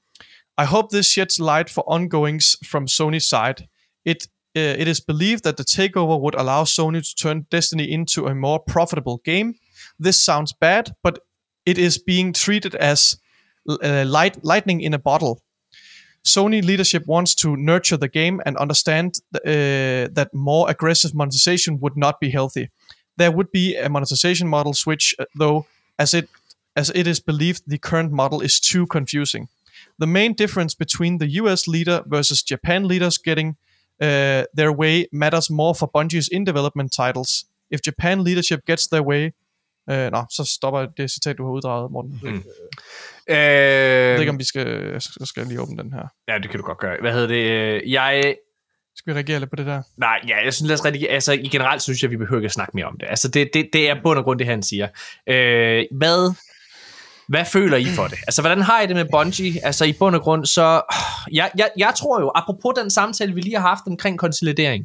[SPEAKER 2] I hope this sheds light for ongoings from Sony's side. It uh, it is believed that the takeover would allow Sony to turn Destiny into a more profitable game. this sounds bad, but it is being treated as uh, light, lightning in a bottle. Sony leadership wants to nurture the game and understand uh, that more aggressive monetization would not be healthy. There would be a monetization model switch, uh, though, as it as it is believed the current model is too confusing. The main difference between the U S leader versus Japan leaders getting uh, their way matters more for Bungie's in-development titles. If Japan leadership gets their way... Uh, nå, så stopper det citat, du har uddraget, Morten. Mm. Øh, jeg ved ikke, om vi skal... Så skal jeg lige åbne den her.
[SPEAKER 5] Ja, det kan du godt gøre. Hvad hedder det? Jeg...
[SPEAKER 2] Skal vi reagere lidt på det der?
[SPEAKER 5] Nej, ja, jeg synes lad os rigtig, altså i generelt synes jeg, vi behøver ikke at snakke mere om det. Altså det, det, det er bund og grund det, han siger. Øh, hvad, hvad føler I for det? Altså hvordan har I det med Bungie? Altså i bund og grund, så... Jeg, jeg, jeg tror jo, apropos den samtale, vi lige har haft omkring konsolidering,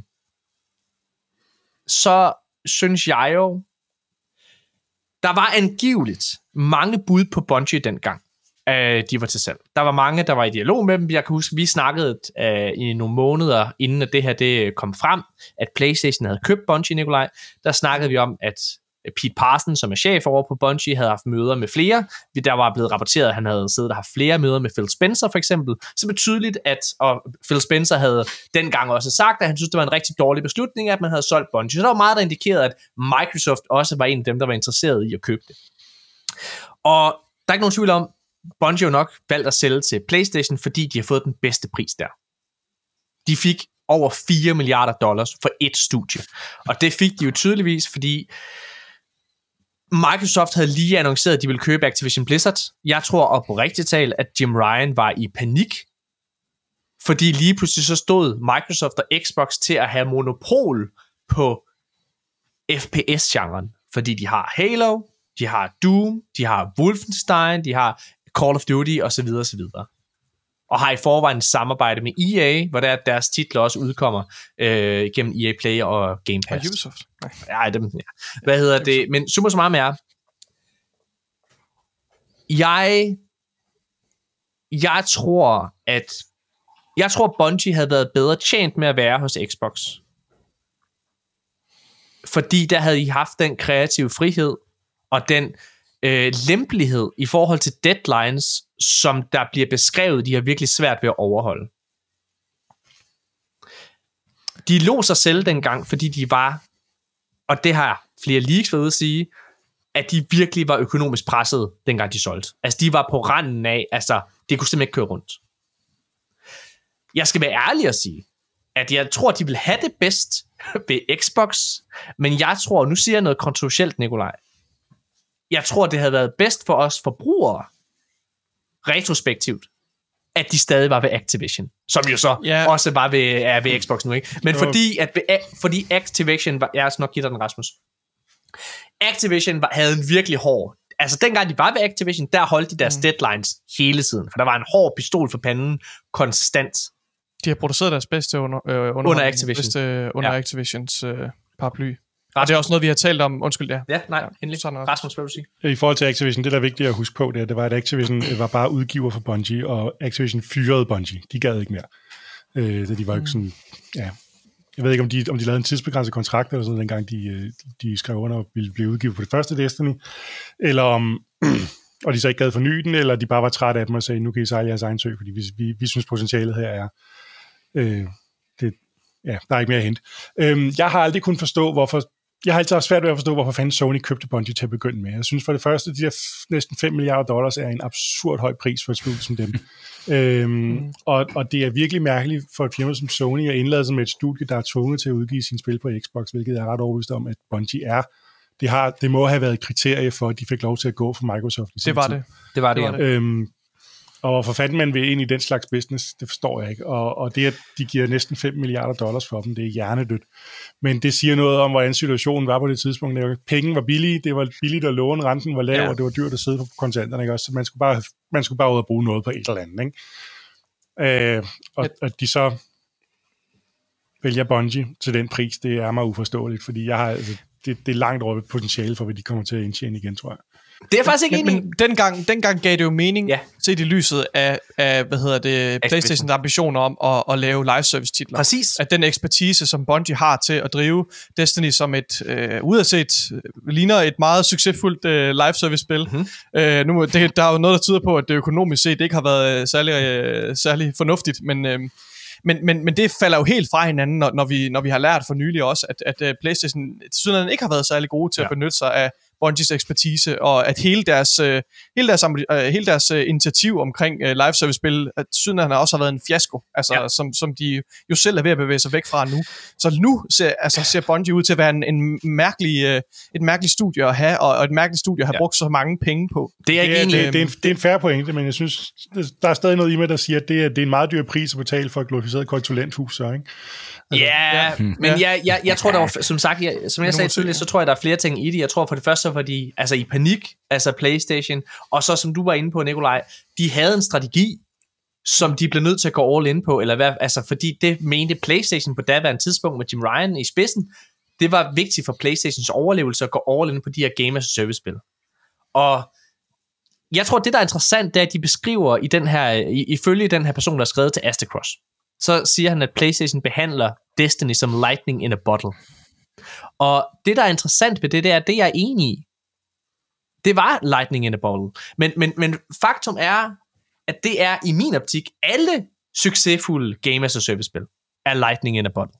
[SPEAKER 5] så synes jeg jo, der var angiveligt mange bud på Bungie dengang. Uh, de var til salg. Der var mange, der var i dialog med dem. Jeg kan huske, vi snakkede uh, i nogle måneder, inden at det her det kom frem, at PlayStation havde købt Bungie, Nikolaj. Der snakkede vi om, at Pete Parsons, som er chef over på Bungie, havde haft møder med flere. Der var blevet rapporteret, at han havde siddet og haft flere møder med Phil Spencer, for eksempel. Så betydeligt, at og Phil Spencer havde dengang også sagt, at han synes, det var en rigtig dårlig beslutning, at man havde solgt Bungie. Så der var meget, der indikerede, at Microsoft også var en af dem, der var interesseret i at købe det. Og der er ikke nogen tvivl om, Bungie jo nok valgt at sælge til PlayStation, fordi de har fået den bedste pris der. De fik over fire milliarder dollars for et studie. Og det fik de jo tydeligvis, fordi Microsoft havde lige annonceret, at de ville købe Activision Blizzard. Jeg tror op på rigtigt talt, at Jim Ryan var i panik, fordi lige pludselig så stod Microsoft og Xbox til at have monopol på F P S-genren, fordi de har Halo, de har Doom, de har Wolfenstein, de har Call of Duty og så videre og så videre. Og har i forvejen et samarbejde med E A, hvor der deres titler også udkommer øh, gennem E A Play og Game Pass.
[SPEAKER 2] Og Ubisoft.
[SPEAKER 5] Ja, dem, ja. Hvad hedder det? Men summa summarum er, jeg jeg tror, at jeg tror, Bungie havde været bedre tjent med at være hos Xbox. Fordi der havde I haft den kreative frihed og den øh, lempelighed i forhold til deadlines, som der bliver beskrevet, de har virkelig svært ved at overholde. De lå sig selv dengang, fordi de var, og det har flere leaks været ude at sige, at de virkelig var økonomisk presset, dengang de solgte. Altså, de var på randen af, altså, det kunne simpelthen ikke køre rundt. Jeg skal være ærlig at sige, at jeg tror, at de vil have det bedst ved Xbox, men jeg tror, nu siger jeg noget kontroversielt, Nikolaj, jeg tror, det havde været bedst for os forbrugere, retrospektivt, at de stadig var ved Activision, som jo så yeah. også var ved, er ved Xbox nu, ikke? Men fordi, at ved, fordi Activision var, jeg skal nok give dig den, Rasmus, Activision var, havde en virkelig hård, altså dengang de var ved Activision, der holdt de deres mm. deadlines hele tiden, for der var en hård pistol for panden, konstant.
[SPEAKER 2] De har produceret deres bedste under, øh, under,
[SPEAKER 5] under Activision.
[SPEAKER 2] Bedste, under ja. Activisions øh, paraply. Og det er også noget, vi har talt om. Undskyld, ja.
[SPEAKER 5] Ja, nej, endelig. Rasmus, hvad vil du sige?
[SPEAKER 3] I forhold til Activision, det der er vigtigt at huske på, det, det var, at Activision var bare udgiver for Bungie, og Activision fyrede Bungie. De gad ikke mere. Øh, de var ikke sådan, ja. Jeg ved ikke, om de, om de lavede en tidsbegrænset kontrakt, eller sådan, dengang de, de skrev under og ville blive udgivet på det første Destiny, eller om, og de så ikke gad forny den, eller de bare var trætte af dem og sagde, nu kan I sejle jeres egen sø, fordi vi, vi, vi synes potentialet her er, øh, det, ja, der er ikke mere at hente. Øh, jeg har aldrig kunnet forstå, hvorfor Jeg har altid haft svært ved at forstå, hvorfor fanden Sony købte Bungie til at begynde med. Jeg synes for det første, de der f- næsten fem milliarder dollars er en absurd høj pris for et studie som dem. øhm, mm. og, og det er virkelig mærkeligt for et firma som Sony at indlade sig med et studie, der er tvunget til at udgive sine spil på Xbox, hvilket jeg er ret overbevist om, at Bungie er. Det, har, det må have været et kriterie for, at de fik lov til at gå for Microsoft. I
[SPEAKER 2] det var det.
[SPEAKER 5] Det var det, ja.
[SPEAKER 3] Øhm, og hvorfor fanden man vil ind i den slags business, det forstår jeg ikke. Og, og det, at de giver næsten fem milliarder dollars for dem, det er hjernedødt. Men det siger noget om, hvordan situationen var på det tidspunkt. Penge var billige, det var billigt at låne, renten var lav, ja. Og det var dyrt at sidde på kontanterne. Ikke? Så man skulle, bare, man skulle bare ud og bruge noget på et eller andet. Ikke? Øh, og at de så vælger Bungie til den pris, det er mig uforståeligt, fordi jeg har, altså, det, det er langt over potentiale for, hvad de kommer til at indtjene igen, tror jeg.
[SPEAKER 5] Det er faktisk ikke
[SPEAKER 2] men,
[SPEAKER 5] enig.
[SPEAKER 2] Men dengang, dengang gav det jo mening, ja. set i lyset af, af hvad hedder det, PlayStations ambitioner om at, at lave live service titler.
[SPEAKER 5] Præcis.
[SPEAKER 2] At den ekspertise, som Bungie har til at drive Destiny som et, øh, udadset, ligner et meget succesfuldt øh, live service spil. Mm-hmm. Øh, nu, det, der er jo noget, der tyder på, at det økonomisk set ikke har været særlig, øh, særlig fornuftigt, men... Øh, Men, men, men det falder jo helt fra hinanden, når, når, vi, når vi har lært for nylig også, at, at PlayStation sådan ikke har været særlig gode til ja. at benytte sig af Bungies ekspertise, og at hele deres, uh, hele deres, uh, hele deres uh, initiativ omkring uh, live service spil, at synes han også har været en fiasko, altså, ja. som, som de jo selv er ved at bevæge sig væk fra nu. Så nu ser, altså, ser Bungie ud til at være en, en mærkelig, uh, et mærkeligt studie at have, og, og et mærkeligt studie at have ja. brugt så mange penge på.
[SPEAKER 3] Det er, det er, egentlig, det, det er, en, det er en fair pointe, men jeg synes, der er stadig noget i mig, der siger, at det er, det er en meget dyr pris at betale for et glorificeret konsulenthus, så, ikke?
[SPEAKER 5] Altså, ja, ja, men jeg, jeg, jeg tror, der var, som sagt, jeg, som jeg sagde tydeligt, så tror jeg, der er flere ting i det. Jeg tror for det første, så var de altså i panik, altså PlayStation, og så som du var inde på, Nikolaj, de havde en strategi, som de blev nødt til at gå all in på, eller hvad, altså fordi det mente PlayStation på daværende tidspunkt med Jim Ryan i spidsen, det var vigtigt for PlayStations overlevelse at gå all in på de her game as a service spil. Og jeg tror, det der er interessant, det er, at de beskriver i den her, ifølge den her person, der er skrevet til Astacross, så siger han, at PlayStation behandler Destiny som lightning in a bottle. Og det, der er interessant ved det, det er, det jeg er enig i. Det var lightning in a bottle. Men, men, men faktum er, at det er i min optik, alle succesfulde game as a service spil er lightning in a bottle.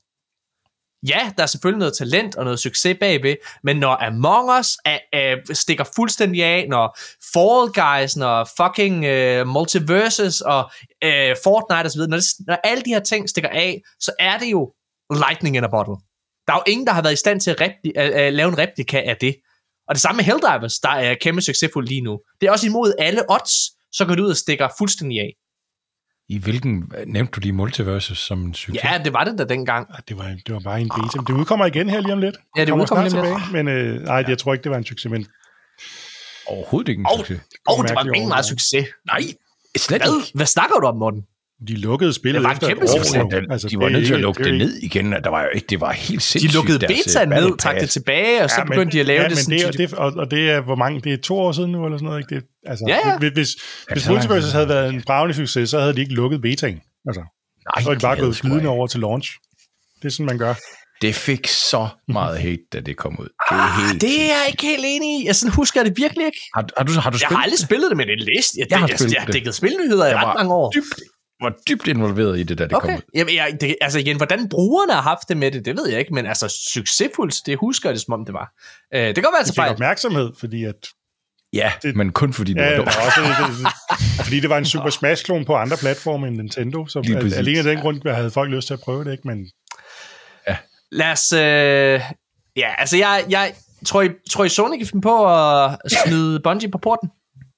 [SPEAKER 5] Ja, der er selvfølgelig noget talent og noget succes bagved, men når Among Us er, er, stikker fuldstændig af, når Fall Guys, når fucking uh, Multiverses og uh, Fortnite osv., når, når alle de her ting stikker af, så er det jo lightning in a bottle. Der er jo ingen, der har været i stand til at repli- uh, uh, lave en replika af det. Og det samme med Helldivers, der er kæmpe succesfuld lige nu. Det er også imod alle odds, så går det ud og stikker fuldstændig af.
[SPEAKER 4] I hvilken, nævnte du de Multiverses som en succes?
[SPEAKER 5] Ja, det var det der dengang.
[SPEAKER 3] Det var, det var bare en beta. Det udkommer igen her lige om lidt.
[SPEAKER 5] Ja, det udkommer lige om lidt.
[SPEAKER 3] Men øh, nej, jeg tror ikke, det var en succes. Men...
[SPEAKER 4] Overhovedet ikke en
[SPEAKER 5] oh,
[SPEAKER 4] succes.
[SPEAKER 5] Åh, oh, det var ikke meget succes. Nej, slet hvad, hvad snakker du om, Morten?
[SPEAKER 3] De lukkede spillet
[SPEAKER 5] det efter et år.
[SPEAKER 4] Altså, de var nødt til at lukke det, det ned igen. Der var jo ikke, det var helt sindssygt.
[SPEAKER 5] De lukkede betaen ned, trak det tilbage, og så ja, men, begyndte de at lave ja, det sådan.
[SPEAKER 3] Det, det, og, og det er, hvor mange, det er to år siden nu, eller sådan noget, ikke? Det, altså,
[SPEAKER 5] ja, ja.
[SPEAKER 3] Hvis, hvis, ja, hvis Multiverses havde været en bravende succes, så havde de ikke lukket betaen. Altså, Nej, så er de bare gået glidende over til launch. Det er sådan, man gør.
[SPEAKER 4] Det fik så meget hate, da det kom ud. Det er, helt
[SPEAKER 5] det er jeg ikke helt enig i. Jeg sådan husker det virkelig ikke.
[SPEAKER 4] Har, har, du, har du spillet
[SPEAKER 5] Jeg har aldrig spillet det, men det læst. Jeg, jeg, jeg, jeg har dækket spilnyheder i ret mange år.
[SPEAKER 4] Dybt, var dybt involveret i det, da det
[SPEAKER 5] okay.
[SPEAKER 4] kom ud.
[SPEAKER 5] Jamen, jeg, det, altså igen, hvordan brugerne har haft det med det, det ved jeg ikke, men altså succesfuldt, det husker jeg det, som om det var. Uh, det kan godt være til fejl.
[SPEAKER 3] Det opmærksomhed, fordi at...
[SPEAKER 4] Ja, det, men kun fordi det
[SPEAKER 3] ja,
[SPEAKER 4] var dumt.
[SPEAKER 3] Også, det, det, fordi det var en Super Smash-klon på andre platforme end Nintendo, så alene af den grund havde folk lyst til at prøve det, ikke? Men...
[SPEAKER 4] Ja.
[SPEAKER 5] Lad os... Øh, ja, altså jeg, jeg tror, I, tror I Sony kan finde på at smide Bungie på porten?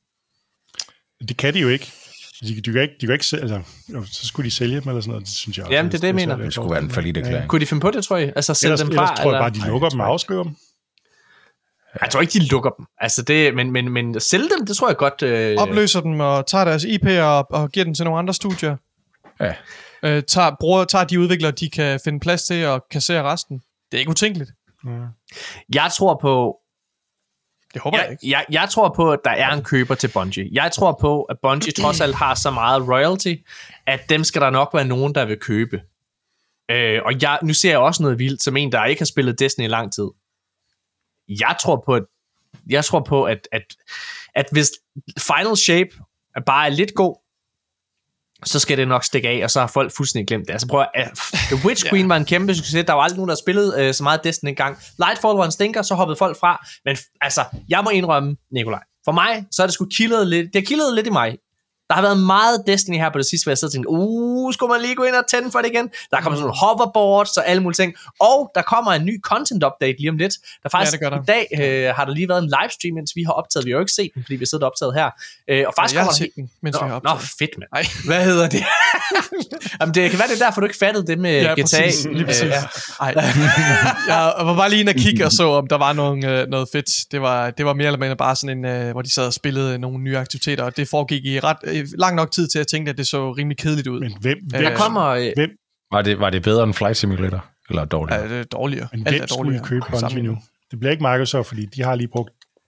[SPEAKER 3] Det kan de jo ikke. De, de, kan ikke, de kan ikke sælge, altså, så skulle de sælge dem eller sådan noget, det synes jeg også.
[SPEAKER 5] Jamen, det er det, jeg mener.
[SPEAKER 4] Det skulle være en forlidt erklæring.
[SPEAKER 5] Ja. Kunne de finde på det, tror jeg? Altså, sælge
[SPEAKER 3] ellers,
[SPEAKER 5] dem fra?
[SPEAKER 3] Ellers tror jeg bare, de lukker dem og afskriver dem.
[SPEAKER 5] Jeg tror ikke, de lukker dem. Altså det, men, men, men sælge dem, det tror jeg godt... Øh...
[SPEAKER 2] Opløser dem og tager deres I P og, og giver dem til nogle andre studier.
[SPEAKER 4] Ja.
[SPEAKER 2] Øh, tager, bruger, tager de udviklere, de kan finde plads til og kassere resten. Det er ikke utænkeligt.
[SPEAKER 3] Ja.
[SPEAKER 5] Jeg tror på...
[SPEAKER 2] Det håber
[SPEAKER 5] jeg,
[SPEAKER 2] jeg ikke.
[SPEAKER 5] Jeg, jeg tror på, at der er en køber til Bungie. Jeg tror på, at Bungie trods alt har så meget royalty, at dem skal der nok være nogen, der vil købe. Øh, og jeg, nu ser jeg også noget vildt, som en, der ikke har spillet Destiny i lang tid. Jeg tror på, at, jeg tror på at, at, at hvis Final Shape bare er lidt god, så skal det nok stikke af, og så har folk fuldstændig glemt det. Altså prøv at, The Witch Queen var en kæmpe succes. Der var aldrig nogen, der spillede øh, så meget Destiny engang. Lightfall var en stinker, så hoppede folk fra. Men altså, jeg må indrømme, Nikolaj, for mig, så er det sgu kildet lidt, det har kildet lidt i mig. Der har været meget Destiny her på det sidste, hvor jeg sidder og tænker, uh, skulle man lige gå ind og tænde for det igen? Der kommer sådan nogle hoverboards og alle mulige ting. Og der kommer en ny content update lige om lidt. Der faktisk
[SPEAKER 2] ja,
[SPEAKER 5] i dag øh, har der lige været en livestream, mens vi har optaget. Vi har jo ikke set den, fordi vi sidder optaget her. Øh, og faktisk
[SPEAKER 2] ja, jeg
[SPEAKER 5] kommer
[SPEAKER 2] har set den, mens
[SPEAKER 5] nå,
[SPEAKER 2] vi har optaget.
[SPEAKER 5] Nå, fedt, mand. Ej. Hvad hedder det? Jamen, det kan være, det er derfor, du ikke fattede det med
[SPEAKER 2] ja,
[SPEAKER 5] G T A.
[SPEAKER 2] Præcis, lige præcis. Øh, ja. Ej. Jeg var bare lige inde og kigge og så, om der var noget, øh, noget fedt. Det var, det var mere eller mindre bare sådan en, øh, hvor de sad og spillede nogle nye aktiviteter, og det foregik i ret øh, lang nok tid til, at jeg tænkte, at det så rimelig kedeligt ud.
[SPEAKER 3] Men hvem?
[SPEAKER 5] hvem der kommer... Øh,
[SPEAKER 3] hvem?
[SPEAKER 4] Var det, var det bedre end Flight Simulator? Eller dårligere?
[SPEAKER 2] Ja, det er dårligere.
[SPEAKER 3] Men hvem skulle købe Bungie nu? Det bliver ikke Microsoft, fordi de har lige brugt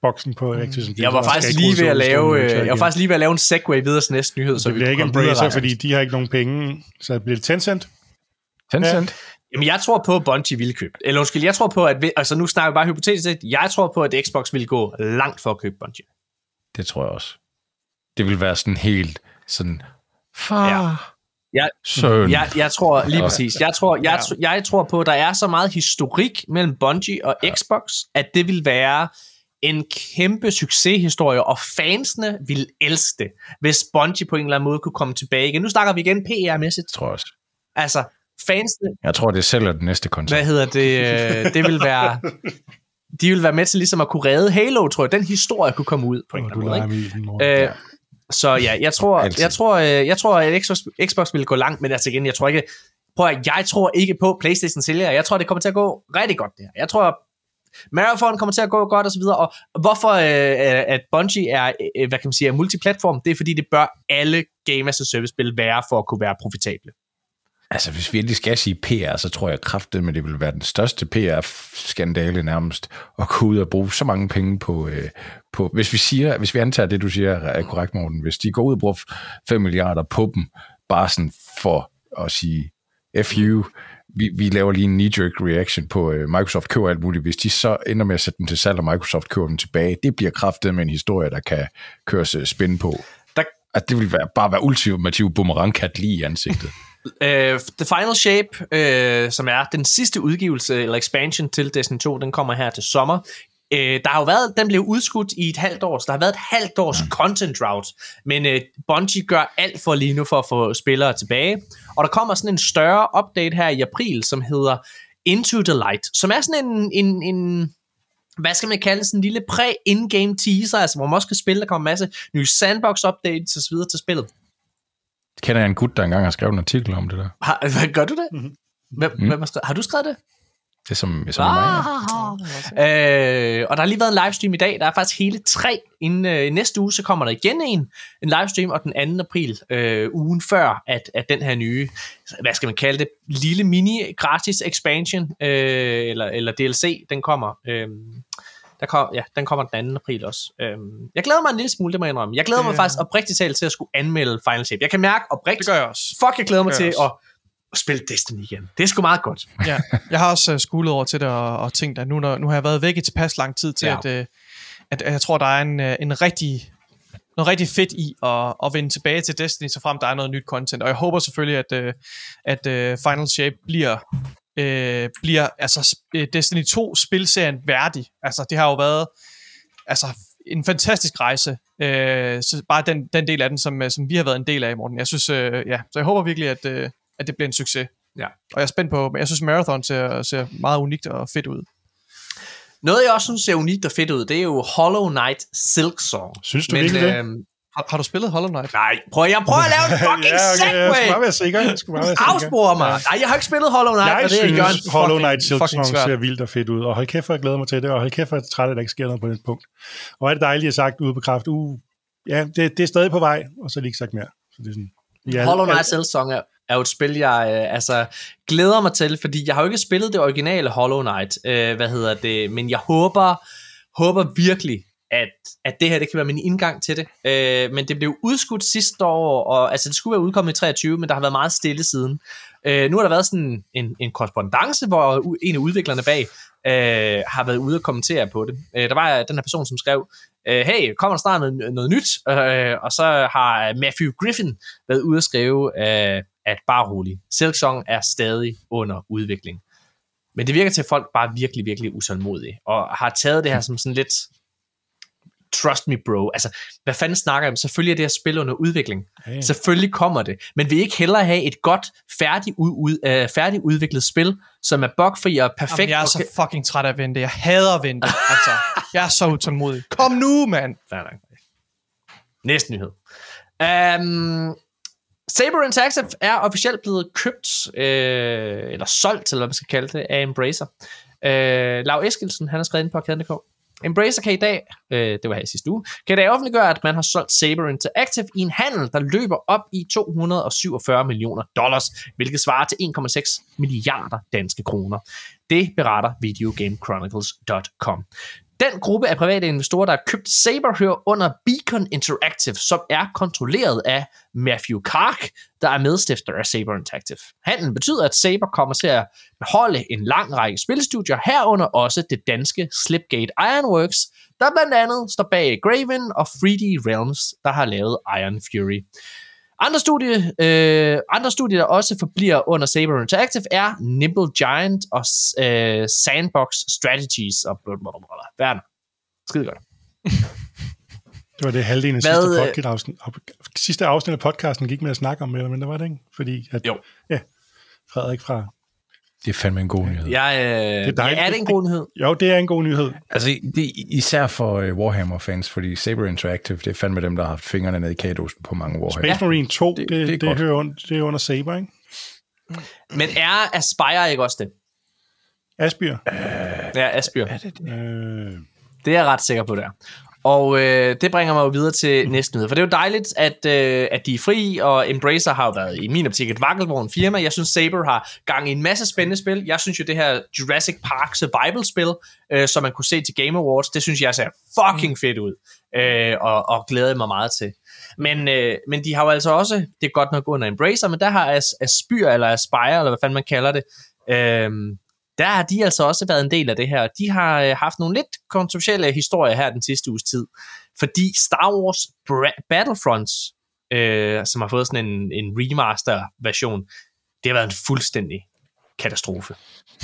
[SPEAKER 3] Xboxen på Activision.
[SPEAKER 5] Jeg var faktisk lige ved at lave, jeg var faktisk lige ved at lave en segue videre til næste nyhed, så
[SPEAKER 3] det bliver ikke en Embracer, fordi de har ikke nogen penge, så bliver det Tencent.
[SPEAKER 4] Tencent?
[SPEAKER 5] Ja. Jamen, jeg tror på, at Bungie ville købe. Eller undskyld, jeg tror på, at... Altså, nu snakker vi bare hypotetisk. Jeg tror på, at Xbox ville gå langt for at købe Bungie.
[SPEAKER 4] Det tror jeg også. Det vil være sådan helt sådan... Far...
[SPEAKER 5] Ja. Jeg,
[SPEAKER 4] Søn.
[SPEAKER 5] Jeg, jeg tror lige præcis. Jeg tror, jeg, jeg tror på, at der er så meget historik mellem Bungie og ja. Xbox, at det vil være en kæmpe succeshistorie, og fansene vil elske det, hvis Bungie på en eller anden måde kunne komme tilbage igen. Nu snakker vi igen P R-mæssigt.
[SPEAKER 4] Tror jeg også.
[SPEAKER 5] Altså, fansene...
[SPEAKER 4] Jeg tror, det sælger den næste koncept.
[SPEAKER 5] Hvad hedder det? Det vil være... De vil være med til ligesom at kunne redde Halo, tror jeg. Den historie kunne komme ud på en eller anden måde. Øh, så ja, jeg tror, jeg tror, jeg tror, at Xbox, Xbox vil gå langt, men altså igen, jeg tror ikke... Prøv at, jeg tror ikke på PlayStation sælger. Jeg tror, det kommer til at gå rigtig godt der. Jeg tror, Marathon kommer til at gå godt og så videre. Og hvorfor øh, at Bungie er, øh, hvad kan man sige, er multiplatform, det er fordi, det bør alle Game as a Service-spil være for at kunne være profitable.
[SPEAKER 4] Altså, hvis vi endelig skal sige P R, så tror jeg kraftigt, at det vil være den største P R-skandale nærmest, at gå ud og bruge så mange penge på, øh, på hvis vi siger, hvis vi antager det, du siger er korrekt, Morten, hvis de går ud og bruger fem milliarder på dem, bare sådan for at sige, F U, vi, vi laver lige en knee-jerk reaction på øh, Microsoft køber alt muligt, hvis de så ender med at sætte dem til salg, og Microsoft køber dem tilbage, det bliver kraftigt med en historie, der kan køres spin på. Der, at det vil være, bare være ultimativ boomerang-kat lige i ansigtet.
[SPEAKER 5] Uh, The Final Shape, uh, som er den sidste udgivelse eller expansion til Destiny to, den kommer her til sommer. Uh, der har jo været, den blev udskudt i et halvt år, så der har været et halvt års mm. content drought, men uh, Bungie gør alt for lige nu for at få spillere tilbage. Og der kommer sådan en større update her i april, som hedder Into the Light, som er sådan en, en, en hvad skal man kalde sådan en lille præ-in-game teaser, altså hvor man også kan spille, der kommer en masse nye sandbox-updates og så videre til spillet.
[SPEAKER 4] Kender jeg en gut, der engang har skrevet en artikel om det der?
[SPEAKER 5] Har, hvad gør du det? Mm-hmm. Hvem, mm. hvem har, skrevet? Har du skrevet det?
[SPEAKER 4] Det er som, som ah, mig,
[SPEAKER 5] ja. øh, Og der har lige været en livestream i dag. Der er faktisk hele tre. Inden øh, næste uge, så kommer der igen en, en livestream, og den anden april, øh, ugen før, at, at den her nye, hvad skal man kalde det, lille mini-gratis expansion, øh, eller, eller D L C, den kommer. Øh, Der kom, ja, den kommer den anden april også. Øhm, jeg glæder mig en lille smule, det må jeg indrømme. Jeg glæder mig faktisk oprigtigt talt til at skulle anmelde Final Shape. Jeg kan mærke oprigtigt,
[SPEAKER 2] det gør jeg også.
[SPEAKER 5] Fuck, jeg glæder mig til at, at spille Destiny igen. Det er sgu meget godt.
[SPEAKER 2] Ja, jeg har også uh, skulet over til det og, og tænkt, at nu, når, nu har jeg været væk i tilpas lang tid til, ja. at, uh, at, at jeg tror, der er en, uh, en rigtig, noget rigtig fedt i at, at vende tilbage til Destiny, så frem der er noget nyt content. Og jeg håber selvfølgelig, at, uh, at uh, Final Shape bliver... Øh, bliver altså Destiny to spilserien værdig. Altså det har jo været altså en fantastisk rejse. Øh, så bare den, den del af den, som, som vi har været en del af, Morten. Jeg synes, øh, ja, så jeg håber virkelig, at, øh, at det bliver en succes.
[SPEAKER 5] Ja.
[SPEAKER 2] Og jeg er spændt på, men jeg synes Marathon ser, ser meget unikt og fedt ud.
[SPEAKER 5] Noget jeg også synes ser unikt og fedt ud, det er jo Hollow Knight Silksong.
[SPEAKER 3] Synes du virkelig det? Øh,
[SPEAKER 2] Har, har du spillet Hollow Knight?
[SPEAKER 5] Nej, prøv, jeg prøver at lave en fucking ja, okay, segway!
[SPEAKER 3] Jeg skulle bare være sikker. Jeg skulle bare være sikker.
[SPEAKER 5] Afspore mig! Nej, jeg har ikke spillet Hollow Knight,
[SPEAKER 3] jeg
[SPEAKER 5] og det
[SPEAKER 3] synes,
[SPEAKER 5] gør en
[SPEAKER 3] Hollow Knight Silksong ser vildt og fedt ud, og hold kæft, for jeg glæder mig til det, og hold kæft, for jeg er træt, at der ikke sker noget på det punkt. Og er det dejligt, at sagt ude på kraft, uh, ja, det, det er stadig på vej, og så er det ikke sagt mere. Så det er sådan,
[SPEAKER 5] ja, Hollow Knight Silksong er, er jo et spil, jeg øh, altså, glæder mig til, fordi jeg har jo ikke spillet det originale Hollow Knight, øh, hvad hedder det, men jeg håber, håber virkelig, At, at det her, det kan være min indgang til det. Øh, men det blev udskudt sidste år, og altså det skulle være udkommet i treogtyve, men der har været meget stille siden. Øh, nu har der været sådan en, en korrespondance, hvor en af udviklerne bag øh, har været ude og kommentere på det. Øh, der var den her person, som skrev, øh, hey, kommer der snart noget, noget nyt? Øh, og så har Matthew Griffin været ude og skrive, øh, at bare roligt, Silksong er stadig under udvikling. Men det virker til, at folk bare er virkelig, virkelig utålmodige, og har taget det her som sådan lidt trust me bro, altså hvad fanden snakker jeg om? Selvfølgelig er det her spil under udvikling. Hey. Selvfølgelig kommer det, men vi ikke hellere have et godt færdig ud, ud, uh, færdig udviklet spil, som er bugfri og perfekt. Jamen,
[SPEAKER 2] jeg er
[SPEAKER 5] okay.
[SPEAKER 2] så fucking træt af at vente. Jeg hader at vente. Altså, jeg er så utålmodig. Kom nu, mand.
[SPEAKER 5] Næste nyhed. Um, Saber Interactive er officielt blevet købt øh, eller solgt, eller hvad man skal kalde det, af Embracer. Øh, Lau Eskildsen, han har skrevet ind på arcade punktum d k. Embracer kan i dag, øh, det var her i sidste uge, kan i dag offentliggøre, at man har solgt Saber Interactive i en handel, der løber op i to hundrede syvogfyrre millioner dollars, hvilket svarer til en komma seks milliarder danske kroner. Det beretter videogamechronicles punktum com. Den gruppe af private investorer, der har købt Saber, hører under Beacon Interactive, som er kontrolleret af Matthew Karch, der er medstifter af Saber Interactive. Handlen betyder, at Saber kommer til at beholde en lang række spilstudier, herunder også det danske Slipgate Ironworks, der blandt andet står bag Graven og three D Realms, der har lavet Iron Fury. Andre studier, øh, andre studier, der også forbliver under Saber Interactive, er Nimble Giant og øh, Sandbox Strategies og blablabla. Werner. Skide godt.
[SPEAKER 3] Det var det halvdelen af sidste, podcast afsnit, sidste afsnit af podcasten gik med at snakke om, men der var det ikke? Fordi at,
[SPEAKER 5] jo.
[SPEAKER 3] Ja, Frederik fra...
[SPEAKER 4] Det er fandme en god nyhed.
[SPEAKER 5] Ja, øh, det er, ja, er det en god nyhed?
[SPEAKER 3] Jo, det er en god nyhed.
[SPEAKER 4] Altså, det er især for uh, Warhammer-fans, fordi Saber Interactive, det er fandme dem, der har haft fingrene ned i kagedosen på mange Warhammer.
[SPEAKER 3] Space Marine to, det, det, det, det, hører under, det er under Saber, ikke?
[SPEAKER 5] Men er Aspire ikke også det?
[SPEAKER 3] Asbjør?
[SPEAKER 5] Øh, ja, Asbjør.
[SPEAKER 3] Er det, det? Øh.
[SPEAKER 5] det er jeg ret sikker på, det er. Og øh, det bringer mig jo videre til næste nyhed, for det er jo dejligt, at, øh, at de er fri, og Embracer har jo været i min optik et vakkelvogn firma. Jeg synes, Saber har gang i en masse spændende spil. Jeg synes jo, det her Jurassic Park Survival-spil, øh, som man kunne se til Game Awards, det synes jeg ser fucking fedt ud, øh, og, og glæder mig meget til. Men, øh, men de har jo altså også, det er godt nok under Embracer, men der har As- Aspyr, eller Aspire, eller hvad fanden man kalder det, øh, der har de altså også været en del af det her. De har øh, haft nogle lidt kontroversielle historier her den sidste uges tid, fordi Star Wars Bra- Battlefronts, øh, som har fået sådan en, en remaster-version, det har været en fuldstændig katastrofe.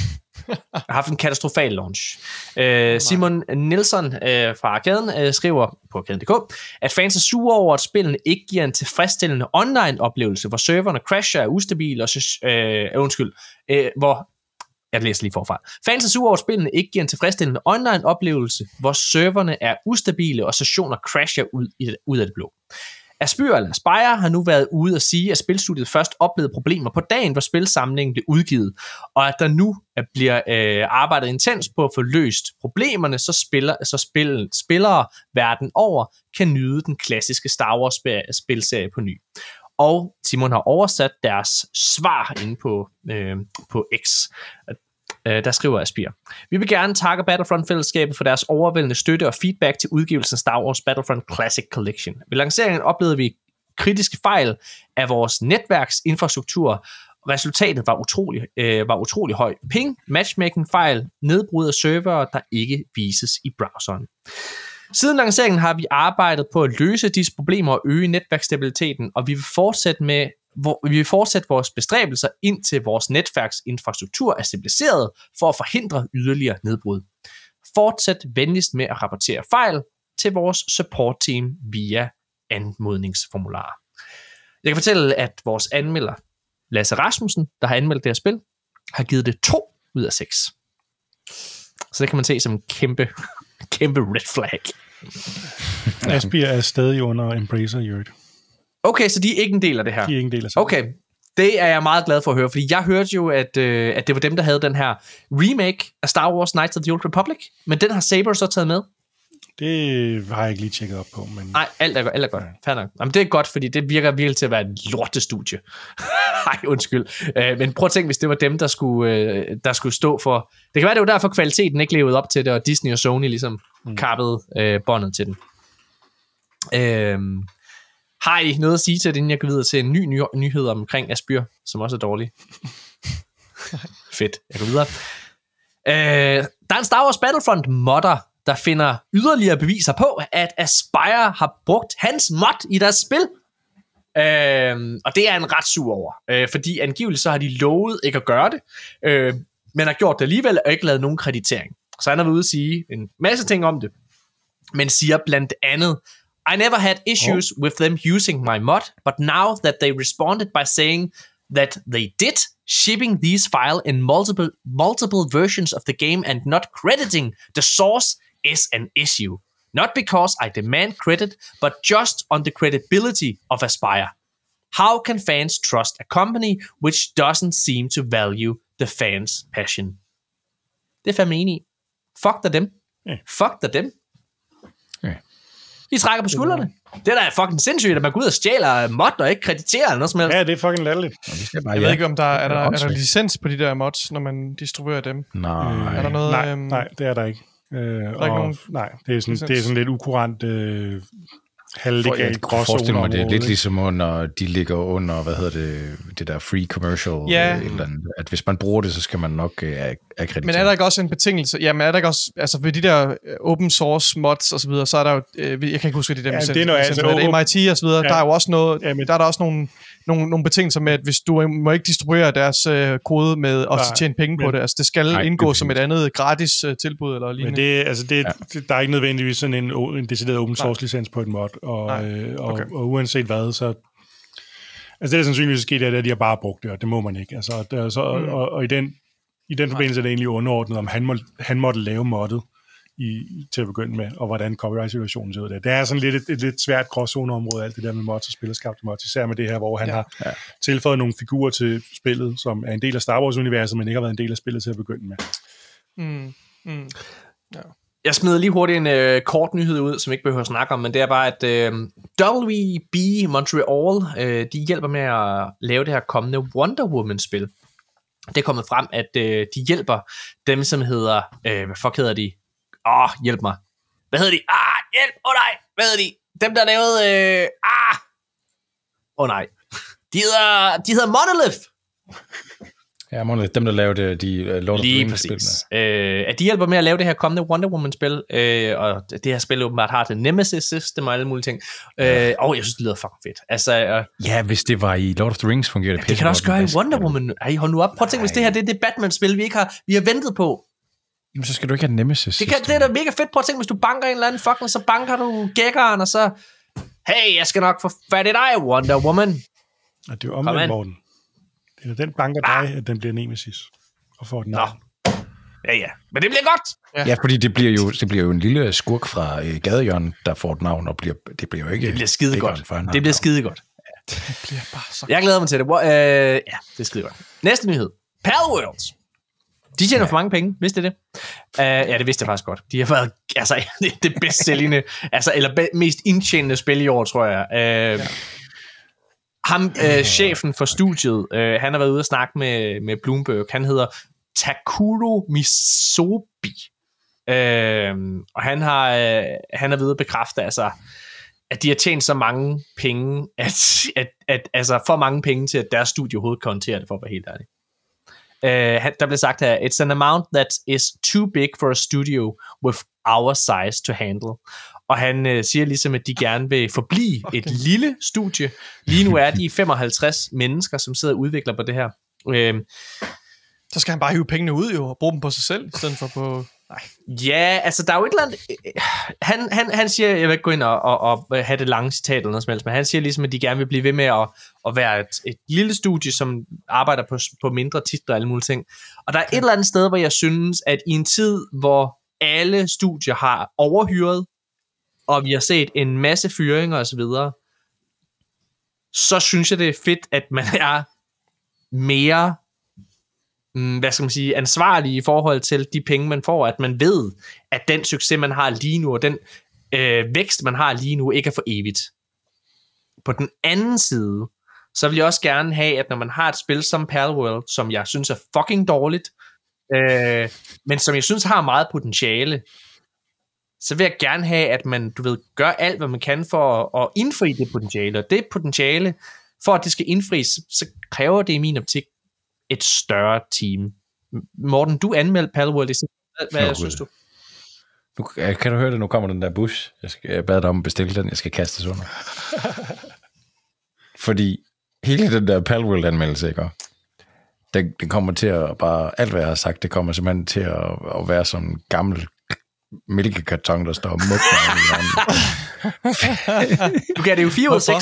[SPEAKER 5] har haft en katastrofal launch. Øh, Simon Nielsen øh, fra Arkaden øh, skriver på arkaden punktum d k, at fans er sure over, at spillene ikke giver en tilfredsstillende online-oplevelse, hvor serverne crasher, er ustabile, og øh, undskyld, øh, hvor Jeg læser lige forfra. Fans er sure over, at spillene ikke giver en tilfredsstillende online-oplevelse, hvor serverne er ustabile og sessioner crasher ud, i, ud af det blå. Aspyr eller Aspire har nu været ude at sige, at spilstudiet først oplevede problemer på dagen, hvor spilsamlingen blev udgivet, og at der nu bliver øh, arbejdet intens på at få løst problemerne, så, spiller, så spil, spillere verden over kan nyde den klassiske Star Wars-spilserie på ny. Og Simon har oversat deres svar inde på, øh, på X. Øh, der skriver Aspire: Vi vil gerne takke Battlefront-fællesskabet for deres overvældende støtte og feedback til udgivelsen af Star Wars Battlefront Classic Collection. Ved lanceringen oplevede vi kritiske fejl af vores netværksinfrastruktur. Resultatet var utrolig, øh, var utrolig høj ping, matchmaking-fejl, nedbrud af servere, der ikke vises i browseren. Siden lanceringen har vi arbejdet på at løse disse problemer og øge netværksstabiliteten, og vi vil fortsætte med hvor vi vil fortsætte vores bestræbelser indtil vores netværksinfrastruktur er stabiliseret for at forhindre yderligere nedbrud. Fortsæt venligst med at rapportere fejl til vores support team via anmodningsformularer. Jeg kan fortælle, at vores anmelder Lasse Rasmussen, der har anmeldt det her spil, har givet det to ud af seks. Så det kan man se som en kæmpe, kæmpe red flag.
[SPEAKER 3] Asbjør er stadig under Embracer i øvrigt.
[SPEAKER 5] Okay, så de er ikke en del af det her?
[SPEAKER 3] De er ikke en del af det.
[SPEAKER 5] Okay, det er jeg meget glad for at høre, fordi jeg hørte jo, at, øh, at det var dem, der havde den her remake af Star Wars Knights of the Old Republic, men den har Saber så taget med?
[SPEAKER 3] Det har jeg ikke lige tjekket op på. Men...
[SPEAKER 5] Nej, alt er godt. Alt er godt. Ja. Nok. Jamen, det er godt, fordi det virker virkelig til at være et lortestudie. Nej, undskyld. Øh, men prøv at tænke, hvis det var dem, der skulle, øh, der skulle stå for... Det kan være, det var derfor kvaliteten ikke levede op til det, og Disney og Sony ligesom mm. kappede øh, båndet til den. Øh, har I noget at sige til det, inden jeg går videre til en ny ny- nyhed omkring Aspyr, som også er dårlig? Fedt, jeg går videre. Øh, der er en Star Wars Battlefront modder, der finder yderligere beviser på, at Aspire har brugt hans mod i deres spil. Øh, og det er en ret sur over, øh, fordi angiveligt så har de lovet ikke at gøre det, øh, men har gjort det alligevel og ikke lavet nogen kreditering. Så han er ude at sige en masse ting om det, men siger blandt andet: I never had issues oh. with them using my mod, but now that they responded by saying that they did, shipping these file in multiple multiple versions of the game and not crediting the source is an issue. Not because I demand credit, but just on the credibility of Aspire. How can fans trust a company which doesn't seem to value the fans' passion? Det er fandme enig i. Fuck da dem. Yeah. Fuck da dem. Yeah. I trækker på skuldrene. Det der er fucking sindssygt, at man går ud og stjæler mod og ikke krediterer eller noget som helst.
[SPEAKER 3] Ja, det er fucking latterligt.
[SPEAKER 2] Jeg ved ikke, om der er, er, der, er der licens på de der mods, når man distribuerer dem.
[SPEAKER 4] Nej.
[SPEAKER 2] Er der noget,
[SPEAKER 3] nej,
[SPEAKER 2] øhm...
[SPEAKER 3] nej, det er der ikke. Øh, og, nogen... Nej, det er sådan, det er sådan lidt ukurant... Øh, halvlegalt gråzone
[SPEAKER 4] mig, det er lidt ligesom under, de ligger under, hvad hedder det, det der free commercial, ja. eller eller andet, at hvis man bruger det, så skal man nok uh, akkreditere.
[SPEAKER 2] Men er der ikke også en betingelse, jamen er der ikke også, altså ved de der open source mods og så videre, så er der jo, øh, jeg kan ikke huske, det der
[SPEAKER 3] ja,
[SPEAKER 2] med
[SPEAKER 3] det er noget, altså,
[SPEAKER 2] M I T og så videre, ja. Der er jo også noget, ja, men, der er der også nogle, nogle, nogle betingelser med, at hvis du må ikke distribuere deres øh, kode med og så tjene penge men, på det, altså det skal nej, indgå som et andet gratis øh, tilbud eller lignende.
[SPEAKER 3] Men det, altså det, ja. Der er ikke nødvendigvis sådan en, en decideret open source licens på et mod, og, øh, og, okay. og, og uanset hvad, så altså det der sandsynligvis sket, er, at de har bare brugt det, og det må man ikke. Altså, der, så, mm. og, og i den, i den forbindelse er det egentlig underordnet, om han, må, han måtte lave moddet i, til at begynde med, og hvordan copyright-situationen ser ud der. Det er sådan lidt et, et lidt svært gråzoneområde, alt det der med mods og spillerskabte mods, især med det her, hvor han ja. har ja. tilføjet nogle figurer til spillet, som er en del af Star Wars-universet, men ikke har været en del af spillet til at begynde med.
[SPEAKER 2] Mm. Mm.
[SPEAKER 5] Ja. Jeg smider lige hurtigt en øh, kort nyhed ud, som ikke behøver at snakke om, men det er bare, at øh, W B Montreal, øh, de hjælper med at lave det her kommende Wonder Woman-spil. Det er kommet frem, at øh, de hjælper dem, som hedder, øh, hvad fuck hedder de? Åh, oh, hjælp mig. Hvad hedder de? Ah, hjælp! Åh oh, nej! Hvad hedder de? Dem, der lavede... Øh, ah! Åh oh, nej. De hedder, de hedder Monolith.
[SPEAKER 4] Ja, Monolith. Dem, der lavede de uh, Lord of the Rings-spillene.
[SPEAKER 5] Øh, at de hjælper med at lave det her kommende Wonder Woman-spil. Øh, og det her spil åbenbart har det Nemesis-system og alle mulige ting. Øh, ja. Og jeg synes, det lyder fucking fedt. Altså, øh,
[SPEAKER 4] ja, hvis det var i Lord of the Rings, fungerer det pisse.
[SPEAKER 5] Det kan også gøre i Wonder Woman. Ej, hold nu op. Prøv at tænke, hvis det her det er det Batman-spil, vi ikke har, vi har ventet på.
[SPEAKER 4] Jamen, så skal du ikke have Nemesis.
[SPEAKER 5] Det, kan, det er da mega fedt. Prøv at tænke, hvis du banker en eller anden fucking, så banker du gækkeren, og så... Hey, jeg skal nok få fat i dig, Wonder Woman.
[SPEAKER 3] Og det er jo omvendt, Morten. Det er den banker dig, ah. at den bliver Nemesis. Og får den navn.
[SPEAKER 5] Ja, ja. Men det bliver godt.
[SPEAKER 4] Ja, ja fordi det bliver, jo, det bliver jo en lille skurk fra øh, gadehjørnet, der får et navn, og bliver, det bliver jo ikke...
[SPEAKER 5] Det bliver skide godt. Det bliver skide godt.
[SPEAKER 2] Ja. Det bliver bare så...
[SPEAKER 5] Jeg glæder mig til det. Uh, ja, det er skide godt. Næste nyhed. Palworld. De tjener ja. for mange penge, vidste det? Uh, ja, det vidste jeg faktisk godt. De har været altså, det bedst sælgende, altså, eller be- mest indtjenende spil i år, tror jeg. Uh, ja. Ham, øh, chefen for studiet, øh, han har været ude og snakke med, med Bloomberg. Han hedder Takuro Misobi. Øh, og han har, øh, han har ved at bekræfte, altså, at de har tjent så mange penge, at, at, at, altså for mange penge til, at deres studie overhovedet kan håndtere det, for at være helt ærlig. Øh, der blev sagt her, it's an amount that is too big for a studio with our size to handle. Og han øh, siger ligesom, at de gerne vil forblive okay. et lille studie. Lige nu er de femoghalvtreds mennesker, som sidder og udvikler på det her. Øhm,
[SPEAKER 2] så skal han bare hive pengene ud jo, og bruge dem på sig selv, i stedet for på... Nej.
[SPEAKER 5] Ja, altså der er jo et eller andet... Han, han, han siger, jeg vil ikke gå ind og, og, og have det lange citat eller noget som helst, men han siger ligesom, at de gerne vil blive ved med at, at være et, et lille studie, som arbejder på, på mindre titler og alle mulige ting. Og der er okay. et eller andet sted, hvor jeg synes, at i en tid, hvor alle studier har overhyret, og vi har set en masse fyringer og så videre, så synes jeg, det er fedt, at man er mere, hvad skal man sige, ansvarlig i forhold til de penge, man får, at man ved, at den succes, man har lige nu, og den øh, vækst, man har lige nu, ikke er for evigt. På den anden side, så vil jeg også gerne have, at når man har et spil som Palworld, som jeg synes er fucking dårligt, øh, men som jeg synes har meget potentiale, så vil jeg gerne have, at man, du ved, gør alt, hvad man kan for at, at indfri det potentiale. Og det potentiale, for at det skal indfries, så kræver det i min optik et større team. Morten, du anmeldte Palworld. Hvad, hvad synes du?
[SPEAKER 4] Nu, kan du høre det? Nu kommer den der bus. Jeg, skal, jeg bad dig om at bestille den. Jeg skal kastes under. Fordi hele den der Palworld-anmeldelse, ikke? Den, den kommer til at bare... Alt, hvad jeg har sagt, det kommer simpelthen til at, at være sådan en gammel mælkekarton, der står mugnet i
[SPEAKER 5] hjernen. Du gav det jo fire ud af seks.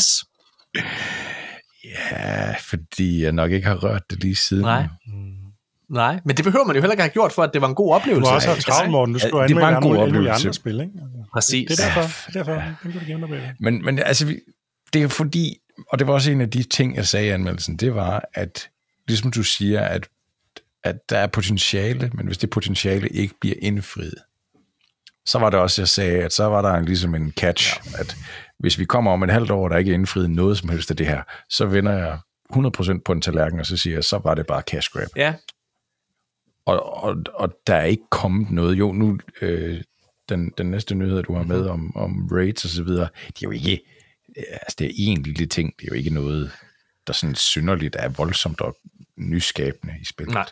[SPEAKER 4] Ja, fordi jeg nok ikke har rørt det lige siden.
[SPEAKER 5] Nej. Nej, men det behøver man jo heller ikke have gjort, for at det var en god oplevelse.
[SPEAKER 3] Du har også haft travlt, Morten. Du skulle
[SPEAKER 4] ja,
[SPEAKER 3] anmelde
[SPEAKER 4] en god oplevelse.
[SPEAKER 3] Andre spil, ikke?
[SPEAKER 5] Præcis.
[SPEAKER 3] Det er derfor, det er derfor. Ja. Den kan du gerne med.
[SPEAKER 4] Men, men altså, det er fordi, og det var også en af de ting, jeg sagde i anmeldelsen, det var, at ligesom du siger, at, at der er potentiale, men hvis det potentiale ikke bliver indfriet, så var det også, jeg sagde, at så var der en, ligesom en catch, ja. At hvis vi kommer om et halvt år, der ikke er indfriet noget som helst af det her, så vender jeg hundrede procent på en tallerken, og så siger jeg, så var det bare cash grab.
[SPEAKER 5] Ja.
[SPEAKER 4] og, og, og der er ikke kommet noget. Jo, nu øh, den, den næste nyhed, du har med om, om raids og så videre, det er jo ikke, altså det er en lille ting, det er jo ikke noget, der sådan synderligt er voldsomt og nyskabende i spillet. Nej.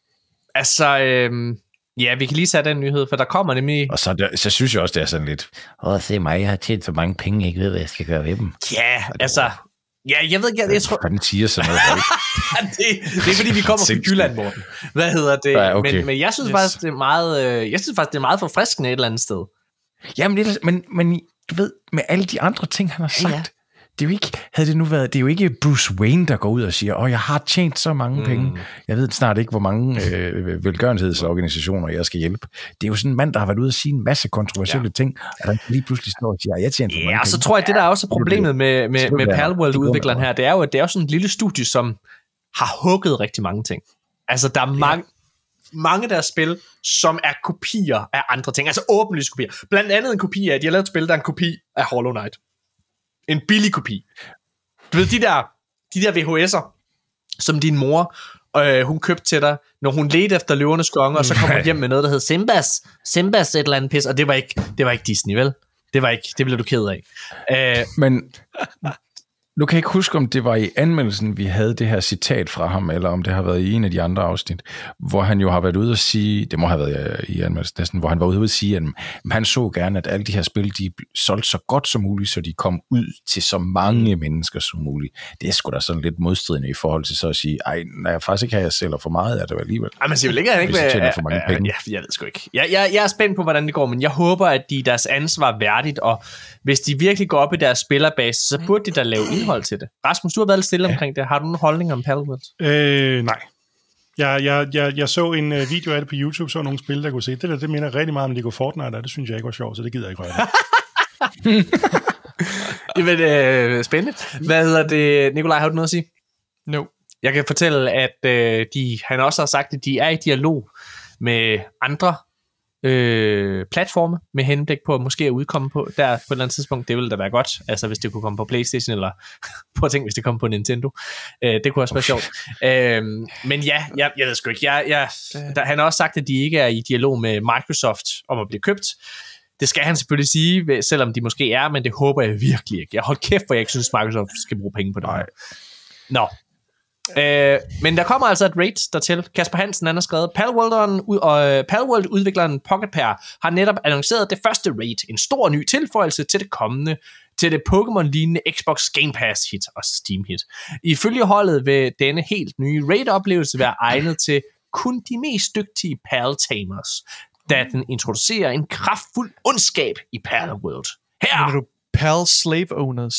[SPEAKER 5] Altså, øh, ja, vi kan lige sætte den nyhed, for der kommer nemlig...
[SPEAKER 4] Og så, der, så synes jeg også, det er sådan lidt, åh, se mig, jeg har tjent så mange penge, jeg ikke ved, hvad jeg skal gøre ved dem.
[SPEAKER 5] Ja, altså... Ja, jeg ved ikke, jeg, jeg tror...
[SPEAKER 4] Hvordan siger sådan noget?
[SPEAKER 5] det, det er fordi, vi kommer fra Jylland, Morten. Hvad hedder det? Ja, okay. men, men jeg synes yes. faktisk, det er meget, øh, jeg synes faktisk, det er meget forfriskende et eller andet sted.
[SPEAKER 4] Jamen, det er, men, men du ved, med alle de andre ting, han har sagt, ja. det er jo ikke, havde det nu været, det er jo ikke Bruce Wayne, der går ud og siger, åh, jeg har tjent så mange mm. penge. Jeg ved snart ikke, hvor mange øh, velgørenhedsorganisationer jeg skal hjælpe. Det er jo sådan en mand, der har været ude og sige en masse kontroversielle ja. ting, og der lige pludselig står og siger, jeg tjener for mange
[SPEAKER 5] ja,
[SPEAKER 4] penge.
[SPEAKER 5] så tror jeg, det der er også problemet med, med, med Palworld-udvikleren her, det er jo, at det er jo sådan et lille studie, som har hugget rigtig mange ting. Altså, der er mange, ja. mange af deres spil, som er kopier af andre ting, altså åbenlyse kopier. Blandt andet en kopi af, de har lavet et spil, der er en kopi af Hollow Knight. En billig kopi. Du ved, de der, de der V H S'er, som din mor, øh, hun købte til dig, når hun ledte efter løvernes konge, og så kom hun hjem med noget, der hed Simbas. Simbas et eller andet pis, og det var ikke, det var ikke Disney, vel? Det var ikke, det blev du ked af. Øh,
[SPEAKER 4] Men nu kan jeg ikke huske, om det var i anmeldelsen, vi havde det her citat fra ham, eller om det har været i en af de andre afsnit, hvor han jo har været ude at sige, det må have været i anmeldelsen næsten, hvor han var ude at sige, at han så gerne, at alle de her spil, de solgte så godt som muligt, så de kom ud til så mange mennesker som muligt. Det er sgu da sådan lidt modstridende i forhold til så at sige, ej, når jeg faktisk ikke har, jeg sælger for meget af det alligevel.
[SPEAKER 5] Ej, man siger jo ikke, at han ikke vil...
[SPEAKER 4] for mange penge.
[SPEAKER 5] Ja, jeg ved sgu ikke. Jeg, jeg, jeg er spændt på, hvordan det går, men jeg håber, at de deres ansvar værdigt, og hvis de virkelig går op i deres spillerbase, så burde de da lave indhold til det. Rasmus, du har været lidt stille ja. omkring det. Har du nogen holdning om Palworld?
[SPEAKER 3] Øh, nej. Jeg, jeg, jeg, jeg så en video af det på YouTube, så nogle spil, der kunne se. Det der, det minder rigtig meget om Lego Fortnite, og det synes jeg ikke var sjovt, så det gider jeg ikke røre.
[SPEAKER 5] Jamen, øh, spændende. Hvad hedder det? Nikolaj, har du noget at sige?
[SPEAKER 2] No.
[SPEAKER 5] Jeg kan fortælle, at øh, de, han også har sagt, at de er i dialog med andre øh, platforme, med henblik på at måske at udkomme på der på et eller andet tidspunkt. Det ville da være godt, altså hvis det kunne komme på PlayStation, eller på at tænke, hvis det kom på Nintendo. Øh, det kunne også være sjovt. Øh, men ja, jeg, jeg ved sgu ikke. Jeg, jeg, der, han har også sagt, at de ikke er i dialog med Microsoft om at blive købt. Det skal han selvfølgelig sige, selvom de måske er, men det håber jeg virkelig ikke. Jeg holder kæft, for jeg ikke synes, Microsoft skal bruge penge på det. Nej. Nå. Øh, men der kommer altså et raid dertil. Kasper Hansen, han har skrevet, Palworld og Palworld-udvikleren Pocket Pair har netop annonceret det første raid, en stor ny tilføjelse til det kommende, til det Pokémon-lignende Xbox Game Pass hit og Steam hit. Ifølge holdet vil denne helt nye raid-oplevelse være egnet til kun de mest dygtige Pal-tamers, da den introducerer en kraftfuld ondskab i Palworld. Her
[SPEAKER 2] er du Pal Slave Owners.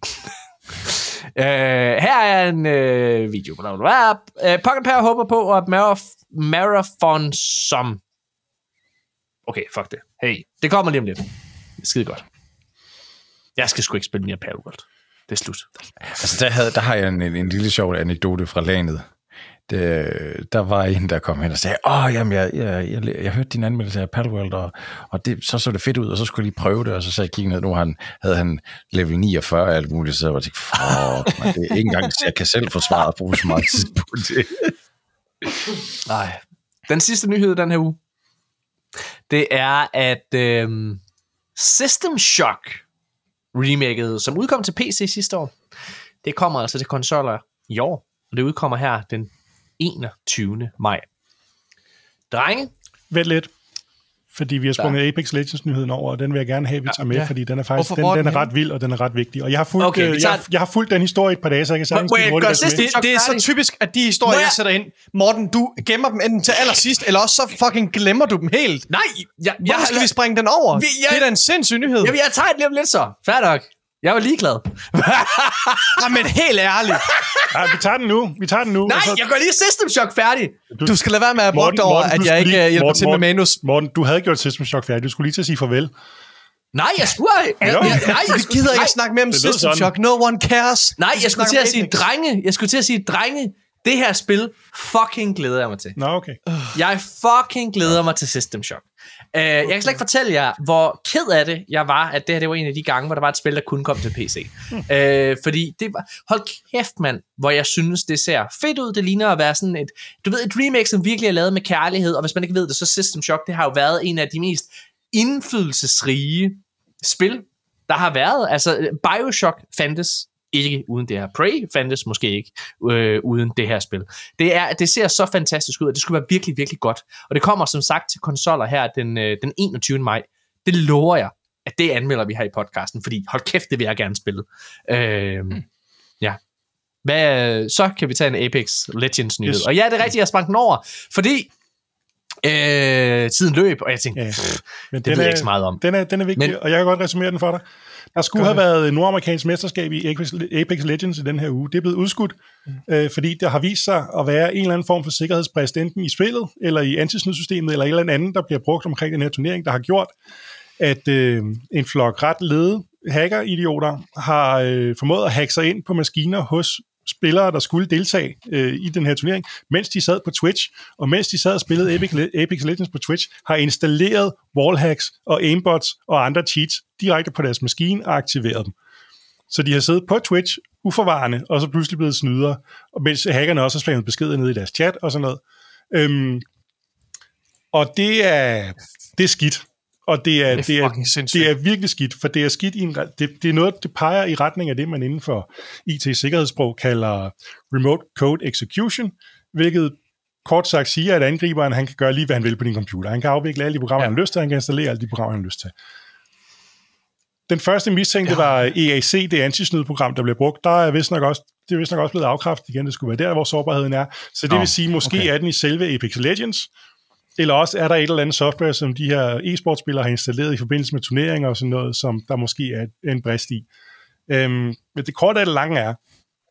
[SPEAKER 5] Uh, her er en uh, video. Uh, Pocket Pair håber på, at Maraf- Marathon som... Okay, fuck det. Hey, det kommer lige om lidt. Skide godt. Jeg skal sgu ikke spille mere Palworld. Det er slut.
[SPEAKER 4] Altså, der, havde, der har jeg en, en lille sjov anekdote fra landet. Det, der var en, der kom hen og sagde, åh, jamen, jeg, jeg, jeg, jeg, jeg hørte din anmeldelse af Palworld, og, og det, så så det fedt ud, og så skulle jeg lige prøve det, og så sagde jeg, kigge ned, nu han, havde han level niogfyrre og alt muligt, så jeg var tænkt, fuck, man, det er ikke engang, jeg kan selv forsvare at bruge så meget tid på det.
[SPEAKER 5] Nej. Den sidste nyhed den her uge, det er, at øhm, System Shock remaket, som udkom til P C sidste år, det kommer altså til konsoller i år, og det udkommer her den enogtyvende maj. Drenge?
[SPEAKER 3] Vent lidt, fordi vi har sprunget ja. Apex Legends-nyheden over, og den vil jeg gerne have, vi tager med, ja. fordi den er faktisk den, den er ret vild, og den er ret vigtig. Og jeg har fulgt, okay, tager... jeg, jeg har fulgt den historie et par dage, så jeg kan sagtens
[SPEAKER 2] sige, hvor det det, det er så typisk, at de historier, jeg... jeg sætter ind, Morten, du gemmer dem enten til allersidst, eller også så fucking glemmer du dem helt.
[SPEAKER 5] Nej! Jeg,
[SPEAKER 2] Hvorfor jeg, skal jeg, vi springe den over? Vi, jeg, det er da en sindssyg nyhed.
[SPEAKER 5] Jamen, jeg tager det lige om lidt så. Fair nok. Jeg var ligeglad.
[SPEAKER 2] Ja, men helt ærligt.
[SPEAKER 3] Ja, vi tager den nu. Vi tager den nu.
[SPEAKER 5] Nej, så... jeg går lige System Shock færdig.
[SPEAKER 2] Du, du skal lade være med at brokke over, at jeg ikke lige, hjælper Morten, til med manus.
[SPEAKER 3] Morten, du havde gjort System Shock færdig. Du skulle lige til at sige farvel.
[SPEAKER 5] Nej, jeg skulle ikke.
[SPEAKER 2] Jeg, jeg, nej, jeg gider ikke at snakke mere om System Shock. No one cares.
[SPEAKER 5] Nej, jeg skulle til at sige drenge. Jeg skulle til at sige drenge. Det her spil fucking glæder jeg mig til.
[SPEAKER 3] Nå, okay.
[SPEAKER 5] Jeg fucking glæder mig til System Shock. Uh, jeg kan slet ikke fortælle jer, hvor ked af det jeg var, at det her det var en af de gange, hvor der var et spil, der kun kom til P C. Hmm. Uh, fordi det var, hold kæft mand, hvor jeg synes, det ser fedt ud. Det ligner at være sådan et, du ved, et remake, som virkelig er lavet med kærlighed. Og hvis man ikke ved det, så System Shock, det har jo været en af de mest indflydelsesrige spil, der har været. Altså, Bioshock fandtes ikke uden det her. Prey fandtes måske ikke øh, uden det her spil. Det, er, det ser så fantastisk ud, og det skulle være virkelig, virkelig godt. Og det kommer som sagt til konsoller her den, øh, den enogtyvende maj. Det lover jeg, at det anmelder vi her i podcasten, fordi hold kæft, det vil jeg gerne spille. Øh, mm. Ja. Hvad, så kan vi tage en Apex Legends nyhed. Yes. Og ja, det er rigtigt, jeg sprang den over, fordi øh, tiden løb, og jeg tænkte, ja. pff, Men det ved jeg ikke så meget om.
[SPEAKER 3] Den er, den er vigtig, Men, og jeg kan godt resumere den for dig. Der skulle have været nordamerikansk mesterskab i Apex, Apex Legends i den her uge. Det er blevet udskudt, mm. øh, fordi der har vist sig at være en eller anden form for sikkerhedsbrist, enten i spillet, eller i antisnydsystemet, eller en eller anden, der bliver brugt omkring den her turnering, der har gjort, at øh, en flok ret lede hacker-idioter har øh, formået at hacke sig ind på maskiner hos spillere, der skulle deltage øh, i den her turnering, mens de sad på Twitch, og mens de sad og spillede Apex, Apex Legends på Twitch, har installeret wallhacks og aimbots og andre cheats direkte på deres maskine og aktiveret dem. Så de har siddet på Twitch uforvarende, og så pludselig blevet snyder, og mens hackerne også har slået beskeder ned i deres chat og sådan noget. Øhm, og det er, det er skidt. Og det er, det, er, det, er, det er virkelig skidt, for det er skidt i en, det, det er noget, det peger i retning af det, man inden for I T-sikkerhedssprog kalder remote code execution, hvilket kort sagt siger, at angriberen han kan gøre lige, hvad han vil på din computer. Han kan afvikle alle de programmer, ja. han har lyst til, han kan installere alle de programmer, han har lyst til. Den første mistænkte ja. var E A C, det antisnydprogram, der blev brugt. Der er vist nok også, det er vist nok også blevet afkræftet igen, det skulle være der, hvor sårbarheden er. Så det oh, vil sige, måske okay. er den i selve Apex Legends, eller også er der et eller andet software, som de her e-sportspillere har installeret i forbindelse med turneringer og sådan noget, som der måske er en brist i. Øhm, men det korte af det lange er,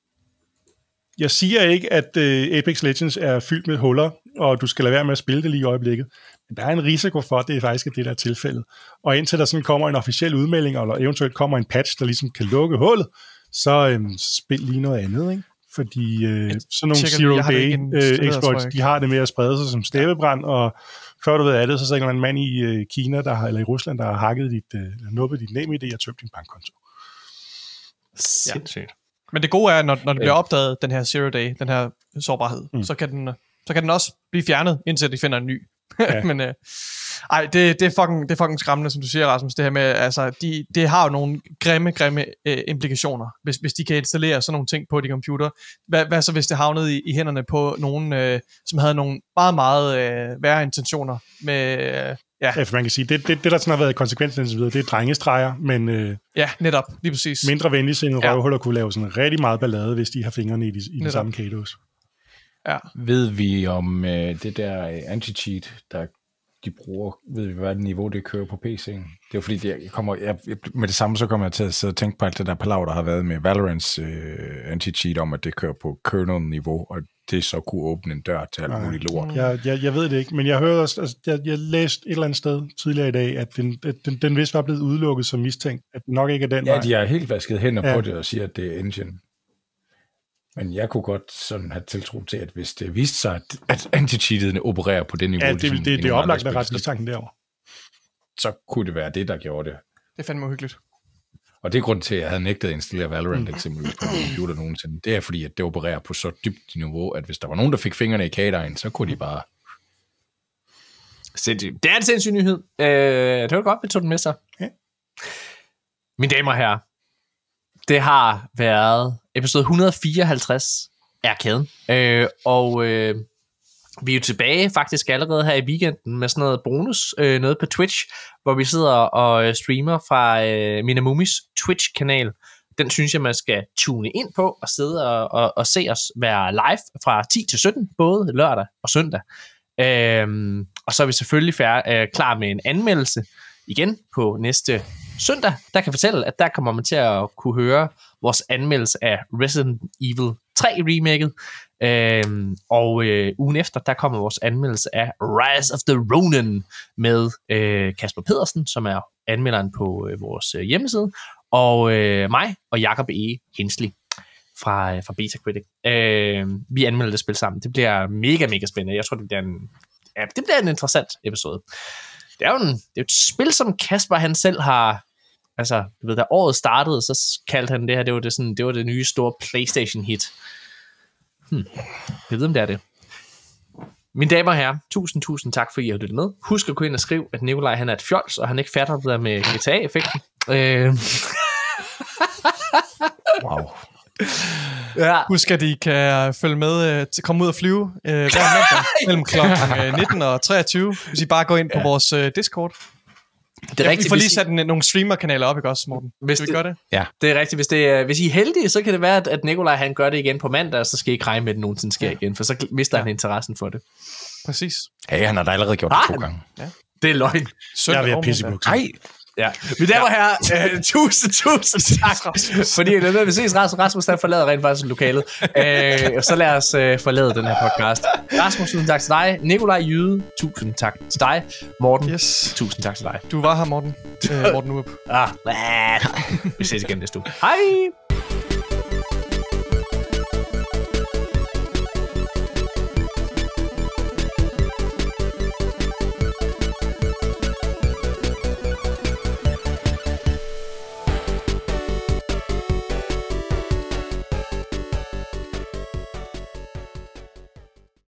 [SPEAKER 3] jeg siger ikke, at øh, Apex Legends er fyldt med huller, og du skal lade være med at spille det lige i øjeblikket. Men der er en risiko for, at det faktisk er det, der er tilfældet. Og indtil der sådan kommer en officiel udmelding, eller eventuelt kommer en patch, der ligesom kan lukke hullet, så øh, spil lige noget andet, ikke? Fordi øh, sådan nogle zero-day øh, exploits, de har det med at sprede sig som stæbebrand, og før du ved af det, så er der en mand i øh, Kina, der har, eller i Rusland, der har hacket dit, øh, nubbet dit NemID og tømt din bankkonto.
[SPEAKER 5] Sindssygt. Ja.
[SPEAKER 2] Men det gode er, når, når det bliver opdaget, den her zero-day, den her sårbarhed, mm. så, kan den, så kan den også blive fjernet, indtil de finder en ny. Ja. Men øh, ej, det, det, er fucking, det er fucking skræmmende, som du siger, Rasmus, det her med, altså, de, det har jo nogle grimme, grimme øh, implikationer, hvis, hvis de kan installere sådan nogle ting på de computer. Hvad, hvad så, hvis det havnede i, i hænderne på nogen, øh, som havde nogle meget, meget øh, værre intentioner med... Øh, ja.
[SPEAKER 3] ja, for man kan sige, det, det, det der sådan har været konsekvensen indtil videre, det er drengestreger, men øh,
[SPEAKER 2] ja, netop, lige præcis.
[SPEAKER 3] Mindre venligsindede ja. røvhuller kunne lave sådan rigtig meget ballade, hvis de har fingrene i de, i de samme kados.
[SPEAKER 4] Ja. Ved vi om øh, det der anti-cheat, der de bruger, ved vi hvad niveau det kører på P C'en? Det er jo fordi, det, jeg kommer, jeg, med det samme så kommer jeg til at sidde og tænke på alt det der palaver, der har været med Valorants øh, anti-cheat om, at det kører på kernel-niveau, og det så kunne åbne en dør til alt muligt lort.
[SPEAKER 3] Jeg, jeg, jeg ved det ikke, men jeg hørte også, altså, jeg, jeg læste et eller andet sted tidligere i dag, at den, at den, den vist var blevet udelukket som mistænkt, at den nok ikke er den
[SPEAKER 4] ja,
[SPEAKER 3] vej.
[SPEAKER 4] Ja, de har helt vasket hænder ja. på det og siger, at det er engine. Men jeg kunne godt sådan have tiltro til, at hvis det viste sig, at, at anti-cheatedene opererer på det niveau...
[SPEAKER 3] Ja, det, det, det, det er oplagt med ret mistanken derovre.
[SPEAKER 4] Så kunne det være det, der gjorde det.
[SPEAKER 2] Det fandt mig hyggeligt.
[SPEAKER 4] Og det er grund til, at jeg havde nægtet at installere Valorant mm. eksempelvis på en computer nogensinde. Det er fordi, at det opererer på så dybt niveau, at hvis der var nogen, der fik fingrene i kagedejen, så kunne de bare...
[SPEAKER 5] Sindssygt. Det er en sindssyg nyhed. Øh, det var godt, vi tog den med sig. Ja. Mine damer og herrer, det har været episode et hundrede og fireoghalvtreds af Kæden. Øh, og øh, vi er jo tilbage faktisk allerede her i weekenden med sådan noget bonus, øh, noget på Twitch, hvor vi sidder og streamer fra øh, Minamumis Twitch-kanal. Den synes jeg, man skal tune ind på og sidde og, og, og se os være live fra ti til sytten, både lørdag og søndag. Øh, og så er vi selvfølgelig færd, øh, klar med en anmeldelse igen på næste søndag. Der kan jeg fortælle, at der kommer man til at kunne høre vores anmeldelse af Resident Evil tre remaket. Øhm, og øh, ugen efter, der kommer vores anmeldelse af Rise of the Ronin med øh, Kasper Pedersen, som er anmelderen på øh, vores øh, hjemmeside, og øh, mig og Jakob E. Hensley. fra, fra Betacritic. Øh, vi anmelder det spil sammen. Det bliver mega, mega spændende. Jeg tror, det bliver en, ja, det bliver en interessant episode. Det er jo en, det er et spil, som Kasper han selv har... Altså, du ved, da året startede, så kaldte han det her, det var det, sådan, det, var det nye store PlayStation-hit. Hmm. Jeg ved, om det er det. Mine damer og herrer, tusind, tusind tak, for I har lyttet med. Husk at gå ind og skrive, at Nikolaj han er et fjols, og han ikke fatter det der med G T A-effekten. Øh...
[SPEAKER 4] wow.
[SPEAKER 2] Ja. Husk, at I kan følge med øh, til at komme ud og flyve øh, hver mandag mellem klokken nitten og treogtyve, hvis I bare går ind på ja. vores øh, Discord. Det er ja, rigtigt, vi får lige sat I... nogle streamer-kanaler op, ikke også, Morten? Hvis det, vi gør det?
[SPEAKER 5] Ja. Det er rigtigt. Hvis, det er, hvis I er heldige, så kan det være, at Nikolaj han gør det igen på mandag, og så skal I ikke regne med, at det nogensinde sker ja. igen, for så mister ja. han interessen for det.
[SPEAKER 2] Præcis.
[SPEAKER 4] Ja, han har da allerede gjort det to gange. Ja.
[SPEAKER 5] Det er løgn.
[SPEAKER 3] Jeg er ved at pisse i buksen.
[SPEAKER 5] Ej. Ja. Mine damer og herrer, øh, tusind, tusind tak, fordi vi ses. Rasmus, Rasmus der forlader rent faktisk lokalet. Øh, så lad os øh, forlade den her podcast. Rasmus, tusind tak til dig. Nikolaj Jyde, tusind tak til dig. Morten, yes. tusind tak til dig.
[SPEAKER 2] Du var her, Morten. Øh, Morten Urup.
[SPEAKER 5] Ah, vi ses igen næste uge. Hej!